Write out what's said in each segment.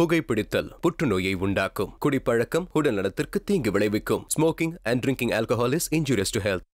புகைப்பிடித்தல் புற்றுநோயை உண்டாக்கும். குடிப்பழக்கம் உடல் நலத்திற்கு தீங்கு விளைவிக்கும். Smoking and drinking alcohol is injurious to health.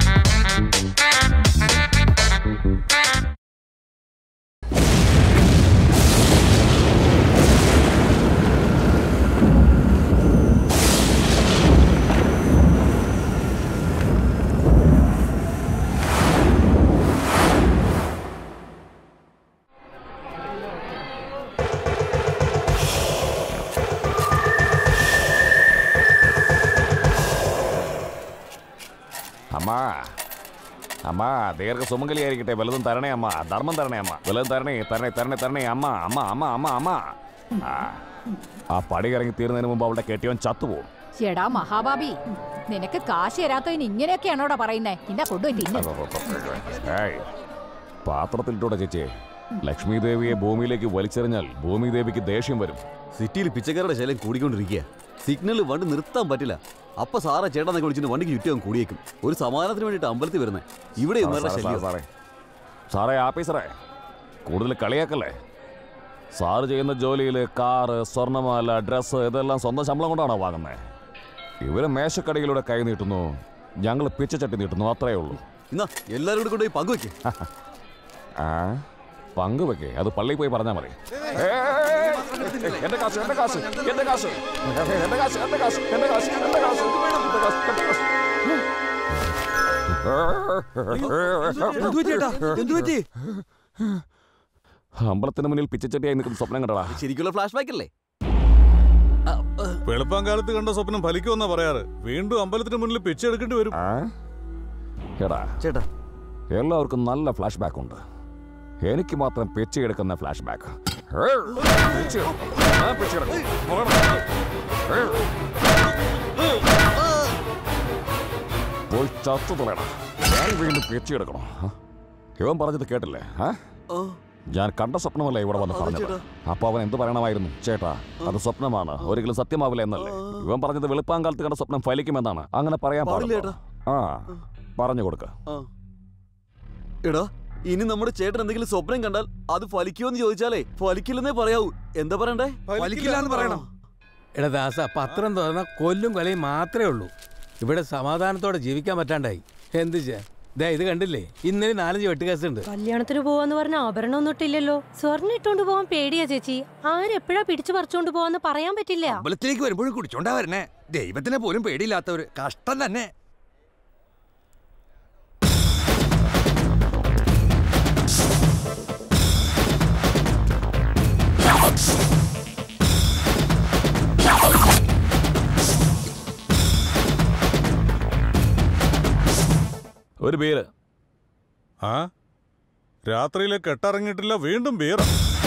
അമ്മാ ദീർഘ സുമംഗലിയായിരിക്കട്ടെ. വലുതും തരണേ അമ്മ, ധർമ്മം തരണേ അമ്മ, വലുതും തരണേ തരണേ തരണേ തരണേ അമ്മ അമ്മ അമ്മ അമ്മ അമ്മ. ആ പടി ഇറങ്ങി തീർന്നതിന് മുമ്പ് അവളുടെ കെട്ടിയവൻ ചത്തുപോകും. ചേടാ മഹാബാബി, നിനക്ക് കാശ് തരാത്തതിന് ഇങ്ങനെയൊക്കെയാണോടാ പറയുന്നേ? ഇന്ന കൊണ്ടുപോയി പാത്രത്തിലിട്ടോടെ ചേച്ചി. ലക്ഷ്മി ദേവിയെ ഭൂമിയിലേക്ക് വലിച്ചെറിഞ്ഞാൽ ഭൂമി ദേവിക്ക് ദേഷ്യം വരും. സിറ്റിയിൽ പിച്ചക്കാരുടെ ശല്യം കൂടിക്കൊണ്ടിരിക്കുക. സിഗ്നൽ വണ്ടി നിർത്താൻ പറ്റില്ല. അപ്പൊ സാറെ ചേട്ടനെ വിളിച്ചിട്ട് വണ്ടിക്ക് ചുറ്റും കൂടിയേക്കും. ഒരു സമാധാനത്തിന് വേണ്ടിയിട്ട് അമ്പലത്തിൽ വരുന്നേ. ഇവിടെ സാറേ ആഫീസറെ കൂടുതൽ കളിയാക്കല്ലേ. സാറ് ചെയ്യുന്ന ജോലിയിൽ കാറ്, സ്വർണ്ണമാല, ഡ്രസ്സ് ഇതെല്ലാം സ്വന്തം ശമ്പളം കൊണ്ടാണോ വാങ്ങുന്നത്? ഇവര് മേശക്കടികളുടെ കൈ നീട്ടുന്നു, ഞങ്ങൾ പിച്ചച്ചട്ടി നീട്ടുന്നു, അത്രേ ഉള്ളൂ. എന്നാ എല്ലാവരും കൂടെ കൊണ്ടുപോയി പങ്കുവെക്കേ. പങ്കുവെക്കേ? അത് പള്ളിയിൽ പോയി പറഞ്ഞാൽ മതി. എന്റെ കാശ് എന്റെ കാശ് എന്റെ കാശ് എന്റെ കാശ് എന്റെ കാശ് എന്റെ കാശ് എന്റെ കാശ് അമ്പലത്തിന് മുന്നിൽ പിച്ചച്ചട്ടിയായി നിൽക്കുന്ന സ്വപ്നം കണ്ടടാ. ശരിക്കുള്ള ഫ്ലാഷ് ബാക്ക് അല്ലേ? വെളുപ്പാങ്കാലത്ത് കണ്ട സ്വപ്നം ഫലിക്കുമെന്നാ പറയാറ്. വീണ്ടും അമ്പലത്തിന് മുന്നിൽ പിച്ചെടുക്കേണ്ടി വരും. എടാ ചേട്ടാ, എല്ലാവർക്കും നല്ല ഫ്ലാഷ് ബാക്ക് ഉണ്ട്. എനിക്ക് മാത്രം പിച്ചെടുക്കുന്ന ഫ്ലാഷ് ബാക്ക്. പോയി ചത്തു തുളയടാ. ഞാൻ വീണ്ടും പിച്ചെടുക്കണോ? ഇവൻ പറഞ്ഞത് കേട്ടില്ലേ? ഞാൻ കണ്ട സ്വപ്നമല്ല ഇവിടെ വന്ന് പറഞ്ഞത്. അപ്പൊ അവൻ എന്ത് പറയണമായിരുന്നു? ചേട്ടാ, അത് സ്വപ്നമാണ്, ഒരിക്കലും സത്യമാവില്ല എന്നല്ലേ. ഇവൻ പറഞ്ഞത് വെളുപ്പാങ്കാലത്ത് കണ്ട സ്വപ്നം ഫലിക്കുമെന്നാണ്. അങ്ങനെ പറയാൻ പാടില്ല. പറഞ്ഞു കൊടുക്ക. എടാ, ഇനി നമ്മുടെ ചേട്ടൻ എന്തെങ്കിലും സ്വപ്നം കണ്ടാൽ അത് ഫലിക്കുമെന്ന് ചോദിച്ചാലേ ഫലിക്കില്ലെന്നേ പറയാവൂ. എന്താ പറയണ്ടേ? ഫലിക്കില്ലാന്ന് പറയണം. എടാ ദാസ, പത്രം തുറന്ന കൊല്ലും കൊലയും മാത്രമേ ഉള്ളൂ. ഇവിടെ സമാധാനത്തോടെ ജീവിക്കാൻ പറ്റാണ്ടായി. എന്ത് ചെയ്യാ? ഇത് കണ്ടില്ലേ, ഇന്നലെ 4-5 വെട്ടുകേസുണ്ട്. കല്യാണത്തിന് പോവാന്ന് പറഞ്ഞ ആഭരണം ഒന്നും ഇട്ടില്ലല്ലോ. സ്വർണ്ണം ഇട്ടോണ്ട് പോവാൻ പേടിയാ ചേച്ചി. ആരെപ്പോഴാ പിടിച്ചു പറിച്ചോണ്ട് പോവാന്ന് പറയാൻ പറ്റില്ല. അമ്പലത്തിലേക്ക് വരുമ്പോഴും കുടിച്ചോണ്ടാ വരണേ. ദൈവത്തിനെ പോലും പേടിയില്ലാത്തവര് കഷ്ടം തന്നെ. ഒരു ബീര്. രാത്രിയിലെ കെട്ടിറങ്ങിയിട്ടില്ല, വീണ്ടും ബീർ.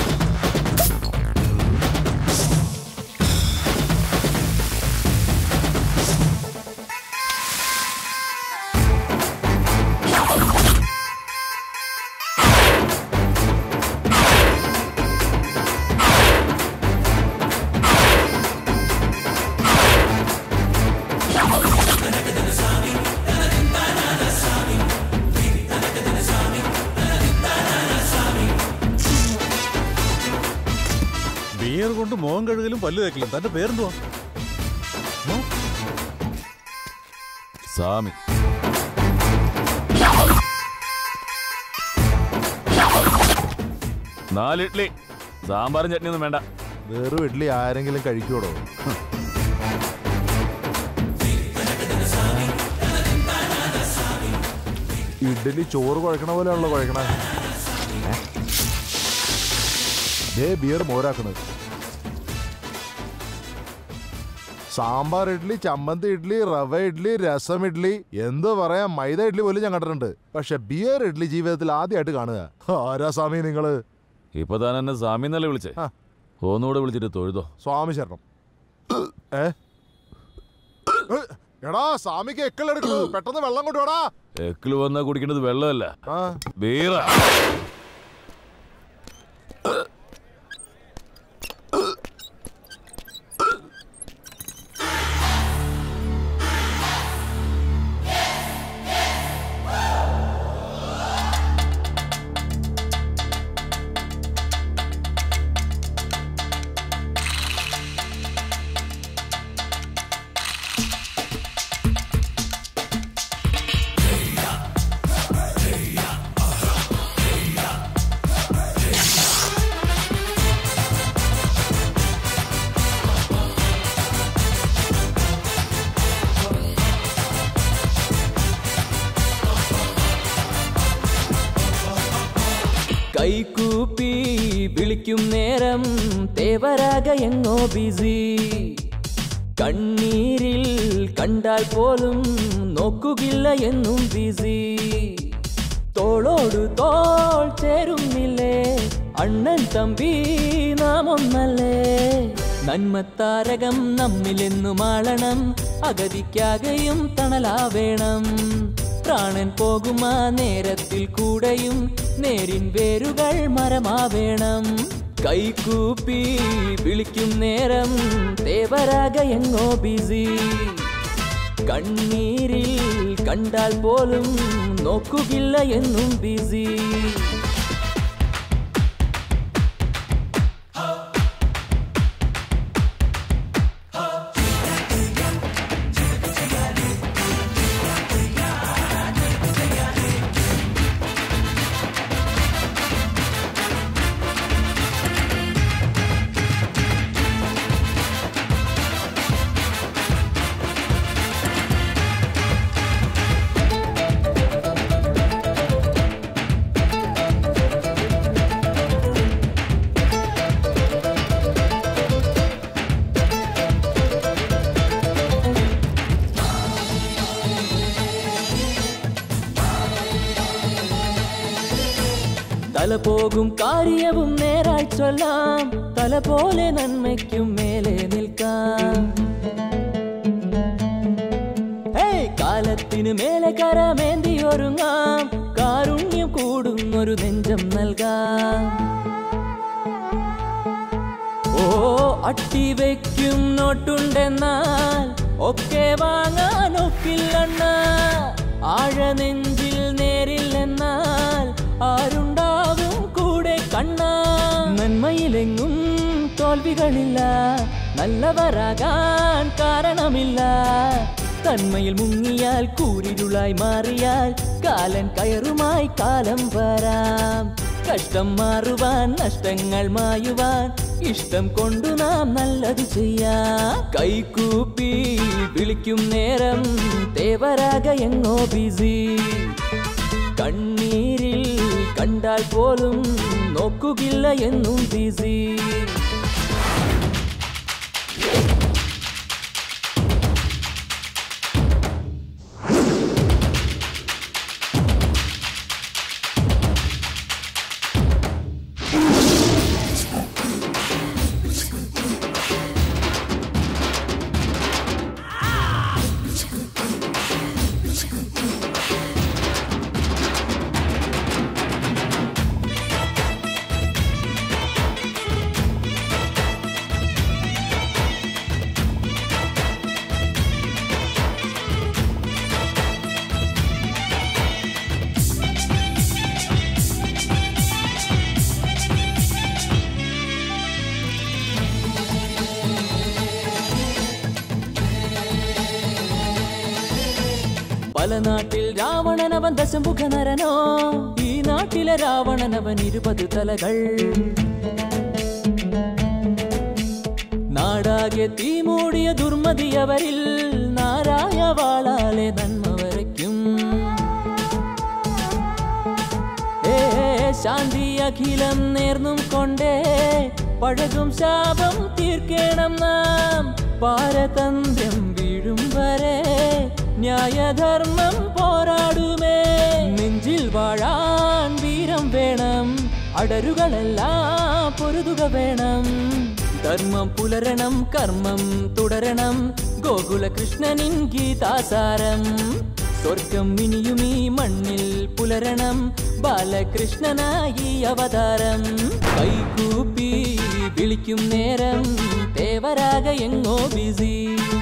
ബിയർ കൊണ്ട് മോഹം കഴുകലും പല്ലു തേക്കലും. തന്റെ പേരെന്തുവാ? സാമി. നാല് ഇഡ്ലി, സാമ്പാറും ചട്നിയൊന്നും വേണ്ട. വെറും ഇഡ്ലി ആരെങ്കിലും കഴിക്കൂടോ? ഇഡ്ഡലി ചോറ് കുഴക്കണ പോലെയാണല്ലോ കുഴക്കണേ. ബിയർ മോരാക്കണത്. സാമ്പാർ ഇഡ്ലി, ചമ്മന്തി ഇഡ്ലി, റവ ഇഡ്ലി, രസം ഇഡ്ലി, എന്തോ പറയാ, മൈദ ഇഡ്ലി പോലും ഞാൻ കണ്ടിട്ടുണ്ട്. പക്ഷെ ബിയർ ഇഡ്ലി ജീവിതത്തിൽ ആദ്യമായിട്ട് കാണുക. ആരാ സ്വാമി നിങ്ങള്? ഇപ്പൊ താൻ എന്നെ സ്വാമി എന്നല്ലേ വിളിച്ചേ? ഒന്നുകൂടെ വിളിച്ചിട്ട് തൊഴുതോ. സ്വാമി ശരണം. എടാ, സ്വാമിക്ക് എക്കലെടുക്കണു, പെട്ടെന്ന് വെള്ളം കൊണ്ടുപോടാ. എക്കിള് വന്നാ കുടിക്കേണ്ടത് വെള്ളമല്ല, ബീറാ. കൈകൂപ്പി വിളിക്കും നേരം തേവരാക എങ്ങോ ബിസി കണ്ണീരിൽ കണ്ടാൽ പോലും നോക്കുകയില്ല എന്നും ബിസി തോളോട് തോൾ ചേരുന്നില്ലേ അണ്ണൻ തമ്പി നാം ഒന്നല്ലേ നന്മത്താരകം നമ്മിലെന്നും ആളണം അഗതിക്കാകെയും തണലാവേണം പ്രാണൻ പോകുമാ നേരത്തിൽ കൂടെയും നേരിൻ വേരുകൾ മരമാവേണം കൈകൂപ്പി വിളിക്കും നേരം തേവരാക എങ്ങോ ബിസി കണ്ണീരിൽ കണ്ടാൽ പോലും നോക്കുകയില്ല എന്നും ബിസി തല പോകും കാര്യവും നേരായി ചൊല്ലാം തല പോലെ നന്മയ്ക്കും മേലെ നിൽക്കാം കാലത്തിനു മേലെ കരമേന്തി ഒരുങ്ങാം കാരുണ്യം കൂടുന്നൊരു നെഞ്ചം നൽകാം ഓ അട്ടി വയ്ക്കും നോട്ടുണ്ടെന്നാൽ ഒക്കെ വാങ്ങാൻ ഒക്കില്ലെന്ന ആഴ നെഞ്ചിൽ നേരില്ലെന്നാൽ ആരുണ്ടാവും കൂടെ കണ്ണ നന്മയിലെങ്ങും തോൽവികളില്ല നല്ലവരാകാൻ കാരണമില്ല തന്മയിൽ മുങ്ങിയാൽ കൂരിരുളായി മാറിയാൽ കാലൻ കയറുമായി കാലം വരാം കഷ്ടം മാറുവാൻ നഷ്ടങ്ങൾ മായുവാൻ ഇഷ്ടം കൊണ്ടു നാം നല്ലത് ചെയ്യാം കൈകൂപ്പി വിളിക്കും നേരം തേവരാക എങ്ങോ ബിസി കണ്ണീരിൽ കണ്ടാൽ പോലും നോക്കുകയില്ല എന്നും ബിസി പല നാട്ടിൽ രാവണനവൻ ദശമുഖനരനോ ഈ നാട്ടിലെ രാവണനവൻ 20 തലകൾ നാടാകെ തീമൂടിയ ദുർമതിയവരിൽ നാരായ വാളാലെ നന്മ വരയ്ക്കും ശാന്തി അഖിലം നേർന്നും കൊണ്ടേ പഴകും ശാപം തീർക്കണം നാം പാരതന്ത്ര്യം വീഴും വരെ ന്യായധർമ്മം പോരാടുമേ നെഞ്ചിൽ വാഴാൻ വീരം വേണം അടരുകളെല്ലാം പൊരുതുക വേണം ധർമ്മം പുലരണം കർമ്മം തുടരണം ഗോകുല കൃഷ്ണനിൻ ഗീതാസാരം സ്വർഗം ഇനിയും ഈ മണ്ണിൽ പുലരണം ബാലകൃഷ്ണനായി അവതാരം കൈകൂപ്പി വിളിക്കും നേരം തേവരാക എങ്ങോ ബിസി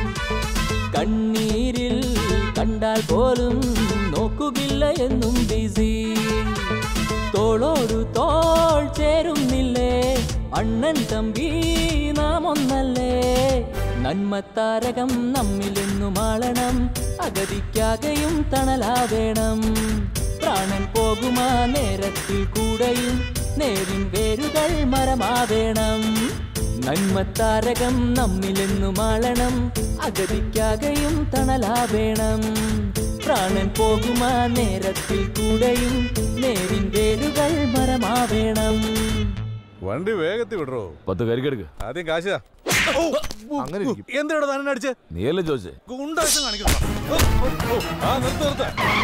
കണ്ണീരിൽ കണ്ടാൽ പോലും നോക്കുകയില്ല എന്നും ബിസി തോളോടു തോൾ ചേരുന്നില്ലേ അണ്ണൻ തമ്പി നാം ഒന്നല്ലേ നന്മത്താരകം നമ്മിലെന്നും ആളണം അഗതിക്കാകെയും തണലാവേണം പ്രാണൻ പോകുമാ നേരത്തിൽ കൂടെയും നേരിൻ വേരുകൾ മരമാവേണം നന്മത്താരകം നമ്മിലെന്നും ആളണം അഗതിക്കാകെയും തണലാവേണം പ്രാണൻ പോകുമാ നേരത്തിൽ കൂടെയും നേരിൻ വേരുകൾ മരമാവേണം. വണ്ടി വേഗത്തിൽ വിടറോ. 10 കരിക്കെടുക്ക്. ആദ്യം കാശാ. അങ്ങനെ എന്താണ് തന്നെ അടിച്ചേ? നീയല്ലേ ചോദിച്ചേ? ഗുണ്ടാഴ്ച കാണിക്കണം. നിർത്ത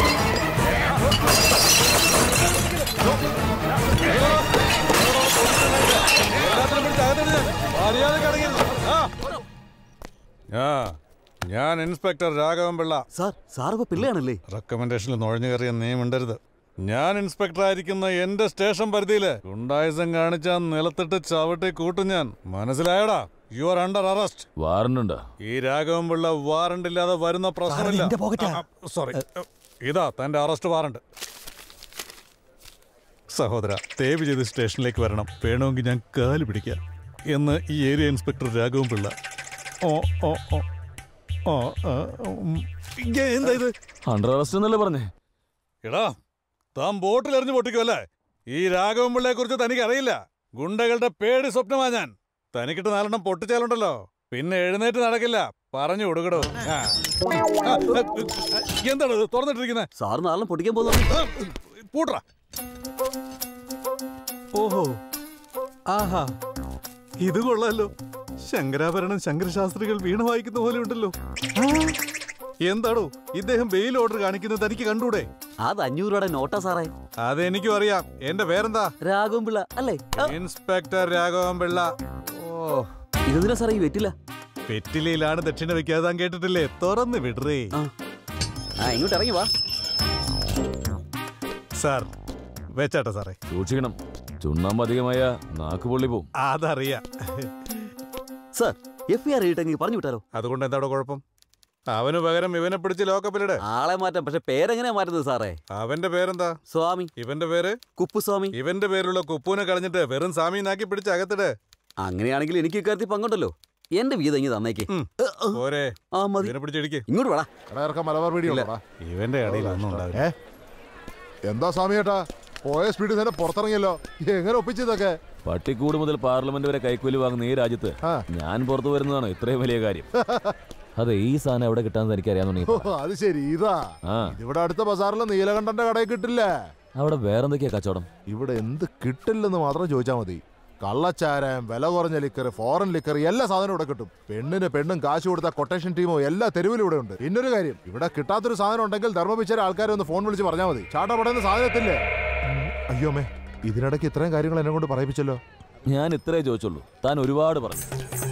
ഞാൻ ഇൻസ്പെക്ടർ രാഘവൻ പിള്ള. സാർ പിള്ളയാണല്ലേ? റെക്കമെൻഡേഷനിൽ നുഴഞ്ഞു കയറിയ നിയമുണ്ടരുത്. ഞാൻ ഇൻസ്പെക്ടർ ആയിരിക്കുന്ന എന്റെ സ്റ്റേഷൻ പരിധിയില് ഗുണ്ടായുസം കാണിച്ച നിലത്തിട്ട് ചവിട്ടി കൂട്ടും ഞാൻ. മനസ്സിലായടാ? You are under arrest. Warrant? ഈ രാഘവൻ പിള്ള വാറണ്ട് ഇല്ലാതെ വരുന്ന പ്രശ്നമില്ല. സോറി, ഇതാ തന്റെ അറസ്റ്റ് വാറണ്ട്. സഹോദര, ദയവ് ചെയ്ത് സ്റ്റേഷനിലേക്ക് വരണം. വേണമെങ്കിൽ ഞാൻ കാല് പിടിക്കാം എന്ന് ഈ ഏരിയ ഇൻസ്പെക്ടർ രാഘവൻ പിള്ള. എന്താ ഇത്? അണ്ടർ അറസ്റ്റ് എന്നല്ലേ പറഞ്ഞേ? എടാ, താൻ ബോട്ടിൽ എറിഞ്ഞു പൊട്ടിക്കുമല്ലേ? ഈ രാഘവൻ പിള്ളയെ കുറിച്ച് തനിക്ക് അറിയില്ല. ഗുണ്ടകളുടെ പേടി സ്വപ്നമാ ഞാൻ. തനിക്കിട്ട് 4 പൊട്ടിച്ചാലുണ്ടല്ലോ പിന്നെ എഴുന്നേറ്റ് നടക്കില്ല. പറഞ്ഞു കൊടുക്കടോ. എന്താണ് തുറന്നിട്ടിരിക്കുന്നത്? സാർ 4 പൊട്ടിക്കാൻ പോകുന്നു. പൂട്ടറ. ഓഹോ, ആഹാ, ഇത് കൊള്ളാലോ. ശങ്കരാഭരണം ശങ്കരശാസ്ത്രികൾ വീണ വായിക്കുന്ന പോലെ ഉണ്ടല്ലോ. എന്താടോ ഇദ്ദേഹം ബെയിൽ ഓർഡർ കാണിക്കുന്നത് തനിക്ക് കണ്ടൂടെ? അത് 500 രൂപയുടെ നോട്ടാ സാറേ. അതെനിക്കും അറിയാം. എന്റെ പേരെന്താ? രാഘവൻ പിള്ള അല്ലേ? ഇൻസ്പെക്ടർ രാഘവൻ പിള്ള. ഓ, ഇതെന്തിനാ സാറേ ഈ വെറ്റില? വെറ്റിലയിലാണ് ദക്ഷിണ വെക്കാതെ കേട്ടിട്ടില്ലേ? തുറന്ന് വിടറേ. ഇങ്ങോട്ട് ഇറങ്ങി വാ സാർ. വെച്ചാട്ടെ സാറേ. സൂക്ഷിക്കണം, ചുണ്ണാമ്പ് അധികമായ നാക്ക് പൊള്ളി പോവും. അതറിയാം സാർ. FIR എഴുതിട്ടെങ്കിൽ പറഞ്ഞു വിട്ടാലോ? അതുകൊണ്ട് എന്താടോ കുഴപ്പം? അവന് പകരം ഇവനെ പിടിച്ച് ലോക്കപ്പിലിട്. ആളെ മാറ്റാം, പക്ഷെ പേരെങ്ങനെയാ മാറ്റുന്നത് സാറേ? അവന്റെ പേരെന്താ? സ്വാമി. ഇവന്റെ പേര് കുപ്പുസ്വാമി. ഇവന്റെ പേരുള്ള കുപ്പൂനെ കളഞ്ഞിട്ട് വെറും സ്വാമിനാക്കി പിടിച്ച് അകത്തിട്. അങ്ങനെയാണെങ്കിൽ എനിക്ക് ഇക്കാര്യത്തിൽ പങ്കുണ്ടല്ലോ. എന്റെ വീതം ഇങ്ങ് തന്നേക്ക്. പോരെ, പിടിച്ചിടിക്ക്. ഇങ്ങോട്ട് വേടാ. ഇവന്റെ ഇടയിൽ ഒന്നും ഉണ്ടാവില്ല. എന്താ സ്വാമിയേട്ടാ, പോയ സ്പീഡിൽ തന്നെ പുറത്തിറങ്ങിയല്ലോ. എങ്ങനെ ഒപ്പിച്ചതൊക്കെ? പട്ടിക്കൂട് മുതൽ പാർലമെന്റ് വരെ കൈക്കൂലി വാങ്ങുന്ന ഈ രാജ്യത്ത് ഞാൻ പുറത്തു വരുന്നതാണോ ഇത്രയും വലിയ കാര്യം? അതെ, ഈ സാധനം എവിടെ കിട്ടാന്ന് എനിക്ക് അറിയാമെന്നുണ്ടെങ്കിൽ. അത് ശരി, ഇതാ ഇവിടെ അടുത്ത ബസാറിലെ നീലകണ്ഠന്റെ കടയിൽ കിട്ടില്ലേ? അവിടെ വേറെന്തൊക്കെയാ കച്ചവടം? ഇവിടെ എന്ത് കിട്ടില്ലെന്ന് മാത്രം ചോദിച്ചാൽ മതി. കള്ളച്ചാരം, വില കുറഞ്ഞ ലിക്കർ, ഫോറിൻ ലിക്കർ, എല്ലാ സാധനവും ഇവിടെ കിട്ടും. പെണ്ണും കാശ് കൊടുത്ത കൊട്ടേഷൻ ടീമോ എല്ലാ തെരുവിലും ഇവിടെ ഉണ്ട്. പിന്നൊരു കാര്യം, ഇവിടെ കിട്ടാത്തൊരു സാധനം ഉണ്ടെങ്കിൽ ധർമ്മപിച്ചേരെ ആൾക്കാരെ ഒന്ന് ഫോൺ വിളിച്ച് പറഞ്ഞാൽ മതി. ചാട്ട പടയുന്ന സാധനത്തില്ലേ? അയ്യോമേ, ഇതിനിടയ്ക്ക് ഇത്രയും കാര്യങ്ങൾ എന്നെ കൊണ്ട് പറയിപ്പിച്ചല്ലോ. ഞാൻ ഇത്രേ ചോദിച്ചുള്ളൂ, താൻ ഒരുപാട് പറഞ്ഞു.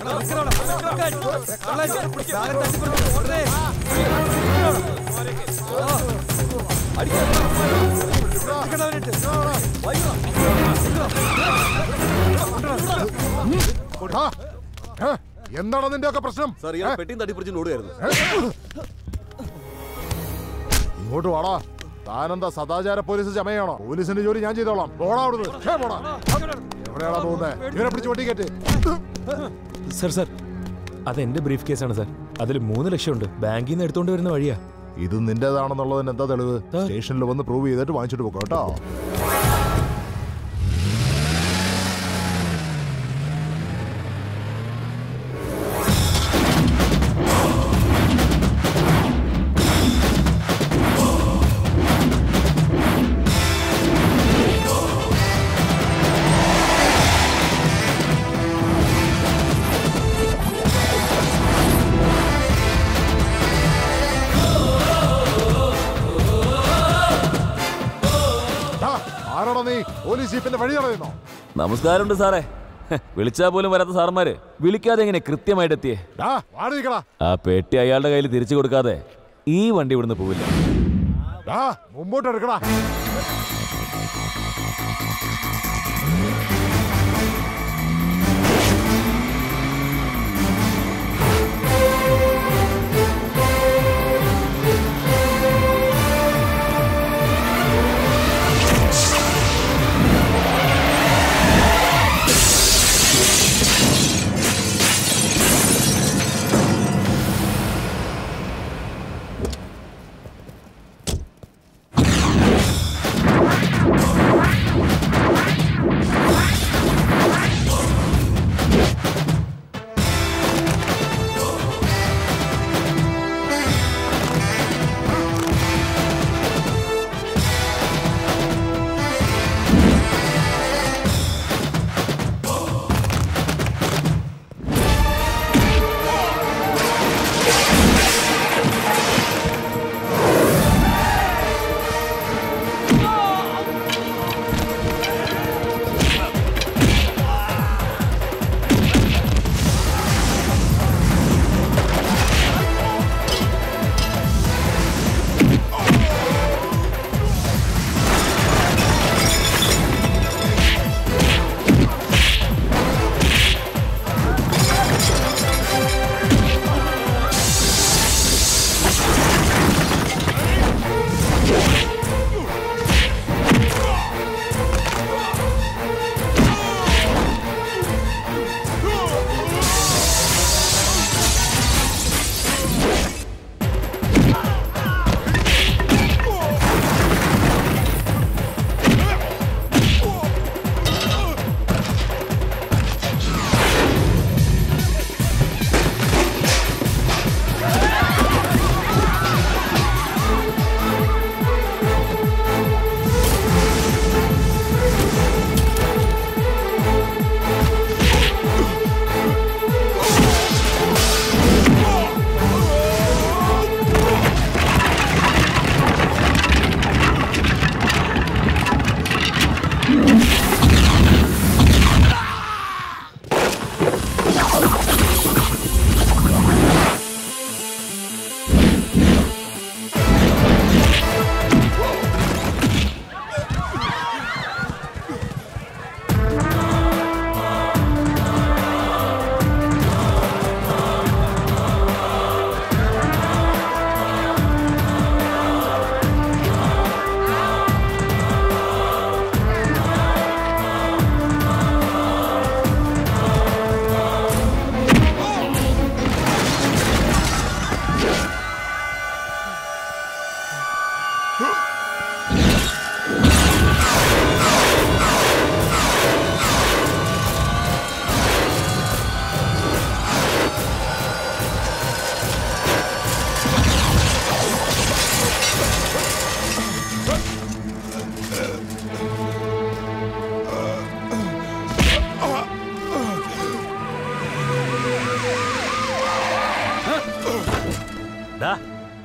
എന്താണ് നിന്റെ ഒക്കെ പ്രശ്നം? പെട്ടിയും തട്ടിപ്പിടിച്ച് ഓടുകയായിരുന്നു. ഇങ്ങോട്ട് വാടാ. താനെന്താ സദാചാര പോലീസ് ചമയാണോ? പോലീസിന്റെ ജോലി ഞാൻ ചെയ്തോളാം. എവിടെയാണോ പോകുന്നത്? ഇവരെ പിടിച്ച് വട്ടിക്കേറ്റ്. സർ, അതെന്റെ ബ്രീഫ് കേസാണ് സർ. അതിൽ 3 ലക്ഷം ഉണ്ട്. ബാങ്കിൽ നിന്ന് എടുത്തോണ്ട് വരുന്ന വഴിയാ. ഇത് നിന്റേതാണെന്നുള്ളതിന് എന്താ തെളിവ്? സ്റ്റേഷനിൽ വന്ന് പ്രൂവ് ചെയ്തിട്ട് വാങ്ങിച്ചിട്ട് പോക്കോ കേട്ടോ. നമസ്കാരമുണ്ട് സാറേ. വിളിച്ചാ പോലും വരാത്ത സാറന്മാര് വിളിക്കാതെ എങ്ങനെ കൃത്യമായിട്ട് എത്തിയേ? ആ പെട്ടി അയാളുടെ കയ്യിൽ തിരിച്ചു കൊടുക്കാതെ ഈ വണ്ടി ഇവിടുന്ന് പോവില്ല. മുമ്പോട്ട് എടുക്കടാ.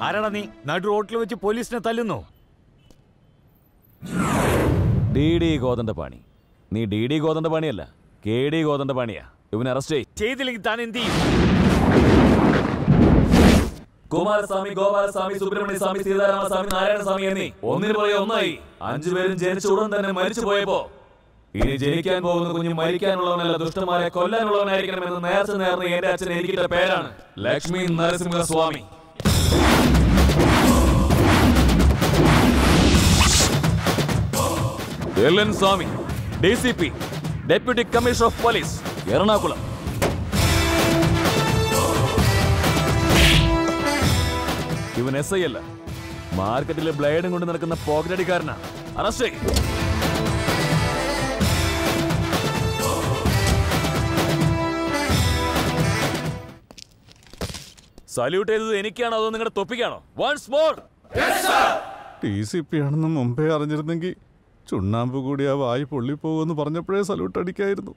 ആരാടാ നീ? നടു റോട്ടിൽ വെച്ച് പോലീസിനെ തല്ലുന്നു. DD ഗോതണ്ടപാണി. നീ DD ഗോതണ്ടപാണിയല്ല, KD ഗോതണ്ടപാണിയാ. ഇവനെ അറസ്റ്റ് ചെയ്തില്ലെങ്കിൽ താൻ എന്ത് ചെയ്യും? കുമാരസ്വാമി, ഗോപാലസ്വാമി, സുബ്രഹ്മണ്യ സ്വാമി, സീതാരാമസ്വാമി, നാരായണസ്വാമി എന്നീ ഒന്നിനു പോയ ഒന്നായി 5 പേരും ജനിച്ച ഉടൻ തന്നെ മരിച്ചു പോയപ്പോ ഇനി ജനിക്കാൻ പോകുന്ന കുഞ്ഞ് മരിക്കാനുള്ളവനല്ല, ദുഷ്ടന്മാരെ കൊല്ലാനുള്ളവനായിരിക്കണമെന്ന് നേർച്ച നേർന്ന് എന്റെ അച്ഛൻ എനിക്കിട്ട പേരാണ് Lakshmi Narasimhaswamy. LN Swamy, DCP, deputy commissioner of police, Ernakulam. ഇവൻ SI അല്ല, മാർക്കറ്റിലെ ബ്ലേഡും കൊണ്ട് നടക്കുന്ന പോക്കറ്റടിക്കാരനാ. അറസ്റ്റ്. സല്യൂട്ട് ചെയ്തത് എനിക്കാണോ അതോ നിങ്ങളുടെ തൊപ്പിക്കാണോ? Once more. TCP ആണെന്ന് മുമ്പേ അറിഞ്ഞിരുന്നെങ്കിൽ ചുണ്ണാമ്പ് കൂടി ആ വായി പൊള്ളിപ്പോകുമെന്ന് പറഞ്ഞപ്പോഴേ സല്യൂട്ട് അടിക്കായിരുന്നു.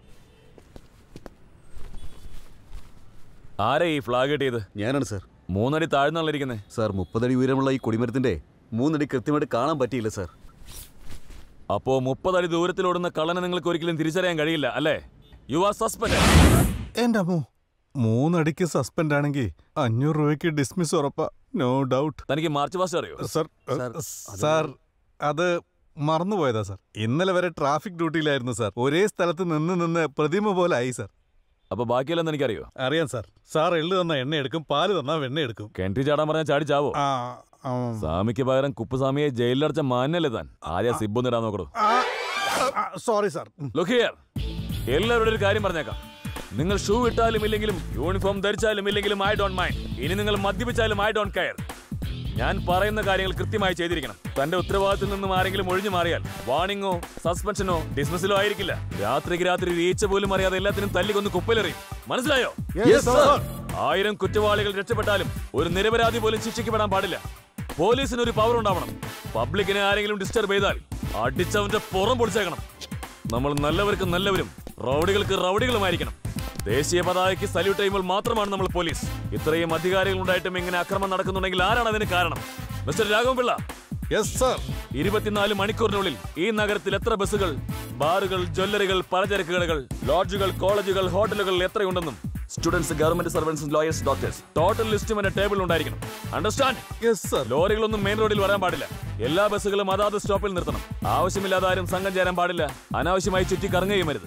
ആരാ ഈ ഫ്ലാഗ് കിട്ടിയത്? ഞാനാണ് സാർ. 3 അടി താഴ്ന്നാളിരിക്കുന്നത് സാർ. 30 അടി ഉയരമുള്ള ഈ കൊടിമരത്തിന്റെ 3 അടി കൃത്യമായിട്ട് കാണാൻ പറ്റിയില്ല സാർ. അപ്പോ 30 അടി ദൂരത്തിലോടുന്ന കള്ളനെ നിങ്ങൾക്ക് ഒരിക്കലും തിരിച്ചറിയാൻ കഴിയില്ല അല്ലേ? You are suspend. എന്റെ അമ്മോ, 3 അടിക്ക് സസ്പെൻഡ് ആണെങ്കിൽ 500 രൂപയ്ക്ക് ഡിസ്മിസ് ഉറപ്പാ. No doubt. തനിക്ക് മാർച്ച് പാസ്റ്റ് അറിയോ? സാർ അത് മറന്നുപോയതാ സാർ. ഇന്നലെ വരെ ട്രാഫിക് ഡ്യൂട്ടിയിലായിരുന്നു സാർ. ഒരേ സ്ഥലത്ത് നിന്ന് പ്രതിമ പോലെ ആയി സാർ. അപ്പൊ ബാക്കിയെല്ലാം എനിക്കറിയോ? അറിയാം സാർ. സാർ എള്ളു തന്നാ എണ്ണ എടുക്കും, പാല് തന്നാ വെണ്ണ എടുക്കും. കിണറ്റി ചാടാൻ പറഞ്ഞാൽ ചാടി ചാവോ? സ്വാമിക്ക് പകരം കുപ്പുസ്വാമിയെ ജയിലിലടച്ച മാന്യല്ലേ താൻ? ആദ്യം സിബ് ഇടാൻ നോക്കണോ? Sorry sir. ലുക്ക് ഹിയർ, എല്ലാവരുടെ ഒരു കാര്യം പറഞ്ഞേക്കാം. നിങ്ങൾ ഷൂ ഇട്ടാലും ഇല്ലെങ്കിലും, യൂണിഫോം ധരിച്ചാലും ഇല്ലെങ്കിലും ഐ ഡോണ്ട് മൈൻഡ്. ഇനി നിങ്ങൾ മദ്യപിച്ചാലും ഐ ഡോണ്ട് കെയർ. ഞാൻ പറയുന്ന കാര്യങ്ങൾ കൃത്യമായി ചെയ്തിരിക്കണം. തന്റെ ഉത്തരവാദിത്തത്തിൽ നിന്നും ആരെങ്കിലും ഒഴിഞ്ഞു മാറിയാൽ വാർണിംഗോ സസ്പെൻഷനോ ഡിസ്മിസലോ ആയിരിക്കില്ല. രാത്രിക്ക് രാത്രി വീഴ്ച പോലും അറിയാതെ എല്ലാത്തിനും തല്ലിക്കൊന്ന് കുപ്പയിലെറിയും. മനസ്സിലായോ? 1000 കുറ്റവാളികൾ രക്ഷപ്പെട്ടാലും ഒരു നിരപരാധി പോലും ശിക്ഷിക്കപ്പെടാൻ പാടില്ല. പോലീസിന് ഒരു പവർ ഉണ്ടാവണം. പബ്ലിക്കിനെ ആരെങ്കിലും ഡിസ്റ്റർബ് ചെയ്താൽ അടിച്ചവന്റെ പുറം പൊടിച്ചേക്കണം. നമ്മൾ നല്ലവർക്ക് നല്ലവരും റൗഡികൾക്ക് റൗഡികളുമായിരിക്കണം. ദേശീയ പതാകയ്ക്ക് സല്യൂട്ട് ചെയ്യുമ്പോൾ മാത്രമാണ് നമ്മൾ പോലീസ്. ഇത്രയും അധികാരികൾ ഉണ്ടായിട്ടും ഇങ്ങനെ അക്രമം നടക്കുന്നുണ്ടെങ്കിൽ ആരാണ് അതിന് കാരണം? മിസ്റ്റർ രാഘവൻപിള്ള. Yes sir. 24 മണിക്കൂറിനുള്ളിൽ ഈ നഗരത്തിൽ എത്ര ബസ്സുകൾ, ബാറുകൾ, ജ്വല്ലറികൾ, പലചരക്ക് കടകൾ, ലോഡ്ജുകൾ, കോളേജുകൾ, ഹോട്ടലുകൾ എത്രയുണ്ടെന്നും students, government servants, lawyers, doctors total ലിസ്റ്റും എന്റെ ടേബിൾ ഉണ്ടായിരിക്കണം. അണ്ടർസ്റ്റാൻഡ്? Yes sir. ലോറികളൊന്നും മെയിൻ റോഡിൽ വരാൻ പാടില്ല. എല്ലാ ബസ്സുകളും അതാത് സ്റ്റോപ്പിൽ നിർത്തണം. ആവശ്യമില്ലാതെ ആരും സംഘം ചേരാൻ പാടില്ല. അനാവശ്യമായി ചുറ്റി കറങ്ങുകയും അരുത്.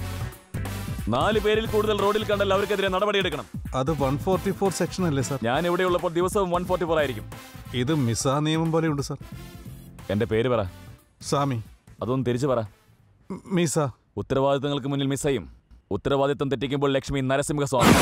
4 പേരിൽ കൂടുതൽ റോഡിൽ കണ്ടാൽ അവർക്കെതിരെ നടപടിയെടുക്കണം. അത് 144 സെക്ഷൻ അല്ലേ സാർ? ഞാൻ എവിടെയുള്ളപ്പോൾ ദിവസവും 144 ആയിരിക്കും. ഇത് മിസാ നിയമം പോലെയുണ്ട് സാർ. എന്റെ പേര് പറ. സ്വാമി. അതൊന്നും തിരിച്ചു പറ. മിസ. ഉത്തരവാദിത്തങ്ങൾക്ക് മുന്നിൽ മിസ്സയും. ഉത്തരവാദിത്തം തെറ്റിക്കുമ്പോൾ ലക്ഷ്മി നരസിംഹസ്വാമി.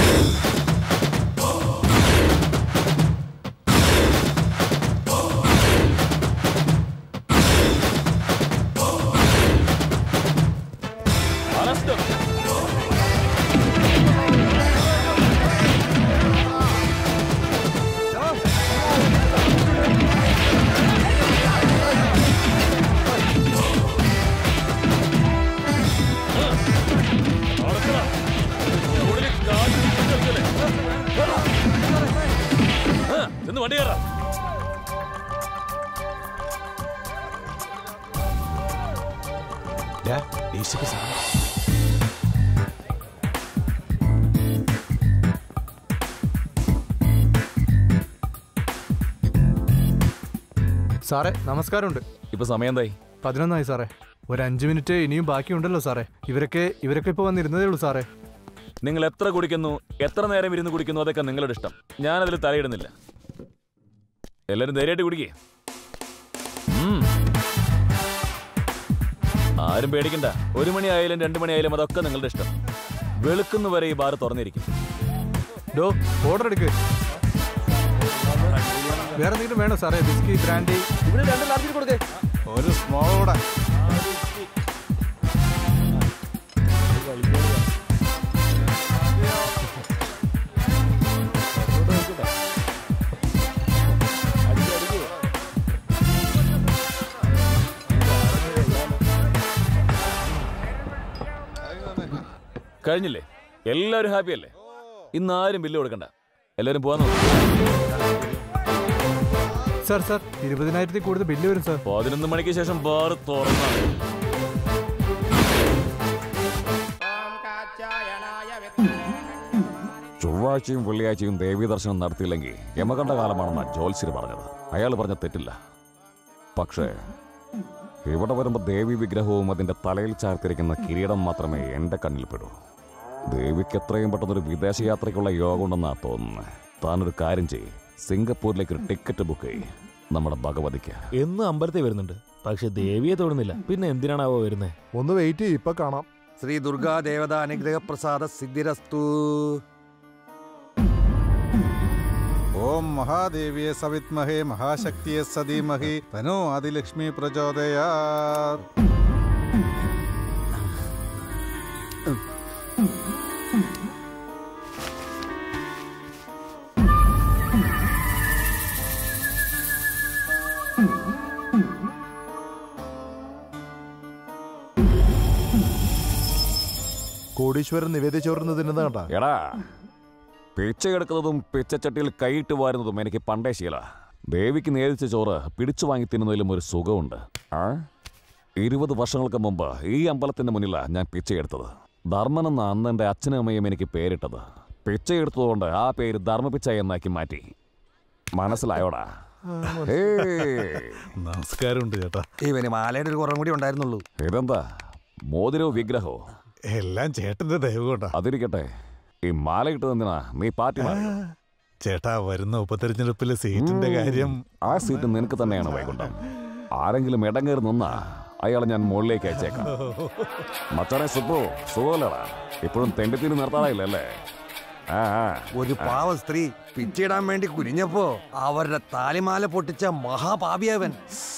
വണ്ടി കയറാം. സാറേ നമസ്കാരമുണ്ട്. ഇപ്പൊ സമയം എന്തായി? 11 സാറേ. ഒരു 5 മിനിറ്റ് ഇനിയും ബാക്കിയുണ്ടല്ലോ സാറേ. ഇവരൊക്കെ ഇപ്പൊ വന്നിരുന്നതേ ഉള്ളൂ സാറേ. നിങ്ങൾ എത്ര കുടിക്കുന്നു, എത്ര നേരം ഇരുന്ന് കുടിക്കുന്നു, അതൊക്കെ നിങ്ങളുടെ ഇഷ്ടം. ഞാനതിൽ തലയിടുന്നില്ല. എല്ലാവരും ധൈര്യമായിട്ട് കുടിക്കേ. ആരും പേടിക്കണ്ട. 1 മണിയായാലും 2 മണിയായാലും അതൊക്കെ നിങ്ങളുടെ ഇഷ്ടം. വെളുക്കുന്നവരെ ഈ ബാർ തുറന്നിരിക്കും. ഓർഡർ എടുക്ക്. വേറെ എന്തെങ്കിലും വേണോ സാറേ? Whisky, brandy. ഇവിടെ 2 ലാർജിൽ കൊടുക്കേ. ഒരു സ്മോളോടെ. കഴിഞ്ഞില്ലേ? എല്ലാവരും ഹാപ്പി അല്ലേ? ഇന്ന് ആരും ബില്ല് കൊടുക്കണ്ട. എല്ലാവരും പോവാൻ നോക്കും. സാർ 20,000 കൂടുതൽ ബില്ല് വരും സാർ. 11 മണിക്ക് ശേഷം ബാർ തുറന്നാണ്. ചൊവ്വാഴ്ചയും വെള്ളിയാഴ്ചയും ദേവീ ദർശനം നടത്തിയില്ലെങ്കിൽ യമകണ്ഠ കാലമാണെന്നാണ് ജോത്സ്യർ പറഞ്ഞത്. അയാൾ പറഞ്ഞ തെറ്റില്ല. പക്ഷേ ഇവിടെ വരുമ്പോൾ ദേവി വിഗ്രഹവും അതിൻ്റെ തലയിൽ ചാർത്തിരിക്കുന്ന കിരീടം മാത്രമേ എൻ്റെ കണ്ണിൽ പെടൂ. ദേവിക്ക് എത്രയും പെട്ടെന്നൊരു വിദേശയാത്രയ്ക്കുള്ള യോഗം ഉണ്ടെന്നാണ് തോന്നുന്നത്. താനൊരു കാര്യം ചെയ്യ്, സിംഗപ്പൂരിലേക്ക് ഒരു ടിക്കറ്റ് ബുക്ക് ചെയ്യ്. നമ്മുടെ ഭഗവതിക്ക് എന്ന് അമ്പലത്തിൽ വരുന്നുണ്ട്, പക്ഷെ ദേവിയെ തൊടുന്നില്ല. പിന്നെ എന്തിനാണാവോ വരുന്നത്? ഒന്ന് വെയിറ്റ് ചെയ്യ്, ഇപ്പൊ കാണാം. ശ്രീ ദുർഗാ ദേവത അനുഗ്രഹ പ്രസാദ സിദ്ധിരസ്തു. ഓം മഹാദേവിയെ സവിത്മഹേ മഹാശക്തിയെ സധീമഹി തനോ ആദിലക്ഷ്മി പ്രചോദയാത്. കോടീശ്വരൻ നിവേദിച്ചോറുന്ന തിന്നുന്ന കണ്ടാ? എടാ, പിച്ചയെടുക്കുന്നതും പിച്ചച്ചട്ടിയിൽ കൈയിട്ട് വാരുന്നതും എനിക്ക് പണ്ടേ ശീല. ദേവിക്ക് നേരിച്ച ചോറ് പിടിച്ചു വാങ്ങി തിന്നുന്നതിലും ഒരു സുഖമുണ്ട്. 20 വർഷങ്ങൾക്ക് മുമ്പ് ഈ അമ്പലത്തിന്റെ മുന്നിലാണ് ഞാൻ പിച്ചയെടുത്തത്. ധർമ്മൻ എന്ന അന്ന് എൻ്റെ അച്ഛനും അമ്മയും എനിക്ക് പേരിട്ടത്. പിച്ചയെടുത്തതുകൊണ്ട് ആ പേര് ധർമ്മപിച്ച എന്നാക്കി മാറ്റി. മനസ്സിലായോടാ? നമസ്കാരമുണ്ട് ചേട്ടാ. ഇവന് മാലയുടെ ഒരു കുറവും കൂടി ഉണ്ടായിരുന്നുള്ളൂ. ഇതെന്താ, മോതിരോ വിഗ്രഹോ? എല്ലാം ചേട്ടന്റെ ദയവ് കൊണ്ടാ. അതിരിക്കട്ടെ, ഈ മാല കിട്ടുന്നതിനാ നീ പാർട്ടി മാറിയോ? ചേട്ടാ, വരുന്ന ഉപതെരഞ്ഞെടുപ്പിലെ സീറ്റിന്റെ കാര്യം. ആ സീറ്റ് നിനക്ക് തന്നെയാണ് വൈകുണ്ഠം. ആരെങ്കിലും ഇടം കയറി നിന്നാ അയാളെ ഞാൻ മുകളിലേക്ക് അയച്ചേക്കാം. മച്ചാനെ സുപ്പോ, സുഖമല്ലടാ? ഇപ്പോഴും തെണ്ടിത്തിന് നിർത്താറായില്ലല്ലേ? ഒരു പാവ സ്ത്രീ പിച്ചിടാൻ വേണ്ടി കുനിഞ്ഞപ്പോ അവരുടെ താലിമാല പൊട്ടിച്ച മഹാപാപിയവൻ.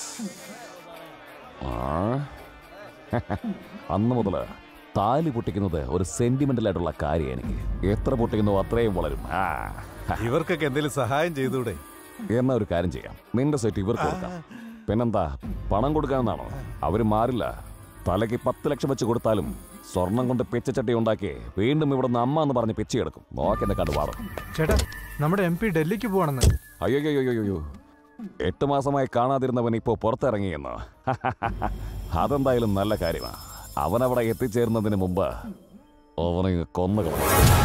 അന്ന് മുതല് താലി പൊട്ടിക്കുന്നത് ഒരു സെന്റിമെന്റൽ ആയിട്ടുള്ള കാര്യം. എനിക്ക് എത്ര പൊട്ടിക്കുന്നോ അത്രയും വളരും. ഇവർക്കൊക്കെ എന്തെങ്കിലും സഹായം ചെയ്തൂടെ? എന്നാ ഒരു കാര്യം ചെയ്യാം, നിന്റെ സെറ്റ് ഇവർക്ക് കൊടുക്കാം. പിന്നെന്താ, പണം കൊടുക്കാമെന്നാണോ? അവര് മാറില്ല. തലയ്ക്ക് 10 ലക്ഷം വെച്ച് കൊടുത്താലും സ്വർണം കൊണ്ട് പിച്ചച്ചട്ടി ഉണ്ടാക്കി വീണ്ടും ഇവിടെ നിന്ന് അമ്മ എന്ന് പറഞ്ഞ് പിച്ചെടുക്കും. നോക്കെന്നെ കണ്ടുപാടും. ചേട്ടാ, നമ്മുടെ MP ഡൽഹിക്ക് പോവാണെന്ന്. അയ്യോ, 8 മാസമായി കാണാതിരുന്നവൻ ഇപ്പോൾ പുറത്തിറങ്ങിയെന്ന്. അതെന്തായാലും നല്ല കാര്യമാണ്. അവനവിടെ എത്തിച്ചേരുന്നതിന് മുമ്പ് അവനെ കൊന്നുകളയും.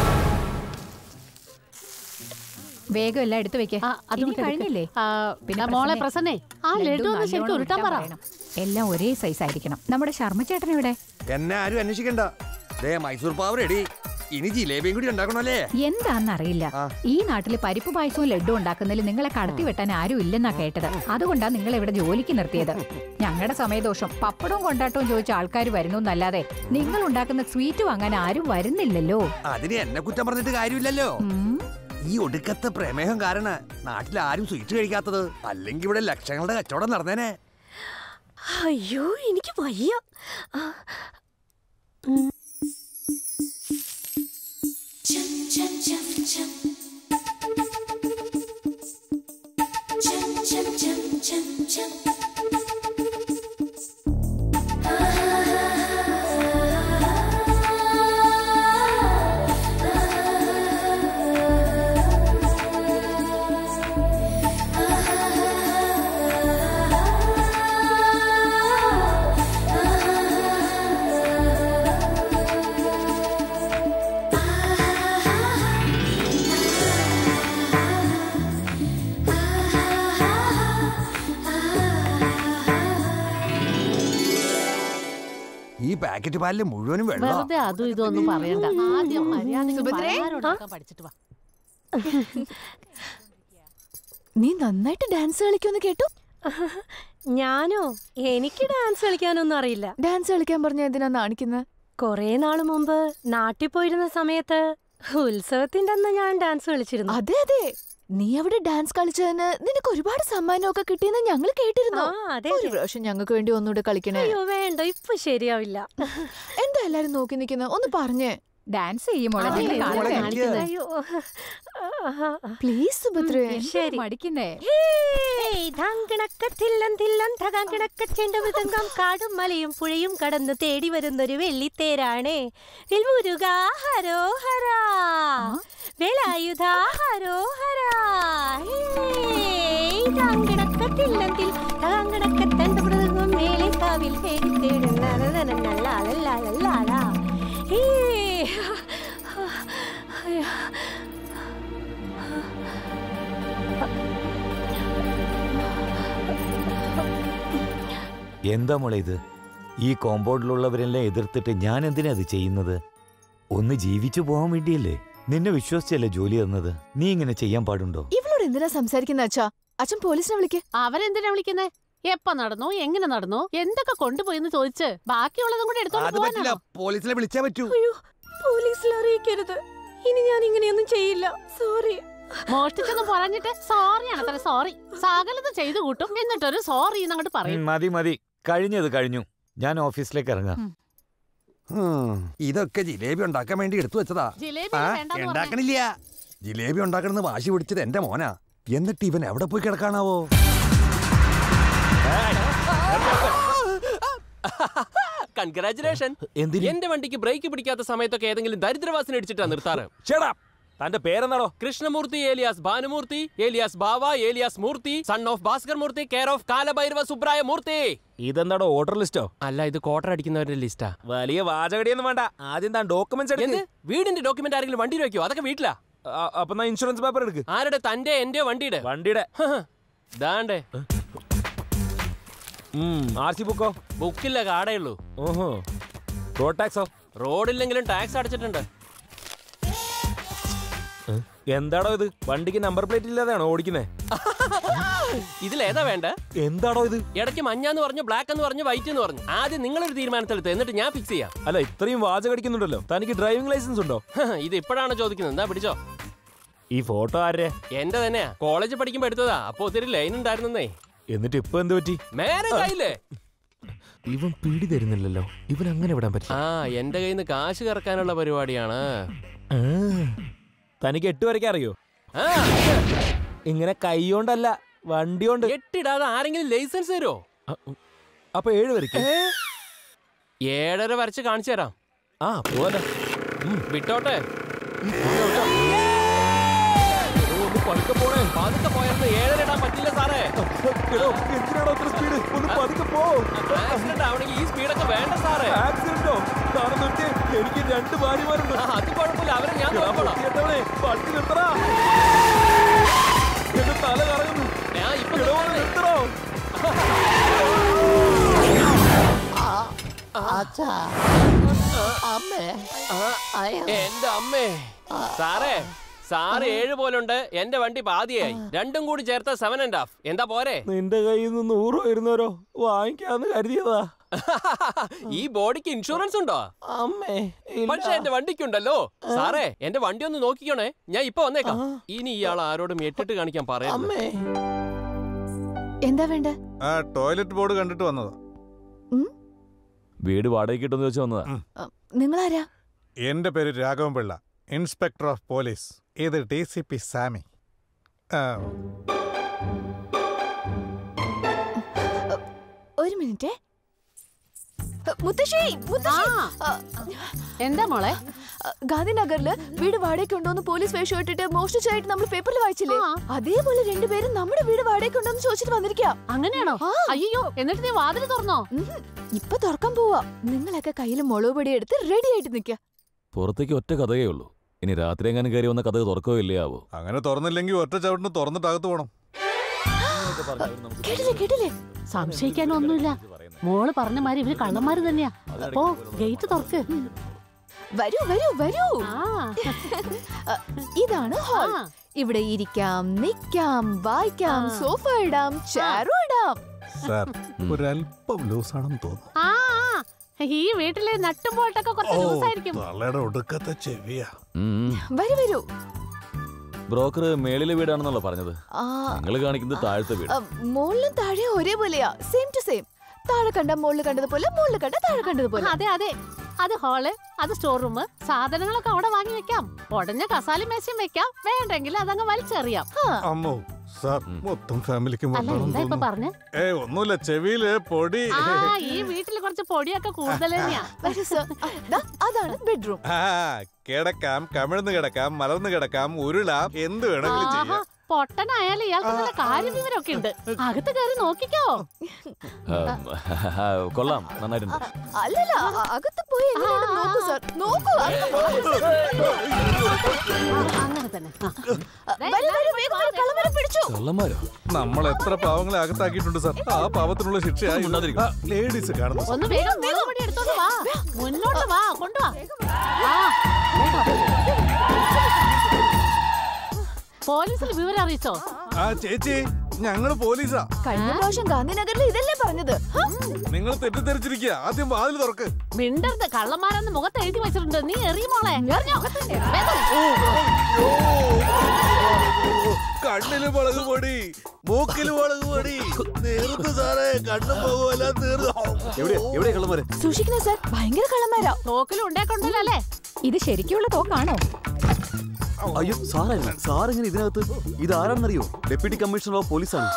വേഗം എല്ലാം എടുത്തു വെക്കേ. കഴിഞ്ഞില്ലേ? പിന്നെ മോളെ പ്രസന്നേ, ആ ലഡു ഒന്ന് ശരിക്കും ഉരുട്ടാൻ പറ. എല്ലാം ഒരേ സൈസ് ആയിരിക്കണം. നമ്മുടെ ശർമ്മച്ചേട്ടൻ ഇവിടെ. എന്നെ ആരും അന്വേഷിക്കണ്ട. മൈസൂർ പാവ് റെഡി. ഇനി ജിലേബിയും കൂടി ഉണ്ടാക്കണല്ലേ? എന്താന്നറിയില്ല, ഈ നാട്ടില് പരിപ്പ് പായസവും ലഡു ഉണ്ടാക്കുന്നതിൽ നിങ്ങളെ കടത്തി വെട്ടാൻ ആരും ഇല്ലെന്നാ കേട്ടത്. അതുകൊണ്ടാ നിങ്ങൾ ഇവിടെ ജോലിക്ക് നിർത്തിയത്. ഞങ്ങളുടെ സമയദോഷം പപ്പടവും കൊണ്ടാട്ടവും ചോദിച്ച ആൾക്കാർ വരുന്നു എന്നല്ലാതെ നിങ്ങൾ ഉണ്ടാക്കുന്ന സ്വീറ്റ് വാങ്ങാൻ ആരും വരുന്നില്ലല്ലോ. അതിന് എന്നെ കുറ്റം പറഞ്ഞിട്ട് കാര്യമില്ലല്ലോ. ഈ ഒടുക്കത്തെ പ്രമേഹം കാരണം നാട്ടിൽ ആരും സ്വീറ്റ് കഴിക്കാത്തത്. അല്ലെങ്കിൽ ഇവിടെ ലക്ഷങ്ങളുടെ കച്ചവടം നടന്നേനെ. അയ്യോ, എനിക്ക് വയ്യ. ഈ പാക്കറ്റ് പാലില് മുഴുവനും വെള്ളം. വെറുതെ അതും ഇതൊന്നും പറയണ്ട. ആദ്യം പഠിച്ചിട്ട് വാ. നീ നന്നായിട്ട് ഡാൻസ് കളിക്കുമെന്ന് കേട്ടു. ഞാനോ? എനിക്ക് ഡാൻസ് കളിക്കാനൊന്നും അറിയില്ല. ഡാൻസ് കളിക്കാൻ പറഞ്ഞ എന്തിനാ കാണിക്കുന്നത്? കൊറേ നാള് മുമ്പ് നാട്ടിൽ പോയിരുന്ന സമയത്ത് ഉത്സവത്തിന്റെ അന്ന് ഞാൻ ഡാൻസ് കളിച്ചിരുന്നു. അതെ അതെ, നീ അവിടെ ഡാൻസ് കളിച്ചതിന് നിനക്ക് ഒരുപാട് സമ്മാനമൊക്കെ കിട്ടിയെന്ന് ഞങ്ങൾ കേട്ടിരുന്നു. ഒരു പ്രാവശ്യം ഞങ്ങൾക്ക് വേണ്ടി ഒന്നുകൂടെ കളിക്കണേ. അയ്യോ വേണ്ട, ഇപ്പൊ ശരിയാവില്ല. എന്താ എല്ലാരും നോക്കി നിൽക്കുന്ന? ഒന്ന് പറഞ്ഞേ. ഡാൻസ് ചെയ്യുമ്പോൾ പ്ലീസ് സുഭദ്രേ. ശരി. മടിക്കുന്നേ. കാടും മലയും പുഴയും കടന്ന് തേടി വരുന്നൊരു വെള്ളിത്തേരാണ് വിൽമുരുകാ ഹരോഹരാ, വേലായുധാ ഹരോഹരാ. തകത്തില്ലെങ്കിൽ തകങ്ങടക്കത്തണ്ടപ്പെടുന്ന മേലെ കാവിൽ തേടിത്തേടുന്ന എന്താ മോളെ ഇത്? ഈ കോമ്പൗണ്ടിലുള്ളവരെല്ലാം എതിർത്തിട്ട് ഞാൻ എന്തിനാ അത് ചെയ്യുന്നത്? ഒന്ന് ജീവിച്ചു പോകാൻ വേണ്ടിയല്ലേ? നിന്നെ വിശ്വസിച്ചല്ലേ ജോലി തന്നത്. നീ ഇങ്ങനെ ചെയ്യാൻ പാടുണ്ടോ? ഇവളോട് എന്തിനാ സംസാരിക്കുന്ന അച്ഛാ? അച്ഛൻ പോലീസിനെ വിളിക്ക്. അവരെന്തിനാ വിളിക്കുന്നേ? എപ്പ നടന്നു, എങ്ങനെ നടന്നു, എന്തൊക്കെ കൊണ്ടുപോയെന്ന് ചോദിച്ച് ബാക്കിയുള്ളതും കൂടെ എടുത്തോണ്ട് പോലീസിനെ വിളിച്ചേ പറ്റൂ. പോലീസിൽ അറിയിക്കരുത്. ഇനി ഞാൻ ഇങ്ങനെയൊന്നും ചെയ്യില്ല. സോറി. മോഷ്ടിച്ചെന്ന് പറഞ്ഞിട്ട് സോറിയാണ് അത്ര സോറി. സകലത് ചെയ്തു കൂട്ടും എന്നിട്ടൊരു സോറി എന്നങ്ങോട്ട് പറയും. മതി മതി, കഴിഞ്ഞത് കഴിഞ്ഞു. ഞാൻ ഓഫീസിലേക്ക് ഇറങ്ങാം. ഇതൊക്കെ ജിലേബി ഉണ്ടാക്കാൻ വേണ്ടി എടുത്തു വെച്ചതാ. ഉണ്ടാക്കണില്ല. ജിലേബി ഉണ്ടാക്കണമെന്ന് വാശി പിടിച്ചത് എന്റെ മോനാ. എന്നിട്ട് ഇവൻ എവിടെ പോയി കിടക്കാണാവോ? കൺഗ്രാറ്റുലേഷൻ. എന്റെ വണ്ടിക്ക് ബ്രേക്ക് പിടിക്കാത്ത സമയത്തൊക്കെ ഏതെങ്കിലും ദരിദ്രവാസിനെ അടിച്ചിട്ടാ നിർത്താറ്. തന്റെ പേരെന്താണോ? Krishnamoorthy alias Bhanumoorthy alias Bava alias Moorthy son of Bhaskar Moorthy care of Kalabhairava Subraya Moorthy. ഇതെന്താടോ ഓർഡർ ലിസ്റ്റോ? അല്ല, ഇത് ക്വാർട്ടർ അടിക്കുന്നവരുടെ ലിസ്റ്റാ. വലിയ വാചകടിയൊന്നും വേണ്ട. ആദ്യം താൻ ഡോക്യുമെന്റ്സ് എടുക്ക്. വീടിന്റെ ഡോക്യുമെന്റ് ആരെങ്കിലും വണ്ടിയിൽ വെക്കോ? അതൊക്കെ വീട്ടിലാ. അപ്പൊ ഇൻഷുറൻസ് പേപ്പർ എടുക്ക്. ആരുടെ? തന്റെ എന്റെ വണ്ടിയുടെ? വണ്ടിയുടെ. ദാണ്ടേ ആർസി ബുക്കോ? ബുക്കില്ല, കാടേ ഉള്ളൂ. ഓഹോ. റോഡ് ടാക്സോ? റോഡില്ലെങ്കിലും ടാക്സ് അടച്ചിട്ടുണ്ട്. എന്താടോ ഇത്? വണ്ടിക്ക് നമ്പർ പ്ലേറ്റ് ഇല്ലാതെയാണോ ഓടിക്കുന്നേ? ഇതിലേതാ വേണ്ട? എന്താടോ ഇത്? ഇടയ്ക്ക് മഞ്ഞാന്ന് പറഞ്ഞു, ബ്ലാക്ക് എന്ന് പറഞ്ഞു, വൈറ്റ് എന്ന് പറഞ്ഞു. ആദ്യം നിങ്ങളൊരു തീരുമാനത്തിലെടുത്ത് എന്നിട്ട് ഞാൻ ഫിക്സ് ചെയ്യാം. അല്ല, ഇത്രയും വാചകടിക്കുന്നുണ്ടല്ലോ. തനിക്ക് ഡ്രൈവിംഗ് ലൈസൻസ് ഉണ്ടോ? ഇത് ഇപ്പോഴാണ് ചോദിക്കുന്നത്. എന്താ പിടിച്ചോ. ഈ ഫോട്ടോ ആരുടെ? എന്റെ തന്നെയാ. കോളേജ് പഠിക്കുമ്പോ എടുത്തതാ. അപ്പൊ ഒത്തിരി ലൈൻ ഉണ്ടായിരുന്നേ. എന്നിട്ട് ഇപ്പൊ എന്ത് പറ്റി? മാരേജ് ആയില്ലേ? ഇവൻ പിടി തരുന്നില്ലല്ലോ. ഇവൻ അങ്ങനെ വിടാൻ പറ്റും? എന്റെ കയ്യിൽ നിന്ന് കാശ് കറക്കാനുള്ള പരിപാടിയാണ്. തനിക്ക് 8 വരയ്ക്ക് അറിയോ? ഇങ്ങനെ കൈകൊണ്ടല്ല, വണ്ടി കൊണ്ട്. 8 ഇടാതെ ആരെങ്കിലും ലൈസൻസ് തരുമോ? അപ്പൊ 7 വരയ്ക്ക്. 7.5 വരച്ച് കാണിച്ചു തരാം. പോലെ വിട്ടോട്ടെ. പതുക്കെ പോണേ. പതുക്കെ പോയാൽ 7.5 ഇടാൻ പറ്റില്ല സാറേ. ആക്സിഡന്റ് ആവണമെങ്കിൽ ഈ സ്പീഡൊക്കെ വേണ്ട സാറേ. ആക്സിഡന്റോ? എനിക്ക് 2 ഭാര്യമാരുണ്ട്. അത് കുഴപ്പമില്ല, അവരെ ഞാൻ നോക്കണം. വണ്ടി നിർത്തടാ. എന്റെ തല കറങ്ങുന്നു. ഞാൻ ഇപ്പൊ നിർത്തണോ? എന്റെ അമ്മേ. സാറേ, സാറ് 7 പോലുണ്ട്. എന്റെ വണ്ടി പാതിയായി. രണ്ടും കൂടി ചേർത്ത 7.5. എന്താ പോരെ? നിന്റെ കയ്യിൽ നിന്ന് 100 വരുന്നവരോ വാങ്ങിക്കാന്ന് കരുതിയതാ. ഈ ബോഡിക്ക് ഇൻഷുറൻസ് ഉണ്ടോ? അമ്മേ, പക്ഷെ എന്റെ വണ്ടിക്കുണ്ടല്ലോ. സാറേ, എന്റെ വണ്ടി ഒന്ന് നോക്കിക്കോണേ. ഞാൻ ഇപ്പൊ വന്നേക്കാം. ഇനി ഇയാൾ ആരോടും 8 കാണിക്കാൻ പറയാം. എന്താ വേണ്ട? ടോയ്ലറ്റ് ബോർഡ് കണ്ടിട്ട് വന്നതാ. വീട് വാടകയ്ക്ക് കിട്ടുമെന്ന് വെച്ച് വന്നതാ. നിങ്ങളാരാ? എന്റെ പേര് രാഘവൻപിള്ള, ഇൻസ്പെക്ടർ ഓഫ് പോലീസ്. ഇത് DCP സാമി. ഒരു മിനിറ്റ്. മുത്തശ്ശി, എന്താ മോളെ? ഗാന്ധിനഗറില് വീട് വാടകയ്ക്കുണ്ടോന്ന് പോലീസ് വേഷം ഇട്ടിട്ട് മോഷ്ടിച്ചായിട്ട് നമ്മൾ പേപ്പറിൽ വായിച്ചില്ലേ? അതേപോലെ 2 പേരും നമ്മുടെ വീട് വാടകയ്ക്കുണ്ടോന്ന് ചോദിച്ചിട്ട് വന്നിരിക്കാ. അങ്ങനെയാണോ? അയ്യോ, എന്നിട്ട് നീ വാതിൽ തുറന്നോ? ഇപ്പൊ തുറക്കാൻ പോവാ. നിങ്ങളൊക്കെ കയ്യിൽ മുളക് പൊടി എടുത്ത് റെഡി ആയിട്ട് നിക്ക. പുറത്തേക്ക് ഒറ്റ കഥയേ ഉള്ളൂ. ഇനി രാത്രി എങ്ങാനും കയറി വന്ന കഥ തുറക്കോ ഇല്ലയാവോ? അങ്ങനെ തുറന്നില്ലെങ്കിൽ ഒറ്റ ചവിട്ടിന് തുറന്നിട്ട് അകത്ത് പോണം. കേട്ടില്ലേ? സംശയിക്കാനൊന്നുമില്ല. മോള് പറഞ്ഞ മാതിരി ഇവര് കള്ളന്മാര് തന്നെയാ. അപ്പോ ഗേറ്റ് തുറക്ക്. വരൂ വരൂ വരൂ. ഇതാണ് ഹാൾ. ഇവിടെ ഇരിക്കാം, നിക്കാം, വായിക്കാം, സോഫ ഇടാം, ചെയറും ഇടാം. സാർ, ഒരല്പം ലൂസാണെന്ന് തോന്നുന്നു. ഈ വീട്ടിലെ നട്ടും പോയിട്ടൊക്കെ കുറച്ച് ലൂസായിരിക്കും. തലയുടെ ഒടുക്കത്തെ ചെവിയാ. വരൂ വരൂ. ബ്രോക്കർ മേളിലെ വീടാണെന്നല്ലോ പറഞ്ഞത്. നിങ്ങൾ കാണിക്കുന്നത് താഴത്തെ വീട്. മുകളിലും താഴെ ഒരേപോലെയാ. Same to same. താഴെ കണ്ട മുകളിൽ കണ്ടതുപോലെ, മുകളിൽ കണ്ട താഴെ കണ്ടതുപോലെ. അതെ അതെ. അത് ഹാള്, അത് സ്റ്റോർ റൂം. സാധനങ്ങളൊക്കെ അവിടെ വാങ്ങി വെക്കാം. ഉടഞ്ഞ കസാലി മേശയും വെക്കാം. വേണ്ടെങ്കിൽ അതങ്ങ് വലിച്ചെറിയാം. അമ്മോ സാർ, മൊത്തം ഫാമിലിക്ക് പറഞ്ഞു. ഒന്നുമില്ല, ചെവിയില് പൊടി. ഈ വീട്ടിൽ കുറച്ച് പൊടിയൊക്കെ കൂടുതൽ തന്നെയാ. അതാണ് ബെഡ്റൂം. കിടക്കാം, കമിഴ്ന്ന് കിടക്കാം, മലർന്ന് കിടക്കാം, ഉരുളാം, എന്ത് വേണമെങ്കിലും ചെയ്യാം. പൊട്ടനായാലും ഇയാൾക്ക് നല്ല കാര്യവിവരമൊക്കെ ഉണ്ട്. അകത്ത് കയറി നോക്കിക്കോ. കൊള്ളാം, നന്നായിട്ടുണ്ട്. അല്ലല്ല, അകത്ത് പോയി എങ്ങനെയാണ് നോക്കൂ സർ. നോക്കൂ, അങ്ങനെ തന്നെ. കള്ളന്മാരോ? നമ്മൾ എത്ര പാവങ്ങളെ അകത്താക്കിയിട്ടുണ്ട് സാർ. ആ പാവത്തിനുള്ള ശിക്ഷയായി ലേഡീസ് കാണുന്നു. ഒന്ന് വേഗം വേഗം എടുത്തോണ്ട് വാ, മുന്നോട്ട് വാ, കൊണ്ടുവാ. പോലീസിൽ വിവരം അറിയിച്ചോ? ആ ചേച്ചി, ഞങ്ങള് പോലീസാ. കഴിഞ്ഞ പ്രാവശ്യം ഗാന്ധിനഗറിൽ ഇതല്ലേ പറഞ്ഞത്? നിങ്ങൾ തെറ്റിദ്ധരിച്ചിരിക്കുക. ആദ്യം വാതിൽ തുറക്ക്. മിണ്ടരുത്, കള്ളന്മാരെന്ന് മുഖത്ത് എഴുതി വെച്ചിട്ടുണ്ട്. നീ എറിയുമോളെ. കണ്ണില് മുളക് പൊടി, മൂക്കില് മുളക് പൊടി. തീർന്നു സാറേ, കണ്ണും പോകുമല്ല, തീർന്നു. എവിടെ കള്ളന്മാര്? സൂക്ഷിക്കണേ സാർ, ഭയങ്കര കള്ളന്മാരാ. തോക്കിലും ഉണ്ടാക്കൊണ്ടല്ലോ അല്ലേ? ഇത് ശരിക്കുള്ള തോക്കാണോ? അയ്യോ സാറല്ല, സാർ ഇങ്ങനെ ഇതിനകത്ത്. ഇത് ആരാണെന്നറിയോ? ഡെപ്യൂട്ടി കമ്മീഷണർ ഓഫ് പോലീസാണ്.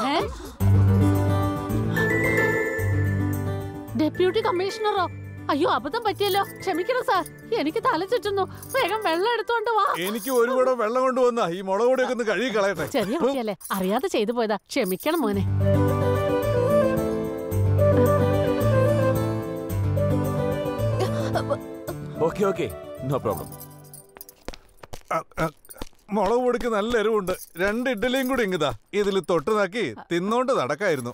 ഡെപ്യൂട്ടി കമ്മീഷണറോ? അയ്യോ, അബദ്ധം പറ്റിയല്ലോ. ക്ഷമിക്കണം സാർ, എനിക്ക് തല ചുറ്റുന്നു. വേഗം വെള്ളം എടുത്തോണ്ട് വാ. എനിക്ക് ഒരു കൂടെ വെള്ളം കൊണ്ടുവന്നാ ഈ മുളക് പൊടിയൊക്കെ ഒന്ന് കഴുകി കളയട്ടെ. ചെറിയ കുട്ടിയല്ലേ, അറിയാതെ ചെയ്തു പോയതാ. ക്ഷമിക്കണം മോനെ. Okay, no problem. മുളക് പൊടിക്ക് നല്ല എരിവുണ്ട്. 2 ഇഡ്ഡലിയും കൂടി ഇങ്ങതാ. ഇതിൽ തൊട്ട് നാക്കി തിന്നോണ്ട് നടക്കായിരുന്നു.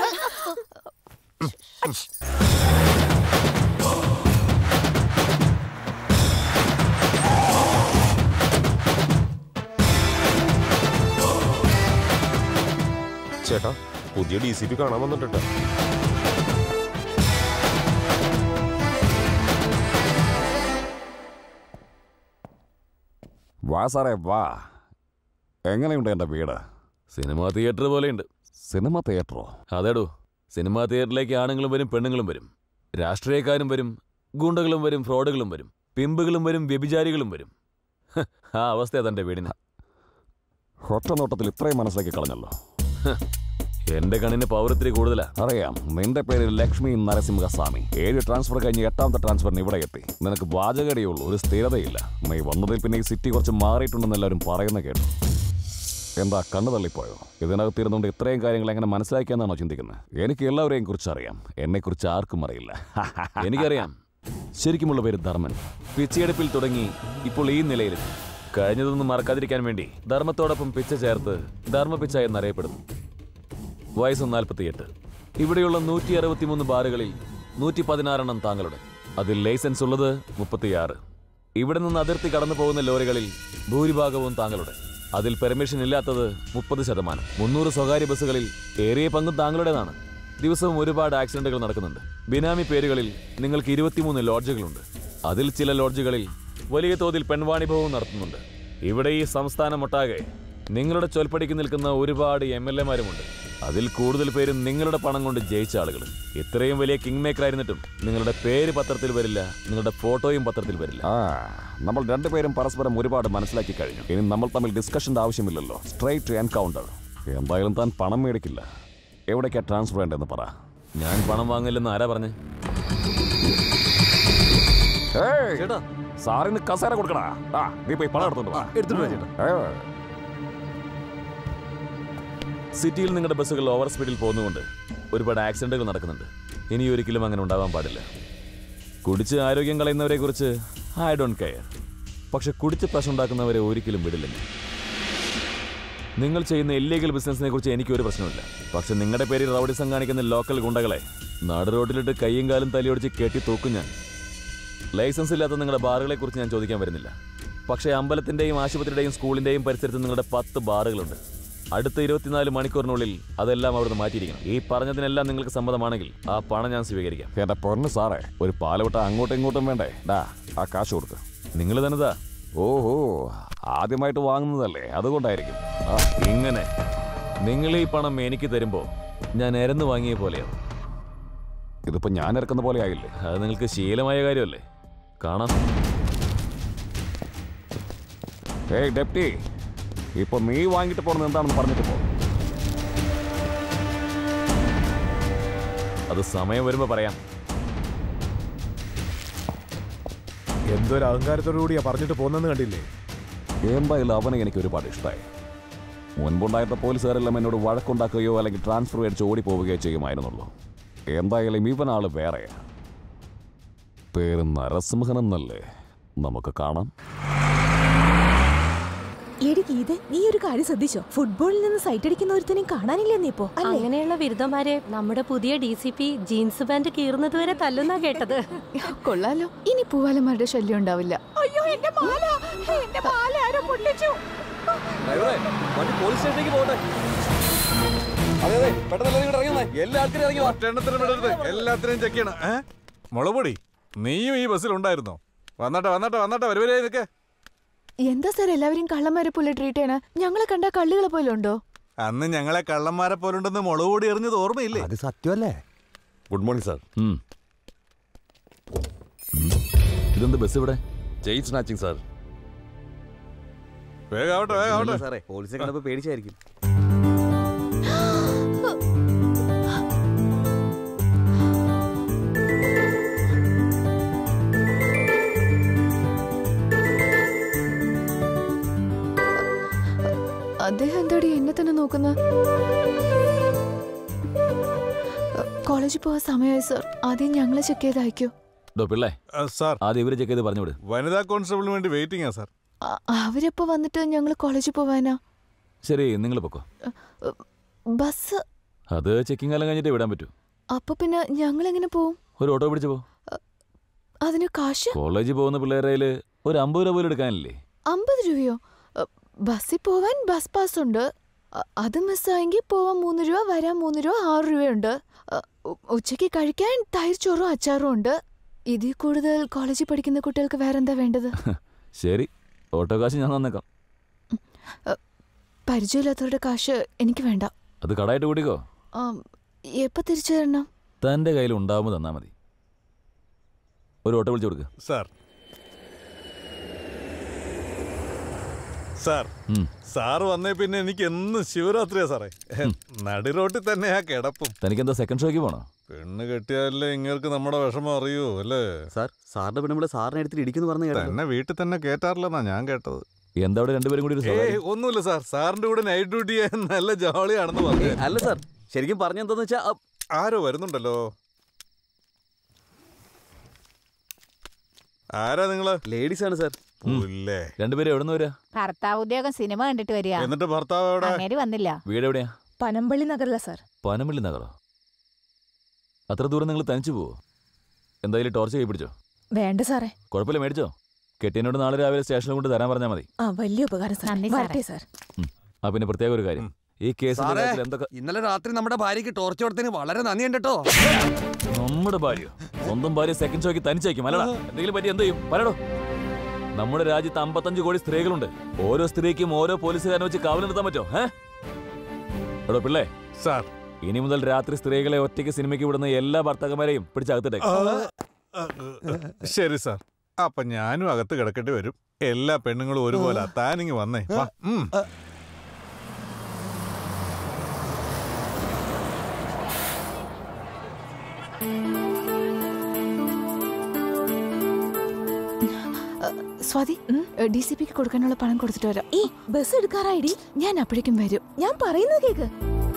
ചേട്ടാ, പുതിയ DCP കാണാൻ വന്നിട്ടുണ്ട്. വാ സാറേ വാ. എങ്ങനെയുണ്ട് എൻ്റെ വീട്? സിനിമാ തിയേറ്റർ പോലെയുണ്ട്. സിനിമ തിയേറ്ററോ? അതേടോ, സിനിമാ തിയേറ്ററിലേക്ക് ആണുങ്ങളും വരും, പെണ്ണുങ്ങളും വരും, രാഷ്ട്രീയക്കാരും വരും, ഗുണ്ടകളും വരും, ഫ്രോഡുകളും വരും, പിമ്പുകളും വരും, വ്യഭിചാരികളും വരും. ആ അവസ്ഥയാ തൻ്റെ വീടിന്. ഒറ്റ നോട്ടത്തിൽ ഇത്രയും മനസ്സിലാക്കി കളഞ്ഞല്ലോ. എന്റെ കണ്ണിന് പൗരത്തിരി കൂടുതലാ. അറിയാം, നിന്റെ പേര് ലക്ഷ്മി നരസിംഹസ്വാമി. 7 ട്രാൻസ്ഫർ കഴിഞ്ഞ് 8ാമത്തെ ട്രാൻസ്ഫറിന് ഇവിടെ എത്തി. നിനക്ക് വാചകടിയുള്ളൂ, ഒരു സ്ഥിരതയില്ല. നീ വന്നതിൽ പിന്നെ ഈ സിറ്റി കുറച്ച് മാറിയിട്ടുണ്ടെന്ന് എല്ലാവരും പറയുന്ന കേട്ടു. എന്താ കണ്ണു തള്ളിപ്പോയോ? ഇതിനകത്തിരുന്നുകൊണ്ട് ഇത്രയും കാര്യങ്ങൾ എങ്ങനെ മനസ്സിലാക്കിയെന്നാണോ ചിന്തിക്കുന്നത്? എനിക്ക് എല്ലാവരെയും കുറിച്ച് അറിയാം, എന്നെക്കുറിച്ച് ആർക്കും അറിയില്ല. എനിക്കറിയാം. ശരിക്കുമുള്ള പേര് ധർമ്മൻ. പിച്ചയെടുപ്പിൽ തുടങ്ങി ഇപ്പോൾ ഈ നിലയിലെത്തി. കഴിഞ്ഞതൊന്നും മറക്കാതിരിക്കാൻ വേണ്ടി ധർമ്മത്തോടൊപ്പം പിച്ച ചേർത്ത് ധർമ്മപിച്ച എന്നറിയപ്പെടുന്നു. വയസ്സ് 48. ഇവിടെയുള്ള 163 ബാറുകളിൽ 116 താങ്കളുടെ. അതിൽ ലൈസൻസ് ഉള്ളത് 36. ഇവിടെ നിന്ന് അതിർത്തി കടന്നു പോകുന്ന ലോറികളിൽ ഭൂരിഭാഗവും താങ്കളുടെ. അതിൽ പെർമിഷൻ ഇല്ലാത്തത് 30%. 300 സ്വകാര്യ ബസ്സുകളിൽ ഏറിയ പങ്കും താങ്കളുടേതാണ്. ദിവസവും ഒരുപാട് ആക്സിഡന്റുകൾ നടക്കുന്നുണ്ട്. ബിനാമി പേരുകളിൽ നിങ്ങൾക്ക് 23 ലോഡ്ജുകളുണ്ട്. അതിൽ ചില ലോഡ്ജുകളിൽ വലിയ തോതിൽ പെൺവാണിഭവും നടത്തുന്നുണ്ട്. ഇവിടെ ഈ സംസ്ഥാനമൊട്ടാകെ നിങ്ങളുടെ ചൊൽപ്പടിക്ക് നിൽക്കുന്ന ഒരുപാട് MLA-മാരുമുണ്ട്. അതിൽ കൂടുതൽ പേരും നിങ്ങളുടെ പണം കൊണ്ട് ജയിച്ച ആളുകൾ. ഇത്രയും വലിയ കിങ് മേക്കർ ആയിരുന്നിട്ടും നിങ്ങളുടെ പേര് പത്രത്തിൽ വരില്ല, നിങ്ങളുടെ ഫോട്ടോയും പത്രത്തിൽ വരില്ല. നമ്മൾ രണ്ടുപേരും പരസ്പരം ഒരുപാട് മനസ്സിലാക്കി കഴിഞ്ഞു. ഇനി നമ്മൾ തമ്മിൽ ഡിസ്കഷന്റെ ആവശ്യമില്ലല്ലോ. Straight encounter. എന്തായാലും താൻ പണം മേടിക്കില്ല. എവിടേക്കാ ട്രാൻസ്ഫർ ചെയ്യേണ്ടതെന്ന് പറ. ഞാൻ പണം വാങ്ങില്ലെന്ന് ആരാ പറഞ്ഞേ? സാറിന് കസേര കൊടുക്കടാ. നീ പോയി പണം എടുത്തോണ്ട് സിറ്റിയിൽ നിങ്ങളുടെ ബസ്സുകൾ ഓവർ സ്പീഡിൽ പോകുന്നതുകൊണ്ട് ഒരുപാട് ആക്സിഡന്റുകൾ നടക്കുന്നുണ്ട്. ഇനി ഒരിക്കലും അങ്ങനെ ഉണ്ടാവാൻ പാടില്ല. കുടിച്ച് ആരോഗ്യം കളയുന്നവരെ കുറിച്ച് ഐ ഡോണ്ട് കെയർ. പക്ഷെ കുടിച്ച് പ്രശ്നം ഉണ്ടാക്കുന്നവരെ ഒരിക്കലും വിടില്ലെങ്കിൽ. നിങ്ങൾ ചെയ്യുന്ന ഇല്ലീഗൽ ബിസിനസിനെ കുറിച്ച് എനിക്കൊരു പ്രശ്നമില്ല. പക്ഷെ നിങ്ങളുടെ പേരിൽ റൗഡിസം കാണിക്കുന്ന ലോക്കൽ ഗുണ്ടകളെ നാട് റോഡിലിട്ട് കയ്യും കാലും തലിയൊടിച്ച് കെട്ടി തൂക്കും ഞാൻ. ലൈസൻസ് ഇല്ലാത്ത നിങ്ങളുടെ ബാറുകളെ കുറിച്ച് ഞാൻ ചോദിക്കാൻ വരുന്നില്ല. പക്ഷേ അമ്പലത്തിന്റെയും ആശുപത്രിയുടെയും സ്കൂളിന്റെയും പരിസരത്ത് നിങ്ങളുടെ 10 ബാറുകളുണ്ട്. അടുത്ത 24 മണിക്കൂറിനുള്ളിൽ അതെല്ലാം അവിടുന്ന് മാറ്റിയിരിക്കണം. ഈ പറഞ്ഞതിനെല്ലാം നിങ്ങൾക്ക് സമ്മതമാണെങ്കിൽ ആ പണം ഞാൻ സ്വീകരിക്കാം. എന്റെ പൊന്ന് സാറേ, ഒരു പാലവിട്ട അങ്ങോട്ടും ഇങ്ങോട്ടും വേണ്ടേ? ആ കാശ് കൊടുക്ക്. നിങ്ങൾ തന്നതാ? ഓഹോ, ആദ്യമായിട്ട് വാങ്ങുന്നതല്ലേ, അതുകൊണ്ടായിരിക്കും. ഇങ്ങനെ നിങ്ങൾ ഈ പണം എനിക്ക് തരുമ്പോ ഞാൻ എരന്ന് വാങ്ങിയ പോലെയാണ്. ഇതിപ്പോ ഞാൻ ഇറക്കുന്ന പോലെ ആയില്ലേ? അത് നിങ്ങൾക്ക് ശീലമായ കാര്യമല്ലേ? കാണാം. ഏയ് ഡെപ്റ്റി, ഇപ്പൊ നീ വാങ്ങിട്ട് പോകുന്നത് എന്താണെന്ന് പറഞ്ഞിട്ട് പോ. അത് സമയം വരുമ്പോ പറയാം. എന്തൊരു അഹങ്കാരത്തോടു കൂടിയാ പറഞ്ഞിട്ട് പോകുന്നെന്ന് കണ്ടില്ലേ? എന്തായാലും അവനെ എനിക്ക് ഒരുപാട് ഇഷ്ടമായി. മുൻപുണ്ടായിരുന്ന പോലീസുകാരെല്ലാം എന്നോട് വഴക്കുണ്ടാക്കുകയോ അല്ലെങ്കിൽ ട്രാൻസ്ഫർ മേടിച്ച് ഓടിപ്പോവുകയോ ചെയ്യുമായിരുന്നുള്ളൂ. എന്തായാലും ഇവനാള് വേറെയാ. പേര് നരസിംഹൻ എന്നല്ലേ? നമുക്ക് കാണാം. എടി ഗീത, നീ ഒരു കാര്യം ശ്രദ്ധിച്ചോ? ഫുട്ബോളിൽ നിന്ന് സൈറ്റ് അടിക്കുന്ന ഒരുത്തനെയും കാണാനില്ലെന്നീ ഇപ്പോ. അങ്ങനെയുള്ള ബിരുദന്മാരെ നമ്മുടെ പുതിയ DCP ജീൻസ് പാന്റ് കീറുന്നത് വരെ തല്ലുന്നാ കേട്ടത്. കൊള്ളാലോ, ഇനി പൂവാലന്മാരുടെ ശല്യം ഉണ്ടാവില്ല. അയ്യോ, എന്റെ മാല ആരോ പൊട്ടിച്ചു. പോലീസ് സ്റ്റേഷനിലേക്ക് പോകട്ടെ. എല്ലാത്തിനെയും ചെക്ക് ചെയ്യണം. മുളപൊടി, നീയും ഈ ബസ്സിൽ ഉണ്ടായിരുന്നോ? വന്നട്ടെ വരുവരെ നിൽക്കേ. എന്താ സാർ എല്ലാവരും കള്ളന്മാരെ പോലെ ട്രീറ്റ് ചെയ്യണ? ഞങ്ങളെ കണ്ട കള്ളികളെ പോലെ ഉണ്ടോ? അന്ന് ഞങ്ങളെ കള്ളന്മാരെ പോലുണ്ടെന്ന് മുളകുപൊടി എറിഞ്ഞത് ഓർമ്മയില്ലേ? അത് സത്യമല്ലേ? Good morning sir. ഇതെന്ത് ബസ് ഇവിടെ? Chain snatching sir. വേഗാവട്ടെ സാറേ, പോലീസിനെ കണ്ടപ്പോ പേടിച്ചായിരിക്കും. അദ്ദേഹം എന്താടി എന്നെ തന്നെ നോക്കുന്ന? കോളേജിൽ പോവാൻ സമയമായി സർ. ആദ്യം ഞങ്ങളെ ചെക്ക് ചെയ്ത് അയക്കൂ. ആദ്യം ഇവരെ ചെക്ക് ചെയ്ത് പറഞ്ഞുവിട്. വനിതാ കോൺസ്റ്റബിളിന് വേണ്ടി വെയിറ്റിംഗാ സാർ. അവരെപ്പോ വന്നിട്ട് ഞങ്ങൾ കോളേജിൽ പോവാനാ? ശരി, നിങ്ങൾ പൊക്കോ. ബസ് അത് ചെക്കിംഗ് എല്ലാം കഴിഞ്ഞിട്ട് വിടാൻ പറ്റൂ. അപ്പൊ പിന്നെ ഞങ്ങൾ എങ്ങനെ പോവും? ഒരു ഓട്ടോ പിടിച്ചു പോ. അതിന് കാശ്? കോളേജിൽ പോകുന്ന പിള്ളേരുടെ ഒരു 50 രൂപ പോലും എടുക്കാനില്ലേ? 50 രൂപയോ? ബസ്സിൽ പോവാൻ ബസ് പാസ് ഉണ്ട്. അത് മിസ്സായെങ്കിൽ പോവാൻ 3 രൂപ, വരാൻ 3 രൂപ, 6 രൂപയുണ്ട്. ഉച്ചയ്ക്ക് കഴിക്കാൻ തൈര് ചോറും അച്ചാറും ഉണ്ട്. ഇതിൽ കൂടുതൽ കോളേജിൽ പഠിക്കുന്ന കുട്ടികൾക്ക് വേറെന്താ വേണ്ടത്? ശരി, ഓട്ടോ കാശ് ഞാൻ തന്നേക്കാം. പരിചയമില്ലാത്തവരുടെ കാശ് എനിക്ക് വേണ്ട. അത് കടായിട്ട് കൂടിക്കോ. എപ്പോ തിരിച്ചു തരണം? തന്റെ കയ്യിൽ ഉണ്ടാവുമ്പോൾ തന്നാ മതി. ഒരു ഓട്ടോ വിളിച്ചു കൊടുക്കുക. സാറ് വന്നേ പിന്നെ എനിക്ക് എന്നും ശിവരാത്രിയാ സാറേ. നടിറോട്ടിൽ തന്നെയാ കിടപ്പും. തനിക്കെന്താ സെക്കൻഡ് ഷോയ്ക്ക് പോണോ? പെണ്ണ് കെട്ടിയാലേ ഇങ്ങൾക്ക് നമ്മുടെ വിഷമം അറിയൂ അല്ലേ? സാറിന്റെ പെണ്ണുമ്പോൾ സാറിനെ എടുത്തിട്ട് ഇടിക്കുന്നു പറഞ്ഞു. എന്നെ വീട്ടിൽ തന്നെ കേറ്റാറില്ലെന്നാ ഞാൻ കേട്ടത്. എന്താ അവിടെ രണ്ടുപേരും കൂടി? ഒന്നുമില്ല സാർ, സാറിന്റെ കൂടെ നൈറ്റ് ഡ്യൂട്ടി ചെയ്യാൻ നല്ല ജോളിയാണെന്ന് പറഞ്ഞു. അല്ല സാർ, ശരിക്കും പറഞ്ഞെന്താന്ന് വെച്ചാ ആരോ വരുന്നുണ്ടല്ലോ. ആരാ നിങ്ങള്? ലേഡീസ് ആണ് സാർ. രണ്ടുപേരും എവിടെ നിന്ന് വരാ? ഭർത്താവ് ഉദ്യോഗം സിനിമ കണ്ടിട്ട് വരിക. എന്നിട്ട് ഭർത്താവ് അങ്ങേര് വന്നില്ല. വീട് എവിടെയാ? പനമ്പള്ളി നഗറിലാ സാർ. പനമ്പള്ളി നഗറോ? അത്ര ദൂരം നിങ്ങൾ തനിച്ചു പോവോ? എന്തായാലും ടോർച്ച് കൈ പിടിച്ചോ? വേണ്ട സാറേ. കുഴപ്പമില്ല, മേടിച്ചോ. കെട്ടിയനോട് നാളെ രാവിലെ സ്റ്റേഷനിൽ കൊണ്ട് തരാൻ പറഞ്ഞാൽ മതി. വലിയ ഉപകാരം സാർ. ആ പിന്നെ പ്രത്യേക ഒരു കാര്യം, ഈ കേസ് ഇന്നലെ രാത്രി നമ്മുടെ ഭാര്യക്ക് ടോർച്ച് കൊടുത്തതിന് വളരെ നന്ദിയുണ്ട് കേട്ടോ. നമ്മുടെ ഭാര്യ സ്വന്തം ഭാര്യ സെക്കൻഡ് ഷോയ്ക്ക് തനിച്ചയക്കും അല്ലടാ? എന്തെങ്കിലും പറ്റി എന്ത് ചെയ്യും പറയടോ? നമ്മുടെ രാജ്യത്ത് 55 കോടി സ്ത്രീകളുണ്ട്. ഓരോ സ്ത്രീക്കും ഓരോ പോലീസുകാരനെ വെച്ച് കാവൽ നിർത്താൻ പറ്റോ? എടോ പിള്ളേ സാർ, ഇനി മുതൽ രാത്രി സ്ത്രീകളെ ഒറ്റയ്ക്ക് സിനിമയ്ക്ക് വിടുന്ന എല്ലാ ഭർത്താക്കന്മാരെയും പിടിച്ചകത്തിട്ടേക്ക്. ശരി സാർ, അപ്പൊ ഞാനും അകത്ത് കിടക്കേണ്ടി വരും. എല്ലാ പെണ്ണുങ്ങളും ഒരുപോലെ. താനിങ് വന്നേ. സ്വാതി, DCPക്ക് കൊടുക്കാനുള്ള പണം കൊടുത്തിട്ട് വരാം. ഈ ബസ് എടുക്കാറായിടി. ഞാൻ അപ്പോഴേക്കും വരും. ഞാൻ പറയുന്നത് കേക്ക്.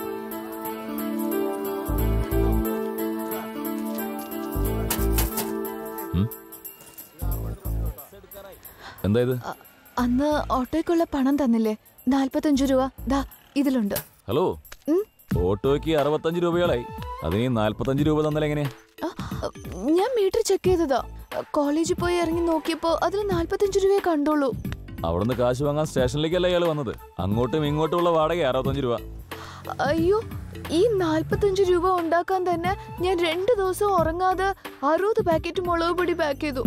എന്തായത്? അന്ന് ഓട്ടോയ്ക്കുള്ള പണം തന്നില്ലേ? 45 രൂപ ദാ ഇതിലുണ്ട്. ഹലോ, ഓട്ടോയ്ക്ക് 65 രൂപയോളായി. അതിന് 45 രൂപ തന്നാലും എങ്ങനെയാ? ഞാൻ മീറ്റർ ചെക്ക് ചെയ്തതാ. കോളേജിൽ പോയി ഇറങ്ങി നോക്കിയപ്പോ അതിൽ 45 രൂപയെ കണ്ടുള്ളൂ. അവിടുന്ന് കാശ് വാങ്ങാൻ സ്റ്റേഷനിലേക്കല്ല ഇയാൾ വന്നത്. അങ്ങോട്ടും ഇങ്ങോട്ടും ഉള്ള വാടക 65 രൂപ. അയ്യോ, ഈ 45 രൂപ ഉണ്ടാക്കാൻ തന്നെ ഞാൻ 2 ദിവസം ഉറങ്ങാതെ 60 പാക്കറ്റ് മുളക് പൊടി പാക്ക് ചെയ്തു.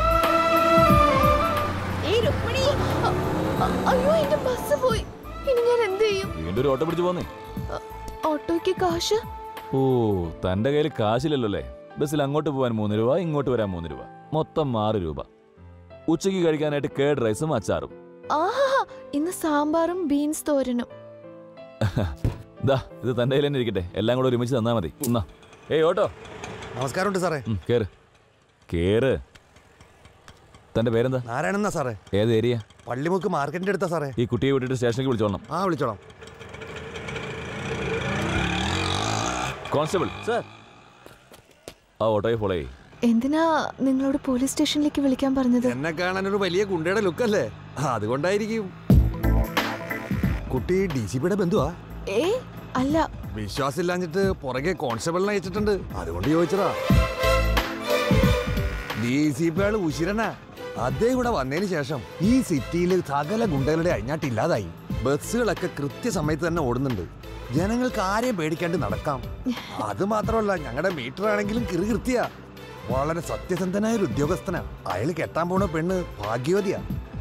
അയ്യോ, എന്റെ ബസ് പോയി. ഇനി ഞാൻ എന്ത് ചെയ്യും? വീണ്ടും ഒരു ഓട്ടോ പിടിച്ചു പോന്നേ. ഓട്ടോയ്ക്ക് കാശ്? ഓ, തന്റെ കയ്യിൽ കാശില്ലല്ലോ അല്ലേ? ബസ്സിൽ അങ്ങോട്ട് പോകാൻ 3 രൂപ, ഇങ്ങോട്ട് വരാൻ 3 രൂപ, മൊത്തം 6 രൂപ. ഉച്ചയ്ക്ക് കഴിക്കാനായിട്ട് കേഡ് റൈസും അച്ചാറും. ആഹാ, ഇന്ന് സാമ്പാറും ബീൻസ് തോരനും. ഇത് തന്റെ കയ്യിൽ തന്നെ ഇരിക്കട്ടെ. എല്ലാം കൂടെ ഒരുമിച്ച് തന്നാ മതി. ഏയ് ഓട്ടോ, നമസ്കാരമുണ്ട് സാറേ. കേറ് കേറ്. തന്റെ പേരെന്താ? നാരായണ സാറേ. ഏത് ഏരിയ? പള്ളിമുക്ക് മാർക്കറ്റിന്റെ അടുത്താ സാറേ. ഈ കുട്ടിയെ വിട്ടിട്ട് സ്റ്റേഷനിലേക്ക് വിളിച്ചോളണം. വിളിച്ചോളാം. കോൺസ്റ്റബിൾ സർ, ആ ഓട്ടോയെ ഫോളോ ചെയ്യ്. എന്തിനാ നിങ്ങളോട് പോലീസ് സ്റ്റേഷനിലേക്ക് വിളിക്കാൻ പറഞ്ഞത്? എന്നെ കാണാൻ ഒരു വലിയ ഗുണ്ടയുടെ ലുക്കല്ലേ, അതുകൊണ്ടായിരിക്കും. കുട്ടി DCPയുടെ ബന്ധുവാ? അല്ല. വിശ്വാസമില്ലാഞ്ഞിട്ട് പുറകെ കോൺസ്റ്റബിളിനെ അയച്ചിട്ടുണ്ട്, അതുകൊണ്ട് ചോദിച്ചതാ. DCP ആള് ഉശിരനാ. അദ്ദേഹം ഇവിടെ വന്നതിന് ശേഷം ഈ സിറ്റിയിൽ സകല ഗുണ്ടകളുടെ അഴിഞ്ഞാട്ടില്ലാതായി. ബസ്സുകളൊക്കെ കൃത്യസമയത്ത് തന്നെ ഓടുന്നുണ്ട്. ജനങ്ങൾക്ക് ആരെയും പേടിക്കാണ്ട് നടക്കാം. അത് മാത്രമല്ല, ഞങ്ങളുടെ മീറ്റർ ആണെങ്കിലും കൃത്യ. വളരെ സത്യസന്ധനായ ഒരു ഉദ്യോഗസ്ഥനാ. അയാൾ കെട്ടാൻ പോണ പെണ്ണ് ഭാഗ്യവതിയാ.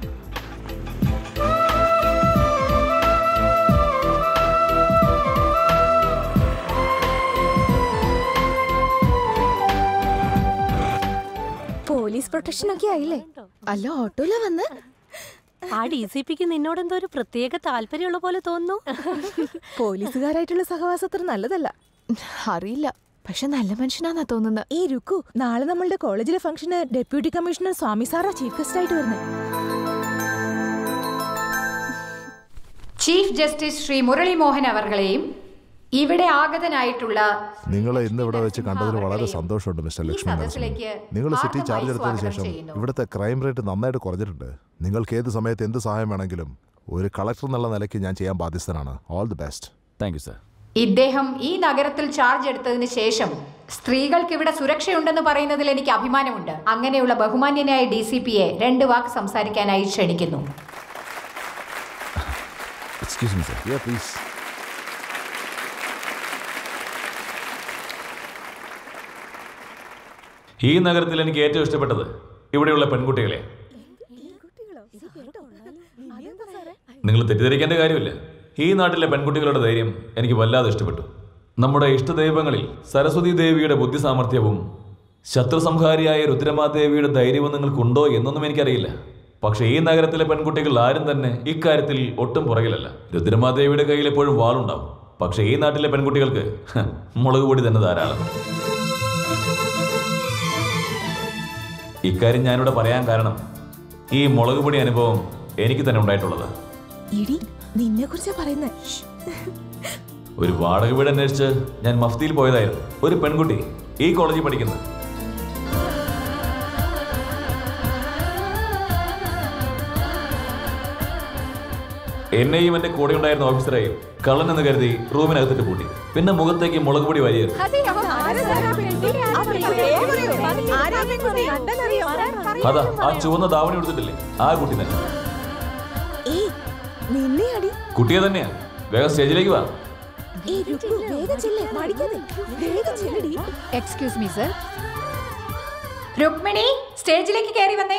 പോലീസ് പ്രൊട്ടക്ഷൻ ഒക്കെ ആയില്ലേ? അല്ല, ഓട്ടോയിലാ വന്ന്. ആ DCPക്ക് നിന്നോട് എന്തോ ഒരു പ്രത്യേക താല്പര്യമുള്ള പോലെ തോന്നുന്നു. പോലീസുകാരായിട്ടുള്ള സഹവാസം അത്ര നല്ലതല്ല. അറിയില്ല, പക്ഷെ നല്ല മനുഷ്യനാന്നാ തോന്നുന്നത്. ഈ രുക്കു, നാളെ നമ്മളുടെ കോളേജിലെ ഫംഗ്ഷന് ഡെപ്യൂട്ടി കമ്മീഷണർ സ്വാമി സാറാ ചീഫ് ഗസ്റ്റ് ആയിട്ട് വരുന്നത്. ചീഫ് ജസ്റ്റിസ് ശ്രീ മുരളി മോഹൻ അവർകളെയും ഇവിടെ ആഗതനായിട്ടുള്ള നിങ്ങളെ ഇന്ന് ഇവിടെ വെച്ച് കണ്ടതിൽ വളരെ സന്തോഷമുണ്ട് മിസ്റ്റർ ലക്ഷ്മി നരസിംഹൻ. നിങ്ങൾ സിറ്റി ചാർജ് എടുത്തതിന് ശേഷം ഇവിടുത്തെ ക്രൈം റേറ്റ് നന്നായിട്ട് കുറഞ്ഞിട്ടുണ്ട്. നിങ്ങൾക്ക് ഏത് സമയത്ത് എന്ത് സഹായം വേണമെങ്കിലും ഒരു കളക്ടർ എന്നുള്ള നിലയ്ക്ക് ഞാൻ ചെയ്യാൻ ബാധ്യസ്ഥനാണ്. All the best. Thank you sir. ഇദ്ദേഹം ഈ നഗരത്തിൽ ചാർജ് എടുത്തതിന് ശേഷം സ്ത്രീകൾക്ക് ഇവിടെ സുരക്ഷയുണ്ടെന്ന് പറയുന്നതിൽ എനിക്ക് അഭിമാനമുണ്ട്. അങ്ങനെയുള്ള ബഹുമാന്യനായ DCPയെ 2 വാക്ക് സംസാരിക്കാനായി ക്ഷണിക്കുന്നു. Excuse me sir. പ്ലീസ്. ഈ നഗരത്തിൽ എനിക്ക് ഏറ്റവും ഇഷ്ടപ്പെട്ടത് ഇവിടെയുള്ള പെൺകുട്ടികളെ. നിങ്ങൾ തെറ്റിദ്ധരിക്കേണ്ട കാര്യമില്ല. ഈ നാട്ടിലെ പെൺകുട്ടികളുടെ ധൈര്യം എനിക്ക് വല്ലാതെ ഇഷ്ടപ്പെട്ടു. നമ്മുടെ ഇഷ്ടദൈവങ്ങളിൽ സരസ്വതി ദേവിയുടെ ബുദ്ധിസാമർഥ്യവും ശത്രുസംഹാരിയായ രുദ്രമാദേവിയുടെ ധൈര്യവും നിങ്ങൾക്കുണ്ടോ എന്നൊന്നും എനിക്കറിയില്ല. പക്ഷേ ഈ നഗരത്തിലെ പെൺകുട്ടികൾ ആരും തന്നെ ഇക്കാര്യത്തിൽ ഒട്ടും പുറകിലല്ല. രുദ്രമാദേവിയുടെ കയ്യിൽ എപ്പോഴും വാളുണ്ടാവും. പക്ഷേ ഈ നാട്ടിലെ പെൺകുട്ടികൾക്ക് മുളക് പൊടി തന്നെ ധാരാളം. ഇക്കാര്യം ഞാനിവിടെ പറയാൻ കാരണം ഈ മുളക് പൊടി അനുഭവം എനിക്ക് തന്നെ ഉണ്ടായിട്ടുള്ളത്. നിന്നെ കുറിച്ചാ പറയുന്നത്. ഒരു വാടക വീട് അന്വേഷിച്ച് ഞാൻ മഫ്തിയിൽ പോയതായിരുന്നു. ഒരു പെൺകുട്ടി ഈ കോളേജിൽ പഠിക്കുന്നത്. എന്നെയും എന്റെ കൂടെ ഉണ്ടായിരുന്ന ഓഫീസറെയും കള്ളൻ എന്ന് കരുതി റൂമിനകത്തിട്ട് പൂട്ടി. പിന്നെ മുഖത്തേക്ക് മുളക് പൊടി വാരിയത്. അതാ ആ ചുവന്ന ധാവണി എടുത്തിട്ടില്ലേ, ആ കുട്ടി തന്നെ. കുട്ടിയെ തന്നെയാ. വേഗം സ്റ്റേജിലേക്ക് വാ. Excuse me sir. രുക്മിണി, സ്റ്റേജിലേക്ക് കയറി വന്നേ.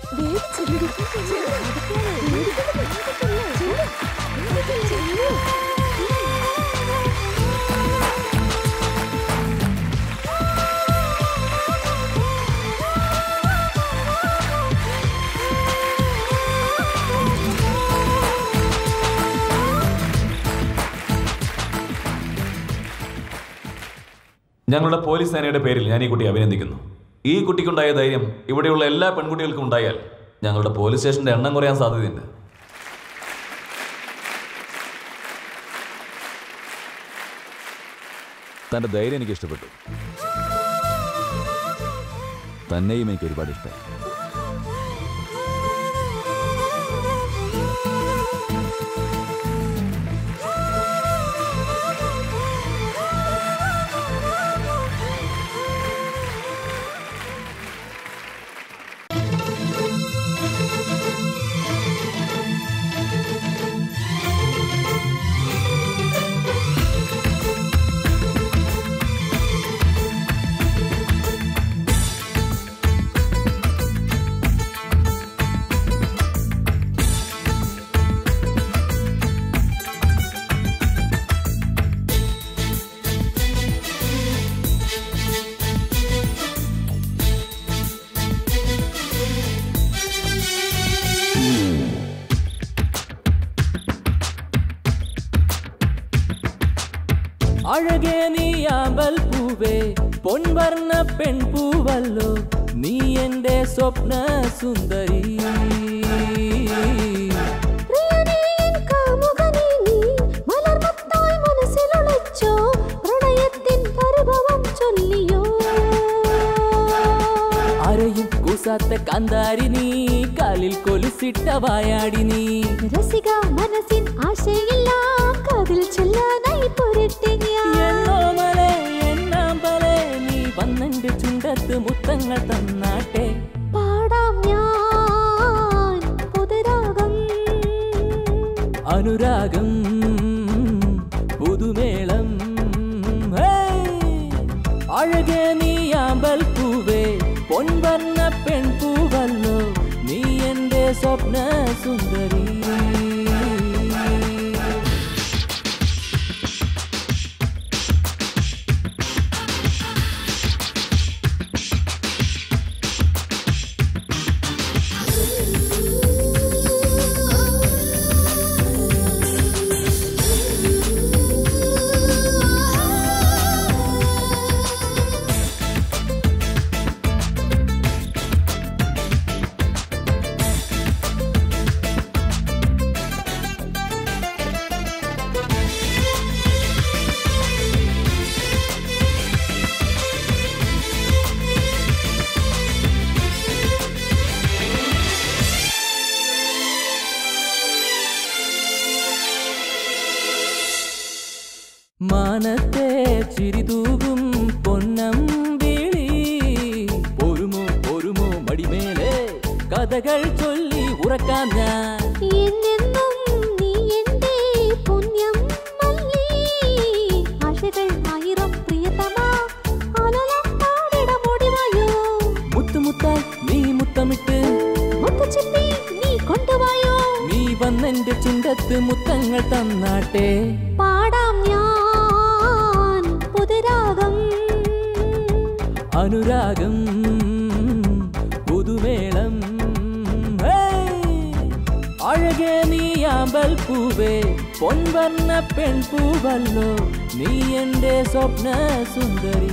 ഞങ്ങളുടെ പോലീസ് സേനയുടെ പേരിൽ ഞാൻ ഈ കുട്ടിയെ അഭിനന്ദിക്കുന്നു. ഈ കുട്ടിക്കുണ്ടായ ധൈര്യം ഇവിടെയുള്ള എല്ലാ പെൺകുട്ടികൾക്കും ഉണ്ടായാൽ ഞങ്ങളുടെ പോലീസ് സ്റ്റേഷന്റെ എണ്ണം കുറയാൻ സാധ്യതയുണ്ട്. തന്റെ ധൈര്യം എനിക്ക് ഇഷ്ടപ്പെട്ടു. തന്നെയും എനിക്ക് ഒരുപാട് ഇഷ്ടമായി. അഴകേ നീയാമ്പൽ പൂവേ പൊൻവർണ്ണ പെൺപൂവല്ലോ നീ എൻ്റെ സ്വപ്ന സുന്ദരി. മലർമത്തായി മനസ്സിലുള്ള കാന്താരി നീ കാലിൽ കൊലുസിട്ട വായാടി നീ രസിക മനസ്സിൻ ആശയെല്ലാം കാതിൽ ചൊല്ലാനായി പുരട്ടെ എന്നോമലെ എന്നാമ്പലെ നീ വന്നെന്റെ ചുണ്ടത്ത് മുത്തങ്ങൾ തന്നാട്ടെ പാടാം ഞാൻ പുതുരാഗം അനുരാഗം പുതുമേളം അഴകേ നീ ആമ്പൽ പൂവേ പൊൻവർണ്ണ പെൺപൂവല്ലോ നീ എന്റെ സ്വപ്ന സുന്ദരി മാനത്തെ ചിരിതൂകും പൊന്നമ്പിളി ഒരുമോ ഒരുമോ മടിമേലെ കഥകൾ ചൊല്ലി ഉറക്കാം ഞാൻ എന്നെന്നും നീ എന്റെ പുണ്യം മല്ലി ആശകൾ ആയിരം പ്രിയതമാ ആലോലം പാടിടമോടിവായോ മുത്തുമുത്തായി നീ മുത്തമിട്ട് മുത്തുച്ചിപ്പി നീ കൊണ്ടുവായോ നീ വന്നെന്റെ ചുണ്ടത്ത് മുത്തങ്ങൾ തന്നാട്ടെ പാടാം ഞാൻ പുതുരാഗം അനുരാഗം പുതുമേളം അഴകേ നീ ആമ്പൽ പൂവേ പൊൻവർണ്ണ പെൺപൂവല്ലോ നീ എന്റെ സ്വപ്ന സുന്ദരി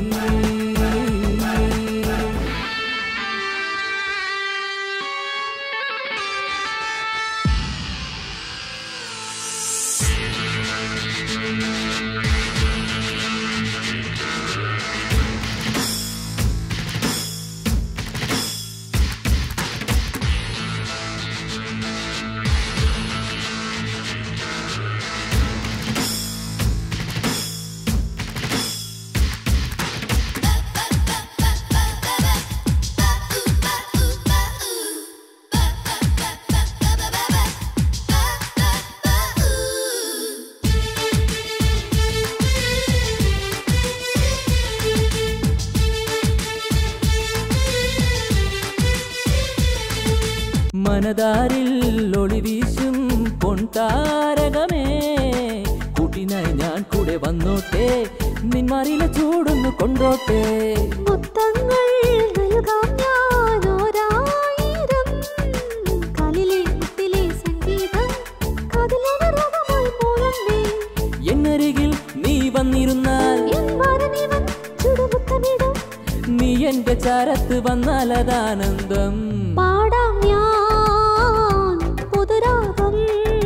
മനതാരിൽ ഒളിവീശും പൊൻതാരകമേ കൂട്ടിനായി ഞാൻ കൂടെ വന്നോട്ടെ നിന്മാറിലെ ചൂടൊന്നു കൊണ്ടോട്ടെ മുത്തങ്ങൾ നൽകാം ഞാൻ ഓരായിരം കാലിലെ മുത്തിലെ സംഗീതം കാതിലനുരാഗമായി മൂളണ്ടേ എന്നരികിൽ നീ വന്നിരുന്നാൽ ചുടുമുത്തമിടും നീ എന്റെ ചാരത്ത് വന്നാൽ അതാനന്ദം പാടാം ഞാൻ പുതുരാഗം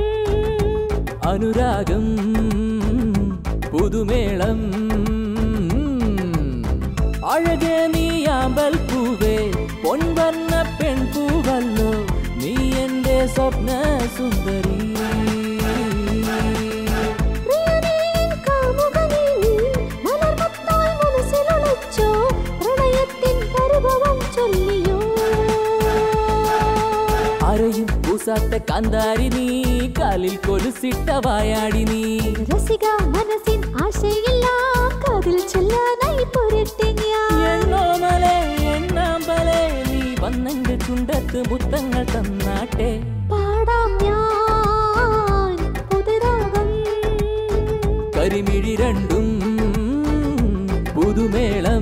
അനുരാഗം പുതുമേളം അഴകേ നീ ആമ്പൽ പൂവേ പൊൻവർണ്ണ പെൺപൂവല്ലോ നീ എന്റെ സ്വപ്ന സുന്ദരി അരയും പൂസാത്ത കാന്താരി നീ കാലിൽ കൊലുസിട്ട വായാടി നീ രസിക മനസ്സിൻ ആശയെല്ലാം കാതിൽ ചൊല്ലാനായി പുരട്ടെ എന്നോമലെ എന്നാമ്പലെ നീ വന്നെന്റെ ചുണ്ടത്ത് മുത്തങ്ങൾ തന്നാട്ടെ പാടാം ഞാൻ പുതുരാഗം കരിമിഴി രണ്ടും പുതുമേളം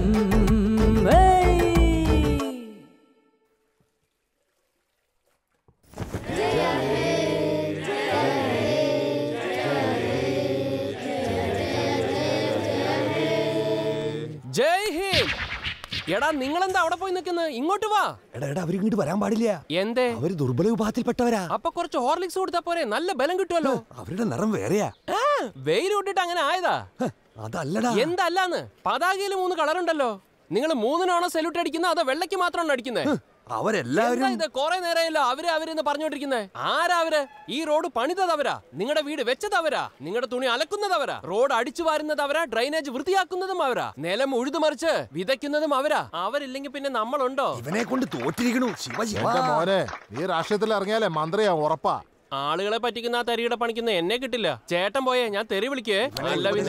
ജയ് ഹിന്ദ്. എടാ നിങ്ങളെന്താ അവിടെ പോയി നിൽക്കുന്നത്? ഇങ്ങോട്ട് വാ. എടാ അവര് ഇങ്ങോട്ട് വരാൻ പാടില്ല. എന്തേ? അവര് ദുർബല വിഭാഗത്തിൽപ്പെട്ടവരാ. അപ്പൊ കുറച്ച് ഹോർലിക്സ് കൊടുത്താ പോരെ, നല്ല ബലം കിട്ടുമല്ലോ. അവരുടെ നിറം വേറെയാ. വെയിൽ കൊണ്ടിട്ട് അങ്ങനെ ആയതാ? അതല്ലടാ. എന്തല്ലാന്ന്? പതാകയിൽ 3 കളറുണ്ടല്ലോ. നിങ്ങൾ 3നാണോ സല്യൂട്ട് അടിക്കുന്നത് അതോ വെള്ളയ്ക്ക് മാത്രമാണോ അടിക്കുന്നത്? അവരെല്ലാവരും കൊറേ നേരമല്ല അവരെന്ന് പറഞ്ഞോണ്ടിരിക്കുന്നേ. ആരാ അവര്? ഈ റോഡ് പണിതത് അവരാ, നിങ്ങളുടെ വീട് വെച്ചത് അവരാ, നിങ്ങളുടെ തുണി അലക്കുന്നത് അവരാ, റോഡ് അടിച്ചു വാരുന്നത് അവരാ, ഡ്രൈനേജ് വൃത്തിയാക്കുന്നതും അവരാ, നിലം ഉഴുതുമറിച്ച് വിതയ്ക്കുന്നതും അവരാ. അവരില്ലെങ്കിൽ പിന്നെ നമ്മളുണ്ടോ? ഇവനെ കൊണ്ട് തോറ്റിരിക്കണു. മോനെ, നീ രാഷ്ട്രീയത്തിൽ ഇറങ്ങിയാലേ മന്ത്രിയാ ഉറപ്പാ. ആളുകളെ പറ്റിക്കുന്ന ആ തരിയുടെ പണിക്കുന്ന എന്നെ കിട്ടില്ല. ചേട്ടൻ പോയേ ഞാൻ തെറി വിളിക്കേ. അല്ല പിന്നെ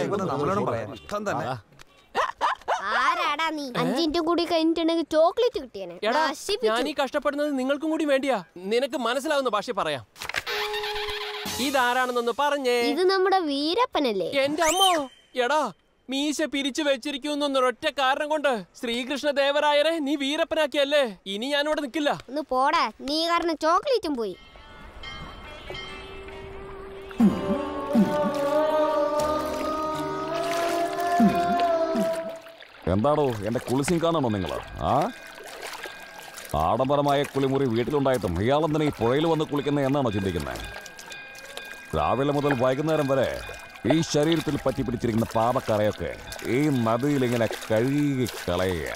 ആരാടാ നീ? 5 മിനിറ്റും കൂടി കഴിഞ്ഞിട്ടുണ്ടെങ്കിൽ ചോക്ലേറ്റ് കിട്ടിയേനെ. എടാ, ഞാൻ ഈ കഷ്ടപ്പെടുന്നത് നിങ്ങൾക്കും കൂടി വേണ്ടിയാ. നിനക്ക് മനസ്സിലാവുന്ന ഭാഷ പറയാം. ഇതാരാണെന്നൊന്ന് പറഞ്ഞേ. ഇത് നമ്മുടെ വീരപ്പനല്ലേ? എന്റെ അമ്മോ, എടാ മീശ പിരിച്ചു വെച്ചിരിക്കുന്നൊരൊറ്റ കാരണം കൊണ്ട് ശ്രീകൃഷ്ണദേവരായരെ നീ വീരപ്പനാക്കിയല്ലേ. ഇനി ഞാനിവിടെ നിൽക്കില്ല. ഒന്ന് പോടാ, നീ കാരണം ചോക്ലേറ്റും പോയി. എന്താണോ എന്റെ കുളിസിയും കാണണോ നിങ്ങൾ? ആഡംബരമായ കുളിമുറി വീട്ടിലുണ്ടായിട്ടും ഇയാളെന്തിനാ ഈ പുഴയിൽ വന്ന് കുളിക്കുന്നത് എന്നാണോ ചിന്തിക്കുന്നത്? രാവിലെ മുതൽ വൈകുന്നേരം വരെ ഈ ശരീരത്തിൽ പറ്റി പിടിച്ചിരിക്കുന്ന പാപക്കറയൊക്കെ ഈ നദിയിൽ ഇങ്ങനെ കഴുകി കളയുക.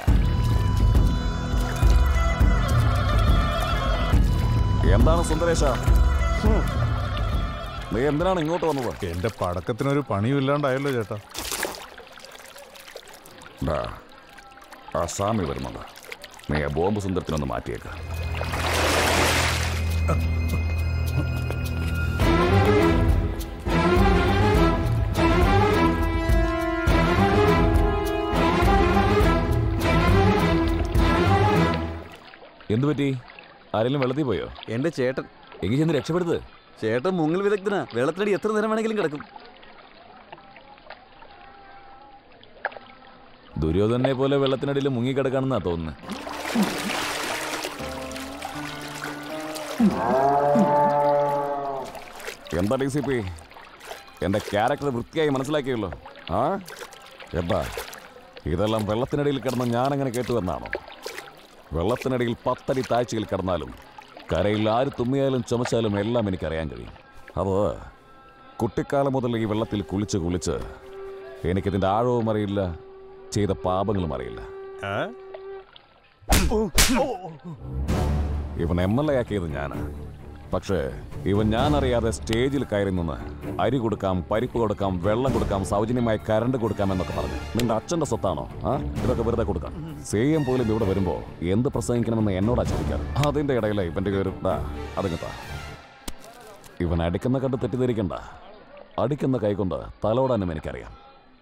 എന്താണ് സുന്ദരേശ, നീ എന്തിനാണ് ഇങ്ങോട്ട് വന്നത്? എന്റെ പടക്കത്തിനൊരു പണിയും ഇല്ലാണ്ടായല്ലോ ചേട്ടാ. ആ സ്വാമി വരുന്നുണ്ട്. നീ ആ ബോംബ് സുന്ദരത്തിനൊന്ന് മാറ്റിയേക്ക. എന്തു പറ്റി? ആരെങ്കിലും വെള്ളത്തിൽ പോയോ? എന്റെ ചേട്ടൻ. എങ്കിൽ ചെന്ന് രക്ഷപ്പെടുത്ത്. ചേട്ടൻ മുങ്ങൽ വിദഗ്ധനാ. വെള്ളത്തിനടി എത്ര നേരം വേണമെങ്കിലും കിടക്കും. ദുര്യോധനെ പോലെ വെള്ളത്തിനടിയിൽ മുങ്ങിക്കിടക്കാണെന്നാ തോന്നുന്നത്. എന്താ DCP, എന്റെ ക്യാരക്ടർ വൃത്തിയായി മനസ്സിലാക്കിയല്ലോ. എന്താ ഇതെല്ലാം വെള്ളത്തിനടിയിൽ കിടന്ന് ഞാനങ്ങനെ കേട്ടു എന്നാണോ? വെള്ളത്തിനടിയിൽ 10 അടി താഴ്ചയിൽ കിടന്നാലും കരയിൽ ആര് തുമ്മിയാലും ചുമച്ചാലും എല്ലാം എനിക്കറിയാൻ കഴിയും. അത് കുട്ടിക്കാലം മുതൽ ഈ വെള്ളത്തിൽ കുളിച്ച് എനിക്കിതിൻ്റെ ആഴവും അറിയില്ല, ചെയ്ത പാപങ്ങളും അറിയില്ല. ഇവൻ MLA ആക്കിയത് ഞാനാ. പക്ഷേ ഇവൻ ഞാനറിയാതെ സ്റ്റേജിൽ കയറി നിന്ന് അരി കൊടുക്കാം, പരിപ്പ് കൊടുക്കാം, വെള്ളം കൊടുക്കാം, സൗജന്യമായി കറണ്ട് കൊടുക്കാം എന്നൊക്കെ പറഞ്ഞു. നിന്റെ അച്ഛൻ്റെ സ്വത്താണോ ഇതൊക്കെ വെറുതെ കൊടുക്കാം? CM പോലും ഇവിടെ വരുമ്പോൾ എന്ത് പ്രസംഗിക്കണമെന്ന് എന്നോടാ ചോദിക്കാറ്. അതിൻ്റെ ഇടയിലെ ഇവൻ്റെ കയറി അതിങ്ങത്താ. ഇവൻ അടിക്കുന്ന കണ്ട് തെറ്റിദ്ധരിക്കണ്ട. അടിക്കുന്ന കൈകൊണ്ട് തലോടാനും എനിക്കറിയാം.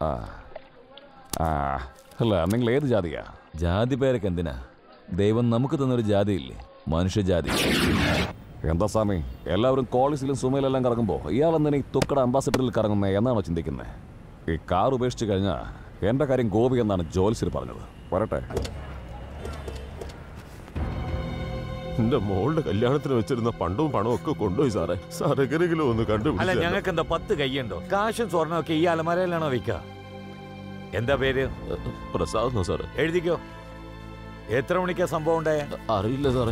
അല്ല, നിങ്ങൾ ഏത് ജാതിയാ? ജാതി പേരൊക്കെ എന്തിനാ? ദൈവം നമുക്ക് തന്നൊരു ജാതിയില്ലേ, മനുഷ്യജാതി. എന്താ സ്വാമി, എല്ലാവരും കോളേജിലും സുമയിലെല്ലാം കറങ്ങുമ്പോൾ ഇയാളെന്തിനാ ഈ തുക്കട അംബാസിഡറിൽ കറങ്ങുന്നത് എന്നാണോ ചിന്തിക്കുന്നത്? ഈ കാർ ഉപേക്ഷിച്ച് കഴിഞ്ഞാൽ എൻ്റെ കാര്യം ഗോപി എന്നാണ് ജോൽസിൽ പറഞ്ഞത്. വരട്ടെ. എന്റെ മോളുടെ കല്യാണത്തിന് വെച്ചിരുന്ന പണ്ടവും പണവും ഒക്കെ കൊണ്ടുപോയി സാറേ. സാർ എങ്ങനെയെങ്കിലും ഒന്ന് അല്ല, ഞങ്ങൾക്ക് എന്താ 10 കൈയുണ്ടോ? കാശും സ്വർണ്ണമൊക്കെ ഈ അലമാരയിലാണോ വയ്ക്കുക? എന്താ പേര്? പ്രസാദ് സാറ്. എഴുതിക്കോ. എത്ര മണിക്കാ സംഭവം ഉണ്ടായ? അറിയില്ല സാറേ.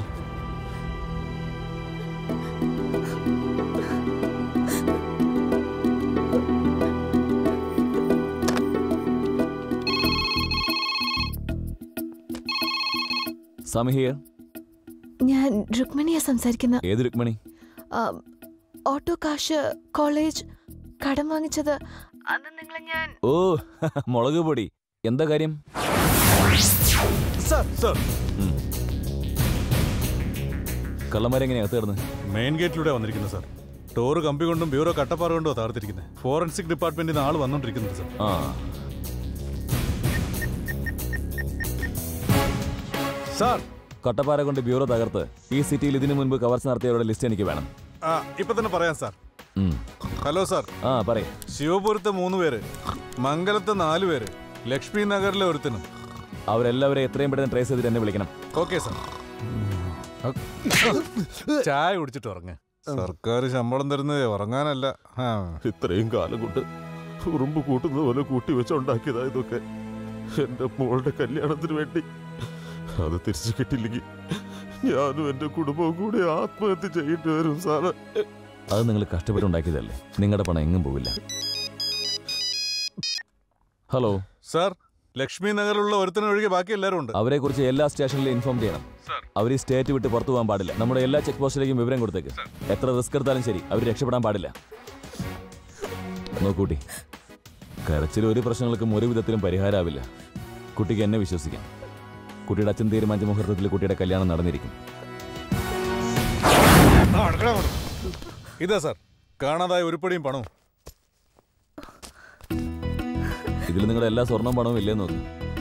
ഞാൻ രുക്മിണിയാ സംസാരിക്കുന്ന. ഏത് രുക്മിണി? ഓട്ടോ കാശ്, കോളേജ്, കടം വാങ്ങിച്ചത് അത് നിങ്ങളെ ഞാൻ. ഓ, മുളക് പൊടി. എന്താ കാര്യം? കള്ളന്മാരെങ്ങനെയാ തീർന്ന്? മെയിൻ ഗേറ്റിലൂടെ വന്നിരിക്കുന്നത് സാർ. ടോറ് കമ്പി കൊണ്ടും ബ്യൂറോ കട്ടപ്പാറ കൊണ്ടോ താർത്തിരിക്കുന്നത്. ഫോറൻസിക് ഡിപ്പാർട്ട്മെന്റിൽ നിന്ന് ആള് വന്നോണ്ടിരിക്കുന്നത് സാർ. സാർ, കട്ടപ്പാറ കൊണ്ട് ബ്യൂറോ തകർത്ത് ഈ സിറ്റിയിൽ ഇതിനു മുൻപ് കവർച്ച നടത്തിയവരുടെ ലിസ്റ്റ് എനിക്ക് വേണം. ഇപ്പൊ തന്നെ പറയാം സാർ. Hello sir. പറയും. ശിവപുരത്ത് 3 പേര്, മംഗലത്ത് 4 പേര്, ലക്ഷ്മി നഗറിലെ ഒരുത്തനും. അവരെല്ലാവരും എത്രയും പെട്ടെന്ന് ട്രേസ് ചെയ്തിട്ട് എന്നെ വിളിക്കണം. Okay sir. ചായ കുടിച്ചിട്ട് ഉറങ്ങ. സർക്കാർ ശമ്പളം തരുന്നത് ഉറങ്ങാനല്ല. ഇത്രയും കാലം കൊണ്ട് ഉറുമ്പ് കൂട്ടുന്നത് പോലെ കൂട്ടി വെച്ചുണ്ടാക്കിയതാ ഇതൊക്കെ. എന്റെ മോളുടെ കല്യാണത്തിന് വേണ്ടി. അത് തിരിച്ചു കിട്ടില്ലെങ്കിൽ ഞാനും എന്റെ കുടുംബവും കൂടി ആത്മഹത്യ ചെയ്യേണ്ടി വരും സാറ്. അത് നിങ്ങൾ കഷ്ടപ്പെട്ടുണ്ടാക്കിയതല്ലേ, നിങ്ങളുടെ പണം എങ്ങും പോവില്ല. ഹലോ സാർ, ലക്ഷ്മി നഗറിലുള്ള ഒരുത്തനൊഴികെ ബാക്കി എല്ലാവരും ഉണ്ട്. അവരെ കുറിച്ച് എല്ലാ സ്റ്റേഷനിലും ഇൻഫോം ചെയ്യണം. സാർ. അവർ ഈ സ്റ്റേറ്റ് വിട്ട് പുറത്തു പോകാൻ പാടില്ല. നമ്മുടെ എല്ലാ ചെക്ക് പോസ്റ്റിലേക്കും വിവരം കൊടുത്തേക്ക്. എത്ര റിസ്ക് എടുത്താലും ശരി, അവർ രക്ഷപ്പെടാൻ പാടില്ല. നോക്കൂട്ടി, കരച്ചിൽ ഒരു പ്രശ്നങ്ങൾക്കും ഒരു വിധത്തിലും പരിഹാരമാവില്ല. കുട്ടിക്ക് എന്നെ വിശ്വസിക്കാം. കുട്ടിയുടെ അച്ഛൻ തീരുമാനിച്ച മുഹൂർത്തത്തിൽ കുട്ടിയുടെ കല്യാണം നടന്നിരിക്കും. ഇതാ സാർ, കാണാതായ ഉരുപ്പടിയും പണവും. ഇതിൽ നിങ്ങളുടെ എല്ലാ സ്വർണ്ണവും പണവും ഇല്ലേന്ന് നോക്ക്.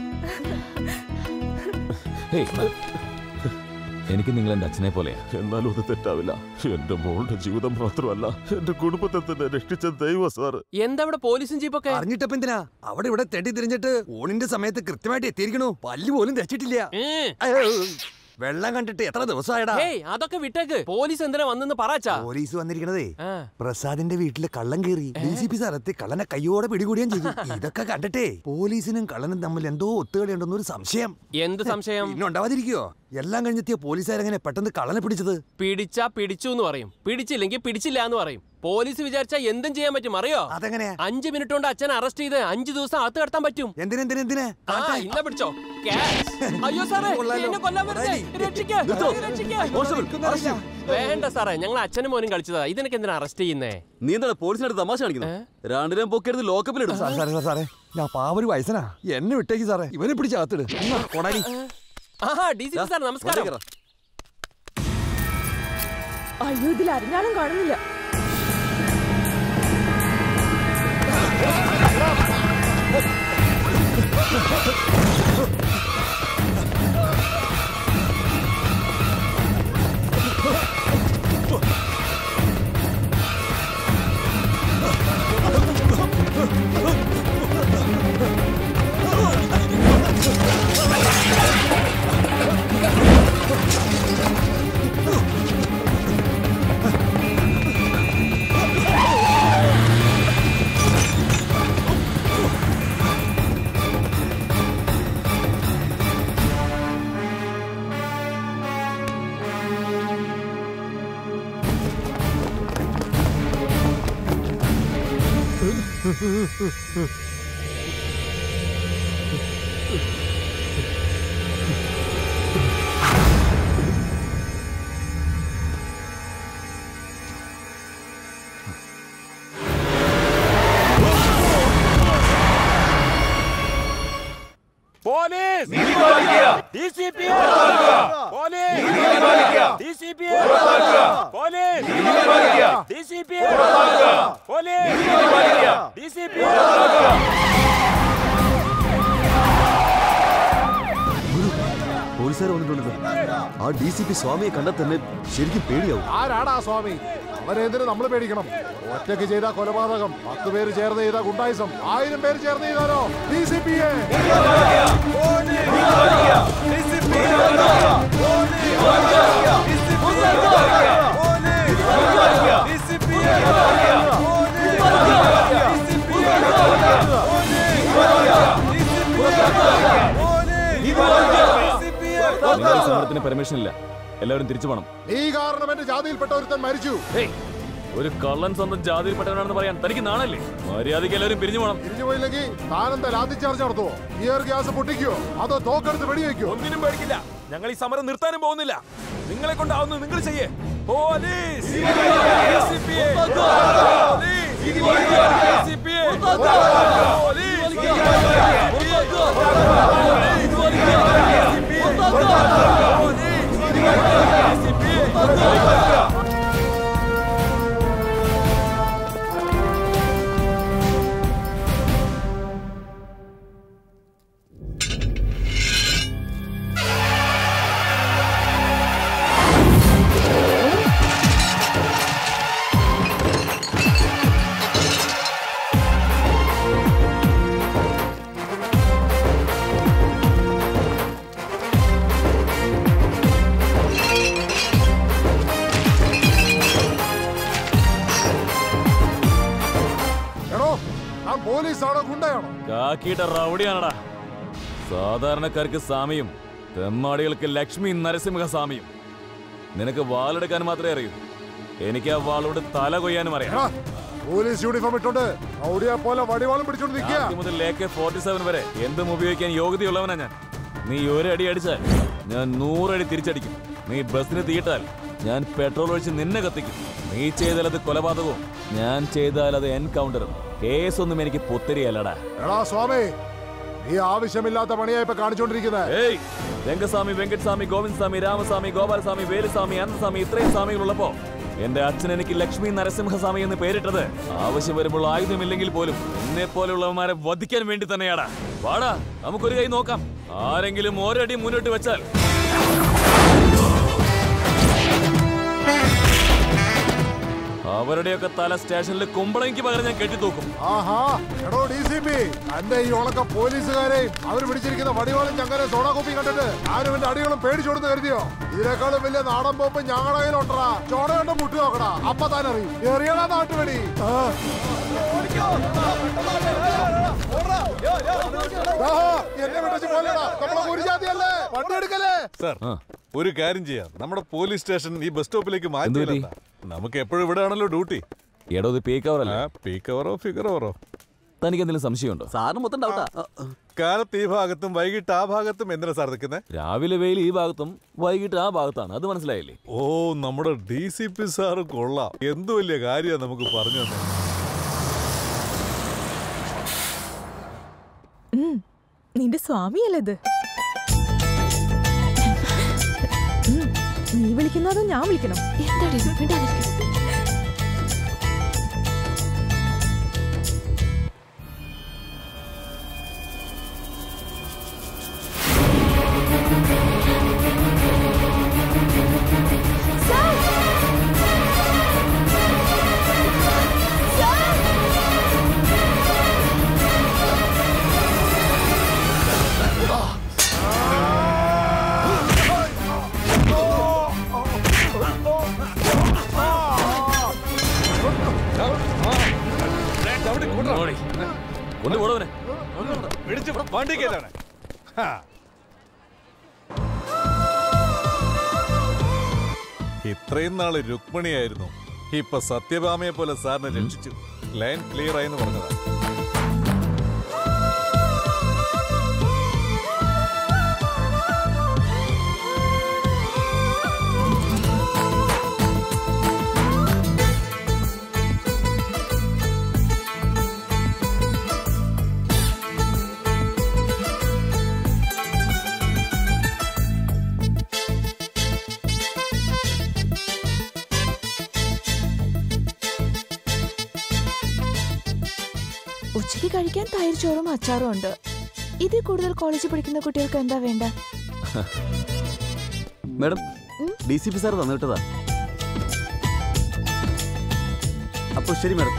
എനിക്ക് നിങ്ങൾ എന്റെ അച്ഛനെ പോലെയാ. എന്നാലും അത് തെറ്റാവില്ല. എന്റെ മോളുടെ ജീവിതം മാത്രമല്ല, എന്റെ കുടുംബത്തെ തന്നെ രക്ഷിച്ച ദൈവം സാർ. എന്താ ഇവിടെ പോലീസും ജീപ്പൊക്കെ? അറിഞ്ഞിട്ടപ്പ എന്തിനാ അവിടെ ഇവിടെ തെണ്ടി തിരിഞ്ഞിട്ട് ഊണിന്റെ സമയത്ത് കൃത്യമായിട്ട് എത്തിയിരിക്കണു. പല്ല് പോലും തെച്ചിട്ടില്ല. വെള്ളം കണ്ടിട്ട് എത്ര ദിവസമായടാ? അതൊക്കെ വിട്ടേക്ക്. പോലീസ് എന്തിനാ വന്നെന്ന് പറച്ചാ? പോലീസ് വന്നിരിക്കണതേ പ്രസാദിന്റെ വീട്ടില് കള്ളം കയറി DCP സ്ഥലത്ത് കള്ളനെ കയ്യോടെ പിടികൂടുകയും ചെയ്തു. ഇതൊക്കെ കണ്ടിട്ടേ പോലീസിനും കള്ളനും തമ്മിൽ എന്തോ ഒത്തുകളിയുണ്ടെന്നൊരു സംശയം. എന്ത് സംശയം? ഉണ്ടാവാതിരിക്കോ? എല്ലാം കഴിഞ്ഞെത്തിയ പോലീസുകാരെങ്ങനെ പെട്ടെന്ന് കള്ളനെ പിടിച്ചത്? പിടിച്ചാ പിടിച്ചു എന്ന് പറയും, പിടിച്ചില്ലെങ്കിൽ പിടിച്ചില്ല എന്ന് പറയും. പോലീസ് വിചാരിച്ചാ എന്തും ചെയ്യാൻ പറ്റും, അറിയോ? അതെങ്ങനെയാ? 5 മിനിറ്റ് കൊണ്ട് അച്ഛനെ അറസ്റ്റ് ചെയ്ത് 5 ദിവസം അകത്ത് കടത്താൻ പറ്റും. എന്തിനാ? ഇന്ന പിടിച്ചോ. അയ്യോ സാറേ, എന്നെ കൊല്ലാൻ വരുന്നേ. രക്ഷിക്ക്. വേണ്ട സാറേ, ഞങ്ങൾ അച്ഛനും മോനും കളിച്ചതാ. ഇതിനൊക്കെ എന്തിനാ അറസ്റ്റ് ചെയ്യുന്നേ? നീ എന്താണ് പോലീസിനടുത്ത് തമാശ കാണിക്കുന്നത്? രണ്ടിനെയും പൊക്കെടുത്ത് ലോക്കപ്പിലിടും. സാറേ, ഞാൻ പാവൊരു വയസ്സനാ, എന്നെ വിട്ടേക്ക് സാറേ. ഇവനെ പിടിച്ച് അകത്തിട്. DCP സാർ നമസ്കാരം. അയ്യോ, ഇതിൽ അറിഞ്ഞാലും കാണുന്നില്ല. Police DCP police DCP police DCP police DCP. പോലീസുകാർ വന്നിട്ടുണ്ടല്ലോ. ആ DCP സ്വാമിയെ കണ്ടാൽ തന്നെ ശരിക്കും പേടിയാവും. ആരാടാ സ്വാമി? അവനെന്തിനു നമ്മൾ പേടിക്കണം? ഒറ്റയ്ക്ക് ചെയ്ത കൊലപാതകം, 10 പേര് ചേർന്ന് ചെയ്ത ഗുണ്ടായിസം, 1000 പേര് ചേർന്ന് ചെയ്താലോ? DCPയെ സമരത്തിന് പെർമിഷൻ ഇല്ല. എല്ലാവരും തിരിച്ചു പോകണം. ഈ കാരണം എന്റെ ജാതിയിൽപ്പെട്ട ഒരുത്തൻ മരിച്ചു. ഒരു കള്ളൻ സ്വന്തം ജാതിയിൽപ്പെട്ടവനാണെന്ന് പറയാൻ തനിക്ക് നാണല്ലേ? മര്യാദയ്ക്ക് എല്ലാവരും പിരിഞ്ഞു പോകണം. പിരിഞ്ഞു പോയില്ലെങ്കിൽ താനെന്താ ലാത്തി ചാർജ് നടത്തുവോ? ഇയർ ഗ്യാസ് പൊട്ടിക്കോ? അതോ തോക്കെടുത്ത് വെടിവെക്കോ? ഒന്നിനും പേടിക്കില്ല. ഞങ്ങൾ ഈ സമരം നിർത്താനും പോകുന്നില്ല. നിങ്ങളെ കൊണ്ടാവുന്നു നിങ്ങൾ ചെയ്യേ. പോലീസ് കാക്കിയുടെ റൗഡിയാണടാ. സാധാരണക്കാർക്ക് സാമിയും തെമ്മാടികൾക്ക് ലക്ഷ്മി നരസിംഹ സാമിയും. നിനക്ക് വാളെടുക്കാൻ മാത്രമേ അറിയൂ. എനിക്ക് ആ വാളോട് തല കൊയ്യാനും അറിയാം. പോലീസ് യൂണിഫോം ഇട്ടുണ്ട് റൗഡിയെ പോലെ വടിവാളും പിടിച്ചോണ്ട് നിൽക്കുക. മുതൽ AK-47 വരെ എന്തും ഉപയോഗിക്കാൻ യോഗ്യതയുള്ളവനാ ഞാൻ. നീ ഒരു അടി അടിച്ചാൽ ഞാൻ 100 അടി തിരിച്ചടിക്കും. നീ ബസ്സിന് തീയിട്ടാൽ ഞാൻ പെട്രോൾ ഒഴിച്ച് നിന്നെ കത്തിക്കും. നീ ചെയ്താൽ അത് കൊലപാതകവും, ഞാൻ ചെയ്താൽ അത് എൻകൗണ്ടറും. കേസൊന്നും എനിക്ക് പുത്തരിയല്ലടാ. എടാ സ്വാമി, ഈ ആവശ്യമില്ലാത്ത പണിയാ ഇപ്പൊ കാണിച്ചോണ്ടിരിക്കുന്നത്. ഏയ് രംഗസ്വാമി, വെങ്കട്സ്വാമി, ഗോവിന്ദസ്വാമി, രാമസ്വാമി, ഗോപാലസ്വാമി, വേലുസ്വാമി, അനന്തസ്വാമി, ഇത്രയും സ്വാമികളുള്ളപ്പോ എന്റെ അച്ഛൻ എനിക്ക് ലക്ഷ്മി നരസിംഹസ്വാമി എന്ന് പേരിട്ടത് ആവശ്യം വരുമ്പോൾ ആയുധമില്ലെങ്കിൽ പോലും എന്നെ പോലെയുള്ളവന്മാരെ വധിക്കാൻ വേണ്ടി തന്നെയാടാ. വാടാ, നമുക്കൊരു കൈ നോക്കാം. ആരെങ്കിലും ഒരടി മുന്നോട്ട് വെച്ചാൽ അവരുടെയൊക്കെ തല സ്റ്റേഷനിൽ കുമ്പളയ്ക്ക് പകരം ഞാൻ കെട്ടിത്തൂക്കും. ആഹാ, എടോ DCP, എന്റെ ഈ ഉളക്ക പോലീസുകാരെയും അവർ പിടിച്ചിരിക്കുന്ന വടിവാളും ചങ്ങല സോഡാ കോപ്പി കണ്ടിട്ട് ഞാനും എന്റെ അടികളും പേടിച്ചോടുന്ന് കരുതിയോ? ഇതിനേക്കാളും വലിയ നാടൻ പോപ്പ് ഞങ്ങളുടെ കയ്യിലുണ്ടാ. ചോട കണ്ട് മുട്ടി നോക്കടാ, അപ്പൊ താൻ അറിയും. എറിയണ നാട്ടുപടി. എന്നെ വിളിച്ചു പോലെടാ, നമ്മളെ ഒരു ജാതിയല്ലേ, വണ്ടി എടുക്കല്ലേ. സാർ, ഒരു കാര്യം ചെയ്യാം. നമ്മുടെ പോലീസ് സ്റ്റേഷൻ ഈ ബസ് സ്റ്റോപ്പിലേക്ക് മാറ്റി. നമുക്ക് എപ്പോഴും ഇവിടെ ആണല്ലോ ഡ്യൂട്ടി. എടോ, ഇത് പീക്ക് അവർ അല്ലേ? പീക്ക് അവറോ ഫിഗർ അവറോ? തനിക്ക് എന്തെങ്കിലും സംശയമുണ്ടോ? സാറിന് മൊത്തം ഡൗട്ടാ. കാലത്ത് ഈ ഭാഗത്തും വൈകിട്ട് ആ ഭാഗത്തും എന്തിനാ സാർ നിൽക്കുന്നത്? രാവിലെ വെയിൽ ഈ ഭാഗത്തും വൈകിട്ട് ആ ഭാഗത്താണ്. അത് മനസ്സിലായില്ലേ? ഓ, നമ്മുടെ DCP സാറ് കൊള്ളാം. എന്ത് വലിയ കാര്യമാണ് നമുക്ക് പറഞ്ഞു തന്നെ. നിന്റെ സ്വാമിയല്ലത്. നീ വിളിക്കുന്നതോ ഞാൻ വിളിക്കണം? ഇത്രയും നാള് രുക്മിണിയായിരുന്നു, ഇപ്പൊ സത്യഭാമയെ പോലെ സാറിനെ രക്ഷിച്ചു. ലൈൻ ക്ലിയർ ആയെന്ന് പറഞ്ഞതാ. ഉച്ചയ്ക്ക് കഴിക്കാൻ തൈര് ചോറും അച്ചാറും ഉണ്ട്. ഇതിൽ കൂടുതൽ കോളേജിൽ പഠിക്കുന്ന കുട്ടികൾക്ക് എന്താ വേണ്ട? മാഡം, DCP സാർ തന്നിട്ടതാ. അപ്പൊ ശരി മാഡം.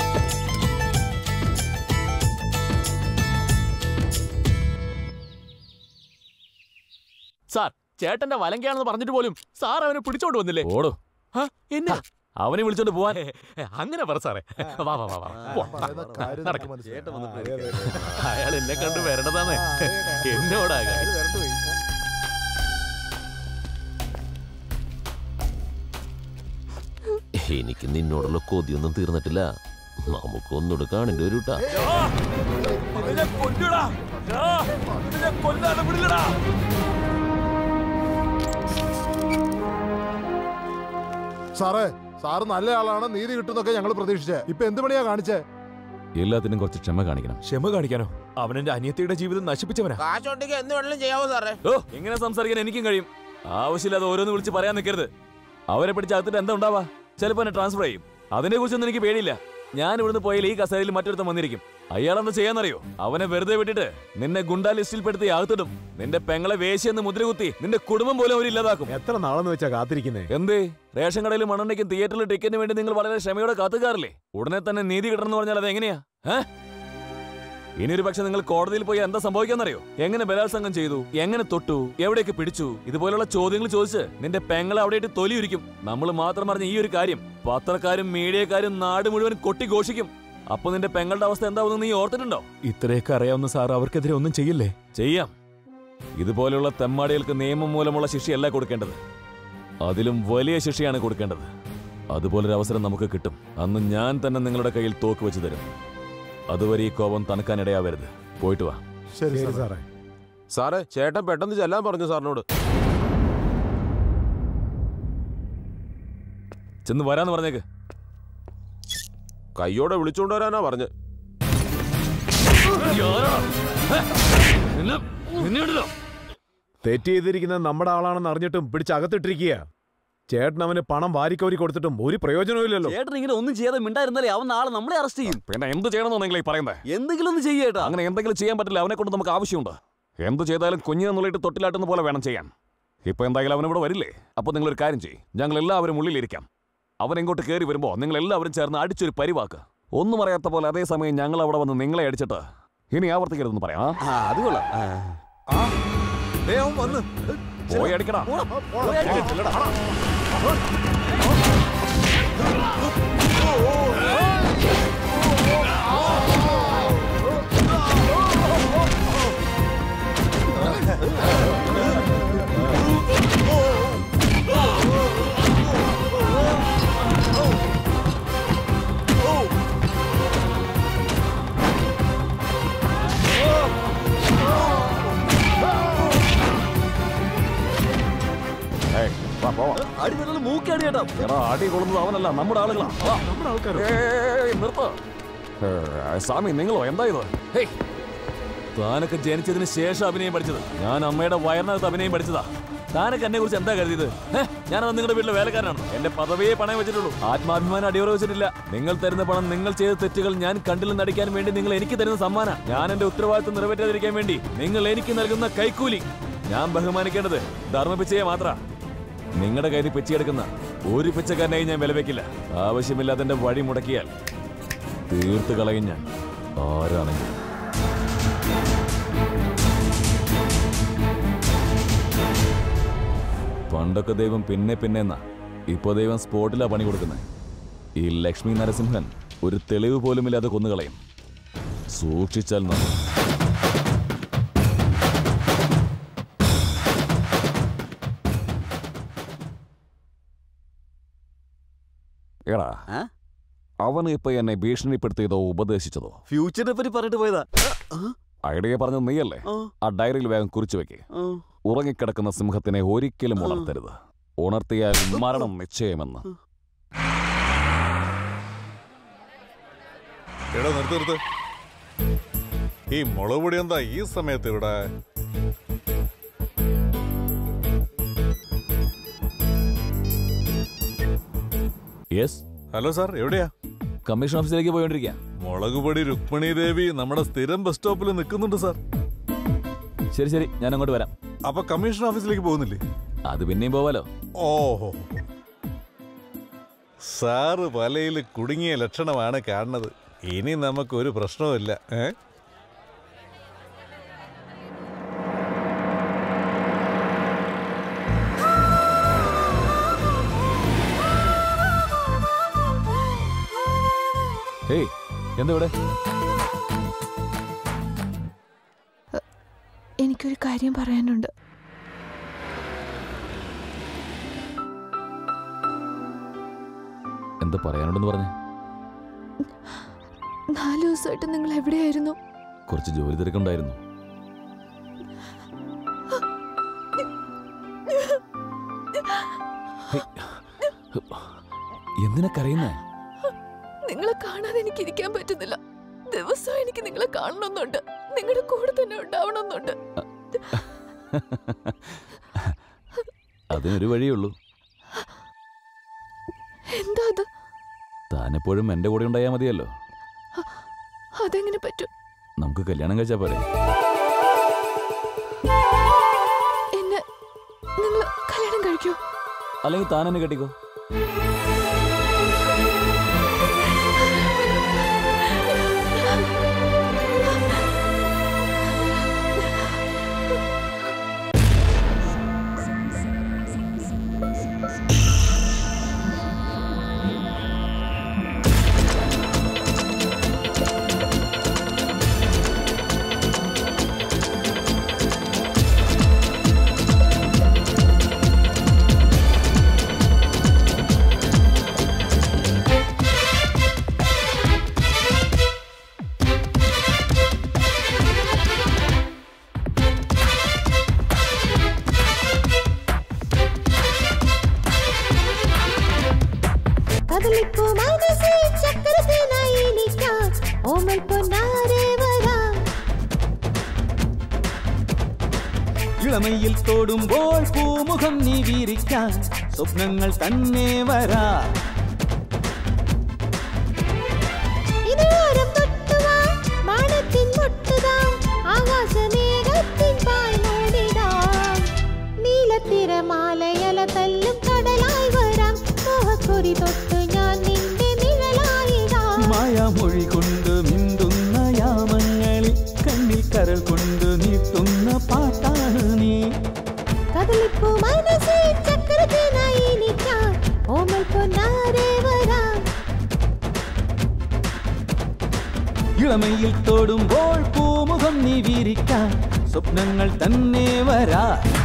സാർ, ചേട്ടന്റെ വലങ്കയാണെന്ന് പറഞ്ഞിട്ട് പോലും സാർ അവനെ പിടിച്ചോണ്ട് വന്നില്ലേ? ഓടോ, എന്നാ അവനെ വിളിച്ചോണ്ട് പോവാൻ? അങ്ങനെ പറ സാറേ. വാ വാ വാ വാ, അയാൾ എന്നെ കണ്ട് വരേണ്ടതാണ് എന്നോടാകാൻ. എനിക്ക് നിന്നോടുള്ള കൊതിയൊന്നും തീർന്നിട്ടില്ല. നമുക്കൊന്നുകൂടെ കാണേണ്ടി വരൂട്ടാ. സാറേ, സാറ് നല്ല ആളാണ്, നീതി കിട്ടുന്നൊക്കെ ഞങ്ങൾ പ്രതീക്ഷിച്ചേ. ഇപ്പൊ എന്ത് പണിയാ കാണിച്ചേ? എല്ലാത്തിനും കുറച്ച് ക്ഷമ കാണിക്കണം. ക്ഷമ കാണിക്കാനോ? അവൻ എന്റെ അനിയത്തിയുടെ ജീവിതം നശിപ്പിച്ചവനാ. കാശുണ്ടെങ്കിൽ എന്ത് വേണമെങ്കിലും ചെയ്യാവോ സാറേ? ഓ, ഇങ്ങനെ സംസാരിക്കാൻ എനിക്കും കഴിയും. ആവശ്യമില്ലാതെ ഓരോന്ന് വിളിച്ച് പറയാൻ നിൽക്കരുത്. അവരെ പിടിച്ച് അകത്തിട്ട് എന്താ ഉണ്ടാവാ? ചിലപ്പോ എന്നെ ട്രാൻസ്ഫർ ചെയ്യും. അതിനെ കുറിച്ചൊന്നും എനിക്ക് പേടിയില്ല. ഞാൻ ഇവിടുന്ന് പോയാൽ ഈ കസേരയിൽ മറ്റൊരുത്തം വന്നിരിക്കും. അയാളെന്താ ചെയ്യാന്നറിയോ? അവനെ വെറുതെ വിട്ടിട്ട് നിന്നെ ഗുണ്ടാ ലിസ്റ്റിൽ പെടുത്തി അകത്തിടും. നിന്റെ പെങ്ങളെ വേശ്യെന്ന് മുദ്രകുത്തി നിന്റെ കുടുംബം പോലും അവർ ഇല്ലാതാക്കും. എത്ര നാളെന്ന് വെച്ചാ കാത്തിരിക്കുന്നേ? എന്തേ, റേഷൻ കടയിലും മണ്ണെണ്ണയ്ക്കും തിയേറ്ററിലും ടിക്കറ്റിന് വേണ്ടി നിങ്ങൾ വളരെ ക്ഷമയോടെ കാത്തുകാറില്ലേ? ഉടനെ തന്നെ നീതി കിട്ടണമെന്ന് പറഞ്ഞാൽ അത് എങ്ങനെയാ? ഇനിയൊരു പക്ഷെ നിങ്ങൾ കോടതിയിൽ പോയി എന്താ സംഭവിക്കാന്നറിയോ? എങ്ങനെ ബലാത്സംഗം ചെയ്തു, എങ്ങനെ തൊട്ടു, എവിടെയൊക്കെ പിടിച്ചു, ഇതുപോലുള്ള ചോദ്യങ്ങൾ ചോദിച്ച് നിന്റെ പെങ്ങളെ അവിടെയിട്ട് തൊലിയുരിക്കും. നമ്മൾ മാത്രം പറഞ്ഞ ഈ ഒരു കാര്യം പത്രക്കാരും മീഡിയക്കാരും നാട് മുഴുവൻ കൊട്ടിഘോഷിക്കും. അപ്പൊ നിന്റെ പെങ്ങളുടെ അവസ്ഥ എന്താവുന്ന നീ ഓർത്തിട്ടുണ്ടോ? ഇത്രയൊക്കെ അറിയാവുന്ന സാർ അവർക്കെതിരെ ഒന്നും ചെയ്യില്ലേ? ചെയ്യാം. ഇതുപോലെയുള്ള തെമ്മാടികൾക്ക് നിയമം മൂലമുള്ള ശിക്ഷയല്ല കൊടുക്കേണ്ടത്, അതിലും വലിയ ശിക്ഷയാണ് കൊടുക്കേണ്ടത്. അതുപോലൊരു അവസരം നമുക്ക് കിട്ടും. അന്ന് ഞാൻ തന്നെ നിങ്ങളുടെ കയ്യിൽ തോക്ക് വെച്ച് തരും. അതുവരെ ഈ കോപം തണുക്കാൻ ഇടയാവരുത്. പോയിട്ട് വാ. ശരി സാറേ. സാറേ ചേട്ടൻ പെട്ടെന്ന് ചെല്ലാൻ പറഞ്ഞു സാറിനോട്. ചെന്ന് വരാന്ന് പറഞ്ഞേക്ക്. കയ്യോടെ വിളിച്ചോണ്ട് വരാനാ പറഞ്ഞ്. തെറ്റ് ചെയ്തിരിക്കുന്നത് നമ്മുടെ ആളാണെന്ന് അറിഞ്ഞിട്ടും പിടിച്ചകത്തിട്ടിരിക്കുക. ചേട്ടൻ അവന് പണം വാരിക്കോരി കൊടുത്തിട്ടും ഒരു പ്രയോജനവും ഇല്ലല്ലോ. ചേട്ടൻ ഇങ്ങനെ ഒന്നും ചെയ്യാതെ മിണ്ടായിരുന്നാലേ അവൻ നാളെ നമ്മളെ അറസ്റ്റ് ചെയ്യും. പിന്നെ എന്ത് ചെയ്യണമെന്ന് നിങ്ങൾ ഈ പറയുന്നത്? എന്തെങ്കിലും ഒന്ന് ചെയ്യേട്ടാ. അങ്ങനെ എന്തെങ്കിലും ചെയ്യാൻ പറ്റില്ല. അവനെ കൊണ്ട് നമുക്ക് ആവശ്യമുണ്ട്. എന്ത് ചെയ്താലും കുഞ്ഞിനുള്ളിട്ട് തൊട്ടിലാട്ടുന്ന പോലെ വേണം ചെയ്യാൻ. ഇപ്പൊ എന്തായാലും അവനിവിടെ വരില്ലേ? അപ്പൊ നിങ്ങളൊരു കാര്യം ചെയ്യും, ഞങ്ങൾ എല്ലാവരും ഉള്ളിലിരിക്കാം. അവൻ ഇങ്ങോട്ട് കയറി വരുമ്പോ നിങ്ങൾ എല്ലാവരും ചേർന്ന് അടിച്ചൊരു പരിവാക്ക്. ഒന്നും അറിയാത്ത പോലെ അതേസമയം ഞങ്ങൾ അവിടെ വന്ന് നിങ്ങളെ അടിച്ചിട്ട് ഇനി ആവർത്തിക്കരുതെന്ന് പറയാം. അത് കൊള്ളാം. പോയി അടിക്കടാ. അടി കൊള്ളുന്നത് അവനല്ല, നമ്മുടെ ആളുകളാ. സ്വാമി നിങ്ങളോ? എന്താ ഇത്? താനൊക്കെ ജനിച്ചതിന് ശേഷം അഭിനയം പഠിച്ചത്. ഞാൻ അമ്മയുടെ വയറിനകത്ത് അഭിനയം പഠിച്ചതാ. താനൊക്കെ എന്നെ കുറിച്ച് എന്താ കരുതിയത്? ഞാനത് നിങ്ങളുടെ വീട്ടിലെ വേലക്കാരനാണ്. എന്റെ പദവിയെ പണയം വെച്ചിട്ടുള്ളൂ, ആത്മാഭിമാനം അടിയോറ വെച്ചിട്ടില്ല. നിങ്ങൾ തരുന്ന പണം, നിങ്ങൾ ചെയ്ത തെറ്റുകൾ ഞാൻ കണ്ടില്ലെന്ന് നടിക്കാൻ വേണ്ടി നിങ്ങൾ എനിക്ക് തരുന്ന സമ്മാനം, ഞാൻ എന്റെ ഉത്തരവാദിത്വം നിറവേറ്റാതിരിക്കാൻ വേണ്ടി നിങ്ങൾ എനിക്ക് നൽകുന്ന കൈക്കൂലി. ഞാൻ ബഹുമാനിക്കേണ്ടത് ധർമ്മപിച്ചയെ മാത്രം. നിങ്ങളുടെ കയ്യിൽ പിച്ചയെടുക്കുന്ന ഒരു പിച്ചക്കാരനായി ഞാൻ വിലവെക്കില്ല. ആവശ്യമില്ലാതെ എന്റെ വഴി മുടക്കിയാൽ തീർത്ത് കളയും ഞാൻ, ആരാണെങ്കിലും. പണ്ടൊക്കെ ദൈവം പിന്നെ എന്നാ, ഇപ്പൊ ദൈവം സ്പോട്ടിലാ പണി കൊടുക്കുന്നത്. ഈ ലക്ഷ്മി നരസിംഹൻ ഒരു തെളിവ് പോലുമില്ലാതെ കൊന്നുകളയും. സൂക്ഷിച്ചാൽ നമ്മൾ എടാ, അവന് ഇപ്പൊ എന്നെ ഭീഷണിപ്പെടുത്തിയതോ ഉപദേശിച്ചതോ? ഫ്യൂച്ചറിനെ പറ്റി പറഞ്ഞിട്ട് പോയതാ. ഐഡിയ പറഞ്ഞത് നീയല്ലേ? ആ ഡയറിയിൽ വേഗം കുറിച്ചു വെക്കേ. ഉറങ്ങിക്കിടക്കുന്ന സിംഹത്തിനെ ഒരിക്കലും ഉണർത്തരുത്. ഉണർത്തിയാൽ മരണം നിശ്ചയമെന്ന്. എടാ നിർത്ത്. ഈ മുളക് പൊടി എന്താ ഈ സമയത്ത് ഇവിടെ? ഹലോ സാർ, എവിടെയാ? കമ്മീഷൻ ഓഫീസിലേക്ക് പോയോണ്ടിരിക്കുക. മുളക് പൊടി രുക്മിണി ദേവി നമ്മുടെ സ്ഥിരം ബസ് സ്റ്റോപ്പിൽ നിൽക്കുന്നുണ്ട് സാർ. ശരി, ഞാൻ അങ്ങോട്ട് വരാം. അപ്പൊ കമ്മീഷൻ ഓഫീസിലേക്ക് പോകുന്നില്ലേ? അത് പിന്നെയും പോവാലോ. ഓഹോ, സാറ് വലയിൽ കുടുങ്ങിയ ലക്ഷണമാണ് കാണുന്നത്. ഇനി നമുക്കൊരു പ്രശ്നവുമില്ല. എന്താ ഇവിടെ? എനിക്കൊരു കാര്യം പറയാനുണ്ട്. എന്താ പറയാനുണ്ടെന്ന് പറഞ്ഞേ? 4 ദിവസമായിട്ട് നിങ്ങൾ എവിടെയായിരുന്നു? കുറച്ച് ജോലി തിരക്കുണ്ടായിരുന്നു. എന്തിനാ കരയുന്നേ? നിങ്ങളെ കാണാതെ എനിക്ക് ഇരിക്കാൻ പറ്റുന്നില്ല. ദിവസവും എനിക്ക് നിങ്ങളെ കാണണമെന്നുണ്ട്, നിങ്ങളുടെ കൂടെ തന്നെ ഉണ്ടാവണമെന്നുണ്ട്. അതിനൊരു വഴിയുള്ളൂ. എന്താ അത്? താനെപ്പോഴും എന്റെ കൂടെ ഉണ്ടായാൽ മതിയല്ലോ. അതെങ്ങനെ പറ്റും? നമുക്ക് കല്യാണം കഴിച്ചാ പോരെ? എന്നെ നിങ്ങൾ കല്യാണം കഴിക്കോ? അല്ലെങ്കിൽ താൻ എന്നെ കെട്ടിക്കോ. ഓമൽ പൊന്നാരേ വരാം. ഇളമയിൽ തോടുമ്പോൾ പൂമുഖം നീ വീരിക്കാൻ സ്വപ്നങ്ങൾ തന്നെ വരാ. ഇതിനോരം തൊട്ടുവാൻ മാനത്തിൻ മുട്ടുതാം ആകാശമേഘത്തിൻ പാൽ മൂടിടാം. നീലത്തിരമാലയല തല്ലും കടലായി വരാം. മോഹക്കൊരി തൊട്ട് ഞാൻ നിന്റെ നിഴലായിടാം. മായാമൊഴി കൊണ്ട് മിണ്ടുന്ന യാമങ്ങളിൽ കണ്ണിൽ കരൾ കൊണ്ട് നീട്ടുന്ന പാട്ടാണ് നീ. കദളിപ്പൂ മനസ്സിൽ ചക്രത്തിനായി നിൽക്കാൻ ഓമൽ പൊന്നാരേ വരാം. ഇളമയിൽ തോടുമ്പോൾ പൂമുഖം നീ വീരിക്കാൻ സ്വപ്നങ്ങൾ തന്നെ വരാ.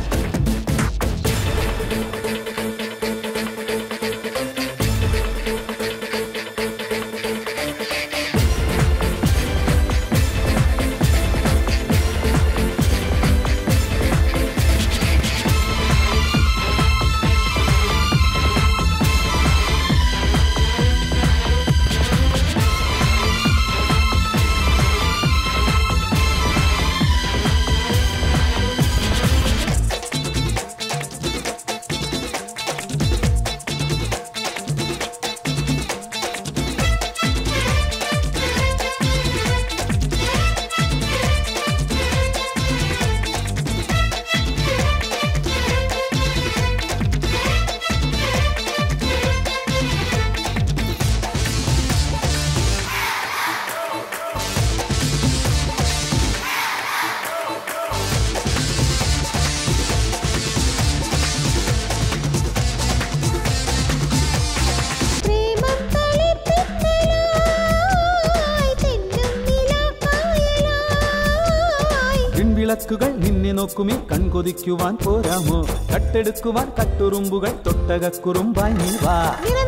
വിളക്കുകൾ നിന്നെ നോക്കുമേ കൺകൊതിക്കുവാൻ പോരാമോ. കട്ടെടുക്കുവാൻ കട്ടുറുമ്പുകൾ തൊട്ടകക്കുറുമ്പായി നീ വാ.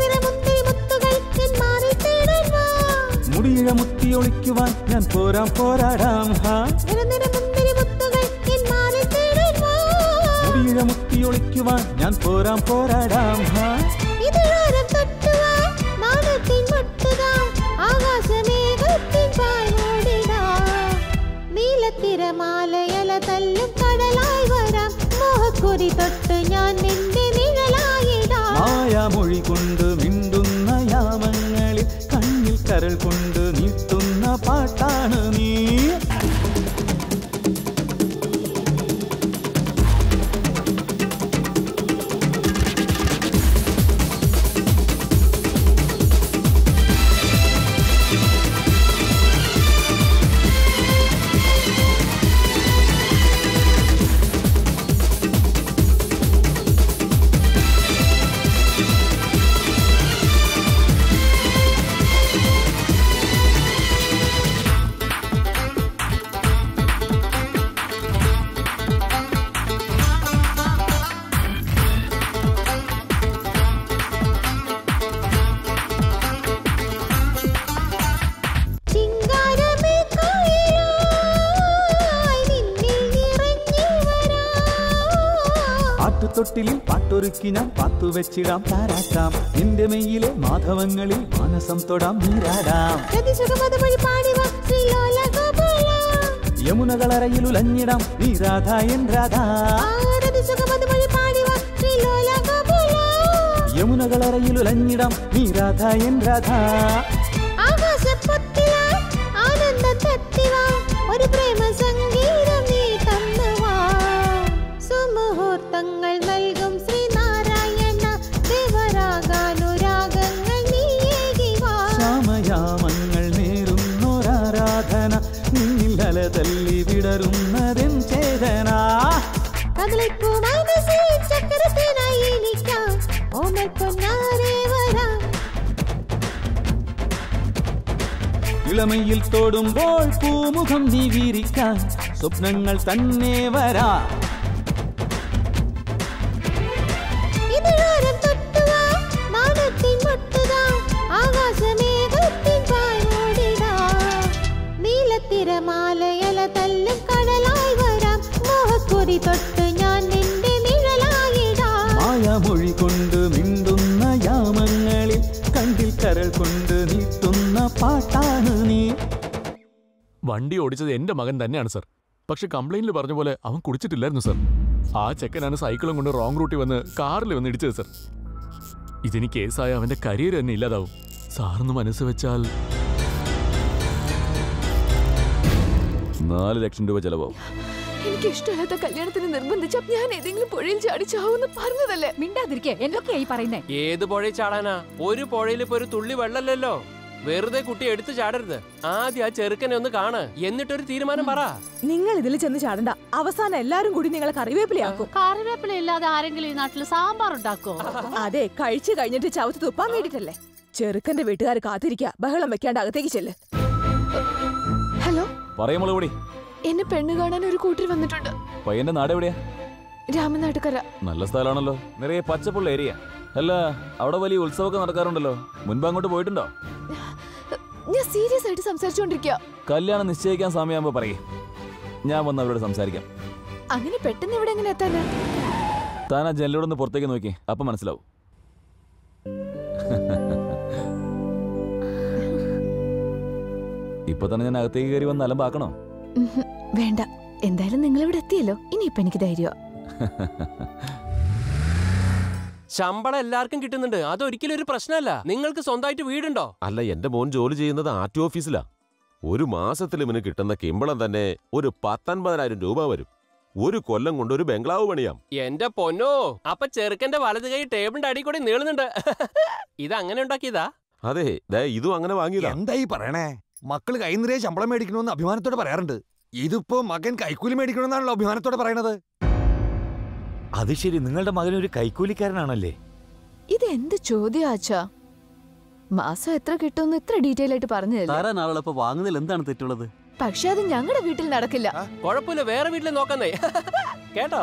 മുടിയിഴ മുത്തി ഒളിക്കുവാൻ ഞാൻ പോരാം പോരാടാം. മുടിയിഴ മുത്തി ഒളിക്കുവാൻ ഞാൻ പോരാം പോരാടാം. തിരമാലയല തല്ലും കടലായി വരാം. മോഹക്കൊരി തൊട്ട് ഞാൻ നിന്റെ നിഴലായിടാം. മായാമൊഴി കൊണ്ട് മിണ്ടുന്ന യാമങ്ങളിൽ കണ്ണിൽ കരൾ കൊണ്ട് നീട്ടുന്ന പാട്ടാണ് നീ. തൊട്ടിലിൽ പാട്ടൊരുക്കി ഞാൻ പാത്തുവെച്ചിടാം താരാട്ടാം. നിന്റെ മെയ്യിലെ മാധവങ്ങളിൽ മാനസം തൊടാം നീരാടാം. യമുനകളറയിൽ ഉലഞ്ഞിടാം നീ രാധ എൻ രാധ. യമുനകളറയിൽ ഉലഞ്ഞിടാം നീ രാധ എൻ രാധ. ഒരു പ്രേമ സംഗീതം നീ തന്നുവാ. സുമുഹൂർത്തങ്ങൾ നൽകും ശ്രീനാരായണ ദേവരാഗാനുരാഗങ്ങൾ നീയേകിവാ. ശ്യാമയാമങ്ങൾ നേരുന്നൊരാരാധന നിന്നിൽ അലതല്ലി വിടരുന്നതെൻ ചേതന. കദളിപ്പൂ മനസ്സിൽ ചക്രത്തിനായി നിൽക്കാം ഓമൽ പൊന്നാരേ വരാം. ഇളമയിൽ തോടുമ്പോൾ പൂമുഖം നീ വീരിക്കാൻ സ്വപ്നങ്ങൾ തന്നെ വരാ. ഇതിനോരം തൊട്ടുവാൻ മാനത്തിൻ മുട്ടുതാം ആകാശമേഘത്തിൻ പാൽ മൂടിടാം. നീലത്തിരമാലയല തല്ലും കടലായി വരാം. മോഹക്കൊരി തൊട്ട് ഞാൻ നിന്റെ നിഴലായിടാം. മായാമൊഴി കൊണ്ട് മിണ്ടുന്ന യാമങ്ങളിൽ കണ്ടിൽ കരൾ കൊണ്ട് നീട്ടുന്ന പാട്ടാണ് നീ. വണ്ടി ഓടിച്ചത് എന്റെ മകൻ തന്നെയാണ് സർ. പക്ഷെ കംപ്ലൈന്റിൽ പറഞ്ഞ പോലെ അവൻ കുടിച്ചിട്ടില്ലായിരുന്നു സർ. ആ ചെക്കനാണ് സൈക്കിളും കൊണ്ട് റോങ് റൂട്ടിൽ വന്ന് കാറിൽ വന്ന് ഇടിച്ചത് സർ. ഇതിനി കേസായ അവന്റെ കരിയർ തന്നെ ഇല്ലാതാവും. സാറിന് മനസ്സ് വെച്ചാൽ 4 ലക്ഷം രൂപ ചെലവാവും. എനിക്ക് ഇഷ്ടമില്ലാത്ത കല്യാണത്തിന് നിർബന്ധിച്ച ഞാൻ ഏതെങ്കിലും പുഴയിൽ ചാടി ചാവെന്ന് പറഞ്ഞതല്ലേ. മിണ്ടാതിരിക്കേ, എന്തൊക്കെയായി പറയുന്നേ? ഏത് പുഴയിൽ ചാടാനാ? ഒരു പുഴയിൽ ഇപ്പൊ ഒരു തുള്ളി വെള്ളമല്ലല്ലോ. വെറുതെ കുട്ടി എടുത്തു ചാടരുത്. ആദ്യം ആ ചെറുക്കനെ ഒന്ന് കാണ്, എന്നിട്ടൊരു തീരുമാനം പറ. നിങ്ങൾ ഇതിൽ ചെന്ന് ചാടണ്ട. അവസാനം എല്ലാരും കൂടി നിങ്ങളെ കറിവേപ്പിലയാക്കും. കറിവേപ്പില ഇല്ലാതെ ആരെങ്കിലും ഈ നാട്ടിൽ സാമ്പാർ ഉണ്ടാക്കോ? അതെ, കഴിച്ചു കഴിഞ്ഞിട്ട് ചവത്ത് തുപ്പാൻ വേണ്ടിട്ടല്ലേ. ചെറുക്കന്റെ വീട്ടുകാർ കാത്തിരിക്കുക. ബഹളം വെക്കാണ്ട് അകത്തേക്ക് ചെല്ല്. ഹലോ, പറയുമ്പോൾ കൂടി എന്നെ പെണ്ണ് കാണാൻ ഒരു കൂട്ടർ വന്നിട്ടുണ്ട്. പയ്യന്റെ നാട് എവിടെയാ? രാമനാട്ടുകര. നല്ല സ്ഥലമാണല്ലോ, നിറയെ പച്ചപ്പുള്ള ഏരിയ. അല്ല, അവിടെ വലിയ ഉത്സവമൊക്കെ നടക്കാറുണ്ടല്ലോ. മുൻപ് അങ്ങോട്ട് പോയിട്ടുണ്ടോ? ഞാൻ സീരിയസ് ആയിട്ട് സംസാരിച്ചുകൊണ്ടിരിക്കുക. കല്യാണം നിശ്ചയിക്കാൻ സമയമാകുമ്പോ പറയേ, ഞാൻ വന്ന് അവരോട് സംസാരിക്കാം. അങ്ങനെ പെട്ടെന്ന് ഇവിടെ എങ്ങനെ എത്താനാ? താൻ ആ ജനലോടൊന്ന് പുറത്തേക്ക് നോക്കി, അപ്പൊ മനസ്സിലാവും. ഇപ്പൊ തന്നെ ഞാൻ അകത്തേക്ക് കയറി വന്ന് അലമ്പാക്കണോ? വേണ്ട, എന്തായാലും നിങ്ങൾ ഇവിടെ എത്തിയല്ലോ. ഇനിയിപ്പൊ എനിക്ക് ധൈര്യ. ശമ്പളം എല്ലാവർക്കും കിട്ടുന്നുണ്ട്, അതൊരിക്കലും ഒരു പ്രശ്നമല്ല. നിങ്ങൾക്ക് സ്വന്തമായിട്ട് വീടുണ്ടോ? അല്ല, എന്റെ മോൻ ജോലി ചെയ്യുന്നത് ആർടി ഓഫീസിലാ. ഒരു മാസത്തിൽ ഇവന് കിട്ടുന്ന കിമ്പളം തന്നെ ഒരു 19,000 രൂപ വരും. ഒരു കൊല്ലം കൊണ്ട് ഒരു ബംഗ്ലാവ് പണിയാം. എന്റെ പൊന്നോ, അപ്പൊ ചെറുക്കന്റെ വലത് കൈ ടേബിളിന്റെ അടി കൂടി നീളുന്നുണ്ട്. ഇത് അങ്ങനെ ഉണ്ടാക്കിയതാ? അതെ, ഇതും അങ്ങനെ വാങ്ങിയതാ. എന്തായി പറയണേ? മക്കള് കൈ നിറയെ ശമ്പളം മേടിക്കണമെന്ന് അഭിമാനത്തോടെ പറയാറുണ്ട്. ഇതിപ്പോ മകൻ കൈക്കൂലി മേടിക്കണമെന്നാണല്ലോ അഭിമാനത്തോടെ പറയണത്. അത് ശരി, നിങ്ങളുടെ മകൻ ഒരു കൈക്കൂലിക്കാരനാണല്ലേ? ഇത് എന്ത് ചോദ്യാച്ചാ? മാസം എത്ര കിട്ടുമെന്ന് ഇത്ര ഡീറ്റെയിൽ ആയിട്ട് പറഞ്ഞില്ല. തരാനാളപ്പോ വാങ്ങുന്നതിൽ എന്താണ് തെറ്റുള്ളത്? പക്ഷെ അത് ഞങ്ങളുടെ വീട്ടിൽ നടക്കില്ല. കുഴപ്പമില്ല, വേറെ വീട്ടിൽ നോക്കുന്നേ. കേട്ടോ?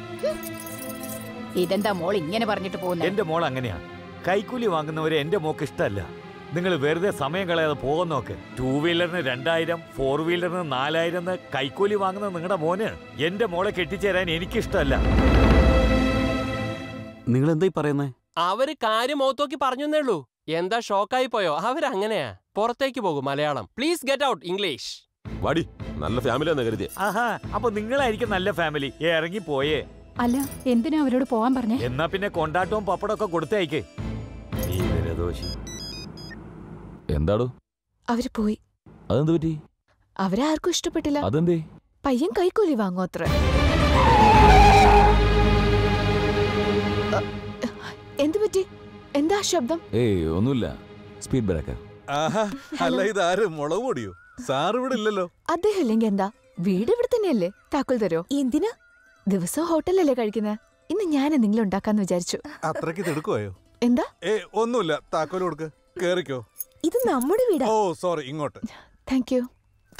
ഇതെന്താ മോൾ ഇങ്ങനെ പറഞ്ഞിട്ട് പോകുന്നത്? എന്റെ മോൾ അങ്ങനെയാ. കൈക്കൂലി വാങ്ങുന്നവരെ എന്റെ മോക്ക് ഇഷ്ടമല്ല. നിങ്ങൾ വെറുതെ സമയം കളയാതെ പോകാൻ നോക്ക്. 2 വീലറിന് 2000, 4 വീലറിന് 4000 കൈക്കൂലി വാങ്ങുന്ന നിങ്ങളുടെ മോന് എന്റെ മോളെ കെട്ടിച്ചേരാൻ എനിക്കിഷ്ടമല്ല. നിങ്ങൾ എന്തായി പറയുന്നേ? അവര് കാര്യം മുഖത്തോക്കി പറഞ്ഞേ ഉള്ളൂ. എന്താ ഷോക്കായി പോയോ? അവരങ്ങനെയാ. പുറത്തേക്ക് പോകും. Malayalam please get out English. വാടി, നല്ല ഫാമിലിയാന്ന് കരുതിയ. ആഹാ, അപ്പൊ നിങ്ങളായിരിക്കും നല്ല ഫാമിലി. ഇറങ്ങി പോയേ. അല്ല, എന്തിനാ അവരോട് പോവാൻ പറഞ്ഞേ? എന്നാ പിന്നെ കൊണ്ടാട്ടവും പപ്പടമൊക്കെ കൊടുത്തേക്ക്. എന്താടോ? അവര് പോയി. അതെന്ത് പറ്റി? അവരാർക്കും ഇഷ്ടപ്പെട്ടില്ല. അതെന്തേ? പയ്യൻ കൈക്കൂലി വാങ്ങോ അത്ര. എന്ത് പറ്റി? എന്താ ശബ്ദം? ഏയ് ഒന്നുമില്ല, സ്പീഡ് ബ്രേക്കർ. അല്ല, ഇതാരും മുളക് പൊടിയോ? സാർ ഇവിടെ ഇല്ലല്ലോ. അദ്ദേഹം ഇല്ലെങ്കിൽ എന്താ, വീട് ഇവിടെ തന്നെയല്ലേ. താക്കോൽ തരോ? എന്തിനാ? ദിവസം ഹോട്ടലല്ലേ കഴിക്കുന്നത്. ഇന്ന് ഞാൻ എന്തെങ്കിലും ഉണ്ടാക്കാന്ന് വിചാരിച്ചു. അത്രയ്ക്ക് തിടുക്കുവായോ? എന്താ? ഒന്നുമില്ല, താക്കോൽ കൊടുക്ക്, കേറിക്കോ. ഇത് നമ്മുടെ വീടാ. ഓ സോറി, ഇങ്ങോട്ട്. Thank you.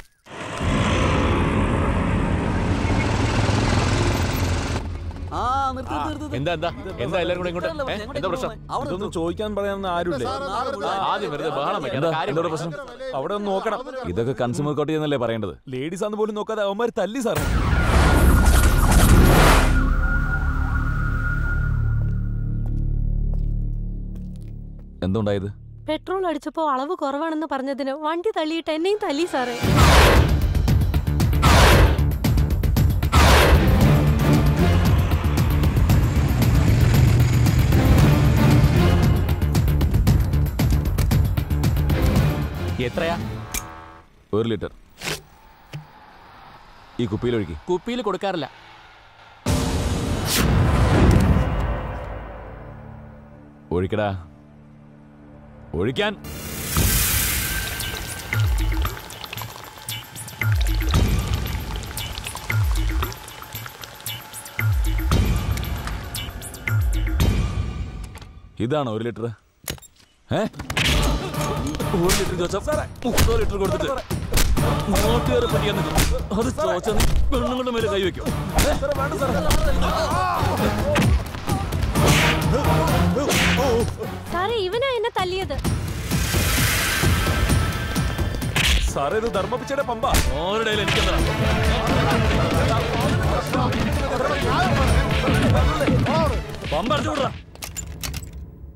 എന്താ എല്ലാരും കൂടെ ഇങ്ങോട്ട്? എന്താ പ്രശ്നം? ഇതൊന്നും ചോദിക്കാൻ പറയാനൊന്നും ആരുമില്ലേ? ആദ്യം വെറുതെ ബഹളം എന്താ പ്രശ്നം? അവിടെ ഒന്ന് നോക്കണം. ഇതൊക്കെ കൺസ്യൂമർ കോർട്ട് എന്നല്ലേ പറയേണ്ടത്? ലേഡീസ് ആണെന്ന് പോലും നോക്കാതെ അവന്മാർ തല്ലി സാറേ. എന്തുണ്ടായത്? പെട്രോൾ അടിച്ചപ്പോ അളവ് കുറവാണെന്ന് പറഞ്ഞതിന് വണ്ടി തള്ളിയിട്ട് എന്നെയും തല്ലി സാറേ. എത്രയാ? 1 ലിറ്റർ. ഈ കുപ്പിയിൽ ഒഴുകി. കുപ്പിയിൽ കൊടുക്കാറില്ല. ഒഴിക്കടാ, ഒഴിക്കാൻ. ഇതാണ് 1 ലിറ്റർ. 1 ലിറ്റർ ചോദിച്ചാൽ 30 ലിറ്റർ കൊടുത്തിട്ട് നാട്ടുകാരെ പറ്റിയാൻ അത് ചോദിച്ചാൽ പെണ്ണുങ്ങളുടെ മേലെ കൈവയ്ക്കും. സാറേ, ഇവനാ എന്നെ തല്ലിയത്. സാറേ, ഇത് ധർമ്മപിച്ചയുടെ പമ്പ. ആരുടെ എനിക്കെന്താ? പമ്പ അടിച്ചുവിടാ.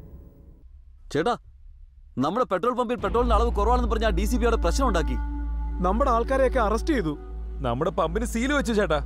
ചേട്ടാ, നമ്മുടെ പെട്രോൾ പമ്പിൽ പെട്രോളിന്റെ അളവ് കുറവാണെന്ന് പറഞ്ഞാൽ DCP അവിടെ പ്രശ്നം ഉണ്ടാക്കി. നമ്മുടെ ആൾക്കാരെയൊക്കെ അറസ്റ്റ് ചെയ്തു. നമ്മുടെ പമ്പിന് സീല് വെച്ചു ചേട്ടാ.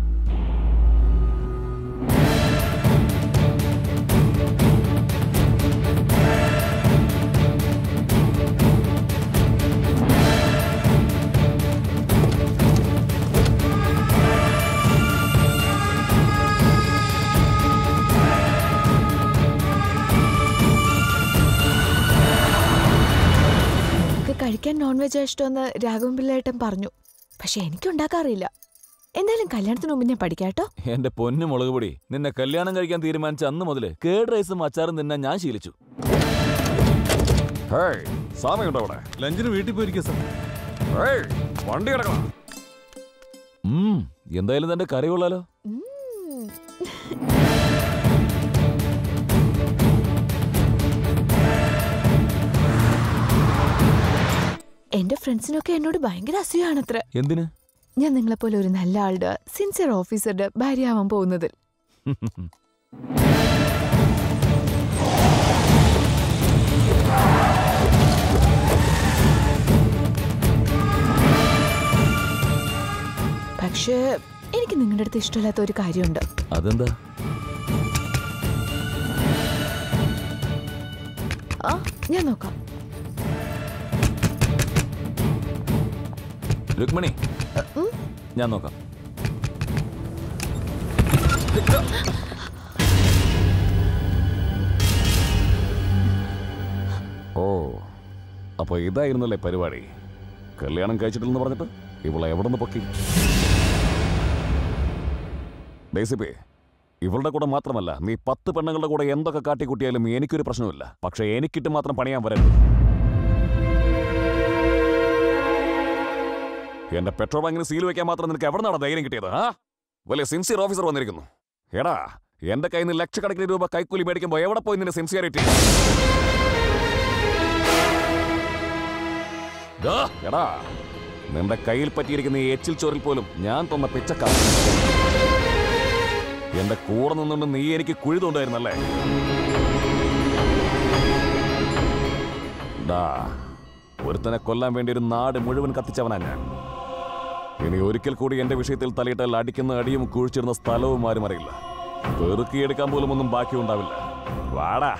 കഴിക്കാൻ നോൺ വെജ് ഇഷ്ടമെന്ന് രാഘവൻ പിള്ളേട്ടൻ പറഞ്ഞു. പക്ഷെ എനിക്കുണ്ടാക്കാറില്ല. എന്തായാലും കല്യാണത്തിന് മുമ്പ് ഞാൻ പഠിക്കാട്ടോ. എന്റെ പൊന്നു മുളക് പൊടി, നിന്നെ കല്യാണം കഴിക്കാൻ തീരുമാനിച്ച അന്ന് മുതല് കേഡ് റൈസും അച്ചാറും തിന്നാൻ ഞാൻ ശീലിച്ചു. സമയമുണ്ടോ അവിടെ? ലഞ്ചിന് വീട്ടിൽ പോയിരിക്കും സാർ. വണ്ടി കിടക്കണം. എന്തായാലും തന്റെ കറി കൊള്ളാലോ. എന്റെ ഫ്രണ്ട്സിനൊക്കെ എന്നോട് ഭയങ്കര അസൂയാണത്ര. എന്തിന്? ഞാൻ നിങ്ങളെപ്പോലെ ഒരു നല്ല ആളുടെ സിൻസിയർ ഓഫീസറുടെ ഭാര്യയാവാൻ പോകുന്നതിൽ. പക്ഷേ എനിക്ക് നിങ്ങളുടെ അടുത്ത് ഇഷ്ടമില്ലാത്ത ഒരു കാര്യമുണ്ട്. അതെന്താ? ഞാൻ നോക്കാം. രുക്മിണി, ഞാൻ നോക്കാം. ഓ, അപ്പൊ ഇതായിരുന്നല്ലേ പരിപാടി. കല്യാണം കഴിച്ചിട്ടില്ലെന്ന് പറഞ്ഞിട്ട് ഇവളെ എവിടെ നിന്ന് പൊക്കി? ഡേസിപ്പേ, ഇവളുടെ കൂടെ മാത്രമല്ല, നീ 10 പെണ്ണുങ്ങളുടെ കൂടെ എന്തൊക്കെ കാട്ടിക്കൂട്ടിയാലും എനിക്കൊരു പ്രശ്നമില്ല. പക്ഷെ എനിക്കിട്ട് മാത്രം പണിയാൻ വരരുത്. എന്റെ പെട്രോൾ ബാങ്കിന് സീൽ വെക്കാൻ മാത്രം നിനക്ക് എവിടെ നിന്നാണ് ധൈര്യം കിട്ടിയത്? വലിയ സിൻസിയർ ഓഫീസർ വന്നിരിക്കുന്നു. എടാ, എന്റെ കയ്യിൽ നിന്ന് ലക്ഷക്കണക്കിന് രൂപ കൈക്കൂലി മേടിക്കുമ്പോ എവിടെ പോയി നിന്റെ സിൻസിയറിറ്റി? എടാ, നിന്റെ കയ്യിൽ പറ്റിയിരിക്കുന്ന ഈ എച്ചിൽ ചോറിൽ പോലും ഞാൻ തന്ന പിച്ചക്കാർ. എന്റെ കൂടെ നിന്നുകൊണ്ട് നീ എനിക്ക് കുഴി തോണ്ടായിരുന്നല്ലേ? ഒരുത്തനെ കൊല്ലാൻ വേണ്ടി ഒരു നാട് മുഴുവൻ കത്തിച്ചവനാ ഞാൻ. ഇനി ഒരിക്കൽ കൂടി എന്റെ വിഷയത്തിൽ തലയിട്ടാൽ അടിക്കുന്ന അടിയും കുഴിച്ചിരുന്ന സ്ഥലവും ആരും അറിയില്ല. പെറുക്കിയെടുക്കാൻ പോലും ഒന്നും ബാക്കി ഉണ്ടാവില്ല. വാടാ.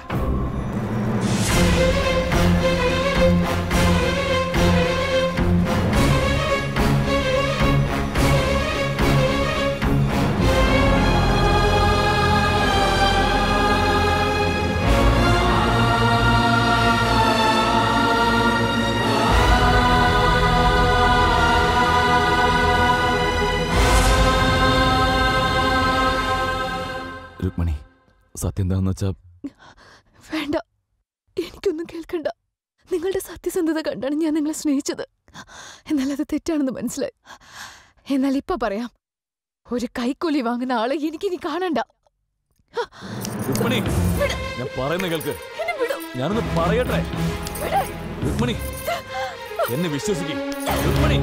രുക്മിണി, സത്യം എന്താണെന്ന് വെച്ചാ? വേണ്ട, എനിക്കൊന്നും കേൾക്കണ്ട. നിങ്ങളുടെ സത്യസന്ധത കണ്ടാണ് ഞാൻ നിങ്ങളെ സ്നേഹിച്ചത്. എന്നാൽ അത് തെറ്റാണെന്ന് മനസ്സിലായി. എന്നാൽ ഇപ്പൊ പറയാം, ഒരു കൈക്കൂലി വാങ്ങുന്ന ആളെ എനിക്കിനി കാണണ്ട. രുക്മിണി, ഞാൻ പറയുന്ന കേൾക്ക്. ഞാനൊന്ന് പറയട്ടെ. രുക്മിണി, എന്നെ വിശ്വസിക്കും. രുക്മിണി,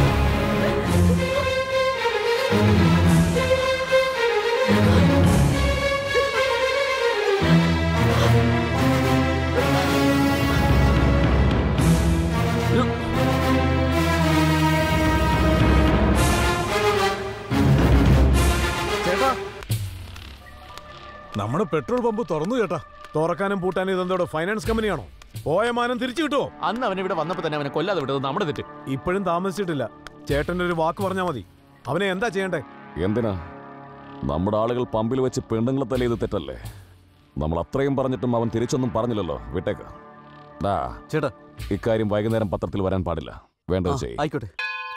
ചേട്ടാ, നമ്മുടെ പെട്രോൾ പമ്പ് തുറന്നു ചേട്ടാ. തുറക്കാനും പൂട്ടാനും ഇതെന്തോടെ ഫൈനാൻസ് കമ്പനിയാണോ? പോയ മാനം തിരിച്ചു കിട്ടുമോ? അന്ന് അവൻ ഇവിടെ വന്നപ്പോ തന്നെ അവനെ കൊല്ലാതെ വിട്ടത് നമ്മുടെ തെറ്റ്. ഇപ്പോഴും താമസിച്ചിട്ടില്ല. ചേട്ടന്റെ ഒരു വാക്ക് പറഞ്ഞാൽ മതി. അവനെ എന്താ ചെയ്യണ്ടേ? എന്തിനാ? നമ്മുടെ ആളുകൾ പമ്പിൽ വെച്ച് പെണ്ണുങ്ങളെ തല ചെയ്ത് തെറ്റല്ലേ? നമ്മൾ അത്രയും പറഞ്ഞിട്ടും അവൻ തിരിച്ചൊന്നും പറഞ്ഞില്ലല്ലോ. വിട്ടേക്ക്. ചേട്ടാ, ഇക്കാര്യം വൈകുന്നേരം പത്രത്തിൽ വരാൻ പാടില്ല. വേണ്ടത് ചെയ്യും. ആയിക്കോട്ടെ.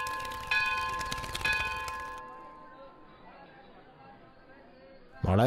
മോളെ,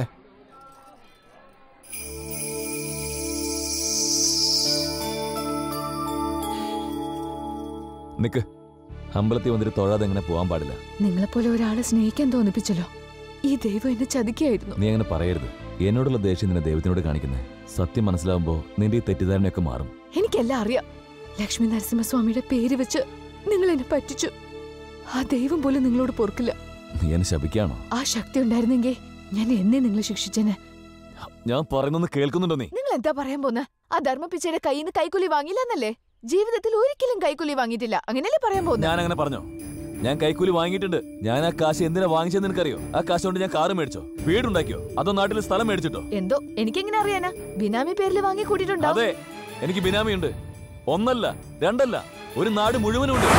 നിക്ക്. അമ്പലത്തിൽ വന്നിട്ട് തൊഴാതെ എങ്ങനെ പോകാൻ പാടില്ല. നിങ്ങളെപ്പോലെ ഒരാളെ സ്നേഹിക്കാൻ തോന്നിപ്പിച്ചല്ലോ. ഈ ദൈവം എന്നെ ചതിക്കായിരുന്നു. നീ അങ്ങനെ പറയരുത്. എന്നോടുള്ള ദേഷ്യം നിന്നെ ദൈവത്തിനോട് കാണിക്കുന്നേ. സത്യം മനസ്സിലാവുമ്പോ നിന്റെ ഈ തെറ്റിദ്ധാരണയൊക്കെ മാറും. എനിക്കെല്ലാം അറിയാം. ലക്ഷ്മി നരസിംഹസ്വാമിയുടെ പേര് വെച്ച് നിങ്ങൾ എന്നെ പറ്റിച്ചു. ആ ദൈവം പോലും നിങ്ങളോട് പൊറുക്കില്ല. നീ എന്നെ ശപിക്കാണോ? ആ ശക്തി ഉണ്ടായിരുന്നെങ്കിൽ ഞാൻ എന്നെ നിങ്ങളെ ശിക്ഷിച്ചേനെ. ഞാൻ പറയുന്നൊന്ന് കേൾക്കുന്നുണ്ടോ നീ? നിങ്ങൾ എന്താ പറയാൻ പോന്നെ? ആ ധർമ്മപിച്ചയുടെ കയ്യിൽ നിന്ന് കൈക്കൂലി വാങ്ങിയില്ലെന്നല്ലേ? ജീവിതത്തിൽ ഒരിക്കലും കൈക്കൂലി വാങ്ങിയിട്ടില്ല, അങ്ങനെയല്ലേ പറയാൻ പോകുന്നത്? ഞാൻ അങ്ങനെ പറഞ്ഞോ? ഞാൻ കൈക്കൂലി വാങ്ങിയിട്ടുണ്ട്. ഞാൻ ആ കാശ് എന്തിനാ വാങ്ങിച്ചെന്ന് നിനക്കറിയോ? ആ കാശ് കൊണ്ട് ഞാൻ കാറ് മേടിച്ചോ, വീടുണ്ടാക്കിയോ, അതോ നാട്ടിൽ സ്ഥലം മേടിച്ചിട്ടോ? എന്തോ എനിക്കെങ്ങനെ അറിയാനാ? ബിനാമി പേരിൽ വാങ്ങി കൂട്ടിയിട്ടുണ്ടോ? അതെ, എനിക്ക് ബിനാമി ഉണ്ട്. ഒന്നല്ല രണ്ടല്ല, ഒരു നാട് മുഴുവനും ഉണ്ട്.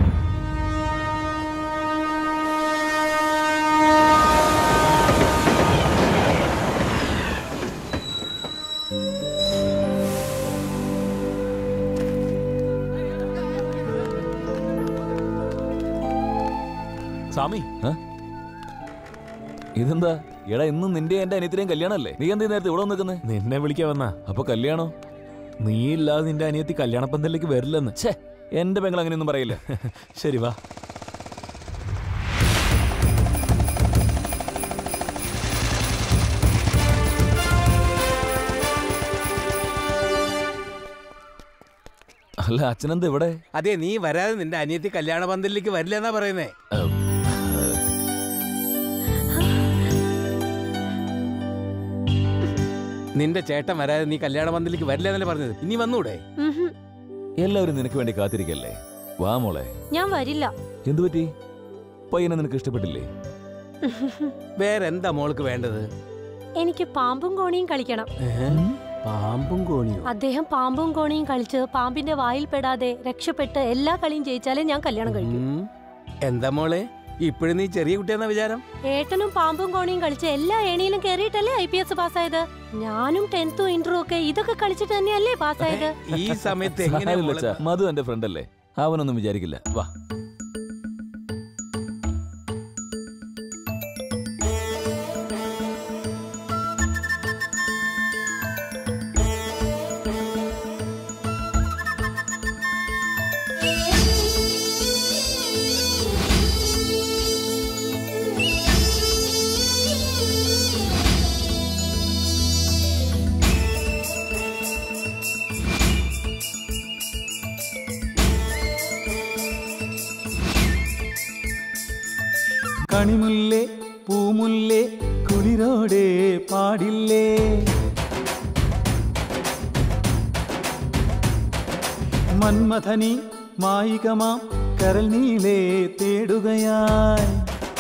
സ്വാമി, ഇതെന്താ? എടാ, ഇന്നും നിന്റെ എന്റെ അനിയത്തിനെയും കല്യാണല്ലേ? നീ എന്താ നേരത്തെ ഇവിടെ നിൽക്കുന്നേ? നിന്നെ വിളിക്കാൻ വന്നാ. അപ്പൊ കല്യാണോ? നീ ഇല്ലാതെ നിന്റെ അനിയത്തി കല്യാണപ്പന്തലിലേക്ക് വരില്ലെന്ന്. ഛേ, എന്റെ പെങ്ങൾ അങ്ങനെയൊന്നും പറയില്ല. ശരി, വാ. അല്ല, അച്ഛനെന്താ ഇവിടെ? അതെ, നീ വരാതെ നിന്റെ അനിയത്തി കല്യാണ പന്തലിലേക്ക് വരില്ല എന്നാ പറയുന്നേ. നിന്റെ ചേട്ടൻ വരാതെ നീ കല്യാണ പന്തലിലേക്ക് വരില്ല എന്നല്ലേ പറഞ്ഞത്? ഇനി വന്നൂടെ? എല്ലാവരും നിനക്ക് വേണ്ടി കാത്തിരിക്കല്ലേ? വാ മോളെ. ഞാൻ വരില്ല. എന്തു പറ്റി? പയ്യനെ നിനക്ക് ഇഷ്ടപ്പെട്ടില്ലേ? വേറെന്താ മോൾക്ക് വേണ്ടത്? എനിക്ക് പാമ്പും കോണിയും കളിക്കണം. പാമ്പും കോണിയോ? അദ്ദേഹം പാമ്പും കോണിയും കളിച്ച് പാമ്പിന്റെ വായിൽ പെടാതെ രക്ഷപ്പെട്ട് എല്ലാ കളിയും ജയിച്ചാലേ ഞാൻ കല്യാണം കഴിക്കും. എന്താ മോളെ, ഇപ്പോഴും നീ ചെറിയ കുട്ടിയെന്ന വിചാരം? ഏട്ടനും പാമ്പും കോണിയും കളിച്ച് എല്ലാ ഏണിയിലും കയറിയിട്ടല്ലേ IPS പാസ്സായത്. ഞാനും 10th ഇന്റർവ്യൂ ഒക്കെ ഇതൊക്കെ കളിച്ചിട്ട് തന്നെയല്ലേ പാസ്സായത്. ഈ സമയത്ത് എങ്ങനെ? മധു എന്റെ ഫ്രണ്ട് അല്ലേ, അവനൊന്നും വിചാരിക്കില്ല. വാ. കണിമുല്ലേ പൂമുല്ലേ കുളിരോടെ പാടില്ലേ, മന്മഥനി മായികമാം കരൽ നീളെ തേടുകയായി.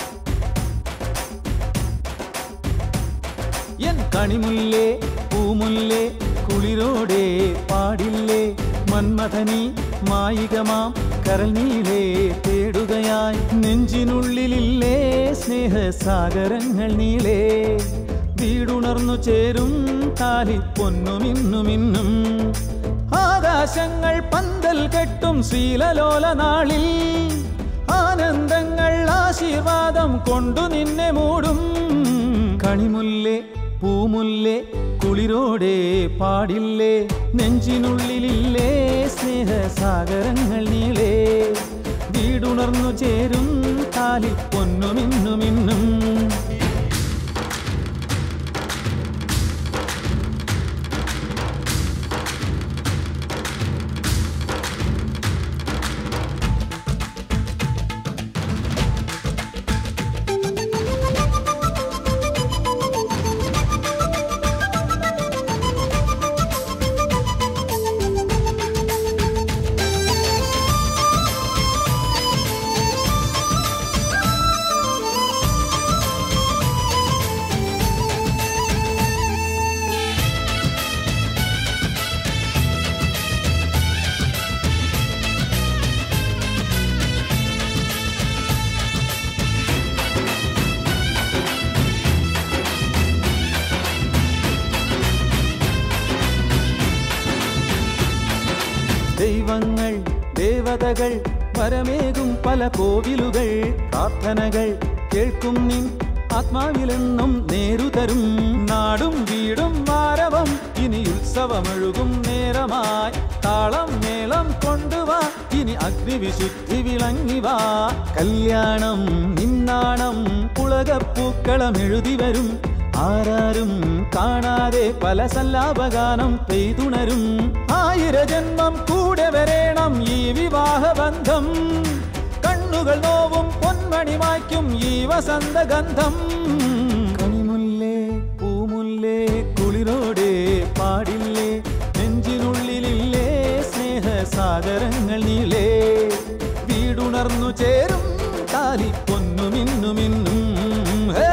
എൻ കണിമുല്ലേ പൂമുല്ലേ കുളിരോടെ പാടില്ലേ, മന്മഥനി മായികമാം കരൽ നീളെ തേടുകയായി. നെഞ്ചിനുള്ളിലില്ലേ സ്നേഹസാഗരങ്ങൾ നീളേ, വീടുണർന്നു ചേരും താലിപ്പൊന്നുമിന്നുമിന്നും. ആകാശങ്ങൾ പന്തൽ കെട്ടും ശ്രീലലോല നാളിൽ, ആനന്ദങ്ങൾ ആശീർവാദം കൊണ്ടു നിന്നെ മൂടും. കണിമുല്ലേ പൂമുല്ലേ കുളിരോടെ പാടില്ലേ, നെഞ്ചിനുള്ളിലില്ലേ സ്നേഹസാഗരങ്ങൾ നീളേ, വീടുണർന്നു ചേരും താലിപ്പൊന്നുമിന്നുമിന്നും. ദൈവങ്ങൾ ദേവതകൾ വരമേകും പല കോവിലുകൾ, പ്രാർത്ഥനകൾ കേൾക്കും നിൻ ആത്മാവിലെന്നും നേരുതരും. നാടും വീടും വാരവം ഇനി ഉത്സവമൊഴുകും നേരമായി, താളം മേളം കൊണ്ടുവാ ഇനി അഗ്നിവിശുദ്ധി വിളങ്ങിവാ. കല്യാണം നിന്നാണം പുളകപ്പൂക്കളം എഴുതി വരും, ആരാരും കാണാതെ പല സല്ലാപഗാനം പെയ്തുണരും. 1000 ജന്മം കൂടെ വരേണം ഈ വിവാഹബന്ധം, കണ്ണുകൾ നോവും പൊന്മണി മായ്ക്കും ഈ വസന്തഗന്ധം. കണിമുല്ലേ പൂമുല്ലേ കുളിരോടെ പാടില്ലേ, നെഞ്ചിനുള്ളിലില്ലേ സ്നേഹ സ്നേഹസാഗരങ്ങൾ നീളേ വീടുണർന്നു ചേരും താലി പൊന്നുമിന്നുമിന്നും ഹേ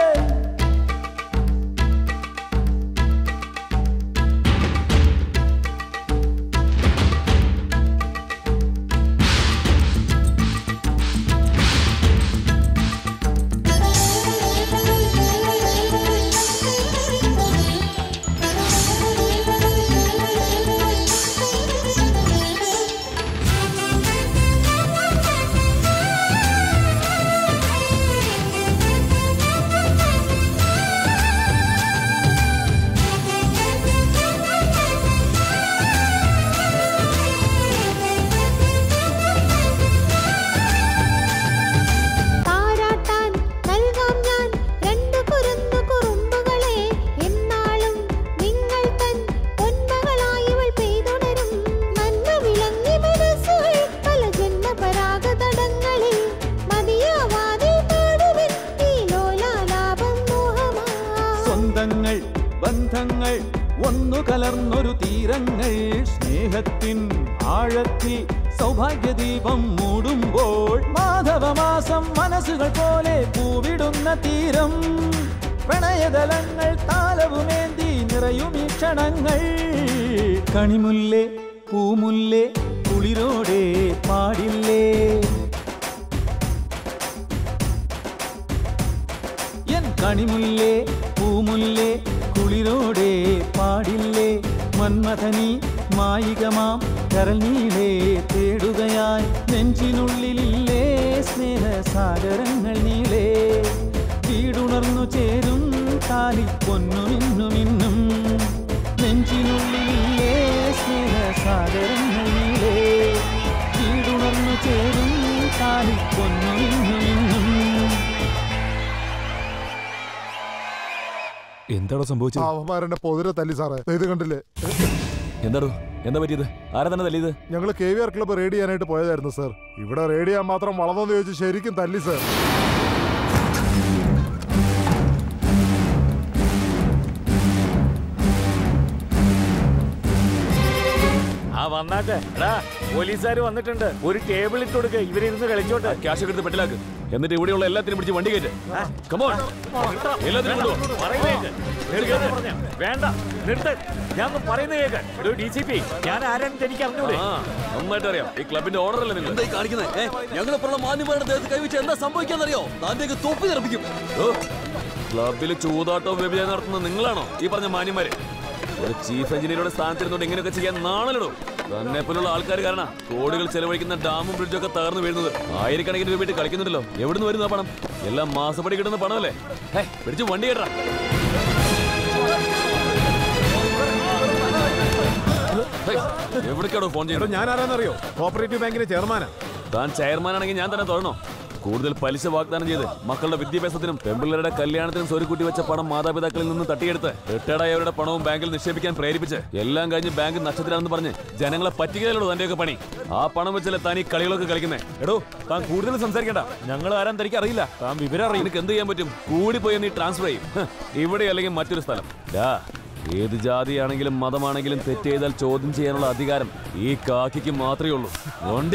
ബന്ധങ്ങൾ ഒന്നു കലർന്നൊരു തീരങ്ങൾ സ്നേഹത്തിൻ ആഴത്തിൽ സൗഭാഗ്യദീപം മൂടുമ്പോൾ മാധവമാസം മനസ്സുകൾ പോലെ പൂവിടുന്ന തീരം പ്രണയതലങ്ങൾ താലവുമേന്തി നിറയുമീ ക്ഷണങ്ങൾ കണിമുല്ലേ പൂമുല്ലേ കുളിരോടെ പാടില്ലേ എൻ കണിമുല്ലേ പൂമുല്ലേ കുളിരോടെ പാടില്ലേ മന്മഥനീ മായികമാം കരൽ നീളേ തേടുകയായി നെഞ്ചിനുള്ളിലില്ലേ സ്നേഹസാഗരങ്ങൾ നീളേ വീടുണർന്നു ചേരും താലി പൊന്നുമിന്നുമിന്നും നെഞ്ചിനുള്ളിലില്ലേ സ്നേഹസാഗരങ്ങൾ നീളേ വീടുണർന്നു ചേരും താലി പൊന്നുമിന്നുമിന്നും. എന്താണോ സംഭവിച്ചത്? അവന്മാരെന്നെ പൊതിരെ തല്ലി സാറേ. ഇത് കണ്ടില്ലേ? എന്താണോ എന്താ പറ്റിയത്? ആരാ തന്നെ തല്ലിയത്? ഞങ്ങൾ KVR ക്ലബ്ബ് റെയ്ഡ് ചെയ്യാനായിട്ട് പോയതായിരുന്നു സാർ. ഇവിടെ റെയ്ഡ് ചെയ്യാൻ മാത്രം വളർന്നെന്ന് ചോദിച്ച് ശരിക്കും തല്ലി സാർ. വന്നാട്ടെ പോലീസുകാർ വന്നിട്ടുണ്ട്. ഒരു ടേബിൾ ഇട്ട് കൊടുക്ക, ഇവരിരുന്ന് കളിച്ചോട്ടെ. ക്യാഷ് എടുത്ത് പെട്ടിലാക്ക്. എന്നിട്ട് ഇവിടെയുള്ള എല്ലാത്തിനും പിടിച്ച് വണ്ടി കയറ്റ്. വേണ്ട നിർത്ത്, ഞാൻ പറയുന്നത് കേൾക്കാൻ. DCP ഞാൻ ആരാണെന്ന് എനിക്ക് അറിഞ്ഞൂടെ? നന്നായിട്ട് അറിയാം. ഈ ക്ലബിന്റെ ഓർഡർ അല്ലേ നിങ്ങൾ എന്തായി കാണിക്കുന്നത്? ഞങ്ങളെപ്പോഴുള്ള മാന്യമാരുടെ ദേഹത്ത് കൈവച്ച് എന്താ സംഭവിക്കാന്നറിയോ? താന്റെ തൊപ്പി തെറിപ്പിക്കും. ക്ലബിൽ ചൂതാട്ടവും വ്യഭിചാരം നടത്തുന്നത് നിങ്ങളാണോ ഈ പറഞ്ഞ മാന്യന്മാര്? ഒരു ചീഫ് എഞ്ചിനീയറുടെ സ്ഥാനത്തിരുന്നോണ്ട് ഇങ്ങനെയൊക്കെ ചെയ്യാൻ നാണല്ലോ. തന്നെ പോലുള്ള ആൾക്കാർ കാരണം കോടികൾ ചെലവഴിക്കുന്ന ഡാമും ബ്രിഡ്ജും ഒക്കെ തകർന്നു വീഴുന്നത്. ആയിരക്കണക്കിന് രൂപയിട്ട് കളിക്കുന്നുണ്ടല്ലോ. എവിടുന്ന് വരുന്ന പണം? എല്ലാം മാസപ്പടി കിട്ടുന്ന പണമല്ലേ? പിടിച്ചു വണ്ടി കേട്ടാ. എവിടേക്കാണോ ഫോൺ ചെയ്യുന്നത്? ഞാൻ ആരാന്നറിയോ? കോപ്പറേറ്റീവ് ബാങ്കിന്റെ ചെയർമാനാ. താൻ ചെയർമാനാണെങ്കിൽ ഞാൻ തന്നെ തൊഴണോ? കൂടുതൽ പലിശ വാഗ്ദാനം ചെയ്ത് മക്കളുടെ വിദ്യാഭ്യാസത്തിനും പെൺപിള്ളേരുടെ കല്യാണത്തിനും സ്വരുക്കൂട്ടി വെച്ച പണം മാതാപിതാക്കളിൽ നിന്ന് തട്ടിയെടുത്ത് റിട്ടയർഡായവരുടെ പണവും ബാങ്കിൽ നിക്ഷേപിക്കാൻ പ്രേരിപ്പിച്ച് എല്ലാം കഴിഞ്ഞ് ബാങ്ക് നഷ്ടത്തിലാണെന്ന് പറഞ്ഞ് ജനങ്ങളെ പറ്റിക്കലോ തന്റെയൊക്കെ പണി. ആ പണം വെച്ചല്ലേ താൻ ഈ കളികളൊക്കെ കളിക്കുന്നേ. എടോ, താൻ കൂടുതൽ സംസാരിക്കണ്ട. ഞങ്ങൾ ആരാൻ തനിക്ക് അറിയില്ല. താൻ വിവരം അറിയും. എനിക്ക് എന്ത് ചെയ്യാൻ പറ്റും? കൂടിപ്പോയി നീ ട്രാൻസ്ഫർ ചെയ്യും. ഇവിടെ അല്ലെങ്കിൽ മറ്റൊരു സ്ഥലം. ഏത് ജാതിയാണെങ്കിലും മതമാണെങ്കിലും തെറ്റ് ചെയ്താൽ ചോദ്യം ചെയ്യാനുള്ള അധികാരം ഈ കാക്കിക്ക് മാത്രമേ ഉള്ളൂ. വണ്ടി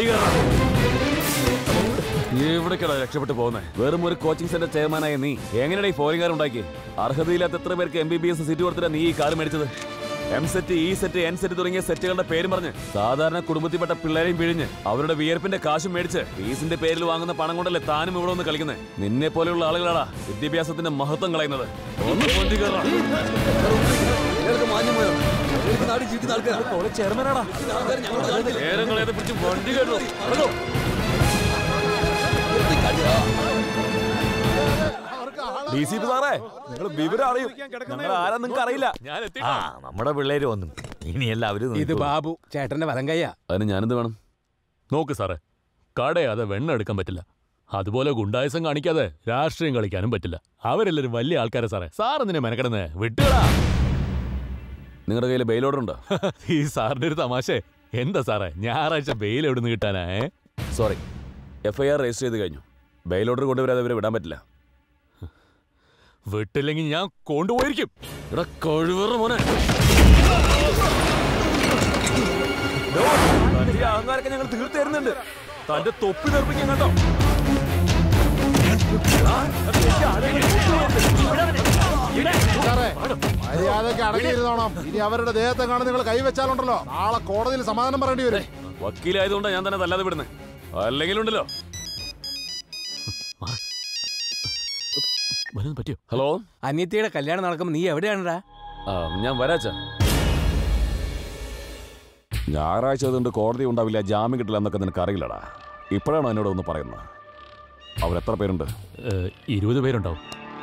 എവിടേക്കാണ് രക്ഷപ്പെട്ടു പോകുന്നത്? വെറും ഒരു കോച്ചിങ് സെന്റർ ചെയർമാനായ നീ എങ്ങനെയാണ് ഈ ഫോറിൻ കാർ ഉണ്ടാക്കി? അർഹതയില്ലാത്ത എത്ര പേർക്ക് MBBS സീറ്റ് കൊടുത്തിട്ടാ നീ ഈ കാർ മേടിച്ചത്? M-സെറ്റ്, E-സെറ്റ്, N-സെറ്റ് തുടങ്ങിയ സെറ്റുകളുടെ പേരും പറഞ്ഞ് സാധാരണ കുടുംബത്തിൽപ്പെട്ട പിള്ളേരെയും പിഴിഞ്ഞ് അവരുടെ വിയർപ്പിന്റെ കാശും മേടിച്ച് ഫീസിന്റെ പേരിൽ വാങ്ങുന്ന പണം കൊണ്ടല്ലേ താനും ഇവിടെ ഒന്ന് കളിക്കുന്നത്? നിന്നെ പോലെയുള്ള ആളുകളാണ് വിദ്യാഭ്യാസത്തിന്റെ മഹത്വം കളയുന്നത്. ഒന്ന് വണ്ടി കയറാം. ചെയർമാനാടാ. നേരങ്ങളെ പിടിച്ച് വണ്ടി കയറോ. DCP സാറേ, നിങ്ങൾ വിവരം അറിയും. ഞങ്ങൾ ആരാ നിങ്ങൾക്ക് അറിയില്ല. നമ്മുടെ പിള്ളേര് വന്നു. ഇനി എല്ലാവരും ഇത് ബാബു ചേട്ടന്റെ വലം കയ്യാ. അതിന് ഞാനെന്ത് വേണം? നോക്ക് സാറേ, കടയാതെ വെണ്ണ എടുക്കാൻ പറ്റില്ല. അതുപോലെ ഗുണ്ടായസം കാണിക്കാതെ രാഷ്ട്രീയം കളിക്കാനും പറ്റില്ല. അവരെല്ലാരും വലിയ ആൾക്കാരെ സാറേ. സാർ എന്തിനാ മെനക്കെടുന്നേ? വിട്ടുകളാ. നിങ്ങളുടെ കയ്യിൽ ബെയിൽ ഓർഡർ ഉണ്ടോ? ഈ സാറിന്റെ ഒരു തമാശ. എന്താ സാറേ, ഞായറാഴ്ച ബെയിൽ എവിടുന്ന് കിട്ടാനാ? സോറി, FIR രജിസ്റ്റർ ചെയ്ത് കഴിഞ്ഞു. ബെയിൽ ഓർഡർ കൊണ്ടുവരാതെ ഇവരെ വിടാൻ പറ്റില്ല. വിട്ടില്ലെങ്കിൽ ഞാൻ കൊണ്ടുപോയിരിക്കും. ഇവിടെ കഴിവറ മോനെ. അഹങ്കാരൊക്കെ ഞങ്ങൾ തീർത്തു തരുന്നുണ്ട്. തന്റെ തൊപ്പി തെറിപ്പിക്കാൻ കണ്ടോ? മര്യാദയ്ക്ക് അടങ്ങിയിരുന്നോണം. ഇനി അവരുടെ ദേഹത്തെ കാണും നിങ്ങൾ കൈവച്ചാലുണ്ടല്ലോ നാളെ കോടതിയിൽ സമാധാനം പറയേണ്ടി വരും. വക്കീലായതുകൊണ്ടാണ് ഞാൻ തന്നെ തല്ലാതെ വിടുന്നത്. അല്ലെങ്കിലുണ്ടല്ലോ. പറ്റിയോ? ഹലോ, അനിയത്തിയുടെ കല്യാണം നടക്കുമ്പോ നീ എവിടെയാണടാ? ഞാൻ വരാച്ചാ. ഞായറാഴ്ച അതുകൊണ്ട് കോടതി ഉണ്ടാവില്ല, ജാമ്യം കിട്ടില്ല എന്നൊക്കെ നിനക്ക് അറിയില്ലടാ. ഇപ്പോഴാണോ എന്നോട് ഒന്ന് പറയുന്നത്? അവരെത്ര പേരുണ്ട്? 20 പേരുണ്ടാവും.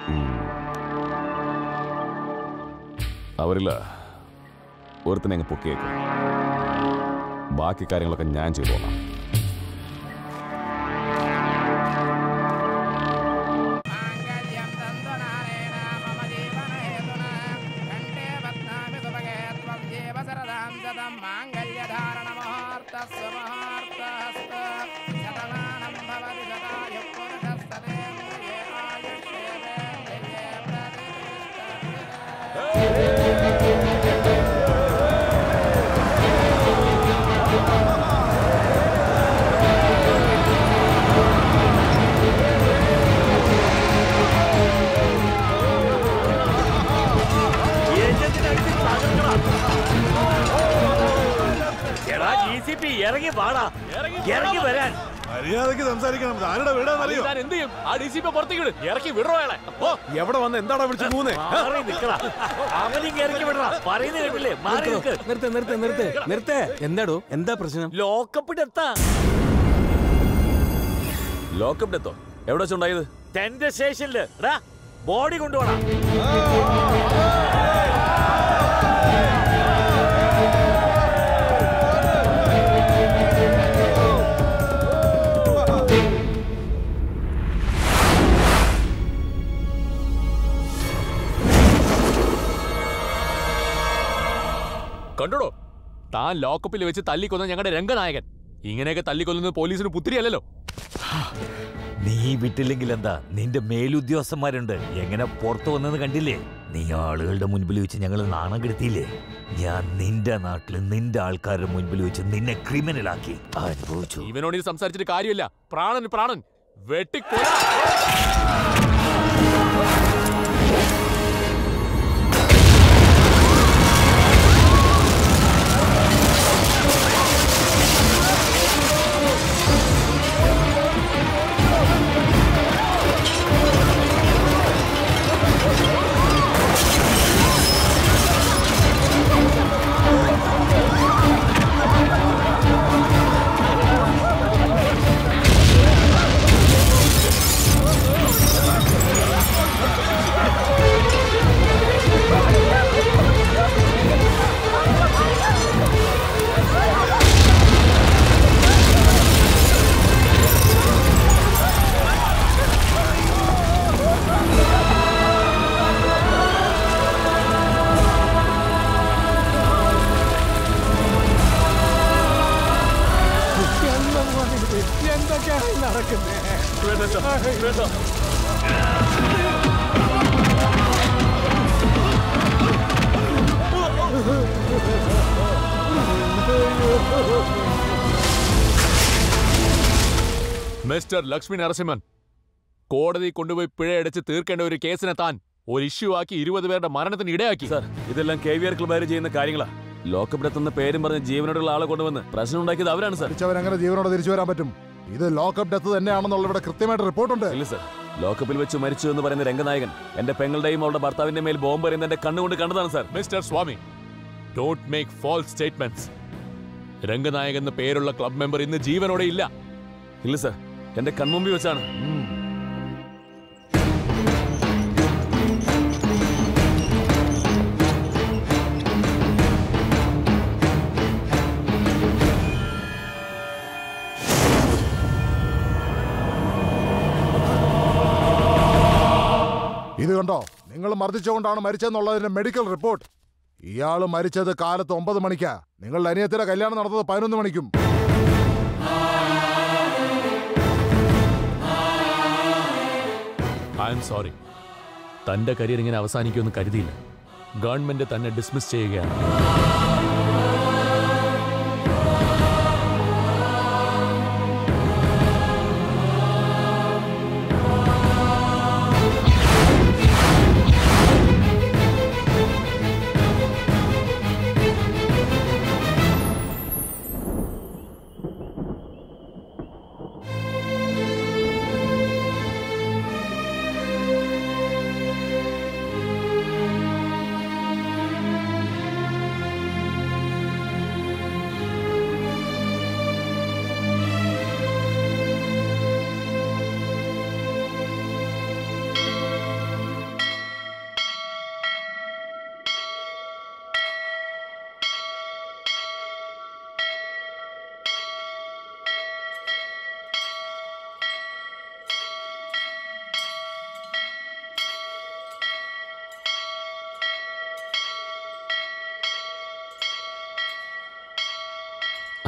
അവരില്ല ഒരുത്തിനെ അങ്ങ് പൊക്കിയേക്കും. ബാക്കി കാര്യങ്ങളൊക്കെ ഞാൻ ചെയ്തോളാം. ഇറങ്ങി പാടാ, ഇറങ്ങി വരാൻ. മര്യാദക്ക് സംസാരിക്കണം. ആരുടെ വീടാന്നറിയോ? എന്ത് ചെയ്യും? ആ DCP പുറത്തേക്ക് ഇറക്കി വിടറോ അയാളെ. എവിടെ വന്ന് എന്താടാ വിളിച്ചു മൂന്നേ? പറയുന്നത് കേട്ടില്ലേ? നിർത്ത്. എന്താടോ? എന്താ പ്രശ്നം? ലോക്കപ്പ് ഡെത്താ. ലോക്കപ്പ് ഡെത്തോ? എവിടെ വെച്ചുണ്ടായത്? ടെന്റ് സ്റ്റേഷനില്. ബോഡി കൊണ്ടുപോകണം. കണ്ടോടോ, താൻ ലോക്കപ്പിൽ വെച്ച് തല്ലിക്കൊന്ന ഞങ്ങളുടെ രംഗനായകൻ. ഇങ്ങനെയൊക്കെ തല്ലിക്കൊല്ലുന്നത് പോലീസിന് പുത്തിരിയല്ലോ. നീ വിട്ടില്ലെങ്കിൽ എന്താ? നിന്റെ മേലുദ്യോഗസ്ഥന്മാരുണ്ട്. എങ്ങനെ പുറത്തു വന്നെന്ന് കണ്ടില്ലേ? നീ ആളുകളുടെ മുൻപിൽ വെച്ച് ഞങ്ങൾ നാണം കെടുത്തിയില്ലേ? ഞാൻ നിന്റെ നാട്ടിൽ നിന്റെ ആൾക്കാരുടെ മുൻപിൽ വെച്ച് നിന്നെ ക്രിമിനലാക്കി അനുഭവിച്ചു. ഇവനോട് ഇത് സംസാരിച്ചിട്ട് കാര്യമില്ല. പ്രാണൻ വെട്ടിക്കൊല. മിസ്റ്റർ ലക്ഷ്മി നരസിംഹൻ, കോടതി കൊണ്ടുപോയി പിഴയടച്ച് തീർക്കേണ്ട ഒരു കേസിനെ താൻ ഒരു ഇഷ്യൂ ആക്കി 20 പേരുടെ മരണത്തിന് ഇടയാക്കി. സാർ, ഇതെല്ലാം KVR ക്ലബ്ബുകാർ ചെയ്യുന്ന കാര്യങ്ങളാ. ലോക്കപ്പ് ഡെത്ത് എന്ന പേരും പറഞ്ഞ് ജീവനോടുള്ള ആളെ കൊണ്ടുവന്ന് പ്രശ്നം ഉണ്ടാക്കിയത് അവരാണ് സാർ. അങ്ങനെ ജീവനോടെ തിരിച്ചു വരാൻ പറ്റും? ഇത് ലോക്കപ്പ് ഡെത്ത് തന്നെയാണെന്നുള്ള ഇവിടെ കൃത്യമായിട്ട് റിപ്പോർട്ടുണ്ട്. ഇല്ല സാർ, ലോക്കപ്പിൽ വെച്ച് മരിച്ചു എന്ന് പറയുന്ന രംഗനായകൻ എന്റെ പെങ്ങളുടെയും അവളുടെ ഭർത്താവിന്റെ മേൽ ബോംബ് എറിയുന്ന എന്റെ കണ്ണുകൊണ്ട് കണ്ടതാണ് sir. Mister Swamy, don't make false statements. Ranganayakan എന്ന പേരുള്ള ക്ലബ് മെമ്പർ ഇന്ന് ജീവനോടെ ഇല്ല. ഇല്ല സാർ, എന്റെ കൺമുമ്പിൽ വെച്ചാണ്. ഇത് കണ്ടോ, നിങ്ങൾ മർദ്ദിച്ചുകൊണ്ടാണ് മരിച്ചെന്നുള്ളതിന്റെ മെഡിക്കൽ റിപ്പോർട്ട്. ഇയാള് മരിച്ചത് കാലത്ത് 9 മണിക്കാ. നിങ്ങളുടെ അനിയത്തിന്റെ കല്യാണം നടന്നത് 11 മണിക്കും. I'm sorry. തന്റെ കരിയർ ഇങ്ങനെ അവസാനിക്കുമെന്ന് കരുതിയില്ല. ഗവൺമെന്റ് തന്നെ ഡിസ്മിസ് ചെയ്യുകയാണ്.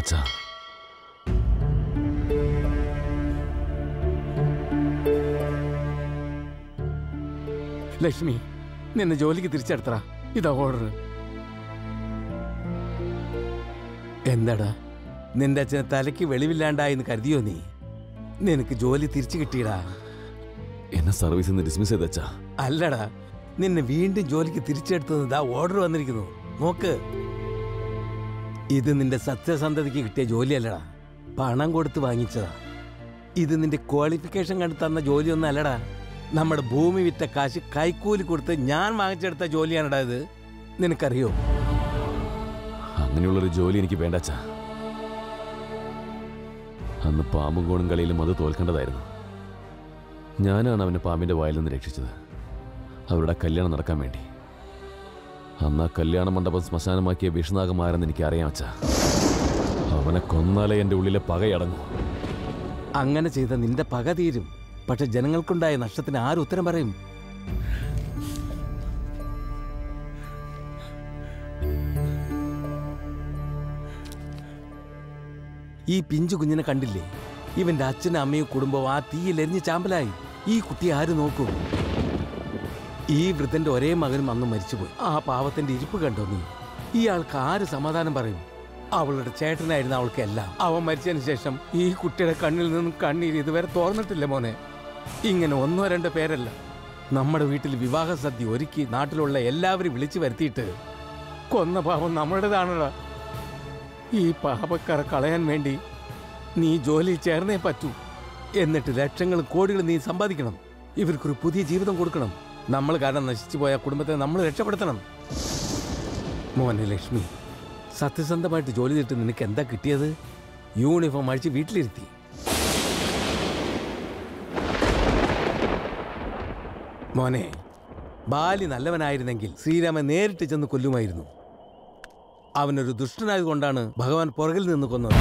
അച്ഛാ. ലക്ഷ്മി, നിന്നെ ജോലിക്ക് തിരിച്ചെടുത്തറ. ഇതാ ഓർഡർ. എന്താടാ, നിന്റെ അച്ഛന് തലയ്ക്ക് വെളിവില്ലാണ്ടായെന്ന് കരുതിയോ നീ? നിനക്ക് ജോലി തിരിച്ചു കിട്ടിയടാ. എന്നെ സർവീസിൽ നിന്ന് ഡിസ്മിസ് ചെയ്തച്ചാ. അല്ലടാ, നിന്നെ വീണ്ടും ജോലിക്ക് തിരിച്ചെടുത്തതാ ഓർഡർ വന്നിരിക്കുന്നു. നോക്ക്, ഇത് നിന്റെ സത്യസന്ധതയ്ക്ക് കിട്ടിയ ജോലിയല്ലടാ, പണം കൊടുത്ത് വാങ്ങിച്ചതാ. ഇത് നിന്റെ ക്വാളിഫിക്കേഷൻ കണ്ട് തന്ന ജോലിയൊന്നും അല്ലടാ. നമ്മുടെ ഭൂമി വിറ്റ കാശ് കൈക്കൂലി കൊടുത്ത് ഞാൻ വാങ്ങിച്ചെടുത്ത ജോലിയാണടാ ഇത്. നിനക്കറിയോ? അങ്ങനെയുള്ളൊരു ജോലി എനിക്ക് വേണ്ടച്ചാ. അന്ന് പാമ്പും കോണും കളിയിലും അത് തോൽക്കേണ്ടതായിരുന്നു. ഞാനാണ് അവനെ പാമ്പിന്റെ വായിൽ നിന്ന് രക്ഷിച്ചത്, അവരുടെ കല്യാണം നടക്കാൻ വേണ്ടി. അന്ന് ആ കല്യാണ മണ്ഡപം ശ്മശാനമാക്കിയ വിഷ്ണുനാഗമാരെന്ന് എനിക്ക് അറിയാം അച്ഛാ. അവനെ കൊന്നാലേ എൻ്റെ ഉള്ളിലെ പകയടങ്ങും. അങ്ങനെ ചെയ്ത നിന്റെ പക തീരും. പക്ഷെ ജനങ്ങൾക്കുണ്ടായ നഷ്ടത്തിന് ആര് ഉത്തരം പറയും? ഈ പിഞ്ചു കുഞ്ഞിനെ കണ്ടില്ലേ? ഇവന്റെ അച്ഛനും അമ്മയും കുടുംബവും ആ തീയിൽ എരിഞ്ഞ് ചാമ്പലായി. ഈ കുട്ടിയെ ആര് നോക്കും? ഈ വൃദ്ധന്റെ ഒരേ മകനും അന്ന് മരിച്ചുപോയി. ആ പാവത്തിന്റെ ഇരിപ്പ് കണ്ടോ നീ? ഇയാൾക്ക് ആര് സമാധാനം പറയും? അവളുടെ ചേട്ടനായിരുന്നു അവൾക്ക് എല്ലാം. അവൻ മരിച്ചതിന് ശേഷം ഈ കുട്ടിയുടെ കണ്ണിൽ നിന്നും കണ്ണീര് ഇതുവരെ തോർന്നിട്ടില്ല മോനെ. ഇങ്ങനെ ഒന്നോ രണ്ടോ പേരല്ല, നമ്മുടെ വീട്ടിൽ വിവാഹ സദ്യ ഒരുക്കി നാട്ടിലുള്ള എല്ലാവരും വിളിച്ചു വരുത്തിയിട്ട് കൊന്ന പാപം നമ്മുടേതാണടാ. ഈ പാപക്കറ കളയാൻ വേണ്ടി നീ ജോലിയിൽ ചേർന്നേ പറ്റൂ. എന്നിട്ട് ലക്ഷങ്ങളും കോടികളും നീ സമ്പാദിക്കണം. ഇവർക്കൊരു പുതിയ ജീവിതം കൊടുക്കണം. നമ്മൾ കാരണം നശിച്ചു പോയ കുടുംബത്തെ നമ്മൾ രക്ഷപ്പെടുത്തണം. മോനെ ലക്ഷ്മി, സത്യസന്ധമായിട്ട് ജോലി ചെയ്തിട്ട് നിനക്ക് എന്താ കിട്ടിയത്? യൂണിഫോം അഴിച്ച് വീട്ടിലിരുത്തി. മോനെ, ബാലി നല്ലവനായിരുന്നെങ്കിൽ ശ്രീരാമൻ നേരിട്ട് ചെന്ന് കൊല്ലുമായിരുന്നു. അവനൊരു ദുഷ്ടനായതുകൊണ്ടാണ് ഭഗവാൻ പുറകിൽ നിന്ന് കൊന്നത്.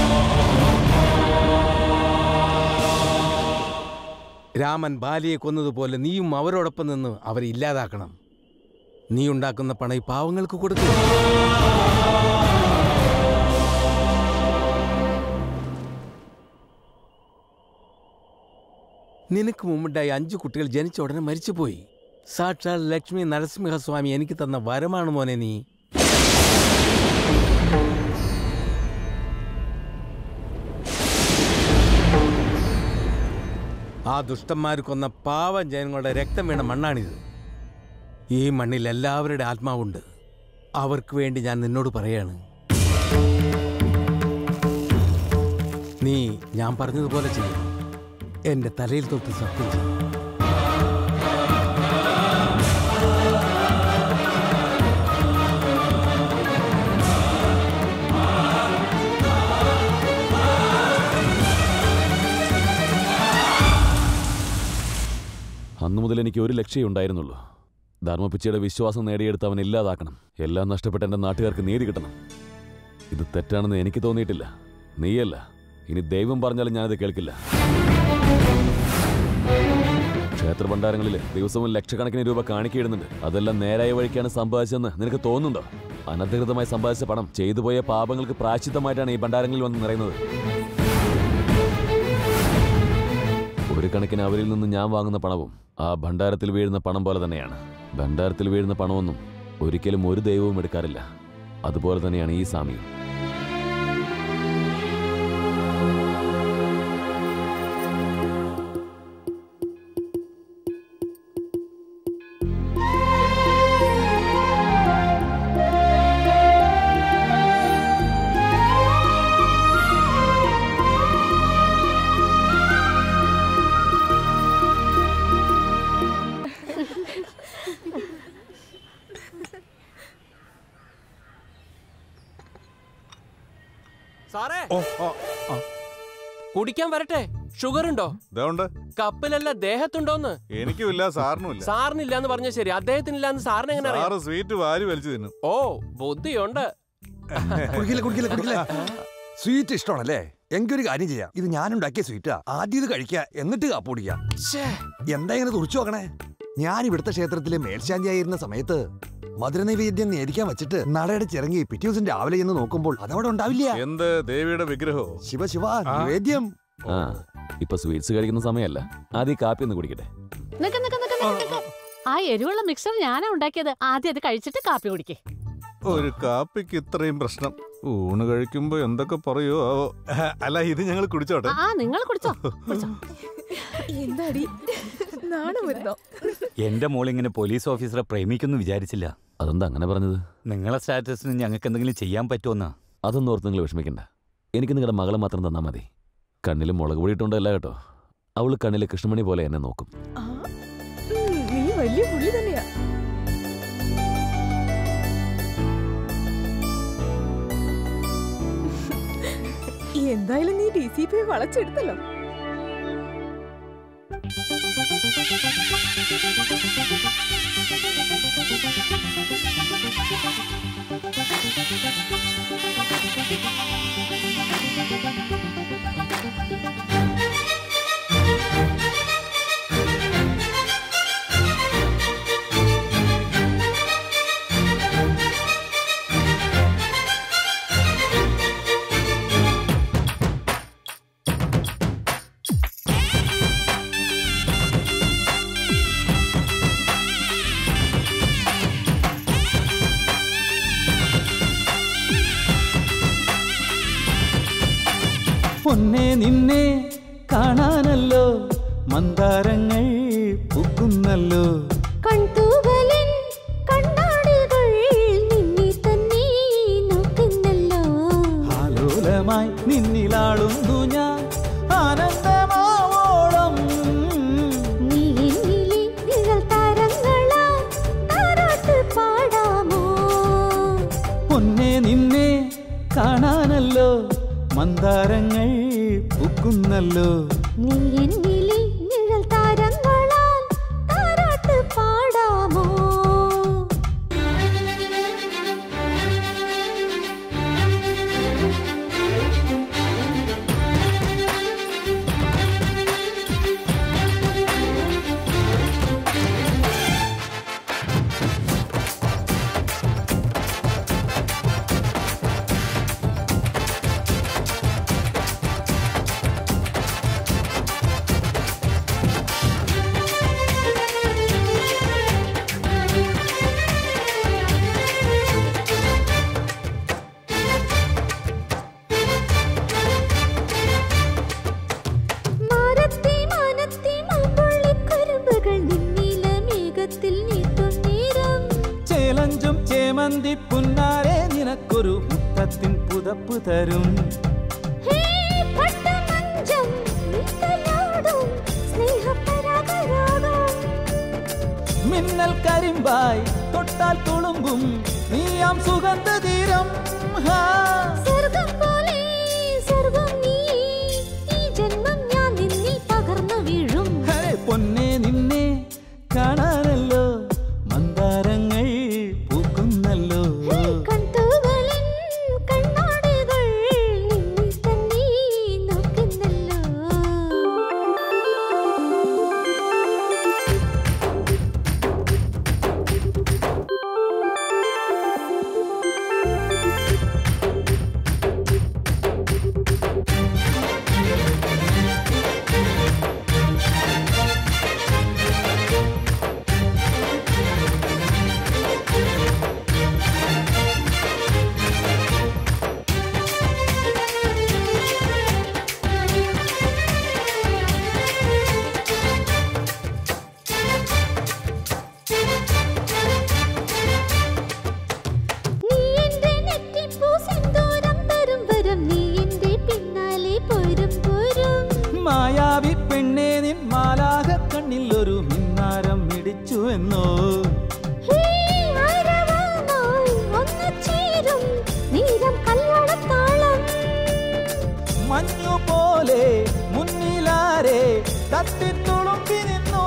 രാമൻ ബാലിയെ കൊന്നതുപോലെ നീയും അവരോടൊപ്പം നിന്ന് അവരെ ഇല്ലാതാക്കണം. നീ ഉണ്ടാക്കുന്ന പണം ഈ പാവങ്ങൾക്ക് കൊടുക്കുക. നിനക്ക് മുമ്പുണ്ടായി 5 കുട്ടികൾ ജനിച്ച ഉടനെ മരിച്ചുപോയി. സാക്ഷാൽ ലക്ഷ്മി നരസിംഹസ്വാമി എനിക്ക് തന്ന വരമാണ് മോനെ നീ. ആ ദുഷ്ടന്മാർ കൊന്ന പാവം ജനങ്ങളുടെ രക്തം വീണ മണ്ണാണിത്. ഈ മണ്ണിൽ എല്ലാവരുടെ ആത്മാവുണ്ട്. അവർക്ക് വേണ്ടി ഞാൻ നിന്നോട് പറയാണ്, നീ ഞാൻ പറഞ്ഞതുപോലെ ചെയ്യും. എന്റെ തലയിൽ തൊട്ട് സത്യം ചെയ്യും. അന്നു മുതൽ എനിക്ക് ഒരു ലക്ഷ്യമേ ഉണ്ടായിരുന്നുള്ളൂ. ധർമ്മപിച്ചയുടെ വിശ്വാസം നേടിയെടുത്ത് അവൻ ഇല്ലാതാക്കണം. എല്ലാം നഷ്ടപ്പെട്ട എൻ്റെ നാട്ടുകാർക്ക് നീതി കിട്ടണം. ഇത് തെറ്റാണെന്ന് എനിക്ക് തോന്നിയിട്ടില്ല. നീയല്ല, ഇനി ദൈവം പറഞ്ഞാലും ഞാനത് കേൾക്കില്ല. ക്ഷേത്ര ഭണ്ഡാരങ്ങളിൽ ദിവസവും ലക്ഷക്കണക്കിന് രൂപ കാണിക്കയിടുന്നുണ്ട്. അതെല്ലാം നേരായ വഴിക്കാണ് സമ്പാദിച്ചതെന്ന് നിനക്ക് തോന്നുന്നുണ്ടോ? അനധികൃതമായി സമ്പാദിച്ച പണം ചെയ്തുപോയ പാപങ്ങൾക്ക് പ്രായശ്ചിത്തമായിട്ടാണ് ഈ ഭണ്ഡാരങ്ങളിൽ വന്ന് നിറയുന്നത്. ഒരു കണക്കിന് അവരിൽ നിന്ന് ഞാൻ വാങ്ങുന്ന പണവും ആ ഭണ്ഡാരത്തിൽ വീഴുന്ന പണം പോലെ തന്നെയാണ്. ഭണ്ഡാരത്തിൽ വീഴുന്ന പണമൊന്നും ഒരിക്കലും ഒരു ദൈവവും എടുക്കാറില്ല. അതുപോലെ തന്നെയാണ് ഈ സാമിയും. സാറേ, കുടിക്കാൻ വരട്ടെ? ഷുഗർ ഉണ്ടോ? കപ്പിലല്ല, ദേഹത്തുണ്ടോന്ന്? എനിക്കുമില്ല, സാറിനുമില്ല. സാറിനില്ല എന്ന് പറഞ്ഞാൽ ശരി, അദ്ദേഹത്തിനില്ലാന്ന് സാറിന് എങ്ങനെ അറിയാം? സ്വീറ്റ് വാരി വലിച്ചു തിന്നു. ഓ, ബുദ്ധിയുണ്ട്. സ്വീറ്റ് ഇഷ്ടമാണല്ലേ? എങ്കിലൊരു കാര്യം ചെയ്യാം, ഇത് ഞാനുണ്ടാക്കിയ സ്വീറ്റാ. ആദ്യം ഇത് കഴിക്കുക, എന്നിട്ട് കാപ്പ് കുടിക്കാം. എന്താ ഇങ്ങനെ തുറച്ചു നോക്കണേ? ഞാൻ ഇവിടുത്തെ ക്ഷേത്രത്തിലെ മേൽശാന്തിയായിരുന്ന സമയത്ത് മധുരനൈവേദ്യം നേദിക്കാൻ വെച്ചിട്ട് നടയടച്ചിറങ്ങി പിറ്റേ ദിവസം രാവിലെ എന്ന് നോക്കുമ്പോൾ അതവിടെ ഉണ്ടാവില്ല. എന്ത് ദേവിയുടെ വിഗ്രഹോ? ശിവ ശിവ നിവേദ്യം. ആ ഇപ്പൊ സ്വീറ്റ്സ് കഴിക്കുന്ന സമയമല്ല, ആദ്യം കാപ്പി ഒന്ന് കുടിക്കട്ടെ. ആ എരിവുള്ള മിക്സർ ഞാനാ ഉണ്ടാക്കിയത്. ആദ്യം അത് കഴിച്ചിട്ട് കാപ്പി കുടിക്കേ. ഒരു കാപ്പിക്ക് ഇത്രയും പ്രശ്നം. ഊണ് കഴിക്കുമ്പോ എന്തൊക്കെ പറയോ? അല്ല, ഇത് ഞങ്ങൾ കുടിച്ചോട്ടെ. ആ നിങ്ങൾ കുടിച്ചോ. എന്താടി നാണം വരുന്നോ? എന്റെ മോൾ ഇങ്ങനെ പോലീസ് ഓഫീസറെ പ്രേമിക്കുന്നു വിചാരിച്ചില്ല. അതെന്താ അങ്ങനെ പറഞ്ഞത്? നിങ്ങളെ സ്റ്റാറ്റസിന് ഞങ്ങൾക്ക് എന്തെങ്കിലും ചെയ്യാൻ പറ്റുമെന്നാ. അതൊന്നും ഓർത്ത് നിങ്ങൾ വിഷമിക്കണ്ട. എനിക്ക് നിങ്ങളുടെ മകളെ മാത്രം തന്നാൽ മതി. കണ്ണിൽ മുളക് പൊടിയിട്ടുണ്ടല്ല കേട്ടോ. അവള് കണ്ണിലെ കൃഷ്ണമണി പോലെ എന്നെ നോക്കും. നീ വലിയ പുള്ളി തന്നെയാ. എന്തായാലും നീ DCP വളച്ചെടുത്തല്ലോ. പൊന്നെ നിന്നെ കാണാനല്ലോ മന്ദാരങ്ങൾ പൂക്കുന്നല്ലോ. കൺതൂവലിൻ കണ്ണാടികൾ നിന്നെ തന്നെ നോക്കുന്നല്ലോ. ആലോലമായി നിന്നിലാളുന്നു ഞാൻ ആനന്ദമാവോളം. നീ എന്നിലെ നിഴൽ താരങ്ങളാ താരാട്ട് പാടാമോ? പൊന്നെ നിന്നെ കാണാനല്ലോ മന്ദാരങ്ങൾ പൂക്കുന്നല്ലോ. നീ എന്നിലെ നിഴൽ താരങ്ങളാൽ താരാട്ട് പാടാമോ? ചേലഞ്ചും ചേമന്തി പുന്നാരെ നിനക്കൊരു മുത്തത്തിൻ പുതപ്പ് തരും. മിന്നൽ കരിമ്പായി തൊട്ടാൽ തുളുമ്പും നീയാം സുഗന്ധ തീരം. പൊന്നെ നിന്നെ കാണാനല്ലോ മന്ദാരങ്ങൾ പൂക്കുന്നല്ലോ. മായാവി പെണ്ണേ നിൻ മാലാക കണ്ണിൽ ഒരു മിന്നാരം മിടിച്ചു എന്നോ. മഞ്ഞു പോലെ മുന്നിലാരെ തട്ടിത്തുളുമ്പി നിന്നു.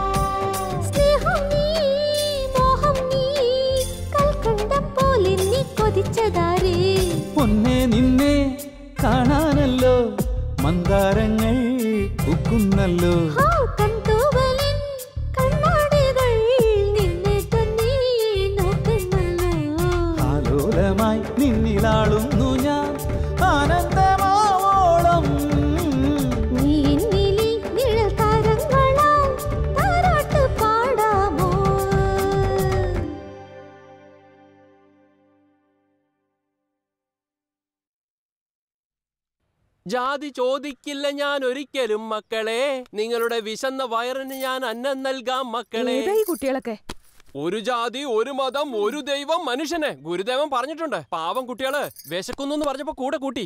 പൊന്നെ നിന്നെ കാണാനല്ലോ മന്ദാരങ്ങൾ പൂക്കുന്നല്ലോ. കൺതൂവലിൻ കണ്ണാടികൾ ജാതി ചോദിക്കില്ല ഞാൻ ഒരിക്കലും മക്കളെ, നിങ്ങളുടെ വിശന്ന വയറിന് ഞാൻ അന്നം നൽകാം മക്കളെ. കുട്ടികളൊക്കെ ഒരു ജാതി, ഒരു മതം, ഒരു ദൈവം, മനുഷ്യനെ ഗുരുദേവൻ പറഞ്ഞിട്ടുണ്ട്. പാവം കുട്ടികള് വിശക്കുന്നു പറഞ്ഞപ്പോ കൂടെ കൂട്ടി.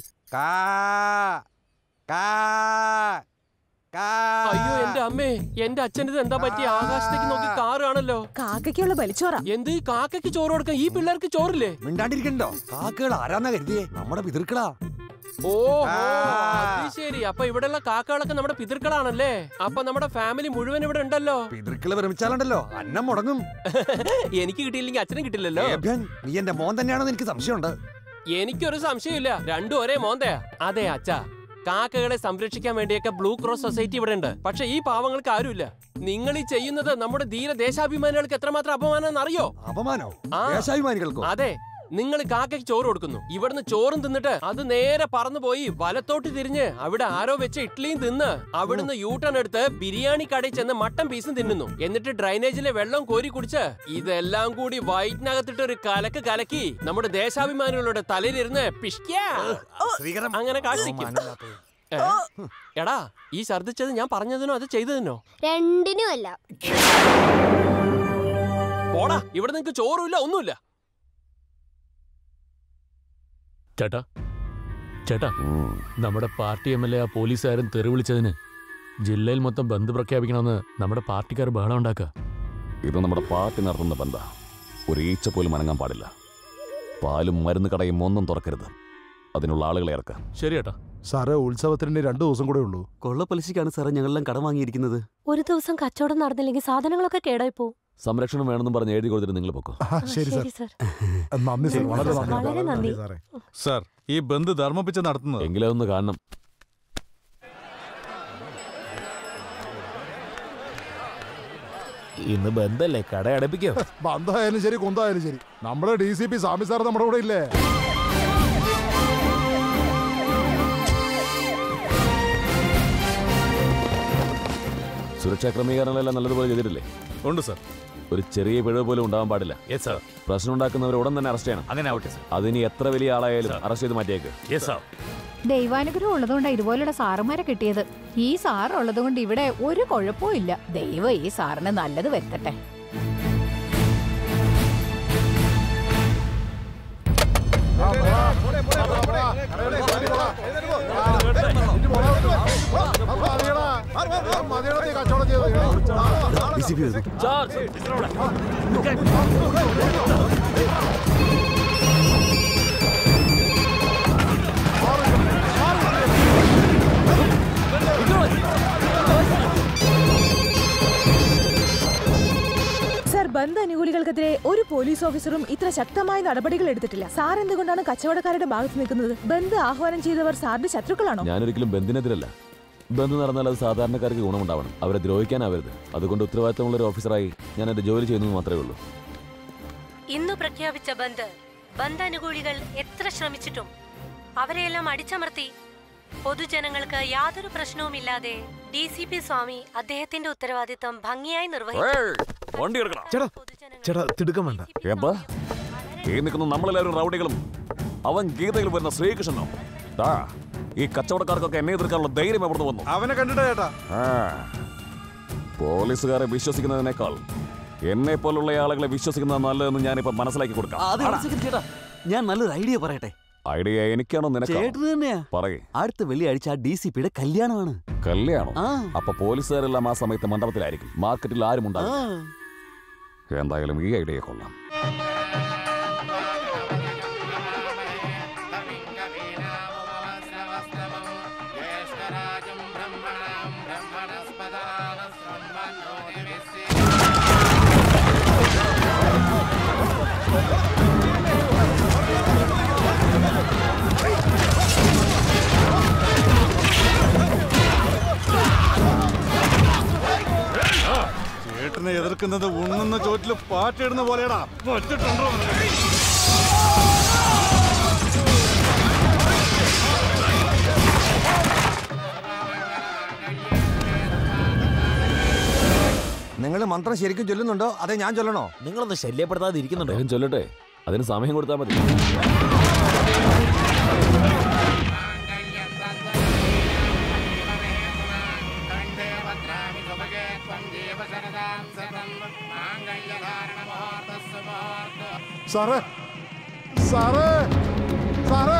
അയ്യോ എന്റെ അമ്മേ, എന്റെ അച്ഛൻ്റെ എന്താ പറ്റി? ആകാശത്തേക്ക് നോക്കി കാറ് കാണല്ലോ. കാക്കയ്ക്കുള്ള ബലിച്ചോറ. എന്ത് ഈ കാക്കയ്ക്ക് ചോറ് കൊടുക്കാം? ഈ പിള്ളേർക്ക് ചോറില്ലേ? മിണ്ടാണ്ടിരിക്കണ്ടോ? കാക്കകൾ ആരാന്നാ കരുതിയേ? നമ്മുടെ പിതൃക്കളാ. ഓ അത് ശരി. അപ്പൊ ഇവിടെയുള്ള കാക്കകളൊക്കെ നമ്മുടെ പിതൃക്കളാണല്ലേ? അപ്പൊ നമ്മുടെ ഫാമിലി മുഴുവൻ ഇവിടെ ഉണ്ടല്ലോ. പിതൃക്കള് വിരമിച്ചാലുണ്ടല്ലോ അന്നം മുടങ്ങും. എനിക്ക് കിട്ടിയില്ലെങ്കിൽ അച്ഛനും കിട്ടില്ലല്ലോ. നീ എന്റെ മോൻ തന്നെയാണെന്ന് എനിക്ക് സംശയമുണ്ട്. എനിക്കൊരു സംശയമില്ല, രണ്ടും ഒരേ മോന്തയാ. അതെ അച്ഛാ, കാക്കകളെ സംരക്ഷിക്കാൻ വേണ്ടിയൊക്കെ ബ്ലൂ ക്രോസ് സൊസൈറ്റി ഇവിടെ ഉണ്ട്. പക്ഷെ ഈ പാവങ്ങൾക്ക് ആരുമില്ല. നിങ്ങൾ ഈ ചെയ്യുന്നത് നമ്മുടെ ധീര ദേശാഭിമാനികൾക്ക് എത്രമാത്രം അപമാനം അറിയോ? അപമാനോ? ദേശാഭിമാനികൾക്കോ? അതെ, നിങ്ങൾ കാക്കയ്ക്ക് ചോറ് കൊടുക്കുന്നു. ഇവിടുന്ന് ചോറും തിന്നിട്ട് അത് നേരെ പറന്നു പോയി വലത്തോട്ട് തിരിഞ്ഞ് അവിടെ ആരോ വെച്ച ഇഡ്ഡലിയും തിന്ന് അവിടുന്ന് യൂട്ടേൺ എടുത്ത് ബിരിയാണി കടയിൽ ചെന്ന് മട്ടൻ പീസും തിന്നുന്നു. എന്നിട്ട് ഡ്രൈനേജിലെ വെള്ളം കോരി കുടിച്ച് ഇതെല്ലാം കൂടി വയറ്റിനകത്തിട്ട് ഒരു കലക്ക് കലക്കി നമ്മുടെ ദേശാഭിമാനികളുടെ തലയിലിരുന്ന് അങ്ങനെ കാണിക്കും. എടാ, ഈ ഛർദിച്ചത് ഞാൻ പറഞ്ഞതിനോ അത് ചെയ്തതിനോ? രണ്ടിനുമല്ല. പോടാ, ഇവിടെ നിങ്ങക്ക് ചോറുമില്ല, ഒന്നുമില്ല. ചേട്ടാ ചേട്ടാ, നമ്മുടെ പാർട്ടി MLA ആ പോലീസുകാരൻ തെറി വിളിച്ചതിന് ജില്ലയിൽ മൊത്തം ബന്ദ് പ്രഖ്യാപിക്കണമെന്ന് നമ്മുടെ പാർട്ടിക്കാർ ബഹളം ഉണ്ടാക്കുക. ഇത് നമ്മുടെ പാർട്ടി നടത്തുന്ന ബന്ധാ. ഒരു ഈച്ച പോലും അനങ്ങാൻ പാടില്ല. പാലും മരുന്ന് കടയും ഒന്നും തുറക്കരുത്. അതിനുള്ള ആളുകളെ ഇറക്കാം. ശരി ചേട്ടാ. സാറേ, ഉത്സവത്തിന് 2 ദിവസം കൂടെ ഉള്ളൂ. കൊള്ളപ്പലിശക്കാണ് സാറേ ഞങ്ങളെല്ലാം കടം വാങ്ങിയിരിക്കുന്നത്. ഒരു ദിവസം കച്ചവടം നടന്നില്ലെങ്കിൽ സാധനങ്ങളൊക്കെ കേടായി പോവും. സംരക്ഷണം വേണമെന്നും പറഞ്ഞ് എഴുതി കൊടുത്തിട്ട് നിങ്ങൾ പൊക്കോ. ശരി സർ. നന്ദി സർ, വളരെ നന്ദി. സർ, ഈ ബന്ദ് ധർമ്മപ്പിച്ച് നടത്തുന്നത് എങ്കിലും അതൊന്ന് കാണണം. ഇന്ന് ബന്ധല്ലേ, കട അടപ്പിക്കോ? ബന്ധായാലും ശരി, കുന്തായാലും ശരി, നമ്മുടെ DCP സ്വാമി സാർ നമ്മുടെ കൂടെ ഇല്ലേ? സുരക്ഷാ ക്രമീകരണങ്ങളെല്ലാം നല്ലതുപോലെ ചെയ്തിട്ടില്ലേ? ഉണ്ട് സർ. ഒരു ചെറിയ പിഴവ് പോലും ഉണ്ടാവാൻ പാടില്ല. പ്രശ്നം ഉണ്ടാക്കുന്നവരെ ഉടൻ തന്നെ അറസ്റ്റ് ചെയ്യണം. അങ്ങനെ ആവട്ടെ. അതിനി എത്ര വലിയ ആളായാലും അറസ്റ്റ് ചെയ്ത് മാറ്റിയേക്ക്. ദൈവാനുഗ്രഹം ഉള്ളതുകൊണ്ടാണ് ഇതുപോലുള്ള സാറുമാരെ കിട്ടിയത്. ഈ സാർ ഉള്ളതുകൊണ്ട് ഇവിടെ ഒരു കുഴപ്പവും ഇല്ല. ദൈവം ഈ സാറിന് നല്ലത് വരുത്തട്ടെ. സർ, ബന്ദ് അനുകൂലികൾക്കെതിരെ ഒരു പോലീസ് ഓഫീസറും ഇത്ര ശക്തമായ നടപടികൾ എടുത്തിട്ടില്ല. സാർ എന്തുകൊണ്ടാണ് കച്ചവടക്കാരുടെ ഭാഗത്ത് നിൽക്കുന്നത്? ബന്ദ് ആഹ്വാനം ചെയ്തവർ സാറിന്റെ ശത്രുക്കളാണോ? ഞാനൊരിക്കലും ബന്ദിനെതിരല്ല. ബന്ദ് നടന്നാൽ അത് സാധാരണക്കാർക്ക് ഗുണമുണ്ടാവണം, അവരെ ദ്രോഹിക്കാനാവരുത്. അതുകൊണ്ട് ഉത്തരവാദിത്തമുള്ള ഒരു ഓഫീസറായി ഞാൻ എന്റെ ജോലി ചെയ്യുന്നത് മാത്രമേ ഉള്ളൂ. ഇന്ന് പ്രഖ്യാപിച്ച ബന്ദ് അനുകൂലികൾ എത്ര ശ്രമിച്ചിട്ടും അവരെയെല്ലാം അടിച്ചമർത്തി പൊതുജനങ്ങൾക്ക് യാതൊരു പ്രശ്നവുമില്ലാതെ DCP സ്വാമി അദ്ദേഹത്തിന്റെ ഉത്തരവാദിത്തം ഭംഗിയായി നിർവഹിച്ചു. എന്താ ഈ നിൽക്കുന്ന നമ്മളെല്ലാവരും റൗഡികളും അവൻ ഗീതയിൽ വരുന്ന ശ്രീകൃഷ്ണനോ? ഈ കച്ചവടക്കാർക്കൊക്കെ എന്നെ എതിർക്കാനുള്ള ധൈര്യം എവിടെ വന്നു? അവനെ കണ്ടിട്ടാ ചേട്ടാ. പോലീസുകാരെ വിശ്വസിക്കുന്നതിനേക്കാൾ എന്നെ പോലുള്ള ആളുകളെ വിശ്വസിക്കുന്നത് നല്ലതെന്ന് ഞാനിപ്പോ മനസ്സിലാക്കി കൊടുക്കാം. ഞാൻ നല്ലൊരു ഐഡിയ പറയട്ടെ. ഐഡിയ എനിക്കാണോ നിനക്ക്? ചേട്ടന് തന്നെയാ. പറയേ. അടുത്ത വെള്ളിയാഴ്ച DCPയുടെ കല്യാണമാണ്. കല്യാണം? അപ്പൊ പോലീസുകാരെല്ലാം ആ സമയത്ത് മണ്ഡപത്തിലായിരിക്കും. മാർക്കറ്റിൽ ആരും ഉണ്ടാകും. എന്തായാലും ഈ ഐഡിയ കൊള്ളാം. ചേട്ടനെ എതിർക്കുന്നത് ഉണ്ണുന്ന ചോറ്റില് പാറ്റിടുന്ന പോലെയാടാ. വച്ചിട്ടുണ്ടോ? നിങ്ങൾ മന്ത്രം ശരിക്കും ചൊല്ലുന്നുണ്ടോ അതെ ഞാൻ ചൊല്ലണോ? നിങ്ങളൊന്ന് ശല്യപ്പെടുത്താതെ ഇരിക്കുന്നുണ്ടോ? അദ്ദേഹം ചൊല്ലട്ടെ, അതിന് സമയം കൊടുത്താൽ മതി. സാറേ സാറേ സാറേ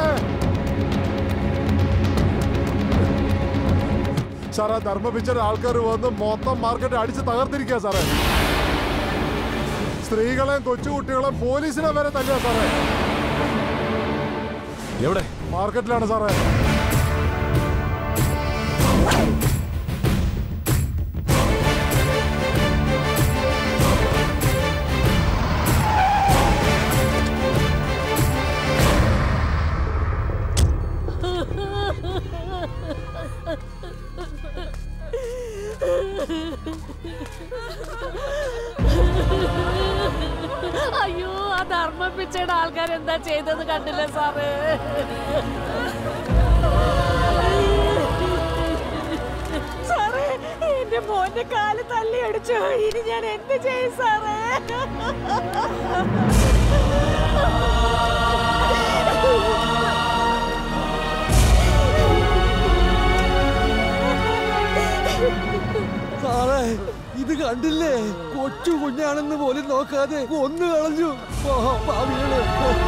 സാറാ ധർമ്മ പിക്ചർ ആൾക്കാർ വന്ന് മൊത്തം മാർക്കറ്റ് അടിച്ച് തകർത്തിരിക്കുക സാറേ. സ്ത്രീകളെയും കൊച്ചുകുട്ടികളെയും പോലീസിനെ വരെ തല്ലുക സാറേ. എവിടെ? മാർക്കറ്റിലാണ് സാറേ. അയ്യോ, ആ ധർമ്മ പിച്ചയുടെ ആൾക്കാർ എന്താ ചെയ്തത് കണ്ടില്ല സാറേ? സാറേ, എന്റെ മോന്റെ കാല് തല്ലി അടിച്ചു. ഇനി ഞാൻ എന്ത് ചെയ്യും സാറേ? സാറേ, ഇത് കണ്ടില്ലേ? കൊച്ചു കുഞ്ഞാണെന്ന് പോലും നോക്കാതെ കൊന്നു കളഞ്ഞു പാവികള്.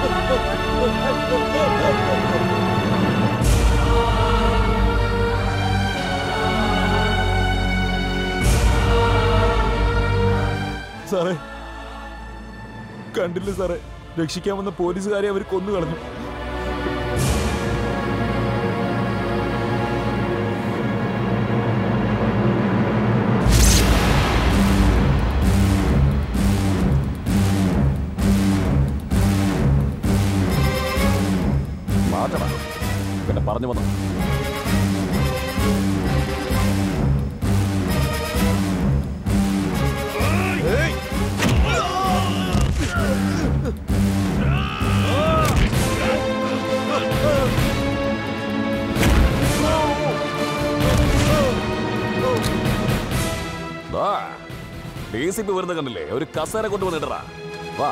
സാറേ, കണ്ടില്ല സാറേ, രക്ഷിക്കാൻ വന്ന പോലീസുകാരെ അവർ കൊന്നു കളഞ്ഞു. പിന്നെ പറഞ്ഞു വന്നു. DCP വരുന്ന കണ്ടില്ലേ? ഒരു കസേര കൊണ്ടുവന്നിട്ടാ. വാ,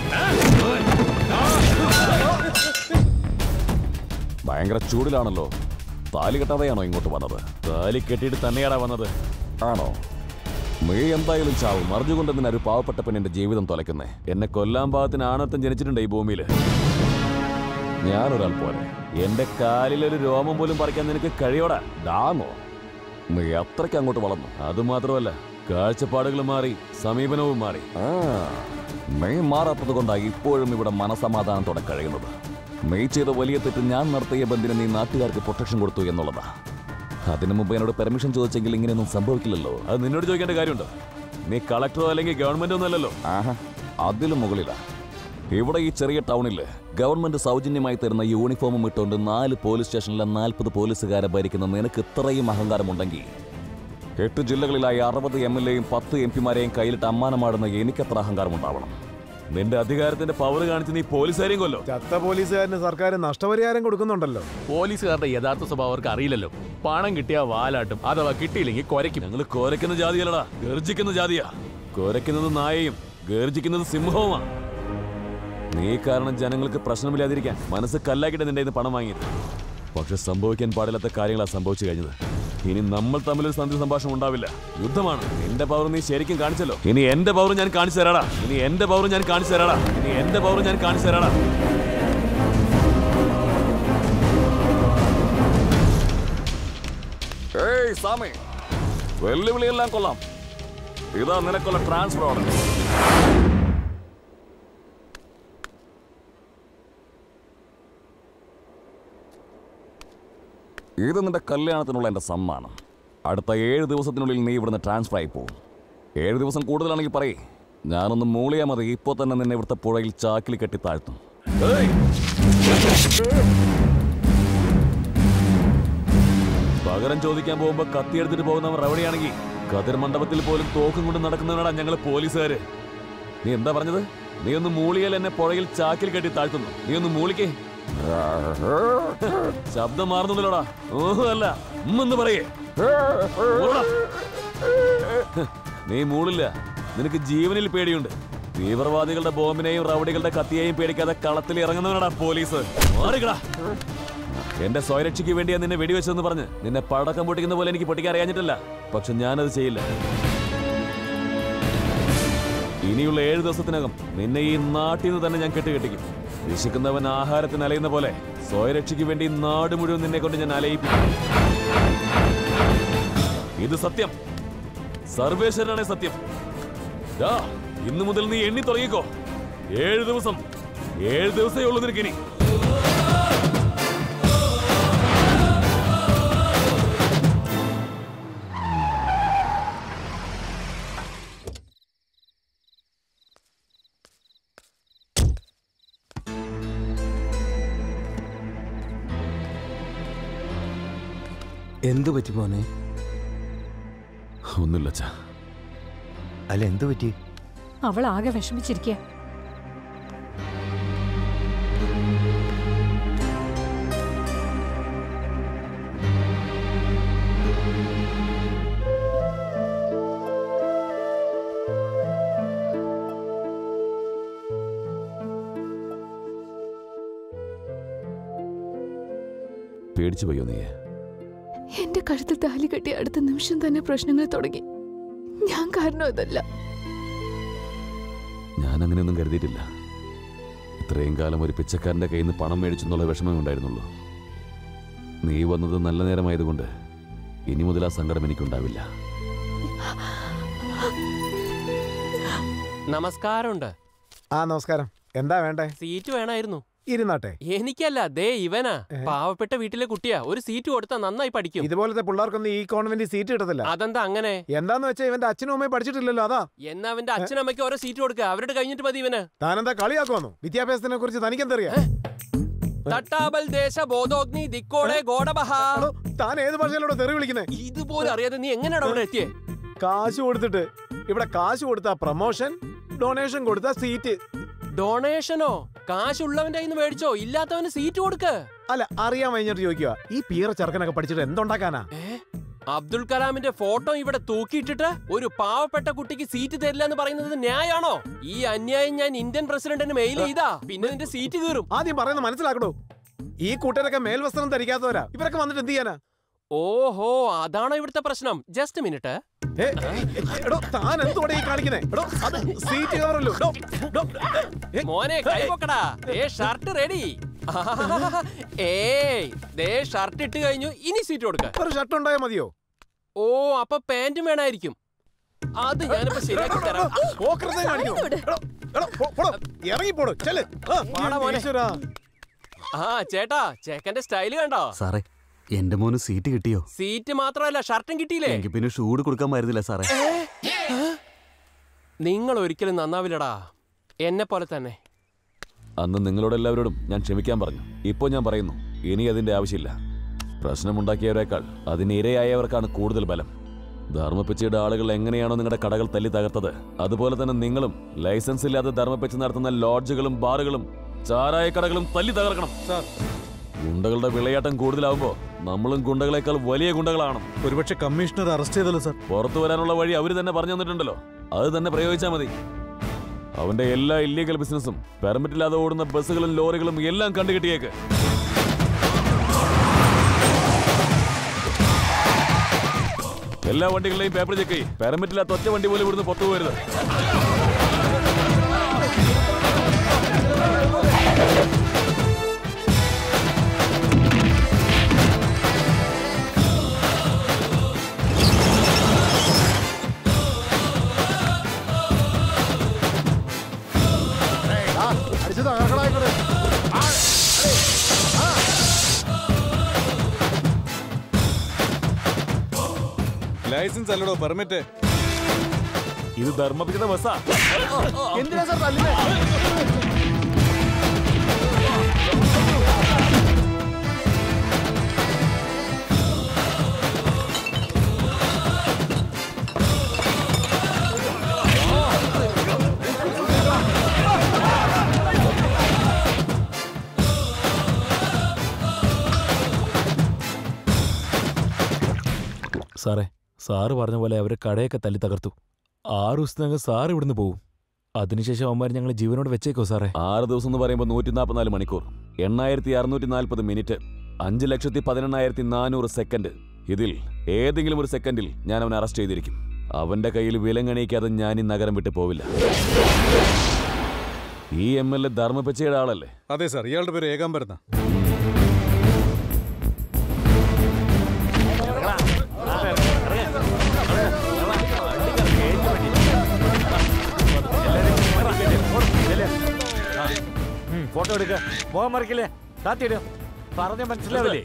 ഭയങ്കര ചൂടിലാണല്ലോ. താലി കെട്ടാതെയാണോ ഇങ്ങോട്ട് വന്നത്? താലി കെട്ടിയിട്ട് തന്നെയാടാ വന്നത്. ആണോ? നീ എന്തായാലും ചാവും. അറിഞ്ഞുകൊണ്ട് എന്തിനാ ഒരു പാവപ്പെട്ട പെണ്ണിന്റെ ജീവിതം തൊലക്കുന്നേ? എന്നെ കൊല്ലാൻ പാകത്തിന് ആണത്തം ജനിച്ചിട്ടുണ്ട് ഈ ഭൂമിയിൽ. ഞാനൊരാൾ പോലെ എന്റെ കാലിലൊരു രോമം പോലും പറിക്കാൻ നിനക്ക് കഴിയോടാ? ഡാമോ? നീ അത്രയ്ക്ക് അങ്ങോട്ട് വളർന്നു. അതുമാത്രമല്ല, കാഴ്ചപ്പാടുകൾ മാറി, സമീപനവും മാറി. നീ മാറാത്തത് കൊണ്ടാണ് ഇപ്പോഴും ഇവിടെ മനസമാധാനത്തോടെ കഴിയുന്നത്. നീ ചെയ്ത വലിയ തെറ്റ് ഞാൻ നടത്തിയ ബന്ധിന് നീ നാട്ടുകാർക്ക് പ്രൊട്ടക്ഷൻ കൊടുത്തു എന്നുള്ളതാ. അതിനു മുമ്പ് എന്നോട് പെർമിഷൻ ചോദിച്ചെങ്കിൽ ഇങ്ങനെയൊന്നും സംഭവിക്കില്ലല്ലോ. അത് നിന്നോട് ചോദിക്കേണ്ട കാര്യമുണ്ടോ? നീ കളക്ടറോ അല്ലെങ്കിൽ ഗവൺമെന്റോ ഒന്നല്ലല്ലോ. അതിലും മുകളിലാ. ഇവിടെ ഈ ചെറിയ ടൗണിൽ ഗവൺമെന്റ് സൗജന്യമായി തരുന്ന യൂണിഫോമും ഇട്ടുകൊണ്ട് 4 പോലീസ് സ്റ്റേഷനിലെ 40 പോലീസുകാരെ ഭരിക്കുന്ന നിനക്ക് ഇത്രയും അഹങ്കാരമുണ്ടെങ്കിൽ 8 ജില്ലകളിലായി 60 MLAയും 10 MP-മാരെയും കയ്യിലിട്ട് അമ്മാനമാടുന്ന എനിക്കത്ര അഹങ്കാരം ഉണ്ടാവണം. നിന്റെ അധികാരത്തിന്റെ പവർ കാണിച്ച് നീ പോലീസുകാരെയും കൊല്ലോ. ചത്ത പോലീസുകാരന് സർക്കാർ നഷ്ടപരിഹാരം കൊടുക്കുന്നുണ്ടല്ലോ. പോലീസുകാരുടെ യഥാർത്ഥ സ്വഭാവം അവർക്ക് അറിയില്ലല്ലോ. പണം കിട്ടിയാ വാലാട്ടും, അഥവാ കിട്ടിയില്ലെങ്കിൽ കുരയ്ക്കും. ഞങ്ങൾ കുരയ്ക്കുന്ന ജാതിയല്ലടാ, ഗർജിക്കുന്ന ജാതിയാ. കുരയ്ക്കുന്നത് നായയും ഗർജിക്കുന്നത് സിംഹവുമാ. നീ കാരണം ജനങ്ങൾക്ക് പ്രശ്നമില്ലാതിരിക്കാൻ മനസ്സ് കല്ലാക്കിയിട്ട് നിന്റെ ഇന്ന് പണം വാങ്ങിയത്. പക്ഷെ സംഭവിക്കാൻ പാടില്ലാത്ത കാര്യങ്ങളാണ് സംഭവിച്ചു കഴിഞ്ഞത്. ഇനി നമ്മൾ തമ്മിലൊരു സന്ധി സംഭാഷണം ഉണ്ടാവില്ല. യുദ്ധമാണ്. നിന്റെ പവർ നീ ശരിക്കും കാണിച്ചല്ലോ. ഇനി എന്റെ പവർ ഞാൻ കാണിച്ചു തരാടാ. ഇനി എന്റെ പവർ ഞാൻ കാണിച്ചു തരാടാ. ഇനി എന്റെ പവർ ഞാൻ കാണിച്ചു തരാടാ. ഏയ് സാമി, വെല്ലുവിളിയെല്ലാം കൊള്ളാം. ഇതാ നിനക്കുള്ള ട്രാൻസ്ഫർ ഓർഡർ. ഇത് നിന്റെ കല്യാണത്തിനുള്ള എൻ്റെ സമ്മാനം. അടുത്ത 7 ദിവസത്തിനുള്ളിൽ നീ ഇവിടുന്ന് ട്രാൻസ്ഫർ ആയി പോകും. 7 ദിവസം കൂടുതലാണെങ്കിൽ പറയേ, ഞാനൊന്ന് മൂളിയാൽ മതി. ഇപ്പോൾ തന്നെ നിന്നെ ഇവിടുത്തെ പുഴയിൽ ചാക്കിൽ കെട്ടി താഴ്ത്തും. പകരം ചോദിക്കാൻ പോകുമ്പോ കത്തിയെടുത്തിട്ട് പോകുന്നവർ എവിടെയാണെങ്കിൽ കതിർ മണ്ഡപത്തിൽ പോലും തോക്കും കൊണ്ട് നടക്കുന്നവരാണ് ഞങ്ങൾ പോലീസുകാര്. നീ എന്താ പറഞ്ഞത്? നീ ഒന്ന് മൂളിയാൽ എന്നെ പുഴയിൽ ചാക്കിൽ കെട്ടി താഴ്ത്തുന്നു. നീ ഒന്ന് മൂളിക്കേ. ശബ്ദം മാറുന്നില്ലടാ. ഓഹോ അല്ല, എന്ന് പറയേ. നീ മൂളില്ല. നിനക്ക് ജീവനിൽ പേടിയുണ്ട്. തീവ്രവാദികളുടെ ബോംബിനെയും റൗഡികളുടെ കത്തിയെയും പേടിക്കാതെ കളത്തിൽ ഇറങ്ങുന്നവനാടാ പോലീസ്. മാറിക്കടാ. എന്റെ സ്വയരക്ഷയ്ക്ക് വേണ്ടിയാ നിന്നെ വെടിവെച്ചെന്ന് പറഞ്ഞ് നിന്നെ പടക്കം പൊട്ടിക്കുന്ന പോലെ എനിക്ക് പൊട്ടിക്കാൻ അറിയാഞ്ഞിട്ടില്ല. പക്ഷെ ഞാനത് ചെയ്യില്ല. ഇനിയുള്ള 7 ദിവസത്തിനകം നിന്നെ ഈ നാട്ടിൽ നിന്ന് തന്നെ ഞാൻ കെട്ടുകെട്ടിക്കും. വിശക്കുന്നവൻ ആഹാരത്തിന് അലയുന്ന പോലെ സ്വയരക്ഷയ്ക്ക് വേണ്ടി നാട് മുഴുവൻ നിന്നെ കൊണ്ട് ഞാൻ അലയിപ്പിക്കും. ഇത് സത്യം. സർവേശ്വരനാണ് സത്യം. ഇന്നു മുതൽ നീ എണ്ണി തുടങ്ങിക്കോ. 7 ദിവസം. 7 ദിവസമേ ഉള്ളൂ നിനക്കിനി. എന്തു പറ്റി മോനെ? ഒന്നുമില്ല. അല്ല, എന്തു പറ്റി? അവൾ ആകെ വിഷമിച്ചിരിക്കുക. പേടിച്ചു പോയോ നീ? എന്റെ കഴുത്തിൽ താലി കെട്ടി അടുത്ത നിമിഷം തന്നെ പ്രശ്നങ്ങൾ തുടങ്ങി. ഞാൻ കാരണം അതല്ല. ഞാൻ അങ്ങനെയൊന്നും കരുതിയിട്ടില്ല. ഇത്രയും കാലം ഒരു പിച്ചക്കാരന്റെ കയ്യിൽ നിന്ന് പണം മേടിച്ചെന്നുള്ള വിഷമം ഉണ്ടായിരുന്നുള്ളൂ. നീ വന്നത് നല്ല നേരമായതുകൊണ്ട് ഇനി മുതൽ ആ സങ്കടം എനിക്കുണ്ടാവില്ല. നമസ്കാരമുണ്ട്. നമസ്കാരം. എന്താ വേണ്ടേ? സീറ്റ് വേണമായിരുന്നു. ഇരുന്നാട്ടെ. എനിക്കല്ല, ദേ ഇവനാ. പാവപ്പെട്ട വീട്ടിലെ കുട്ടിയാ. ഒരു സീറ്റ് കൊടുത്താ നന്നായി പഠിക്കും. ഇതുപോലത്തെ പിള്ളേർക്കൊന്നും ഈ കോൺവെന്റിൽ സീറ്റ് കിട്ടത്തില്ല. അതെന്താ അങ്ങനെ? എന്താന്ന് വെച്ചാൽ ഇവന്റെ അച്ഛനും അമ്മയും പഠിച്ചിട്ടില്ലല്ലോ, അതാ. എന്നാ അവന്റെ അച്ഛനമ്മയ്ക്ക് ഓരോ സീറ്റ് കൊടുക്കുക. അവരുടെ കഴിഞ്ഞിട്ട് മതി ഇവന്. താനെന്താ കളിയാക്കുവാന്നോ? വിദ്യാഭ്യാസത്തിനെ കുറിച്ച് തനിക്കെന്തറിയാ? തട്ടാബൽ ദേശ ബോധോഗ്നി ദിക്കോടെ ഗോഡബഹ. താൻ ഏത് ഭാഷയിലൂടെ തെറി വിളിക്കുന്നേ? ഇതുപോലെ അറിയാതെ നീ എങ്ങനെയാണ് അവിടെ എത്തിയേ? കാശ് കൊടുത്തിട്ട്. ഇവിടെ കാശ് കൊടുത്താ പ്രൊമോഷൻ, ഡൊണേഷൻ കൊടുത്താ സീറ്റ്. ഡൊണേഷനോ? കാശുള്ളവന്റെ കയ്യിൽ നിന്ന് മേടിച്ചോ, ഇല്ലാത്തവന് സീറ്റ് കൊടുക്ക്. അല്ല, അറിയാൻ കഴിഞ്ഞിട്ട് ചോദിക്കുക, ഈ പീറ ചെറുക്കനൊക്കെ പഠിച്ചിട്ട് എന്തുണ്ടാക്കാനാ? അബ്ദുൽ കലാമിന്റെ ഫോട്ടോ ഇവിടെ തൂക്കിയിട്ടിട്ട് ഒരു പാവപ്പെട്ട കുട്ടിക്ക് സീറ്റ് തരില്ല എന്ന് പറയുന്നത് ന്യായാണോ? ഈ അന്യായം ഞാൻ ഇന്ത്യൻ പ്രസിഡന്റിന് മെയിൽ ചെയ്താ പിന്നെ നിന്റെ സീറ്റ് കീറും. ആദ്യം പറയുന്നത് മനസ്സിലാക്കണോ? ഈ കൂട്ടരൊക്കെ മേൽവസ്ത്രം ധരിക്കാത്തവരാ. ഇവരൊക്കെ വന്നിട്ട് എന്ത് ചെയ്യാനാ? ഓഹോ, അതാണോ ഇവിടുത്തെ പ്രശ്നം? Just minute. മോനെ കൈവക്കടാ. Shirt ready. ഷർട്ട് ഇട്ട് കഴിഞ്ഞു. ഇനി സീറ്റ് കൊടുക്ക. ഒരു ഷർട്ട് ഉണ്ടായാൽ മതിയോ? ഓ, അപ്പൊ പാന്റും വേണമായിരിക്കും. അത് ഞാനിപ്പോ ശരിയാക്കി തരാം. ചേട്ടാ, ചേക്കന്റെ സ്റ്റൈല് കണ്ടോ? സാറേ, എന്റെ മോന് സീറ്റ് കിട്ടിയോ? സീറ്റ് മാത്രമല്ല, ഷർട്ടും കിട്ടിയില്ലേ? എനിക്ക് പിന്നെ ഷൂട് കൊടുക്കാൻ മരുന്നില്ല സാറേ. നിങ്ങൾ ഒരിക്കലും നന്നാവില്ലടാ, എന്നെ പോലെ തന്നെ. അന്ന് നിങ്ങളോടെല്ലാവരോടും ഞാൻ ക്ഷമിക്കാൻ പറഞ്ഞു. ഇപ്പൊ ഞാൻ പറയുന്നു, ഇനി അതിന്റെ ആവശ്യമില്ല. പ്രശ്നമുണ്ടാക്കിയവരെക്കാൾ അതിന് ഇരയായവർക്കാണ് കൂടുതൽ ബലം. ധർമ്മപ്പിച്ചയുടെ ആളുകൾ എങ്ങനെയാണോ നിങ്ങളുടെ കടകൾ തല്ലി തകർത്തത്, അതുപോലെ തന്നെ നിങ്ങളും ലൈസൻസ് ഇല്ലാതെ ധർമ്മപ്പിച്ച് നടത്തുന്ന ലോഡ്ജുകളും ബാറുകളും ചാരായ കടകളും തല്ലി തകർക്കണം. ഗുണ്ടകളുടെ വിളയാട്ടം കൂടുതലാവുമ്പോ നമ്മളും ഗുണ്ടകളെക്കാൾ വലിയ ഗുണ്ടകളാണ്. ഒരുപക്ഷെ കമ്മീഷണർ അറസ്റ്റ് ചെയ്തല്ലോ സാർ. പുറത്തു വരാനുള്ള വഴി അവര് തന്നെ പറഞ്ഞു തന്നിട്ടുണ്ടല്ലോ, അത് തന്നെ പ്രയോഗിച്ചാൽ മതി. അവന്റെ എല്ലാ ഇല്ലീഗൽ ബിസിനസ്സും, പെർമിറ്റ് ഇല്ലാതെ ഓടുന്ന ബസ്സുകളും ലോറികളും എല്ലാം കണ്ടുകിട്ടിയേക്ക്. എല്ലാ വണ്ടികളുടെയും പേപ്പർ ചെക്ക് ചെയ്യും. പെർമിറ്റ് ഇല്ലാത്ത ഒറ്റ വണ്ടി പോലും ഇവിടുന്ന് പുറത്തു പോകരുത്. ലൈസൻസ് അല്ലടോ, പെർമിറ്റ്. ഇത് ധർമ്മപിച്ചയുടെ ബസ്സാ. എന്തിനാ സാർ തല്ലുന്നേ? സാറേ, സാറ് പറഞ്ഞ പോലെ അവരെ കടയൊക്കെ തല്ലി തകർത്തു. 6 ദിവസത്തിനകം സാറ് ഇവിടുന്ന് പോവും. അതിനുശേഷം അവന്മാർ ഞങ്ങളെ ജീവനോട് വെച്ചേക്കോ സാറേ. 6 ദിവസം എന്ന് പറയുമ്പോൾ 144 മണിക്കൂർ, 8640 മിനിറ്റ്, 5,18,400 സെക്കൻഡ്. ഇതിൽ ഏതെങ്കിലും ഒരു സെക്കൻഡിൽ ഞാൻ അവനെ അറസ്റ്റ് ചെയ്തിരിക്കും. അവന്റെ കയ്യിൽ വിലങ്ങണിയിക്കാതെ ഞാൻ ഈ നഗരം വിട്ടു പോവില്ല. ഈ MLA ധർമ്മപിച്ചയുടെ ആളല്ലേ? അതെ സാർ, ഇയാളുടെ പേര് ഏകാംബരന. ഫോട്ടോ എടുക്ക, പോകാൻ മറിക്കില്ലേ? താത്തിയിടും, പറഞ്ഞ മനസ്സിലാവില്ലേ?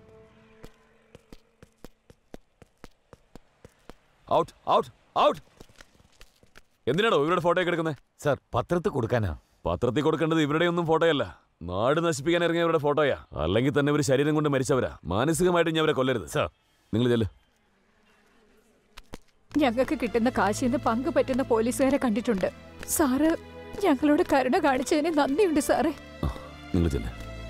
Out out out. എന്തിനാണോ ഇവരുടെ ഫോട്ടോ ഒക്കെ എടുക്കുന്നത്? സാർ, പത്രത്തിൽ കൊടുക്കാനാ. പത്രത്തിൽ കൊടുക്കേണ്ടത് ഇവരുടെ ഒന്നും ഫോട്ടോയല്ല, നാട് നശിപ്പിക്കാൻ ഇറങ്ങിയവരുടെ ഫോട്ടോയാ. അല്ലെങ്കിൽ തന്നെ ഒരു ശരീരം കൊണ്ട് മരിച്ചവരാ. മാനസികമായിട്ട് ഞാൻ അവരെ കൊല്ലരുത്. സാർ, നിങ്ങൾ ചെല്ല്. ഞങ്ങൾക്ക് കിട്ടുന്ന കാശിൽ നിന്ന് പങ്ക് പറ്റുന്ന പോലീസുകാരെ കണ്ടിട്ടുണ്ട്. സാറ് ഞങ്ങളോട് കരുണ കാണിച്ചതിന് നന്ദിയുണ്ട് സാറേ. നിങ്ങൾ ചെല്ല്.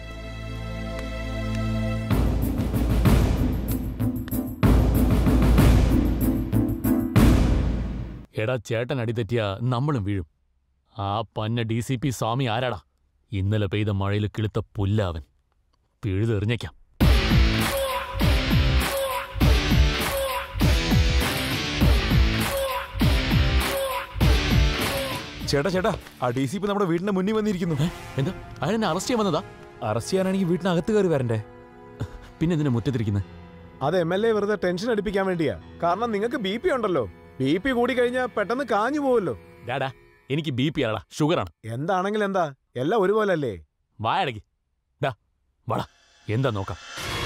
എടാ, ചേട്ടൻ അടിതെറ്റിയ നമ്മളും വീഴും. ആ പന്ന DCP സ്വാമി ആരാടാ? ഇന്നലെ പെയ്ത മഴയിൽ കിളുത്ത പുല്ലാവൻ. പിഴുതെറിഞ്ഞേക്കാം. ചേട്ടാ ചേട്ടാ, ആ DCP നമ്മുടെ വീടിന്റെ മുന്നിൽ വന്നിരിക്കുന്നു. എന്താ, അയാളെന്നെ അറസ്റ്റ് ചെയ്യാൻ വന്നതാ? അറസ്റ്റ് ചെയ്യാനാണെങ്കിൽ വീട്ടിനകത്ത് കയറി വരണ്ടേ? പിന്നെ എന്തിനാ മുറ്റത്തിരിക്കുന്നത്? അത് MLA വെറുതെ ടെൻഷൻ അടിപ്പിക്കാൻ വേണ്ടിയാ. കാരണം നിങ്ങൾക്ക് BP ഉണ്ടല്ലോ. BP കൂടി കഴിഞ്ഞാൽ പെട്ടെന്ന് കാഞ്ഞു പോവല്ലോ. ഡാഡാ, എനിക്ക് BP ആണടാ, ഷുഗറാണ്. എന്താണെങ്കിൽ എന്താ, എല്ലാം ഒരുപോലല്ലേ? വായടക്കി. ഡാ വാടാ, എന്താ നോക്കാം.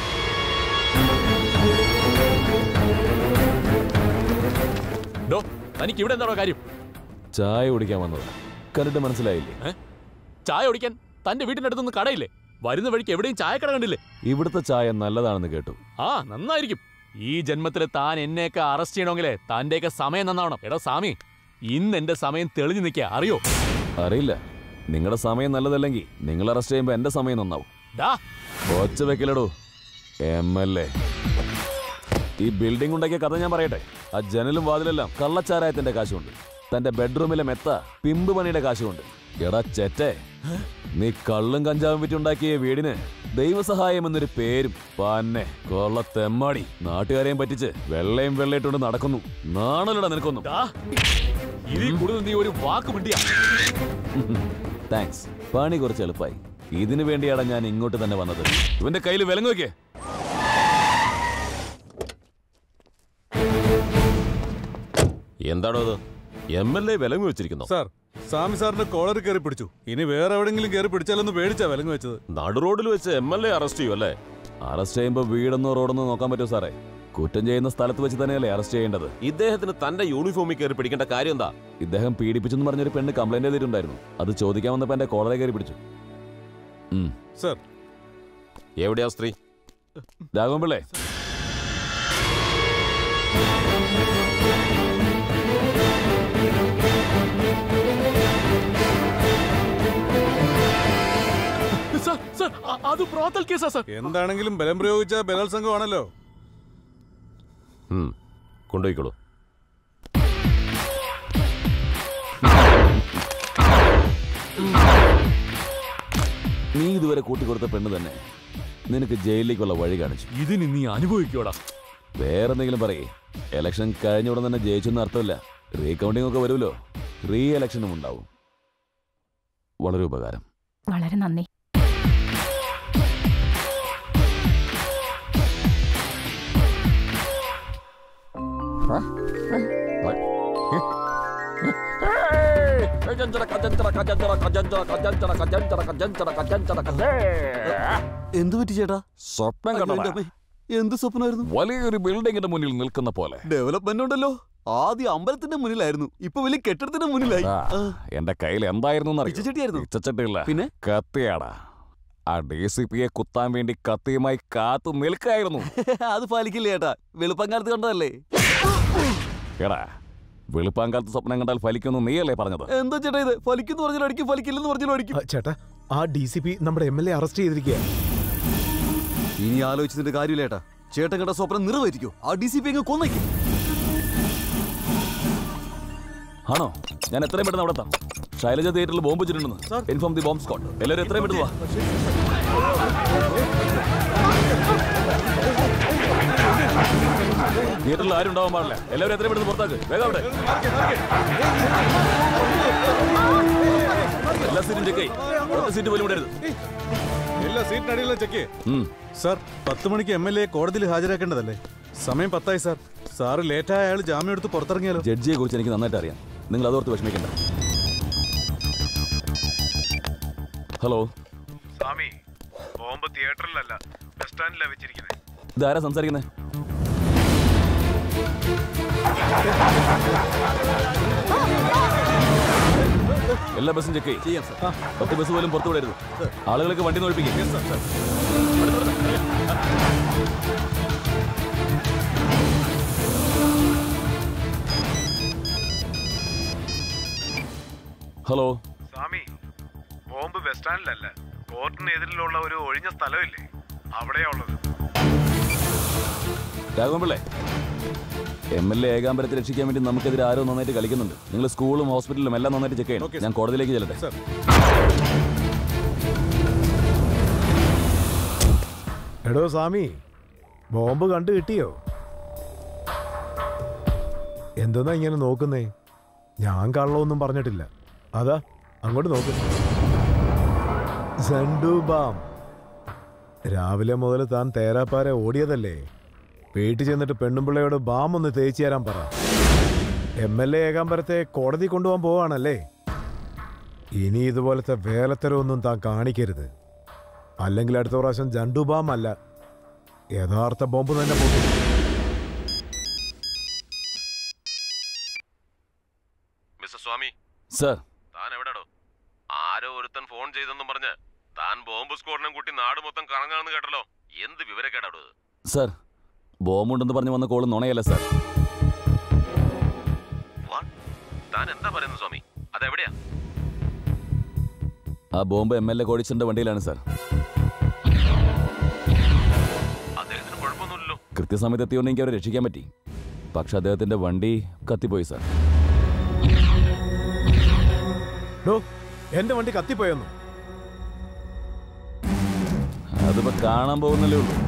ഡോ, തനിക്ക് ഇവിടെ എന്താണോ കാര്യം? ചായ കുടിക്കാൻ വന്നത് കണ്ടിട്ട് മനസ്സിലായില്ലേ? ചായ കുടിക്കാൻ തന്റെ വീടിന്റെ അടുത്തൊന്നും കടയില്ലേ? വരുന്ന വഴിക്ക് എവിടെയും ചായക്കട കണ്ടില്ലേ? ഇവിടുത്തെ ചായ നല്ലതാണെന്ന് കേട്ടു. ആ, നന്നായിരിക്കും. ഈ ജന്മത്തിൽ താൻ എന്നെയൊക്കെ അറസ്റ്റ് ചെയ്യണമെങ്കിലേ തന്റെയൊക്കെ സമയം നന്നാവണം. എടാ സ്വാമി, ഇന്ന് എന്റെ സമയം തെളിഞ്ഞു നിൽക്കുക, അറിയോ? അറിയില്ല. നിങ്ങളുടെ സമയം നല്ലതല്ലെങ്കിൽ നിങ്ങൾ അറസ്റ്റ് ചെയ്യുമ്പോൾ എന്റെ സമയം നന്നാവും. ഒച്ച വെക്കലടോ MLA. ഈ ബിൽഡിംഗ് ഉണ്ടാക്കിയ കഥ ഞാൻ പറയട്ടെ. ആ ജനലും വാതിലെല്ലാം കള്ളച്ചാരായത്തിന്റെ കാശുണ്ട്. തന്റെ ബെഡ്റൂമിലെ മെത്ത പിമ്പ് പണിയുടെ കാശുണ്ട്. എടാ ചെറ്റേ, നീ കള്ളും കഞ്ചാവും വിറ്റുണ്ടാക്കിയ വീടിന് ദൈവസഹായം എന്നൊരു പേരും പന്നെ കൊള്ള തെമ്മാടി. നാട്ടുകാരെയും പറ്റിച്ച് വെള്ളയും വെള്ളയിട്ടുകൊണ്ട് നടക്കുന്നു. നാണല്ലടാ നിനക്കൊന്നും. ഇതിൽ കൂടുതൽ നീ ഒരു വാക്ക് മിണ്ടിയാ. താങ്ക്സ്, പണി കുറച്ച് എളുപ്പമായി. ഇതിനു വേണ്ടിയാണ് ഞാൻ ഇങ്ങോട്ട് തന്നെ വന്നത്. ഇവന്റെ കയ്യിൽ വിലങ്ങ് വെക്കേ. എന്താണോ അത്? MLA വിലങ്ങ് വെച്ചിരിക്കുന്നു. സാർ, സ്വാമി സാറിന്റെ കോളർ കയറി പിടിച്ചു. ഇനി വേറെ എവിടെങ്കിലും കയറി പിടിച്ചാലൊന്ന് പേടിച്ചാ വിലങ്ങ് വെച്ചത്. നടു റോഡിൽ വെച്ച് MLA അറസ്റ്റ് ചെയ്യും അല്ലേ? അറസ്റ്റ് ചെയ്യുമ്പോൾ വീടൊന്നോ റോഡൊന്നോ നോക്കാൻ പറ്റുമോ സാറേ? കുറ്റം ചെയ്യുന്ന സ്ഥലത്ത് വെച്ച് തന്നെയല്ലേ അറസ്റ്റ് ചെയ്യേണ്ടത്? ഇദ്ദേഹത്തിന് തന്റെ യൂണിഫോമിൽ കയറി പിടിക്കേണ്ട കാര്യം എന്താ? ഇദ്ദേഹം പീഡിപ്പിച്ചെന്ന് പറഞ്ഞൊരു പെണ്ണ് കംപ്ലൈന്റ് ചെയ്തിട്ടുണ്ടായിരുന്നു. അത് ചോദിക്കാൻ വന്നപ്പോ എന്റെ കോളറെ കയറി പിടിച്ചു. സാർ, എവിടെയാ സ്ത്രീ? രാഘവൻപിള്ളേ, അത് ബ്രോത്തൽ കേസാ സാർ. എന്താണെങ്കിലും ബലം പ്രയോഗിച്ച ബലാത്സംഗമാണല്ലോ. കൊണ്ടുപോയിക്കോളൂ. നീ ഇതുവരെ കൂട്ടിക്കൊടുത്ത പെണ്ണ് തന്നെ നിനക്ക് ജയിലിലേക്കുള്ള വഴി കാണിച്ചു. ഇതിന് നീ അനുഭവിക്കോടാ. വേറെന്തെങ്കിലും പറയേ. ഇലക്ഷൻ കഴിഞ്ഞ ഉടൻ തന്നെ ജയിച്ചെന്ന് അർത്ഥമില്ല. റീകൗണ്ടിംഗ് ഒക്കെ വരുമല്ലോ, റീ ഇലക്ഷനും ഉണ്ടാവും. വളരെ ഉപകാരം. വളരെ നന്ദി. എന്ത് പറ്റി ചേട്ടാ? സ്വപ്നം കണ്ടോ? എന്ത് സ്വപ്നമായിരുന്നു? വലിയൊരു ബിൽഡിങ്ങിന്റെ മുന്നിൽ നിൽക്കുന്ന പോലെ. ഡെവലപ്മെന്റ് ഉണ്ടല്ലോ. ആദ്യം അമ്പലത്തിന്റെ മുന്നിലായിരുന്നു, ഇപ്പൊ വലിയ കെട്ടിടത്തിന്റെ മുന്നിലായി. എന്റെ കയ്യിൽ എന്തായിരുന്നു? പിന്നെ കത്തിയാടാ. ആ DCPയെ കുത്താൻ വേണ്ടി കത്തിയുമായി കാത്തു നിൽക്കായിരുന്നു. അത് ഫലിക്കില്ല ചേട്ടാ, വെളുപ്പങ്കാലത്ത് കണ്ടതല്ലേ? എടാ, വെളുപ്പാങ്കാലത്ത് സ്വപ്നം കണ്ടാൽ ഫലിക്കുന്നു നീയല്ലേ പറഞ്ഞത്? എന്താ ചേട്ടാ ഇത്? ഫലിക്കുന്നു പറഞ്ഞാലും അടിക്കും, ഫലിക്കില്ലെന്ന് പറഞ്ഞാലും അടിക്കും. ചേട്ടാ, ആ DCP നമ്മുടെ MLA അറസ്റ്റ് ചെയ്തിരിക്കുക. ഇനി ആലോചിച്ചതിന്റെ കാര്യമില്ല ചേട്ടാ. ചേട്ടൻ കണ്ട സ്വപ്നം നിറവേറ്റിക്കോ. ആ DCP അങ്ങ് കൊന്നേക്കും. ആണോ? ഞാൻ എത്രയും പെട്ടെന്ന് അവിടെ എത്താം. ശൈലജ തിയേറ്ററിൽ ബോംബ് വെച്ചിട്ടുണ്ടെന്ന് ഇൻഫോം ദി ബോംബ് സ്ക്വാഡ്. എല്ലാവരും എത്രയും പെട്ടെന്ന് വാ. തിയേറ്ററിൽ ആരും ഉണ്ടാവാൻ പാടില്ല. എല്ലാവരും എത്രയും പെട്ടെന്ന് പുറത്താക്ക്. വേഗം അവിടെ. എല്ലാ സീറ്റും ചെക്ക് ചെയ്യ്. ഒറ്റ സീറ്റ് പോലും വിടരുത്. എല്ലാ സീറ്റിനടിയിലും ചെക്ക്. സാർ 10 മണിക്ക് MLA കോടതിയിൽ ഹാജരാക്കേണ്ടതല്ലേ? സമയം 10 സാർ. സാറ് ലേറ്റായ അയാൾ ജാമ്യം എടുത്ത് പുറത്തിറങ്ങിയാലോ? ജഡ്ജിയെ കുറിച്ച് എനിക്ക് നന്നായിട്ട് അറിയാം. നിങ്ങൾ അതോർത്ത് വിഷമിക്കണ്ട. ഹലോ സ്വാമി, ബോംബ് തിയേറ്ററിലല്ല ബസ് സ്റ്റാൻഡിലാണ് വെച്ചിരിക്കുന്നത്. ഇതാരാ സംസാരിക്കുന്നത്? എല്ലാ ബസ്സും ചെക്ക് ചെയ്യാം. 10 ബസ് പോലും പുറത്തു വിടരുത്. ആളുകൾക്ക് വണ്ടി നോക്കിപ്പിക്കും. ഹലോ സ്വാമി, ബോംബ് ബസ് സ്റ്റാൻഡിലല്ല, കോർട്ടിന് എതിരിലുള്ള ഒരു ഒഴിഞ്ഞ സ്ഥലമില്ലേ, അവിടെയാ ഉള്ളത്. രാഘവൻപിള്ളേ, MLA ഏകാംബരത്തെ രക്ഷിക്കാൻ വേണ്ടി നമുക്കെതിരെ ആരോ നന്നായിട്ട് കളിക്കുന്നുണ്ട്. നിങ്ങൾ സ്കൂളും ഹോസ്പിറ്റലും എല്ലാം നന്നായിട്ട് ചെക്ക് ചെയ്യണം. ഞാൻ കോടതിയിലേക്ക് ചെല്ലട്ടെ. എടോ സ്വാമി, ബോംബ് കണ്ടു കിട്ടിയോ? എന്തെന്നാ ഇങ്ങനെ നോക്കുന്നേ? ഞാൻ കള്ളമൊന്നും പറഞ്ഞിട്ടില്ല. അതാ അങ്ങോട്ട് നോക്ക്. സണ്ടു ബാം. രാവിലെ മുതൽ താൻ തേരാപ്പാരെ ഓടിയതല്ലേ? വീട്ടിൽ ചെന്നിട്ട് പെണ്ണുമ്പിള്ളയോട് ബാം ഒന്ന് തേച്ചു തരാൻ പറ. MLA ഏകാംബരത്തെ കോടതി കൊണ്ടുപോകാൻ പോവാണല്ലേ? ഇനി ഇതുപോലത്തെ വേലത്തരമൊന്നും താൻ കാണിക്കരുത്. അല്ലെങ്കിൽ അടുത്ത പ്രാവശ്യം ജണ്ടു ബാം അല്ല, യഥാർത്ഥ ബോംബ് തന്നെ പൊട്ടും. മിസ്റ്റർ സ്വാമി, സർ, താൻ എവിടെയാണോ? ആരോ ഒരുത്തൻ ഫോൺ ചെയ്തെന്നും പറഞ്ഞ് താൻ ബോംബ് സ്ക്വാഡിനെ കൂട്ടി നാട് മൊത്തം കറങ്ങാണെന്ന് കേട്ടല്ലോ. എന്ത് വിവരക്കേടാടോ ഇത്? സർ, ബോംബുണ്ടെന്ന് പറഞ്ഞ് വന്ന കോള് നുണയല്ല സർ. താൻ എന്താ പറയുന്നത് സ്വാമി? അതെവിടെയാ? ആ ബോംബ് MLA കോടിച്ചന്റെ വണ്ടിയിലാണ് സർ. അദ്ദേഹത്തിന് കുഴപ്പമൊന്നുമില്ലല്ലോ. കൃത്യസമയത്ത് എത്തിയോണ്ട് എനിക്ക് അവരെ രക്ഷിക്കാൻ പറ്റി. പക്ഷെ അദ്ദേഹത്തിന്റെ വണ്ടി കത്തിപ്പോയി സർ. എന്റെ വണ്ടി കത്തിപ്പോയെന്നു? അതിപ്പോ കാണാൻ പോകുന്നല്ലേ ഉള്ളൂ.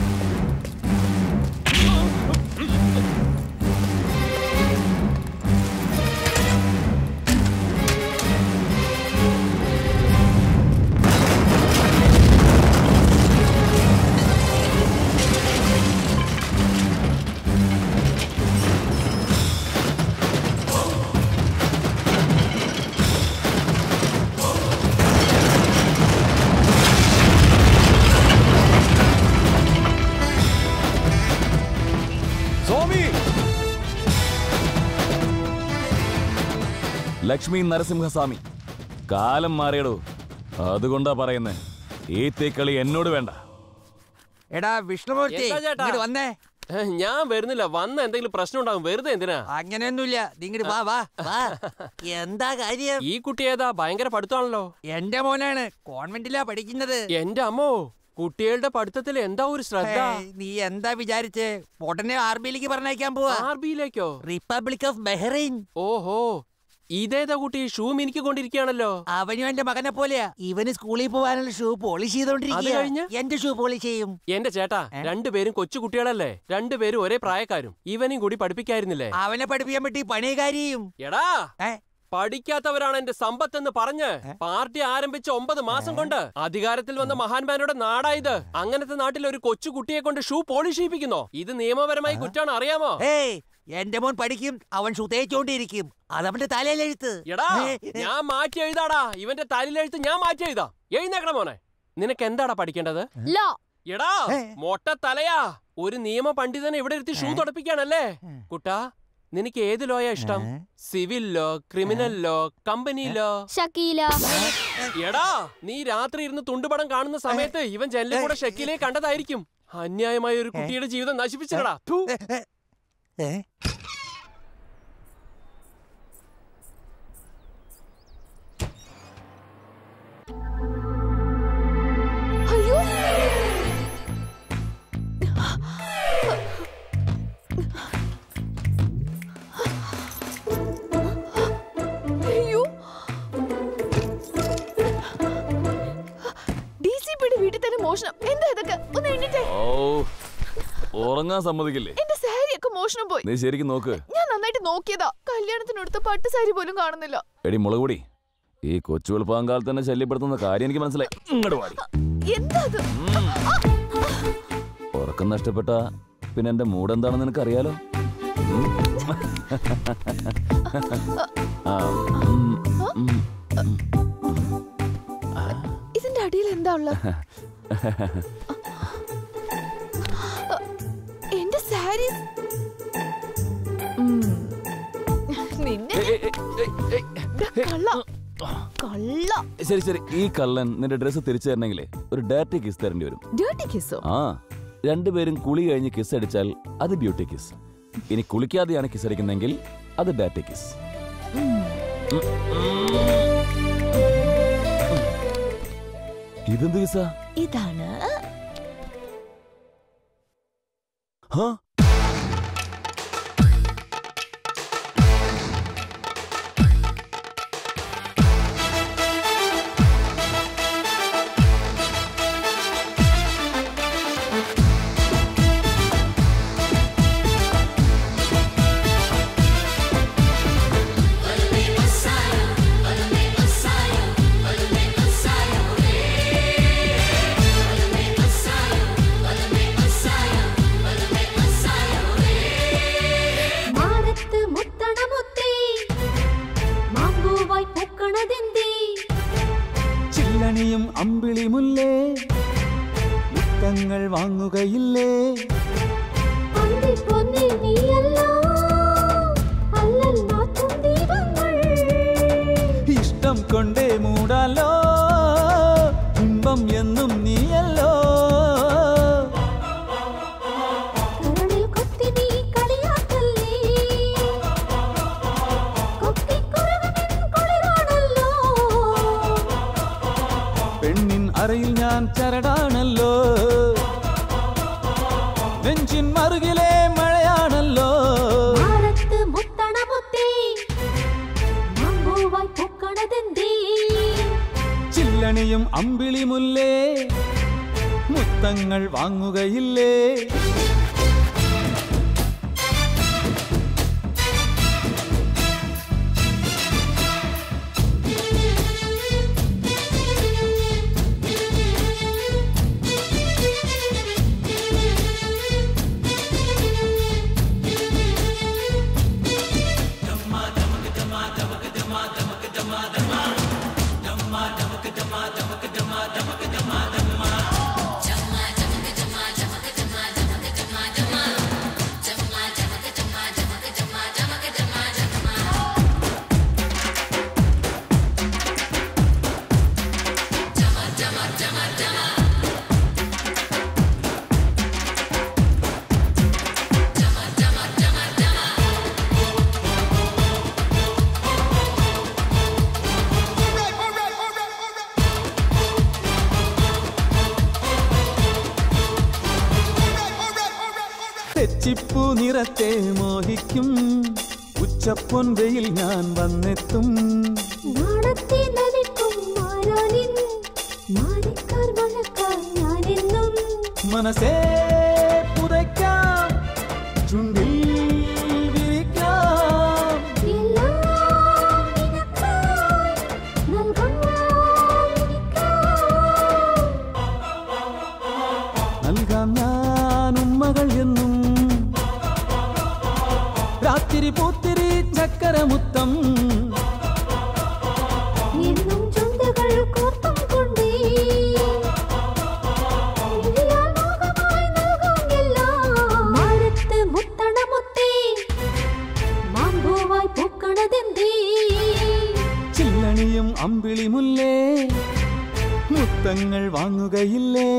ലക്ഷ്മി നരസിംഹസ്വാമി, കാലം മാറിയടോ. അതുകൊണ്ടാ പറയുന്നേ, ഈ തീക്കളി എന്നോട് വേണ്ട. എടാ വിഷ്ണുമൂർത്തി, ഇങ്ങോട്ട് വന്നേ. ഞാൻ വരുന്നില്ല. വന്ന എന്തെങ്കിലും പ്രശ്നം ഉണ്ടാകും. വെറുതെ എന്തിനാ? അങ്ങനെയൊന്നുമില്ല, ഇങ്ങോട്ട് വാ വാ വാ. എന്താ കാര്യം? ഈ കുട്ടി ഏതാ? ഭയങ്കര പഠിത്തമാണല്ലോ. എന്റെ മോനാണ്, കോൺവെന്റിലാ പഠിക്കുന്നത്. എന്റെ അമ്മോ, കുട്ടികളുടെ പഠിത്തത്തിൽ എന്താ ഒരു ശ്രദ്ധ. നീ എന്താ വിചാരിച്ചേ? ഉടനെ RB-യിലേക്ക് പറഞ്ഞയക്കാൻ പോവാ. RB-യിലേക്കോ? Republic of Bahrain. ഓഹോ, ഇതേതാ കുട്ടി? ഷൂ മിനിക്ക് കൊണ്ടിരിക്കുകയാണല്ലോ. അവനും എന്റെ മകനെ പോലെയാ. ഇവന് സ്കൂളിൽ പോകാനുള്ള ഷൂ പോളിഷ് ചെയ്തോണ്ടിരിക്കുക. എന്റെ ഷൂ പോളിഷ് ചെയ്യും. എന്റെ ചേട്ടാ, രണ്ടുപേരും കൊച്ചു കുട്ടികളല്ലേ? രണ്ടുപേരും ഒരേ പ്രായക്കാരും. ഇവനും കൂടി പഠിപ്പിക്കായിരുന്നില്ലേ? അവനെ പഠിപ്പിക്കാൻ പറ്റി പണികാരിയും. എടാ, പഠിക്കാത്തവരാണ് എന്റെ സമ്പത്തെന്ന് പറഞ്ഞ് പാർട്ടി ആരംഭിച്ച 9 മാസം കൊണ്ട് അധികാരത്തിൽ വന്ന മഹാന്മാരുടെ നാടായത്. അങ്ങനത്തെ നാട്ടിൽ ഒരു കൊച്ചു കുട്ടിയെ കൊണ്ട് ഷൂ പോളിഷ് ചെയ്യിപ്പിക്കുന്നോ? ഇത് നിയമപരമായി കുറ്റാണ്, അറിയാമോ? എന്റെ മോൻ പഠിക്കും, അവൻ ഷൂ തേച്ചോണ്ടിരിക്കും. അതവന്റെ തലയിലെഴുത്ത്. എടാ, ഞാൻ മാറ്റി എഴുതാടാ. ഇവന്റെ തലയിലെഴുത്ത് ഞാൻ മാറ്റി എഴുതാം. എഴുന്നേക്കണം മോനെ. നിനക്ക് എന്താടാ പഠിക്കേണ്ടത്? എടാ മൊട്ട തലയാ, ഒരു നിയമ പണ്ഡിതനെ ഇവിടെ ഇരുത്തി ഷൂ തുടപ്പിക്കാണല്ലേ? കുട്ടാ, നിനക്ക് ഏത് ലോയാ ഇഷ്ടം? Civil law, criminal law, company law? എടാ, നീ രാത്രി ഇരുന്ന് തുണ്ടുപടം കാണുന്ന സമയത്ത് ഇവൻ ജനലിൽ കൂടെ ഷക്കീലെ കണ്ടതായിരിക്കും. അന്യായമായ ഒരു കുട്ടിയുടെ ജീവിതം നശിപ്പിച്ചടാ. ഉറങ്ങാൻ സമ്മതിക്കില്ലേ? എന്റെ സാരിയൊക്കെ മോഷണം പോയി. നീ ശരിക്കും നോക്ക്. ഞാൻ നന്നായിട്ട് നോക്കിയതാ. കല്യാണത്തിനടുത്ത പട്ട് സാരി പോലും കാണുന്നില്ല. എടി മുളകുപൊടി, ഈ കൊച്ചു വെളുപ്പാങ്കാലത്ത് തന്നെ ശല്യപ്പെടുത്തുന്ന കാര്യം എനിക്ക് മനസ്സിലായി. ഇങ്ങോട്ട് വാടി. എന്താ അത്? ഉറക്കം നഷ്ടപ്പെട്ട പിന്നെ എന്റെ മൂഡ് എന്താണെന്ന് നിനക്ക് അറിയാലോ. ഇതിന്റെ അടിയിൽ എന്താ ഉള്ളത്? എന്റെ സാരി. ശരി ശരി, ഈ കള്ളൻ നിന്റെ ഡ്രസ് തിരിച്ചു തരണമെങ്കിലേ ഒരു ഡയറക്റ്റ് കിസ് തരേണ്ടി വരും. ആ, രണ്ടുപേരും കുളി കഴിഞ്ഞ് കിസ് അടിച്ചാൽ അത് ബ്യൂട്ടി കിസ്. ഇനി കുളിക്കാതെയാണ് കിസ് അടിക്കുന്നെങ്കിൽ അത് ഡയറക്റ്റ് കിസ്. ഇതെന്ത് കിസാ? ഇതാണ്. ചില്ലണിയും അമ്പിളി മുല്ലേ മുത്തങ്ങൾ വാങ്ങുകയില്ലേ? ഇഷ്ടം കൊണ്ടേ മൂടാലോ, ഇമ്പം എന്നും നീയല്ലോ. പെണ്ണിൻ അറയിൽ ഞാൻ ചരടാണല്ലോ, നെഞ്ചിൻ മറുകിലെ മഴയാണല്ലോ. ചില്ലണിയും അമ്പിളി മുല്ലേ മുത്തങ്ങൾ വാങ്ങുകയില്ലേ? തെച്ചിപ്പൂ നിറത്തെ മോഹിക്കും ഉച്ചപ്പൊൻ വെയിൽ ഞാൻ വന്നെത്തും. മനസ്സേ പുതയ്ക്കാം, ചുണ്ടിൽ വിരിക്കാം. നൽകാം ഞാൻ ഉമ്മകൾ എന്നും, രാത്തിരി പൂത്തിരി ചക്കരമുത്തം. ചില്ലണിയും അമ്പിളി മുല്ലേ മുത്തങ്ങൾ വാങ്ങുകയില്ലേ?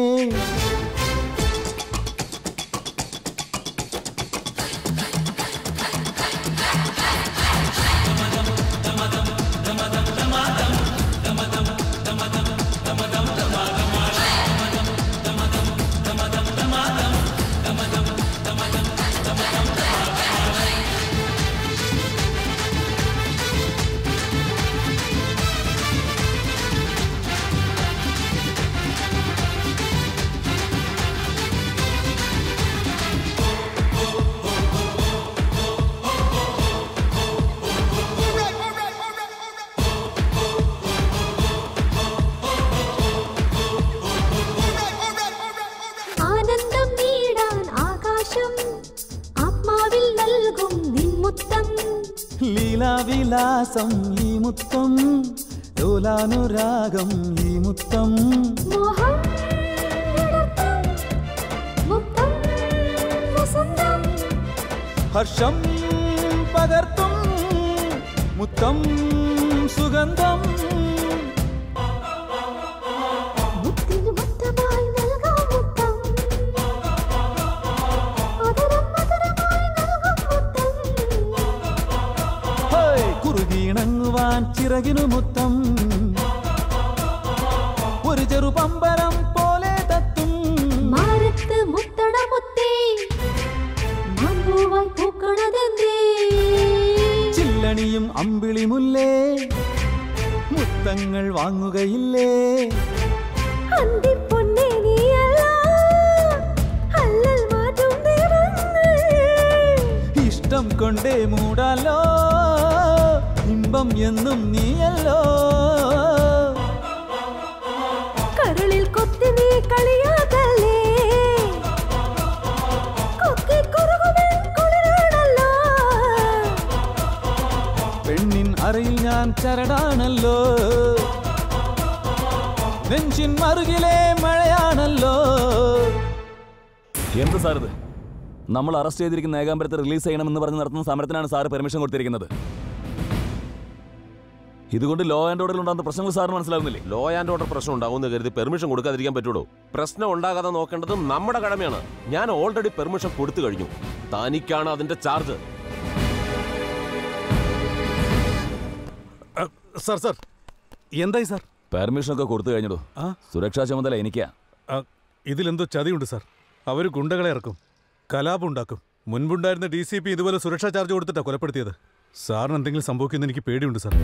ലീലാവിലാസം ഈ മുത്തം ലോലാനുരാഗം ഈ മുത്തം ഹർഷം പകർത്തും മുത്തം സുഗന്ധം കുറുകിണങ്ങുവാൻ ചിറകിനു മുത്തം ഒരു ചെറു പമ്പരം പോലെ തത്തും മാരത്ത് മുത്തട മുത്തേ മാമ്പൂവായി പൂക്കണതെന്തേ ചില്ലണിയും അമ്പിളി മുല്ലേ മുത്തങ്ങൾ വാങ്ങുകയില്ലേ അന്തിപ്പൊന്നേ നീയല്ല അല്ലൽ മാറ്റും ദൈവങ്ങൾ ഇഷ്ടം കൊണ്ടേ മൂടാലോ ഇമ്പം എന്നും നീയല്ലോ കരളിൽ കൊത്തി നീ കളിയാതല്ലേ പെണ്ണിൻ അറയിൽ ഞാൻ ചരടാണല്ലോ നെഞ്ചിൻ മറുകിലെ മഴയാണല്ലോ. എന്ത് സാർ ഇത്? നമ്മൾ അറസ്റ്റ് ചെയ്തിരിക്കുന്ന ഏകാംബരത്തെ റിലീസ് ചെയ്യണമെന്ന് പറഞ്ഞ് നടത്തുന്ന സമരത്തിനാണ് സാറ് പെർമിഷൻ കൊടുത്തിരിക്കുന്നത്. ഇതുകൊണ്ട് ലോ ആൻഡ് ഓർഡറിൽ ഉണ്ടാകുന്ന പ്രശ്നങ്ങൾ സാറിന് മനസ്സിലാവുന്നില്ലേ? ലോ ആൻഡ് ഓർഡർ പ്രശ്നം ഉണ്ടാവുമെന്ന് കരുതി പെർമിഷൻ കൊടുക്കാതിരിക്കാൻ പറ്റുള്ളൂ. പ്രശ്നം ഉണ്ടാകാതെ നോക്കേണ്ടത് നമ്മുടെ കടമയാണ്. ഞാൻ ഓൾറെഡി പെർമിഷൻ കൊടുത്തു കഴിഞ്ഞു. തനിക്കാണ് അതിന്റെ ചാർജ്. സാർ എന്തായി സാർ? പെർമിഷനൊക്കെ കൊടുത്തു കഴിഞ്ഞിടൂ. സുരക്ഷാ ചുമതല എനിക്കാ. ഇതിലെന്തോ ചതിയുണ്ട് സാർ. അവർ ഗുണ്ടകളെ ഇറക്കും, കലാപം ഉണ്ടാക്കും. മുൻപുണ്ടായിരുന്ന DCP ഇതുപോലെ സുരക്ഷാ ചാർജ് കൊടുത്തിട്ടാണ് കൊലപ്പെടുത്തിയത്. സാറിന് എന്തെങ്കിലും സംഭവിക്കുമെന്ന് എനിക്ക് പേടിയുണ്ട് സാർ.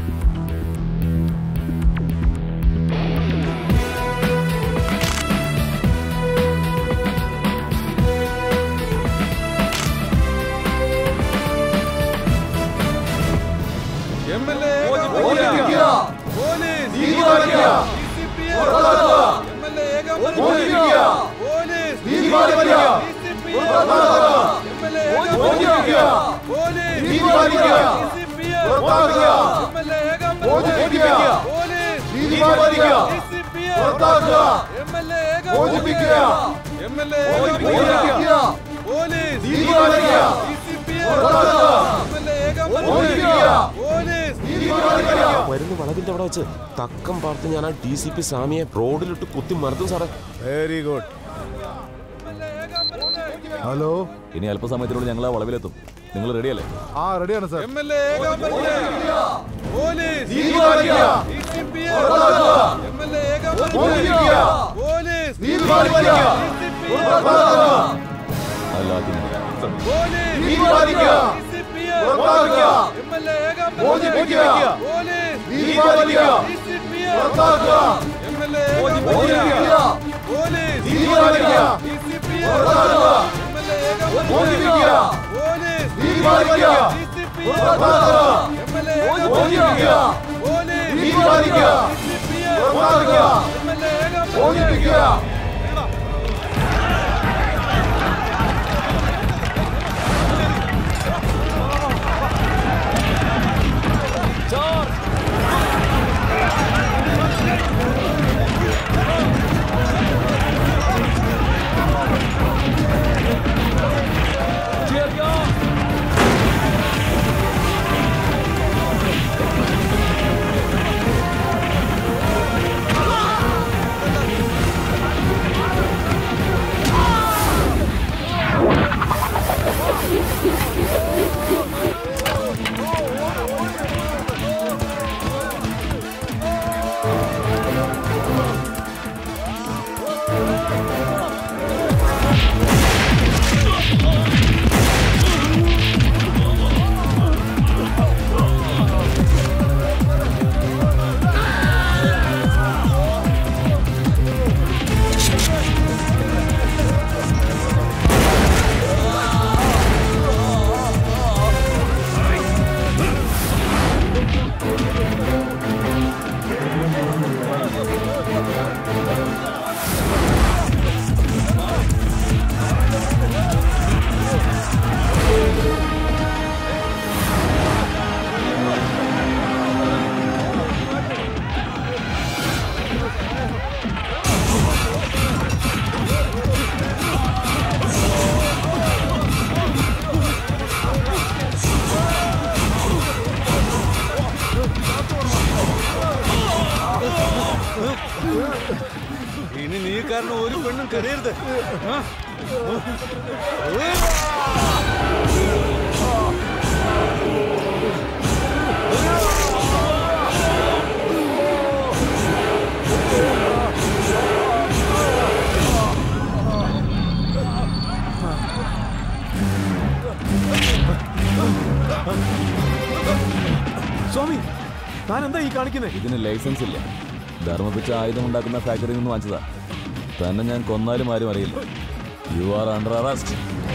മരുന്ന് വളവിന്റെ അവിടെ വെച്ച് തക്കം പാർത്ത് ഞാൻ ആ DCP സ്വാമിയെ റോഡിലിട്ട് കുത്തി മറന്നു സാറേ. Very good. ഹലോ, ഇനി അല്പസമയത്തിലൂടെ ഞങ്ങൾ ആ വളവിലെത്തും. നിങ്ങൾ റെഡിയല്ലേ? ആ റെഡിയാണ് സാർ. കാരണം ഒരു പെണ്ണും കരയരുത്. സ്വാമി, താൻ എന്താ ഈ കാണിക്കുന്നത്? ഇതിന് ലൈസൻസ് ഇല്ല. ധർമ്മപിച്ച ആയുധം ഉണ്ടാക്കുന്ന ഫാക്ടറിയിൽ നിന്ന് വാങ്ങിച്ചതാ. തന്നെ ഞാൻ കൊന്നാലും ആരും അറിയില്ല. You are under arrest.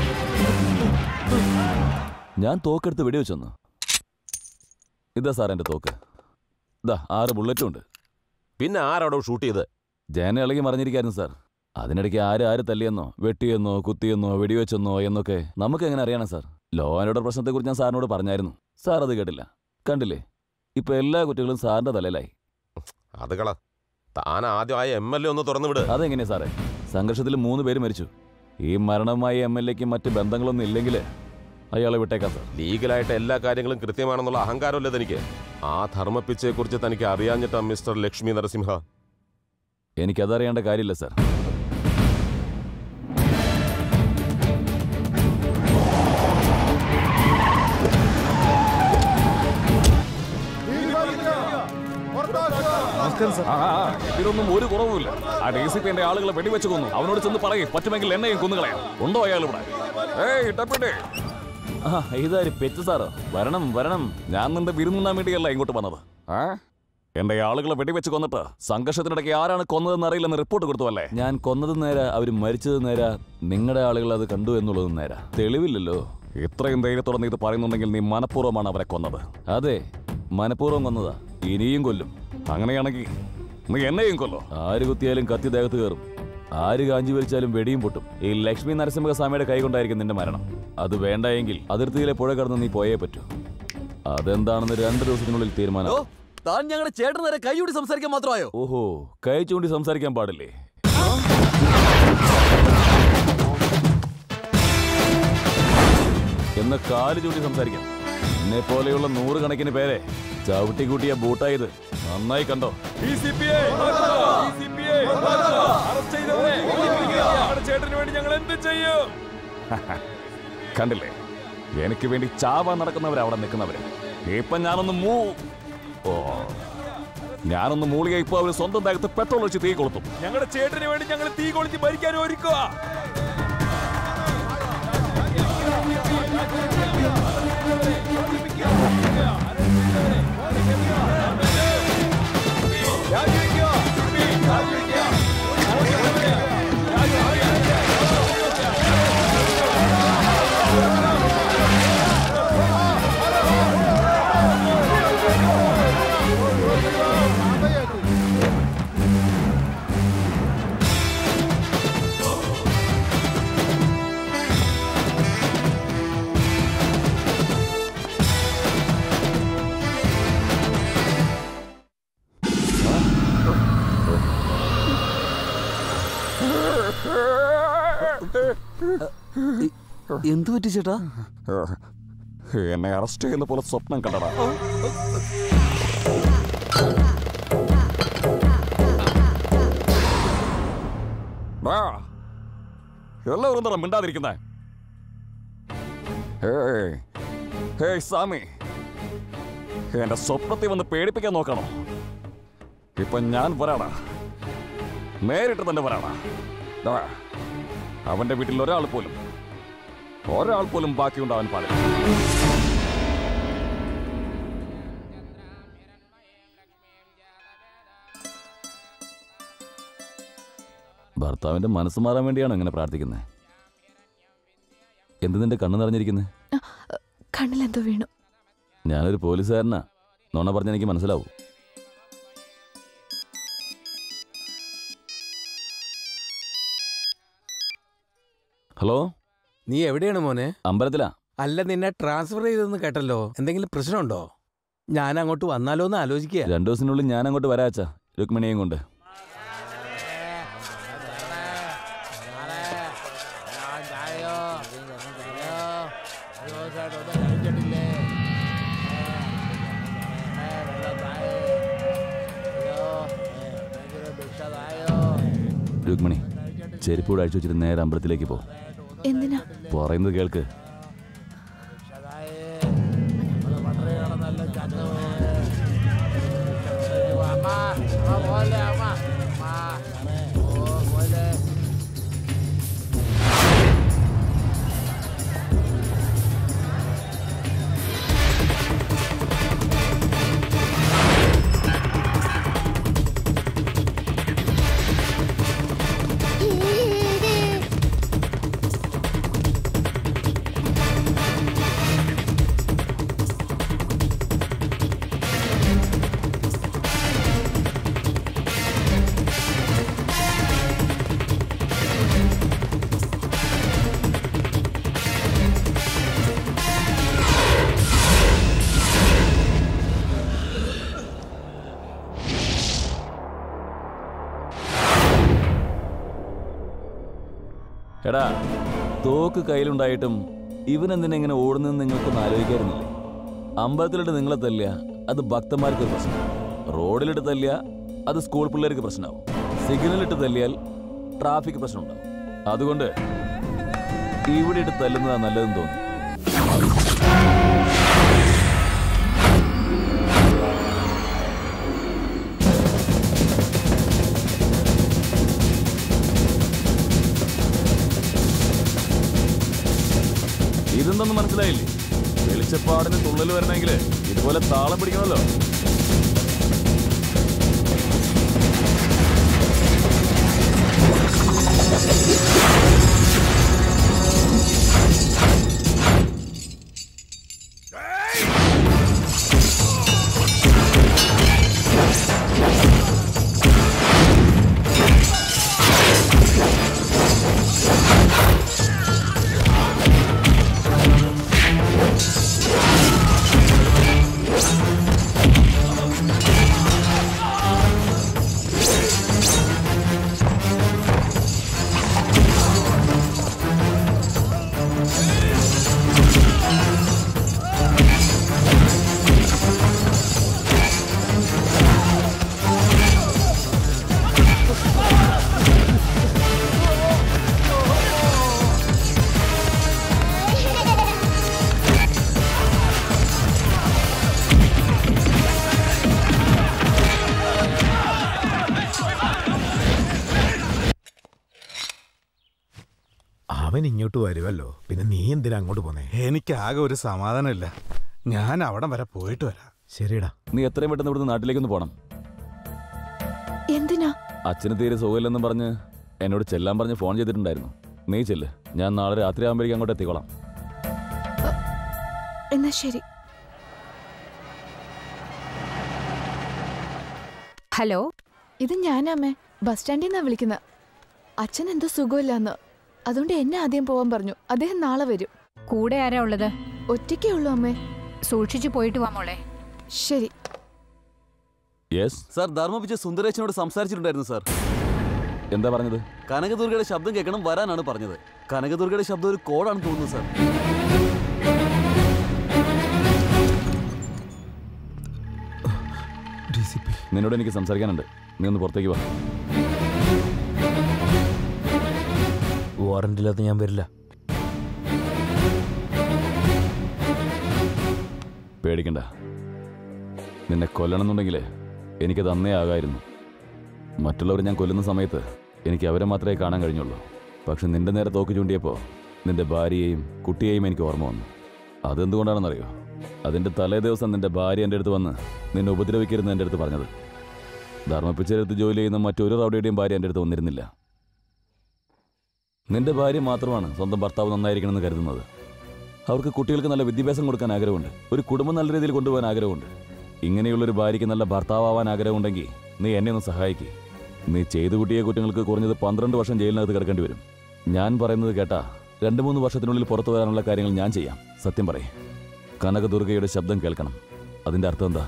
ഞാൻ തോക്കെടുത്ത് വെടിവെച്ചൊന്നു. ഇതാ സാർ എന്റെ തോക്ക്. ഇതാ 6 ബുള്ളറ്റും ഉണ്ട്. പിന്നെ ആരോടോ ഷൂട്ട് ചെയ്ത്? ജന ഇളകി മറിഞ്ഞിരിക്കായിരുന്നു സാർ. അതിനിടയ്ക്ക് ആര് തല്ലിയെന്നോ വെട്ടിയെന്നോ കുത്തിയെന്നോ വെടിവെച്ചെന്നോ എന്നൊക്കെ നമുക്ക് എങ്ങനെ അറിയണം സാർ? ലോ ആൻഡ് ഓർഡർ പ്രശ്നത്തെക്കുറിച്ച് ഞാൻ സാറിനോട് പറഞ്ഞായിരുന്നു. സാർ അത് കേട്ടില്ല. കണ്ടില്ലേ, ഇപ്പൊ എല്ലാ കുട്ടികളും സാറിന്റെ തലയിലായി. അത് കള. താൻ ആദ്യമായ MLA ഒന്ന് തുറന്നു വിട്. അതെങ്ങനെയാ സാറേ? സംഘർഷത്തിൽ 3 പേര് മരിച്ചു. ഈ മരണമായി MLAക്ക് മറ്റ് ബന്ധങ്ങളൊന്നും ഇല്ലെങ്കിൽ അയാളെ വിട്ടേക്കാം സാർ. ലീഗലായിട്ട് എല്ലാ കാര്യങ്ങളും കൃത്യമാണെന്നുള്ള അഹങ്കാരമല്ലേ തനിക്ക്? ആ ധർമ്മപ്പിച്ചയെക്കുറിച്ച് തനിക്ക് അറിയാഞ്ഞിട്ടാ മിസ്റ്റർ ലക്ഷ്മി നരസിംഹ. എനിക്കതറിയേണ്ട കാര്യമില്ല സാർ. ഇതിനൊന്നും ഒരു കുറവുമില്ല. ആ DCP എന്റെ ആളുകളെ വെടിവെച്ച് കൊന്നു. അവനോട് ചെന്ന് പറയും, പറ്റുമെങ്കിൽ എന്നെയും കൊന്നുകളയാം. ഉണ്ടോ അയാൾ ഇവിടെ? ഇതാര് പെറ്റ് സാറോ? വരണം വരണം. ഞാൻ നിന്റെ വിരുന്നുണ്ണാൻ വേണ്ടിയല്ല ഇങ്ങോട്ട് വന്നത്. എന്റെ ആളുകളെ വെടിവെച്ച് കൊന്നിട്ട് സംഘർഷത്തിനിടയ്ക്ക് ആരാണ് കൊന്നതെന്ന് അറിയില്ലെന്ന് റിപ്പോർട്ട് കൊടുത്തു അല്ലേ? ഞാൻ കൊന്നത് നേരെ, അവർ മരിച്ചത് നേരെ, നിങ്ങളുടെ ആളുകൾ അത് കണ്ടു എന്നുള്ളത് നേരെ. തെളിവില്ലല്ലോ. ഇത്രയും ധൈര്യത്തോടെ നീ ഇത് പറയുന്നുണ്ടെങ്കിൽ നീ മനഃപൂർവ്വമാണ് അവരെ കൊന്നത്. അതെ, മനഃപൂർവ്വം കൊന്നതാ. ഇനിയും കൊല്ലും. അങ്ങനെയാണെങ്കിൽ നീ എന്നെയും കൊല്ലോ. ആര് കുത്തിയാലും കത്തി ദേഹത്ത് കയറും. ആര് കാഞ്ചി വലിച്ചാലും വെടിയും പൊട്ടും. ഈ ലക്ഷ്മി നരസിംഹസ്വാമിയുടെ കൈ കൊണ്ടായിരിക്കും നിന്റെ മരണം. അത് വേണ്ടായെങ്കിൽ അതിർത്തിയിലെ പുഴ കടന്ന് നീ പോയേ പറ്റൂ. അതെന്താണെന്ന് 2 ദിവസത്തിനുള്ളിൽ തീരുമാനം. താൻ ഞങ്ങളുടെ ചേട്ടൻ നേരെ കൈ ചൂണ്ടി സംസാരിക്കാൻ മാത്രമായോ? ഓഹോ, കൈ ചൂണ്ടി സംസാരിക്കാൻ പാടില്ലേ? എന്ന് കാല് ചൂണ്ടി സംസാരിക്കാം. എന്നെ പോലെയുള്ള 100 കണക്കിന് പേരെ ചവിട്ടിക്കൂട്ടിയ ബൂട്ടായത് നന്നായി കണ്ടോ? ചേട്ടന് വേണ്ടി ഞങ്ങൾ എന്ത് ചെയ്യും? കണ്ടില്ലേ, എനിക്ക് വേണ്ടി ചാവാൻ നടക്കുന്നവരെ അവിടെ നിൽക്കുന്നവര്. ഇപ്പൊ ഞാനൊന്ന് മൂളിയ ഇപ്പൊ അവര് സ്വന്തം ദേഹത്ത് പെട്രോൾ ഒഴിച്ച് തീ കൊളുത്തും. ഞങ്ങളുടെ ചേട്ടന് വേണ്ടി ഞങ്ങൾ തീ കൊളുത്തി മരിക്കാൻ ഒരുക്കുക. എന്തു പറ്റി ചേട്ടാ? എന്നെ അറസ്റ്റ് ചെയ്യുന്ന പോലെ സ്വപ്നം കണ്ടടാ. എല്ലാവരും എന്താ മിണ്ടാതിരിക്കുന്നേ? സ്വാമി, എന്റെ സ്വപ്നത്തെ വന്ന് പേടിപ്പിക്കാൻ നോക്കണോ? ഇപ്പൊ ഞാൻ വരാടാ, നേരിട്ട് തന്നെ വരാടാ. അവന്റെ വീട്ടിൽ ഒരാൾ പോലും ബാക്കിയുണ്ടാവാൻ പാടില്ല. ഭർത്താവിന്റെ മനസ്സ് മാറാൻ വേണ്ടിയാണ് അങ്ങനെ പ്രാർത്ഥിക്കുന്നത്. എന്ത് നിന്റെ കണ്ണ് നിറഞ്ഞിരിക്കുന്നത്? കണ്ണിലെന്തോ വീണു. ഞാനൊരു പോലീസുകാരനാ. നോണ പറഞ്ഞ എനിക്ക് മനസ്സിലാവൂ. ഹലോ, നീ എവിടെയാണ് മോനെ? അമ്പലത്തിലാ. അല്ല, നിന്നെ ട്രാൻസ്ഫർ ചെയ്തെന്ന് കേട്ടല്ലോ. എന്തെങ്കിലും പ്രശ്നമുണ്ടോ? ഞാൻ അങ്ങോട്ട് വന്നാലോ എന്ന് ആലോചിക്കുക. 2 ദിവസത്തിനുള്ളിൽ ഞാൻ അങ്ങോട്ട് വരാച്ചാ, രുക്മിണിയെയും കൊണ്ട്. രുക്മിണി, ചെരുപ്പൂടെ അഴിച്ചു വെച്ചിട്ട് നേരെ അമ്പലത്തിലേക്ക് പോ. എന്തിനാ? പറയുന്നത് കേൾക്ക്. എടാ, തോക്ക് കയ്യിലുണ്ടായിട്ടും ഇവനെന്തിനെ ഇങ്ങനെ ഓടുന്നതെന്ന് നിങ്ങൾക്കൊന്ന് ആലോചിക്കാറുന്നില്ലേ? അമ്പലത്തിലിട്ട് നിങ്ങളെ തല്ലിയ അത് ഭക്തന്മാർക്ക് പ്രശ്നം, റോഡിലിട്ട് തല്ലിയ അത് സ്കൂൾ പിള്ളേർക്ക് പ്രശ്നമാവും, സിഗ്നലിട്ട് തല്ലിയാൽ ട്രാഫിക് പ്രശ്നം ഉണ്ടാവും. അതുകൊണ്ട് ഇവിടെ ഇട്ട് തല്ലുന്നതാണ് നല്ലതെന്ന് തോന്നി. ഇതെന്തൊന്നും മനസ്സിലായില്ലേ? വെളിച്ചപ്പാടിന് തുള്ളൽ വരണമെങ്കിൽ ഇതുപോലെ താളം പിടിക്കണമല്ലോ. അവൻ ഇങ്ങോട്ട് വരുമല്ലോ, പിന്നെ നീ എന്തിനാ അങ്ങോട്ട് പോന്നേ? എനിക്കാകെ ഒരു സമാധാനമില്ല. ഞാൻ അവിടം വരെ പോയിട്ട് വരാം. ശരിടാ. നീ എത്രയും പെട്ടെന്ന് ഇവിടുന്ന് നാട്ടിലേക്കൊന്ന് പോണം. എന്തിനാ? അച്ഛന് തീരെ സുഖമില്ലെന്നും പറഞ്ഞ് എന്നോട് ചെല്ലാൻ പറഞ്ഞ് ഫോൺ ചെയ്തിട്ടുണ്ടായിരുന്നു. നീ ചെല്ല്, ഞാൻ നാളെ രാത്രി ആകുമ്പോഴേക്കും അങ്ങോട്ട് എത്തിക്കോളാം. എന്നാ ശരി. ഹലോ, ഇത് ഞാനമ്മേ. ബസ് സ്റ്റാൻഡിൽ നിന്നാ വിളിക്കുന്നത്. അച്ഛൻ എന്തോ സുഖമില്ലാന്ന്, അതുകൊണ്ട് എന്നെ ആദ്യം പോവാൻ പറഞ്ഞു. അദ്ദേഹം നാളെ വരും. കൂടെ ആരാ ഉള്ളത്? ഒറ്റയ്ക്കേ ഉള്ളൂ അമ്മേ. സൂക്ഷിച്ചു പോയിട്ട് വാ മോളെ. ശരി. സാർ, ധർമ്മപിച്ച സുന്ദരേശനോട് സംസാരിച്ചിട്ടുണ്ടായിരുന്നു സാർ. എന്താ പറഞ്ഞത്? കനകദുർഗയുടെ ശബ്ദം കേൾക്കണം, വരാനാണ് പറഞ്ഞത്. കനകദുർഗയുടെ ശബ്ദം ഒരു കോഡാണ് തോന്നുന്നു സാർ. നിന്നോട് എനിക്ക് സംസാരിക്കാനുണ്ട്. നീ ഒന്ന് പുറത്തേക്ക് വാ. വാറന്റ് ഇല്ലാതെ ഞാൻ വരില്ല. പേടിക്കണ്ട. നിന്നെ കൊല്ലണമെന്നുണ്ടെങ്കിൽ എനിക്കത് അന്നേ ആകായിരുന്നു. മറ്റുള്ളവർ ഞാൻ കൊല്ലുന്ന സമയത്ത് എനിക്ക് അവരെ മാത്രമേ കാണാൻ കഴിഞ്ഞുള്ളൂ. പക്ഷെ നിന്റെ നേരെ തോക്ക് ചൂണ്ടിയപ്പോൾ നിന്റെ ഭാര്യയെയും കുട്ടിയെയും എനിക്ക് ഓർമ്മ വന്നു. അതെന്തുകൊണ്ടാണെന്നറിയോ? അതിൻ്റെ തലേ ദിവസം നിന്റെ ഭാര്യ എൻ്റെ അടുത്ത് വന്ന് നിന്നെ ഉപദ്രവിക്കരുതെന്ന് എൻ്റെ അടുത്ത് പറഞ്ഞത്. ധർമ്മപ്പിച്ചെടുത്ത് ജോലി ചെയ്യുന്ന മറ്റൊരു റൗഡിയുടെയും ഭാര്യ എൻ്റെ അടുത്ത് വന്നിരുന്നില്ല. നിന്റെ ഭാര്യ മാത്രമാണ് സ്വന്തം ഭർത്താവ് നന്നായിരിക്കണമെന്ന് കരുതുന്നത്. അവർക്ക് കുട്ടികൾക്ക് നല്ല വിദ്യാഭ്യാസം കൊടുക്കാൻ ആഗ്രഹമുണ്ട്, ഒരു കുടുംബം നല്ല രീതിയിൽ കൊണ്ടുപോകാൻ ആഗ്രഹമുണ്ട്. ഇങ്ങനെയുള്ളൊരു ഭാര്യയ്ക്ക് നല്ല ഭർത്താവാൻ ആഗ്രഹമുണ്ടെങ്കിൽ നീ എന്നെ ഒന്ന് സഹായിക്കുക. നീ ചെയ്തു കൂട്ടിയ കുറ്റങ്ങൾക്ക് കുറഞ്ഞത് 12 വർഷം ജയിലിനകത്ത് കിടക്കേണ്ടി വരും. ഞാൻ പറയുന്നത് കേട്ടാ 2-3 വർഷത്തിനുള്ളിൽ പുറത്തു വരാനുള്ള കാര്യങ്ങൾ ഞാൻ ചെയ്യാം. സത്യം പറയേ. കനകദുർഗയുടെ ശബ്ദം കേൾക്കണം. അതിൻ്റെ അർത്ഥം എന്താ?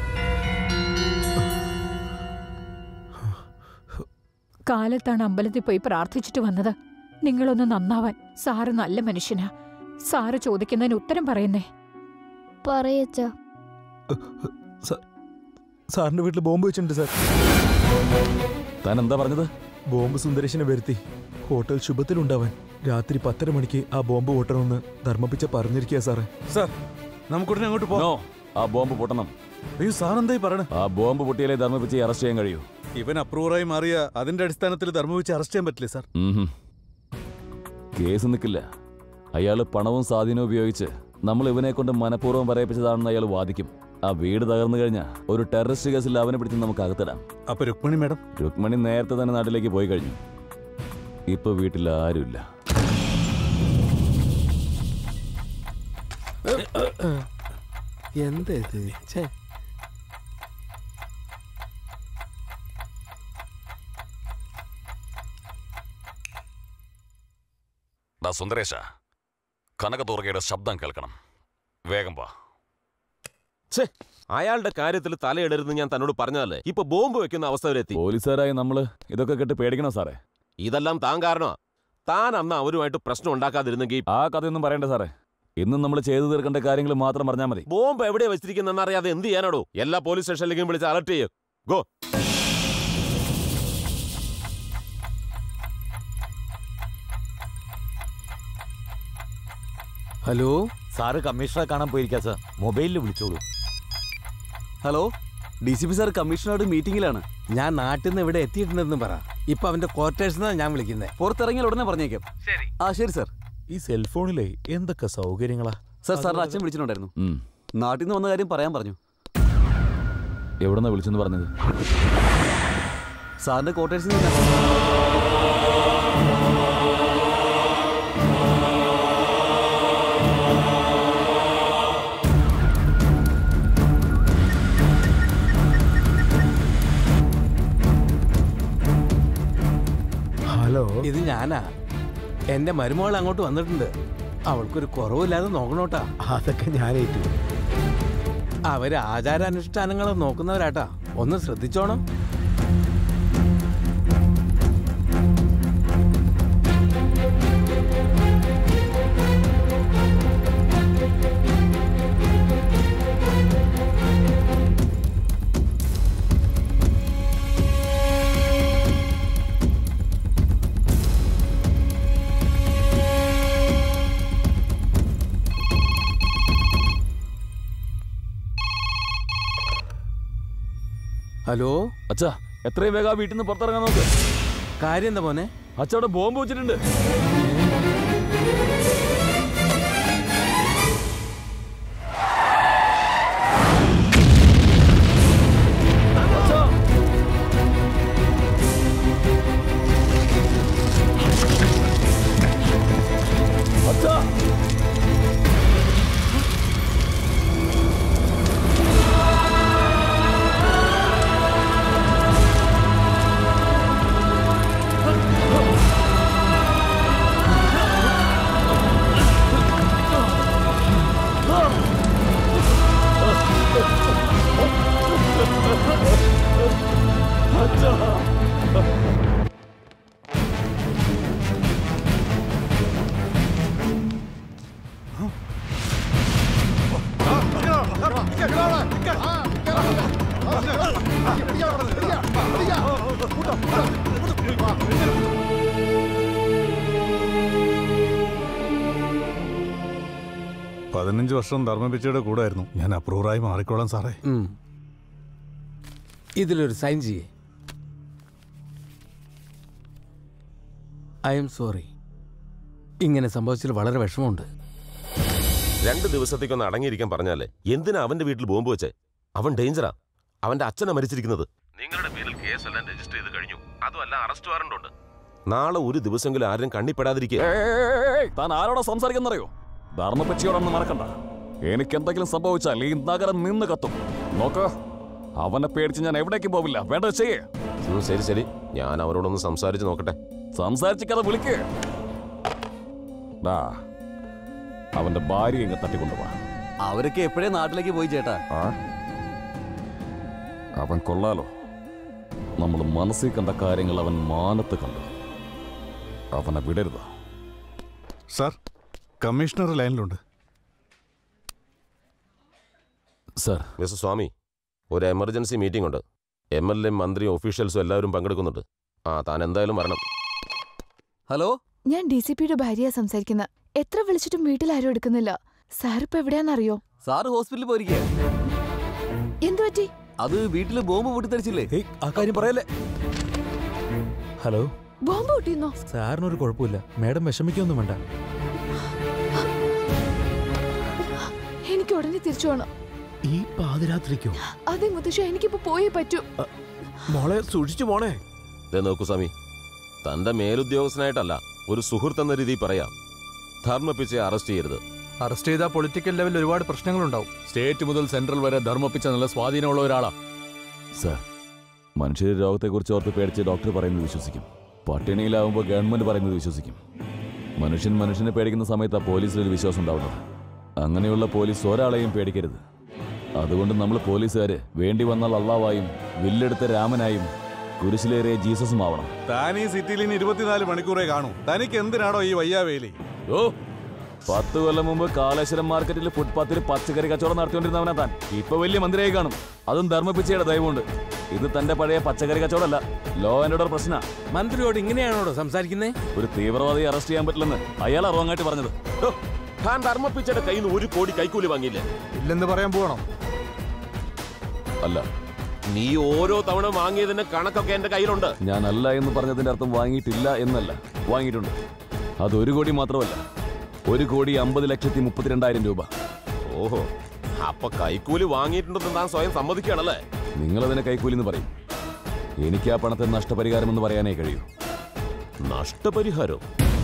കാലത്താണ് അമ്പലത്തിൽ പോയി പ്രാർത്ഥിച്ചിട്ട് വന്നത്. നിങ്ങളൊന്ന് നന്നാവാൻ. സാറ് നല്ല മനുഷ്യനാ. സാറ് ചോദിക്കുന്നതിന് ഉത്തരം പറയുന്നേ. പറയച്ച. സാറിന്റെ വീട്ടിൽ ബോംബ് വെച്ചിട്ടുണ്ട് സാർ. താൻ എന്താ പറഞ്ഞത്? ബോംബ് സുന്ദരേശനെ വരുത്തി ഹോട്ടൽ ശുഭത്തിലുണ്ടാവാൻ രാത്രി 10:30 മണിക്ക് ആ ബോംബ് പൊട്ടണമെന്ന് ധർമ്മപിച്ച പറഞ്ഞിരിക്കുക സാറേ. സാർ നമുക്കുടനെ അങ്ങോട്ട് പോകാം. ആ ബോംബ് പൊട്ടണം. അയ്യോ സാർ എന്തായി പറയണേ? ആ ബോംബ് പൊട്ടിയാലേ ധർമ്മപിച്ചയെ അറസ്റ്റ് ചെയ്യാൻ കഴിയൂ. ഇവൻ അപ്രൂവറായി മാറിയ അതിന്റെ അടിസ്ഥാനത്തിൽ ധർമ്മപിച്ച അറസ്റ്റ് ചെയ്യാൻ പറ്റില്ലേ സാർ? കേസ് നിൽക്കില്ല. അയാൾ പണവും സ്വാധീനവും ഉപയോഗിച്ച് നമ്മൾ ഇവനെ കൊണ്ട് മനഃപൂർവ്വം പറയിപ്പിച്ചതാണെന്ന് അയാൾ വാദിക്കും. ആ വീട് തകർന്നു കഴിഞ്ഞാൽ ഒരു ടെററിസ്റ്റ് കേസിൽ അവനെ പിടിച്ച് നമുക്ക് അകത്തിടാം. അപ്പൊ രുക്മിണി മാഡം? രുക്മിണി നേരത്തെ തന്നെ നാട്ടിലേക്ക് പോയി കഴിഞ്ഞു. ഇപ്പൊ വീട്ടിൽ ആരുമില്ല. എന്താ സുന്ദരേശ, കനകദുർഗയുടെ ശബ്ദം കേൾക്കണം. വേഗം വാ. അയാളുടെ കാര്യത്തിൽ തലയിടരുന്ന് ഞാൻ തന്നോട് പറഞ്ഞതല്ലേ? ഇപ്പൊ ബോംബ് വെക്കുന്ന അവസ്ഥ വരെ എത്തി. പോലീസുകാരായി നമ്മള് ഇതൊക്കെ കേട്ട് പേടിക്കണം സാറേ. ഇതെല്ലാം താൻ കാരണമാ. താൻ അന്ന് അവരുമായിട്ട് പ്രശ്നം ഉണ്ടാക്കാതിരുന്നെങ്കിൽ ആ കഥയൊന്നും പറയണ്ട സാറേ. ഇന്നും നമ്മൾ ചെയ്തു തീർക്കേണ്ട കാര്യങ്ങൾ മാത്രം പറഞ്ഞാൽ മതി. ബോംബ് എവിടെ വെച്ചിരിക്കുന്ന അറിയാതെ എന്ത് ചെയ്യാനാടോ? എല്ലാ പോലീസ് സ്റ്റേഷനിലേക്കും വിളിച്ച് അലർട്ട് ചെയ്യൂ. ഗോ. ഹലോ സാറ് കമ്മീഷണറെ കാണാൻ പോയിരിക്കാ സാർ. മൊബൈലിൽ വിളിച്ചോളൂ. ഹലോ DCP സാർ കമ്മീഷണറുടെ മീറ്റിംഗിലാണ്. ഞാൻ നാട്ടിൽ നിന്ന് ഇവിടെ എത്തിയിട്ടുണ്ടെന്ന് പറ. ഇപ്പൊ അവന്റെ ക്വാർട്ടേഴ്സിനാണ് ഞാൻ വിളിക്കുന്നത്. പുറത്തിറങ്ങിയാൽ ഉടനെ പറഞ്ഞേക്കാം. ശരി സാർ. ഈ സെൽഫോണിലെ എന്തൊക്കെ സൗകര്യങ്ങളാ സാറിന്റെ അച്ഛൻ വിളിച്ചിട്ടുണ്ടായിരുന്നു. നാട്ടിൽ നിന്ന് വന്ന കാര്യം പറയാൻ പറഞ്ഞു. എവിടെന്നാ വിളിച്ചെന്ന് പറഞ്ഞത്? സാറിന്റെ ക്വാർട്ടേഴ്സിൽ നിന്ന്. ഹലോ, ഇത് ഞാനാ. എന്റെ മരുമകൾ അങ്ങോട്ട് വന്നിട്ടുണ്ട്. അവൾക്കൊരു കുറവില്ലാതെ നോക്കണോട്ടാ. അതൊക്കെ ഞാനേറ്റു. അവര് ആചാരാനുഷ്ഠാനങ്ങളെ നോക്കുന്നവരാട്ടാ. ഒന്ന് ശ്രദ്ധിച്ചോണം. ഹലോ അച്ഛാ, എത്രയും വേഗം വീട്ടിൽ നിന്ന് പുറത്തിറങ്ങാൻ നോക്ക്. കാര്യം എന്താ മോനെ? അച്ഛവിടെ ബോംബ് വെച്ചിട്ടുണ്ട്. വർഷം ധർമ്മപിച്ചയുടെ കൂടെ ആയിരുന്നു. ഞാൻ അപ്രൂവറായി മാറിക്കോളാം സാറേ. ഇതിലൊരു സൈൻ ചെയ്യേ. I'm sorry. ഇങ്ങനെ സംഭവിച്ചതിൽ വളരെ വിഷമമുണ്ട്. 2 ദിവസത്തേക്കൊന്ന് അടങ്ങിയിരിക്കാൻ പറഞ്ഞാലേ എന്തിനാ അവന്റെ വീട്ടിൽ ബോംബ് വെച്ചേ? അവൻ ഡേഞ്ചറാ. അവന്റെ അച്ഛനാ മരിച്ചിരിക്കുന്നത്. നിങ്ങളുടെ പേരിൽ കേസെല്ലാം രജിസ്റ്റർ ചെയ്ത് കഴിഞ്ഞു. അതുമല്ല അറസ്റ്റ് വാറണ്ട് ഉണ്ട്. നാളെ ഒരു ദിവസമെങ്കിലും ആരും കണ്ണിപ്പെടാതിരിക്കുക. താൻ ആരോടാ സംസാരിക്കുന്നറിയോ? ധർമ്മപക്ഷിയോടൊന്നും മറക്കണ്ട. എനിക്ക് എന്തെങ്കിലും സംഭവിച്ചാൽ ഈ നഗരം നിന്ന് കത്തും. നോക്ക്, അവനെ പേടിച്ച് ഞാൻ എവിടേക്കും പോവില്ല. വേണ്ട ചെയ്യേ. ശരി ശരി, ഞാൻ അവരോടൊന്ന് സംസാരിച്ച് നോക്കട്ടെ. സംസാരിച്ചിക്കത് വിളിക്ക്. അവന്റെ ഭാര്യ ഇങ്ങ് തട്ടിക്കൊണ്ടുപോവാ. അവരൊക്കെ എപ്പോഴേ നാട്ടിലേക്ക് പോയി ചേട്ടാ. അവൻ കൊള്ളാലോ. നമ്മൾ മനസ്സിൽ കണ്ട കാര്യങ്ങൾ അവൻ മാനത്ത് കണ്ടു. അവനെ വിടരുത്. സാർ, കമ്മീഷണർ ലൈനിലുണ്ട്. സാർ. മിസ്റ്റർ സ്വാമി, ഒരു എമർജൻസി മീറ്റിംഗ് ഉണ്ട്. MLA, മന്ത്രിയും ഒഫീഷ്യൽസും എല്ലാവരും പങ്കെടുക്കുന്നുണ്ട്. ആ താൻ എന്തായാലും വരണം. ഹലോ, ഞാൻ DCPയുടെ ഭാര്യയാ സംസാരിക്കുന്നത്. എത്ര വിളിച്ചിട്ടും വീട്ടിൽ ആരും എടുക്കുന്നില്ല. സാർ ഇപ്പൊ എവിടെയാണെന്നറിയോ? സാറ് ഹോസ്പിറ്റലിൽ പോയിരിക്കുക. എന്തു പറ്റി? അത് വീട്ടില് ബോംബ് പൊട്ടിത്തെറിച്ചില്ലേ? ആ കാര്യം പറയല്ലേ. Hello, bomb പൊട്ടിയെന്നോ? സാറിനൊരു കുഴപ്പമില്ല, മാഡം വിഷമിക്കൊന്നും വേണ്ട. എനിക്ക് ഉടനെ തിരിച്ചു പോകണം. ഈ പാതിരാത്രിക്കോ? അതെ മുത്തശ്ശ, എനിക്കിപ്പോ പോയേ പറ്റൂ. മോളെ സൂക്ഷിച്ചു പോണേ. നോക്കൂ സ്വാമി, തന്റെ മേലുദ്യോഗസ്ഥനായിട്ടല്ല ഒരു സുഹൃത്ത് എന്ന രീതിയിൽ പറയാം, ധർമ്മപ്പിച്ചയെ അറസ്റ്റ് ചെയ്യരുത്. അറസ്റ്റ് ചെയ്താൽ പൊളിറ്റിക്കൽ ലെവലിൽ ഒരുപാട് പ്രശ്നങ്ങളുണ്ടാവും. സ്റ്റേറ്റ് മുതൽ സെൻട്രൽ വരെ ധർമ്മപ്പിച്ച നല്ല സ്വാധീനമുള്ള ഒരാളാ. സാർ, മനുഷ്യർ രോഗത്തെക്കുറിച്ച് ഓർത്ത് പേടിച്ച് ഡോക്ടർ പറയുന്നത് വിശ്വസിക്കും. പട്ടിണിയിലാവുമ്പോൾ ഗവൺമെന്റ് പറയുന്നത് വിശ്വസിക്കും. മനുഷ്യനെ പേടിക്കുന്ന സമയത്താണ് പോലീസിലൊരു വിശ്വാസം ഉണ്ടാവുന്നത്. അങ്ങനെയുള്ള പോലീസ് ഒരാളെയും പേടിക്കരുത്. അതുകൊണ്ട് നമ്മൾ പോലീസുകാര് വേണ്ടി വന്നാൽ അള്ളാവായും വില്ലെടുത്ത രാമനായും കുരിശിലേറിയ ജീസസും ആവണം. താൻ ഈ സിറ്റിയിൽ 24 മണിക്കൂറേ കാണൂ. തനിക്ക് എന്തിനാണോ ഈ വയ്യാവേലി? 10 കൊല്ലം മുമ്പ് കാളേശ്വരം മാർക്കറ്റിൽ ഫുട്പാത്തിൽ പച്ചക്കറി കച്ചവടം നടത്തിക്കൊണ്ടിരുന്നവനാ താൻ. ഇപ്പൊ വലിയ മന്ത്രിയായി കാണും, അതും ധർമ്മപ്പിച്ചയുടെ ദയവുണ്ട്. ഇത് തന്റെ പഴയ പച്ചക്കറി കച്ചവടമല്ല, ലോ ആൻഡ് ഓർഡർ പ്രശ്ന. മന്ത്രിയോട് ഇങ്ങനെയാണോ സംസാരിക്കുന്നേ? ഒരു തീവ്രവാദിയെ അറസ്റ്റ് ചെയ്യാൻ പറ്റില്ലെന്ന് അയാൾ റോങ്ങായിട്ട് പറഞ്ഞത്. താൻ ധർമ്മപ്പിച്ചയുടെ കയ്യിൽ നിന്ന് 1 കോടി കൈക്കൂലി വാങ്ങിയില്ലേ? ഇല്ലെന്ന് പറയാൻ പോകണം. അല്ല, നീ ഓരോ തവണ വാങ്ങിയതിന്റെ കണക്കൊക്കെ എന്റെ കയ്യിലുണ്ട്. ഞാൻ അല്ല എന്ന് പറഞ്ഞതിന്റെ അർത്ഥം വാങ്ങിയിട്ടില്ല എന്നല്ല, വാങ്ങിയിട്ടുണ്ട്. അത് 1 കോടി മാത്രമല്ല, 1,50,32,000 രൂപ. ഓഹോ, അപ്പൊ കൈക്കൂലി വാങ്ങിയിട്ടുണ്ടെന്ന് താൻ സ്വയം സമ്മതിക്കുകയാണല്ലേ? നിങ്ങളതിനെ കൈക്കൂലി എന്ന് പറയും, എനിക്ക് ആ പണത്തെ നഷ്ടപരിഹാരം എന്ന് പറയാനേ കഴിയൂ. നഷ്ടപരിഹാരം?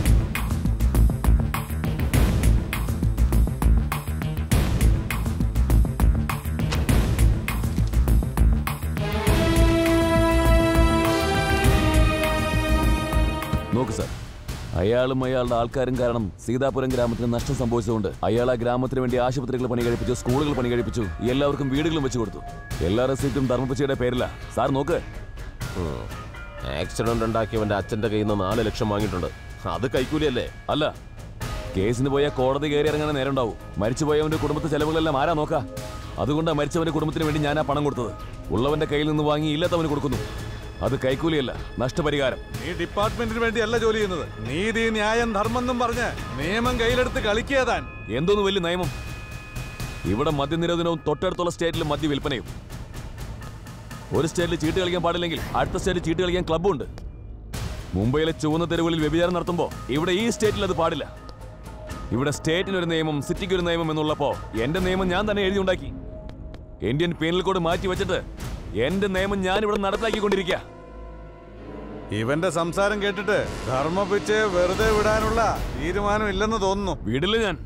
നോക്ക് സാർ, അയാളും അയാളുടെ ആൾക്കാരും കാരണം സീതാപുരം ഗ്രാമത്തിന് നഷ്ടം സംഭവിച്ചതുകൊണ്ട് അയാൾ ആ ഗ്രാമത്തിന് വേണ്ടി ആശുപത്രികൾ പണി കഴിപ്പിച്ചു, സ്കൂളുകൾ പണി കഴിപ്പിച്ചു, എല്ലാവർക്കും വീടുകളും വെച്ചു കൊടുത്തു. എല്ലാ റെസിപ്റ്റും ധർമ്മപ്പിച്ചയുടെ പേരില്ല. സാർ നോക്ക്. ആക്സിഡന്റ് ഉണ്ടാക്കിയവന്റെ അച്ഛന്റെ കയ്യിൽ നിന്ന് 4 ലക്ഷം വാങ്ങിയിട്ടുണ്ട്. അത് കൈക്കൂലിയല്ലേ? അല്ല, കേസിന് പോയാൽ കോടതി കയറി ഇറങ്ങാൻ നേരം ഉണ്ടാവും. മരിച്ചുപോയവന്റെ കുടുംബത്തെ ചെലവുകളെല്ലാം ആരാ നോക്കാ? അതുകൊണ്ടാണ് മരിച്ചവന്റെ കുടുംബത്തിന് വേണ്ടി ഞാൻ ആ പണം കൊടുത്തത്. ഉള്ളവന്റെ കയ്യിൽ നിന്ന് വാങ്ങി ഇല്ലാത്തവന് കൊടുക്കുന്നു. അത് കൈക്കൂലിയല്ല, നഷ്ടപരിഹാരം. നീ ഡിപ്പാർട്ട്മെന്റിന് വേണ്ടിയല്ല ജോലി ചെയ്യുന്നത്. നീതി, ന്യായം, ധർമ്മം എന്നും പറഞ്ഞ് നിയമം കയ്യിലെടുത്ത് കളിക്കുക താൻ. എന്തോന്ന് വലിയ നിയമം? ഇവിടെ മദ്യനിരോധനവും തൊട്ടടുത്തുള്ള സ്റ്റേറ്റിലും മദ്യ വിൽപ്പനയും. ഒരു സ്റ്റേറ്റിൽ ചീട്ട് കളിക്കാൻ പാടില്ലെങ്കിൽ അടുത്ത സ്റ്റേറ്റിൽ ചീട്ട് കളിക്കാൻ ക്ലബ്ബുണ്ട്. മുംബൈയിലെ ചുവന്ന തെരുവുകളിൽ വ്യഭിചാരം നടത്തുമ്പോൾ ഇവിടെ ഈ സ്റ്റേറ്റിൽ അത് പാടില്ല. ഇവിടെ സ്റ്റേറ്റിനൊരു നിയമം, സിറ്റിക്കൊരു നിയമം എന്നുള്ളപ്പോ എന്റെ നിയമം ഞാൻ തന്നെ എഴുതി ഉണ്ടാക്കി. ഇന്ത്യൻ പീനൽ കോഡ് മാറ്റി വെച്ചിട്ട് എന്റെ നിയമം ഞാൻ ഇവിടെ നടപ്പിലാക്കിക്കൊണ്ടിരിക്കുക. ഇവന്റെ സംസാരം കേട്ടിട്ട് ധർമ്മപ്പിച്ച് വെറുതെ വിടാനുള്ള തീരുമാനം ഇല്ലെന്ന് തോന്നുന്നു. വീടില്ല ഞാൻ.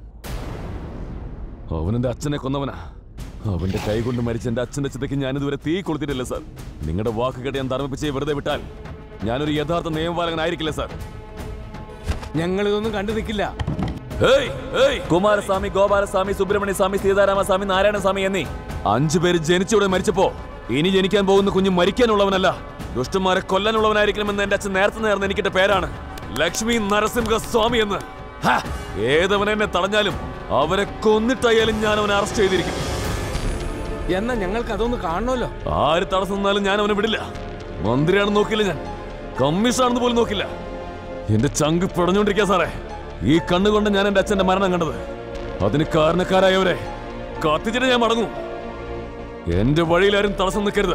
അവനെന്റെ അച്ഛനെ കൊന്നവനാ. അവന്റെ കൈ കൊണ്ട് മരിച്ച എന്റെ അച്ഛന്റെ ചിതയ്ക്ക് ഞാനിതുവരെ തീ കൊളുത്തിട്ടില്ല സാർ. നിങ്ങളുടെ വാക്ക് കേട്ട് ഞാൻ ധർമ്മപ്പിച്ചയെ വെറുതെ വിട്ടാൽ ഞാനൊരു യഥാർത്ഥ നിയമപാലകനായിരിക്കില്ല സാർ. ഞങ്ങളിതൊന്നും കണ്ടു നിൽക്കില്ല. കുമാരസ്വാമി, ഗോപാലസ്വാമി, സുബ്രഹ്മണ്യ സ്വാമി, സീതാരാമസ്വാമി, നാരായണസ്വാമി എന്നീ 5 പേര് ജനിച്ചിവിടെ മരിച്ചപ്പോ ഇനി ജനിക്കാൻ പോകുന്ന കുഞ്ഞ് മരിക്കാനുള്ളവനല്ല, ദുഷ്ടന്മാരെ കൊല്ലാനുള്ളവനായിരിക്കണമെന്ന് എന്റെ അച്ഛൻ നേരത്തെ നേർന്ന് എനിക്കിട്ട പേരാണ് ലക്ഷ്മി നരസിംഹസ്വാമി എന്ന്. ഏതവനെന്നെ തടഞ്ഞാലും അവരെ കൊന്നിട്ടായാലും ഞാൻ അവനെ അറസ്റ്റ് ചെയ്തിരിക്കും. എന്നാ ഞങ്ങൾക്ക് അതൊന്ന് കാണണമല്ലോ. ആര് തടസ്സം നിന്നാലും ഞാൻ അവനെ വിടില്ല. മന്ത്രിയാണെന്ന് നോക്കില്ല, ഞാൻ കമ്മീഷണാണെന്ന് പോലും നോക്കില്ല. എന്റെ ചങ്ക് പിടഞ്ഞുകൊണ്ടിരിക്കുക സാറേ. ഈ കണ്ണുകൊണ്ട് ഞാൻ എന്റെ അച്ഛന്റെ മരണം കണ്ടത്. അതിന് കാരണക്കാരായവരെ കത്തിച്ചിട്ട് ഞാൻ മടങ്ങും. എന്റെ വഴിയിലാരും തടസ്സം നിൽക്കരുത്.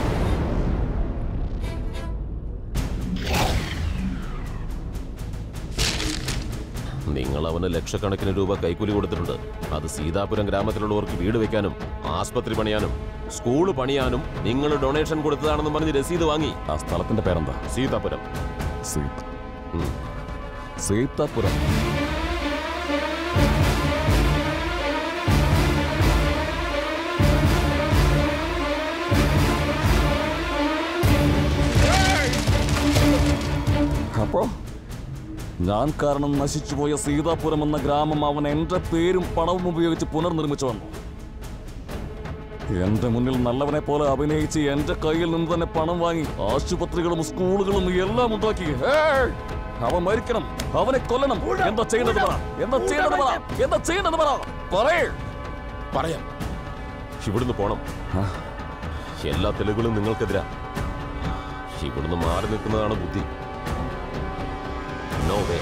നിങ്ങൾ അവന് ലക്ഷക്കണക്കിന് രൂപ കൈക്കൂലി കൊടുത്തിട്ടുണ്ട്. അത് സീതാപുരം ഗ്രാമത്തിലുള്ളവർക്ക് വീട് വെക്കാനും ആസ്പത്രി പണിയാനും സ്കൂള് പണിയാനും നിങ്ങൾ ഡൊണേഷൻ കൊടുത്തതാണെന്ന് പറഞ്ഞ് രസീത് വാങ്ങി. ആ സ്ഥലത്തിന്റെ പേരെന്താ? സീതാപുരം. സീതാപുരം. അപ്പോ ഞാൻ കാരണം നശിച്ചുപോയ സീതാപുരം എന്ന ഗ്രാമം അവൻ എന്റെ പേരും പണവും ഉപയോഗിച്ച് പുനർനിർമ്മിച്ചു വന്നു. എന്റെ മുന്നിൽ നല്ലവനെ പോലെ അഭിനയിച്ച് എന്റെ കയ്യിൽ നിന്ന് തന്നെ പണം വാങ്ങി ആശുപത്രികളും സ്കൂളുകളും എല്ലാം ഉണ്ടാക്കി. അവൻ മരിക്കണം, അവനെ കൊല്ലണം. എന്താ ചെയ്യേണ്ടത് പറ, എന്താ ചെയ്യേണ്ടത് പറ, എന്താ ചെയ്യേണ്ടത് പറയാം. ഇവിടുന്ന് പോണം. എല്ലാ തെളിവുകളും നിങ്ങൾക്കെതിരാ. ഇവിടുന്ന് മാറി നിൽക്കുന്നതാണ് ബുദ്ധി. No way.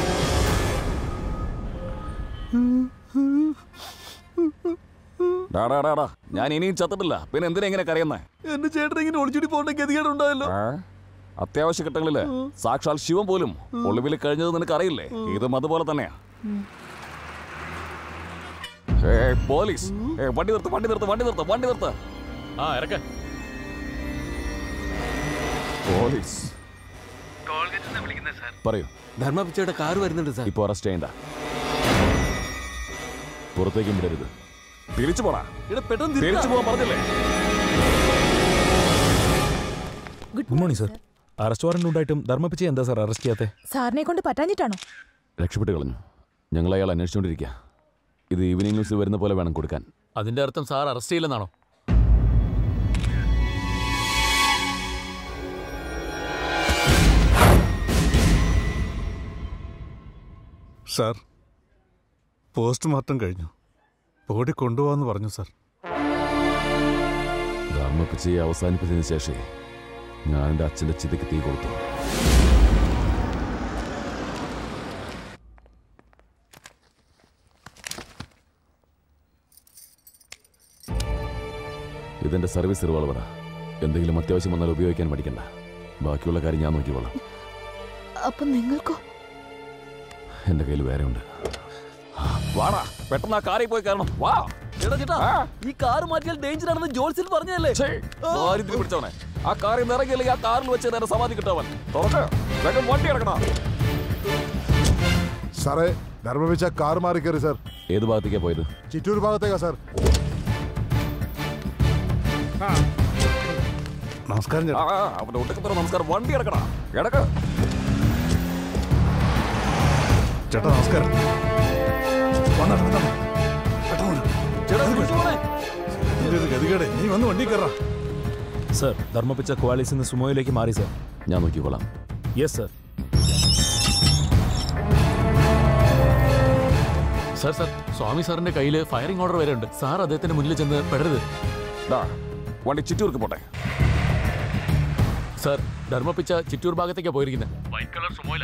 ഞാൻ ഇനിയും ചത്തിട്ടില്ല, പിന്നെ എന്തിനാ ഇങ്ങനെ കരയുന്നേ? എന്റെ ചേട്ടൻ ഇങ്ങനെ ഒളിച്ചോടി പോകേണ്ട ഗതികേടുണ്ടായല്ലോ. അത്യാവശ്യ ഘട്ടങ്ങളില് സാക്ഷാൽ ശിവൻ പോലും ഒളിവിൽ കഴിഞ്ഞത് നിനക്ക് അറിയില്ലേ? ഇതും അതുപോലെ തന്നെയാ. പോലീസ്, വണ്ടി നിർത്ത്, വണ്ടി നിർത്ത്, വണ്ടി നിർത്ത്, വണ്ടി നിർത്ത്. പോലീസ് പറയൂ. ധർമ്മപിച്ചയുടെ കാർ വരുന്നുണ്ട് സാർ. ഇപ്പൊ അറസ്റ്റ് ചെയ്യണ്ട, പുറത്തേക്കും വിടരുത്. തിരിച്ചു പോടാ. തിരിച്ചു പോകാൻ പറഞ്ഞില്ലേ? Good morning sir. Arrest warrant ഉണ്ടായിട്ടും ധർമ്മപിച്ച എന്താ സാർ അറസ്റ്റ് ചെയ്യാത്തെ? സാറിനെ കൊണ്ട് പറ്റാഞ്ഞിട്ടാണോ? രക്ഷപ്പെട്ട് കളഞ്ഞു. ഞങ്ങൾ അയാൾ അന്വേഷിച്ചുകൊണ്ടിരിക്കുക. ഇത് ഈവനിംഗ് ന്യൂസിൽ വരുന്ന പോലെ വേണം കൊടുക്കാൻ. അതിന്റെ അർത്ഥം സാർ അറസ്റ്റ് ചെയ്യില്ലെന്നാണോ? സാർ, പോസ്റ്റ്മോർട്ടം കഴിഞ്ഞു. ബോഡി കൊണ്ടുപോകാന്ന് പറഞ്ഞു സാർ. ധർമ്മപ്പിച്ചയെ അവസാനിപ്പിച്ചതിന് ശേഷം ഞാൻ എൻ്റെ അച്ഛൻ്റെ ചിതയ്ക്ക് തീ കൊടുത്തു. ഇതെന്റെ സർവീസ് റിവോൾവറാ. എന്തെങ്കിലും അത്യാവശ്യം വന്നാൽ ഉപയോഗിക്കാൻ പഠിക്കണ്ട. ബാക്കിയുള്ള കാര്യം ഞാൻ നോക്കിക്കോളാം. അപ്പൊ നിങ്ങൾക്കോ? എന്റെ കയ്യിൽ വേറെ ഉണ്ട്. വാടാ, പെട്ടെന്ന് ആ കാറിൽ പോയി കയറണം. വാ. ഈ കാർ മാറ്റിയാൽ ഡേഞ്ചർ ആണെന്ന് ജോൾസിൽ പറഞ്ഞല്ലേ? പിടിച്ചോണേ. ആ കാറിൽ നിന്ന് ഇറങ്ങിയില്ലെങ്കിൽ ആ കാറിൽ വെച്ച് നേരെ സമാധി കിട്ടാവൻ. തുറക്ക്, വണ്ടി ഇറക്കണം. സാറേ, ധർമ്മപിച്ച കാർ മാറി കയറി സാർ. ഏത് ഭാഗത്തേക്കാ പോയത്? ചിറ്റൂർ ഭാഗത്തേക്കാ സാർ. നമസ്കാരം. അവന്റെ ഒട്ടക്കത്തോടെ നമസ്കാരം. വണ്ടി ഇറക്കടാ, ഇടക്ക്. ചേട്ടാ നമസ്കാരം. ഗതികേടെ, നീ വന്ന് വണ്ടി കയറാ. സർ, ധർമ്മപിച്ച ക്വാളിസിൽ നിന്ന് സുമോയിലേക്ക് മാറി സർ. ഞാൻ നോക്കിക്കോളാം. Yes sir. Sir sir, Swami സാറിന്റെ കയ്യിൽ ഫയറിംഗ് ഓർഡർ വരെ ഉണ്ട്. സാർ അദ്ദേഹത്തിന്റെ മുന്നിൽ ചെന്ന് പെടരുത്. വണ്ടി ചിറ്റൂർക്ക് പോട്ടെ. സാർ, ധർമ്മപ്പിച്ച ചിറ്റൂർ ഭാഗത്തേക്കാണ് പോയിരിക്കുന്നത്. White colour സുമോയില.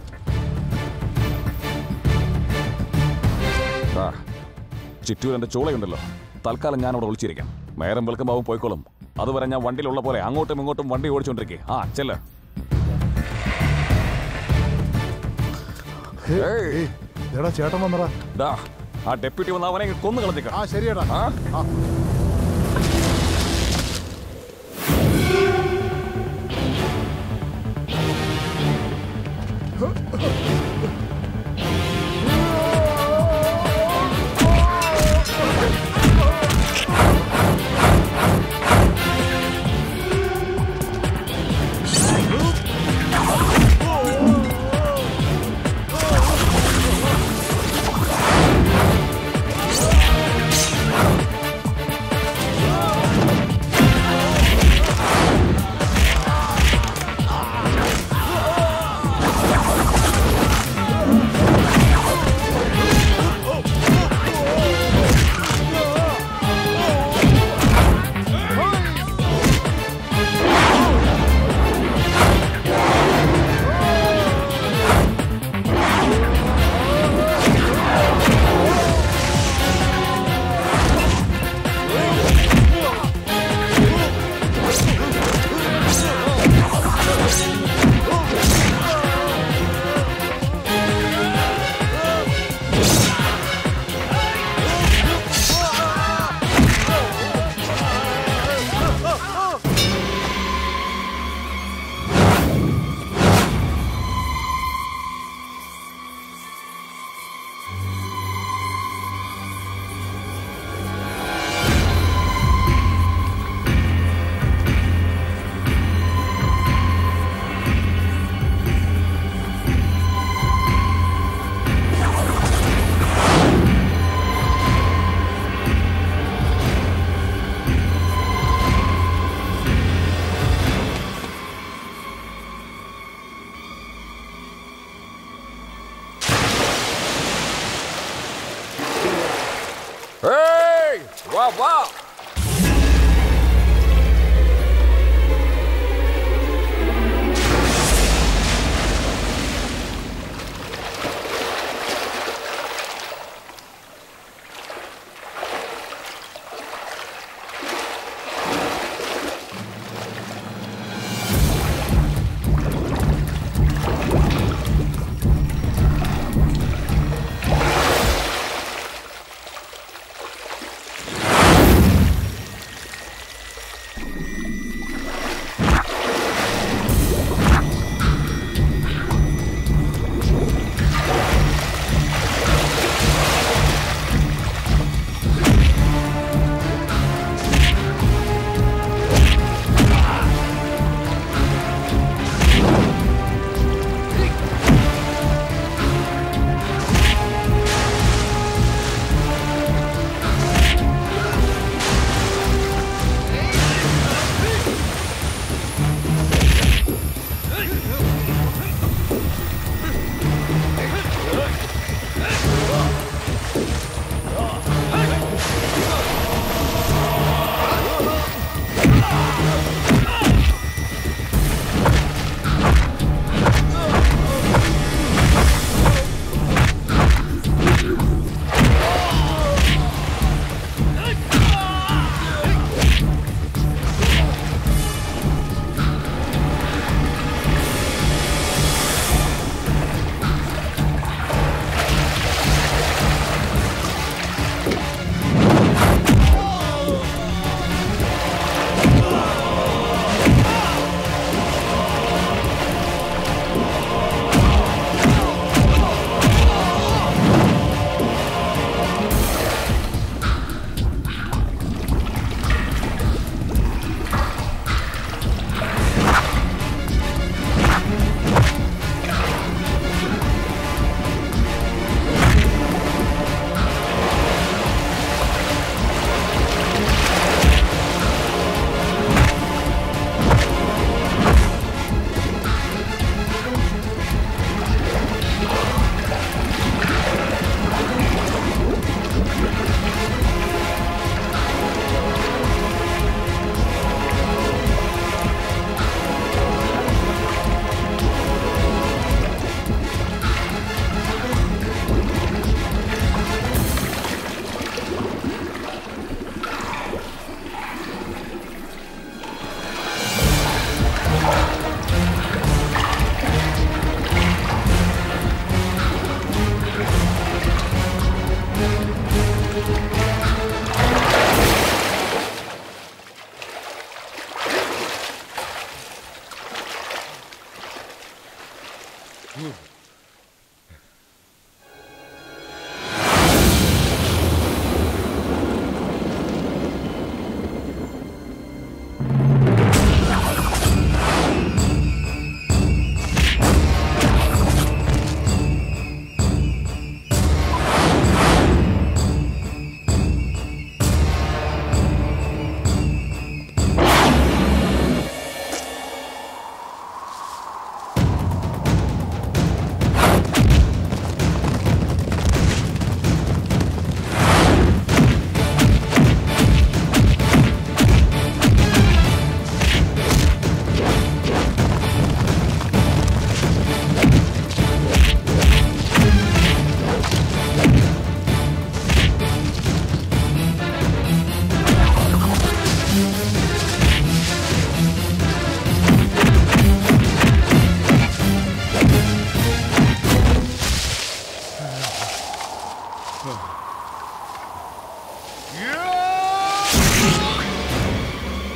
ചിറ്റൂർ എന്റെ ചോളയുണ്ടല്ലോ, തൽക്കാലം ഞാൻ അവിടെ ഒളിച്ചിരിക്കാം. നേരം വെളുക്കുമ്പോൾ പോയിക്കോളും. അതുവരെ ഞാൻ വണ്ടിയിലുള്ള പോലെ അങ്ങോട്ടും ഇങ്ങോട്ടും വണ്ടി ഓടിച്ചോണ്ടിരിക്കേ. ചെല്ല്. ചേട്ടൻ വന്നടാ. ആ ഡെപ്യൂട്ടി വന്ന് അവനെ കൊന്നു കളഞ്ഞേക്കാം. ശരിയാടാ.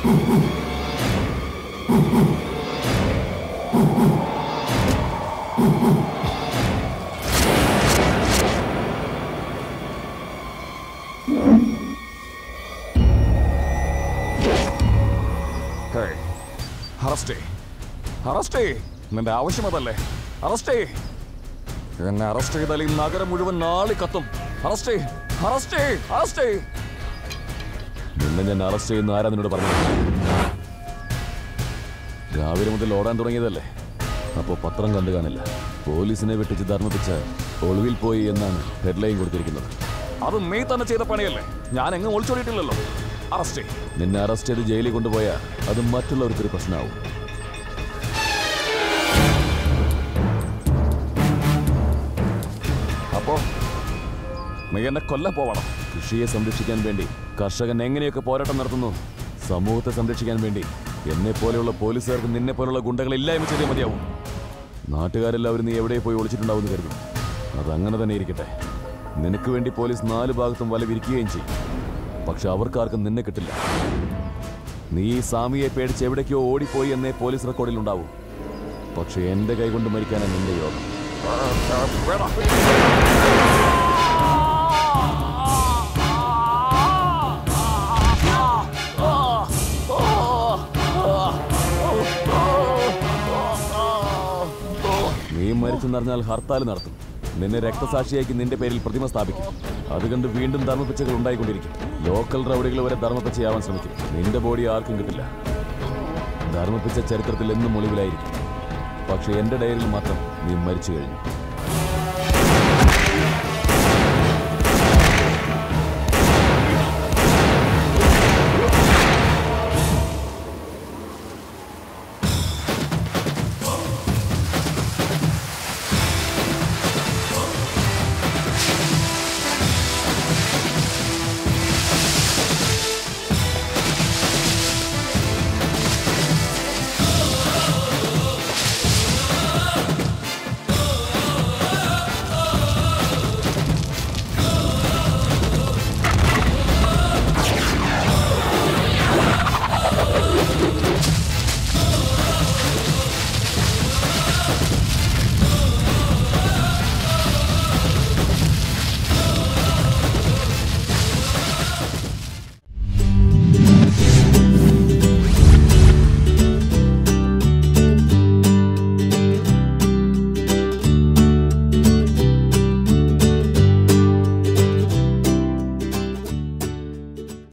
നിന്റെ ആവശ്യം അതല്ലേ? അറസ്റ്റ് എന്നെ അറസ്റ്റ് ചെയ്താൽ ഈ നഗരം മുഴുവൻ നാളെ കത്തും. നിന്നെ ഞാൻ അറസ്റ്റ് ചെയ്യുന്ന ആരാ നിന്നോട് പറഞ്ഞു? രാവിലെ മുതൽ ഓടാൻ തുടങ്ങിയതല്ലേ? അപ്പോ പത്രം കണ്ടു കാണില്ല. പോലീസിനെ വെട്ടിച്ച് ധർമ്മിപ്പിച്ച് ഒളിവിൽ പോയി എന്നാണ് ഹെഡ്ലൈൻ കൊടുത്തിരിക്കുന്നത്. അത് നീ തന്നെ ചെയ്ത പണിയല്ലേ? ഞാൻ എങ്ങും ഒളിച്ചോടിയിട്ടില്ലല്ലോ. നിന്നെ അറസ്റ്റ് ചെയ്ത് ജയിലിൽ കൊണ്ടുപോയാൽ അത് മറ്റുള്ളവർക്കൊരു പ്രശ്നമാവും. അപ്പോ നീ എന്നെ കൊല്ലം പോവണം. കൃഷിയെ സംരക്ഷിക്കാൻ വേണ്ടി കർഷകൻ എങ്ങനെയൊക്കെ പോരാട്ടം നടത്തുന്നു, സമൂഹത്തെ സംരക്ഷിക്കാൻ വേണ്ടി എന്നെ പോലെയുള്ള പോലീസുകാർക്ക് നിന്നെ പോലുള്ള ഗുണ്ടകളെ ഇല്ലായ്മ ചെയ്തേ മതിയാവും. നാട്ടുകാരെല്ലാവരും നീ എവിടെ പോയി ഒളിച്ചിട്ടുണ്ടാവും കരുതും. അതങ്ങനെ തന്നെ ഇരിക്കട്ടെ. നിനക്ക് വേണ്ടി പോലീസ് 4 ഭാഗത്തും വല വിരിക്കുകയും ചെയ്യും. പക്ഷെ അവർക്കാർക്കും നിന്നെ കിട്ടില്ല. നീ സ്വാമിയെ പേടിച്ച് എവിടേക്കോ ഓടിപ്പോയി എന്നേ പോലീസ് റെക്കോർഡിൽ ഉണ്ടാവും. പക്ഷെ എന്റെ കൈകൊണ്ട് മരിക്കാനാണ് നിന്റെ യോഗം. നീ മരിച്ചെന്നറിഞ്ഞാൽ ഹർത്താൽ നടത്തും. നിന്നെ രക്തസാക്ഷിയാക്കി നിന്റെ പേരിൽ പ്രതിമ സ്ഥാപിക്കും. അതുകൊണ്ട് വീണ്ടും ധർമ്മപ്പിച്ചകൾ ഉണ്ടായിക്കൊണ്ടിരിക്കും. ലോക്കൽ റൗഡികൾ വരെ ധർമ്മപ്പിച്ചയാവാൻ ശ്രമിക്കും. നിന്റെ ബോഡി ആർക്കും കിട്ടില്ല. ധർമ്മപ്പിച്ച ചരിത്രത്തിൽ എന്നും ഒളിവിലായിരിക്കും. പക്ഷെ എന്റെ ഡയറിയിൽ മാത്രം നീ മരിച്ചു കഴിഞ്ഞു.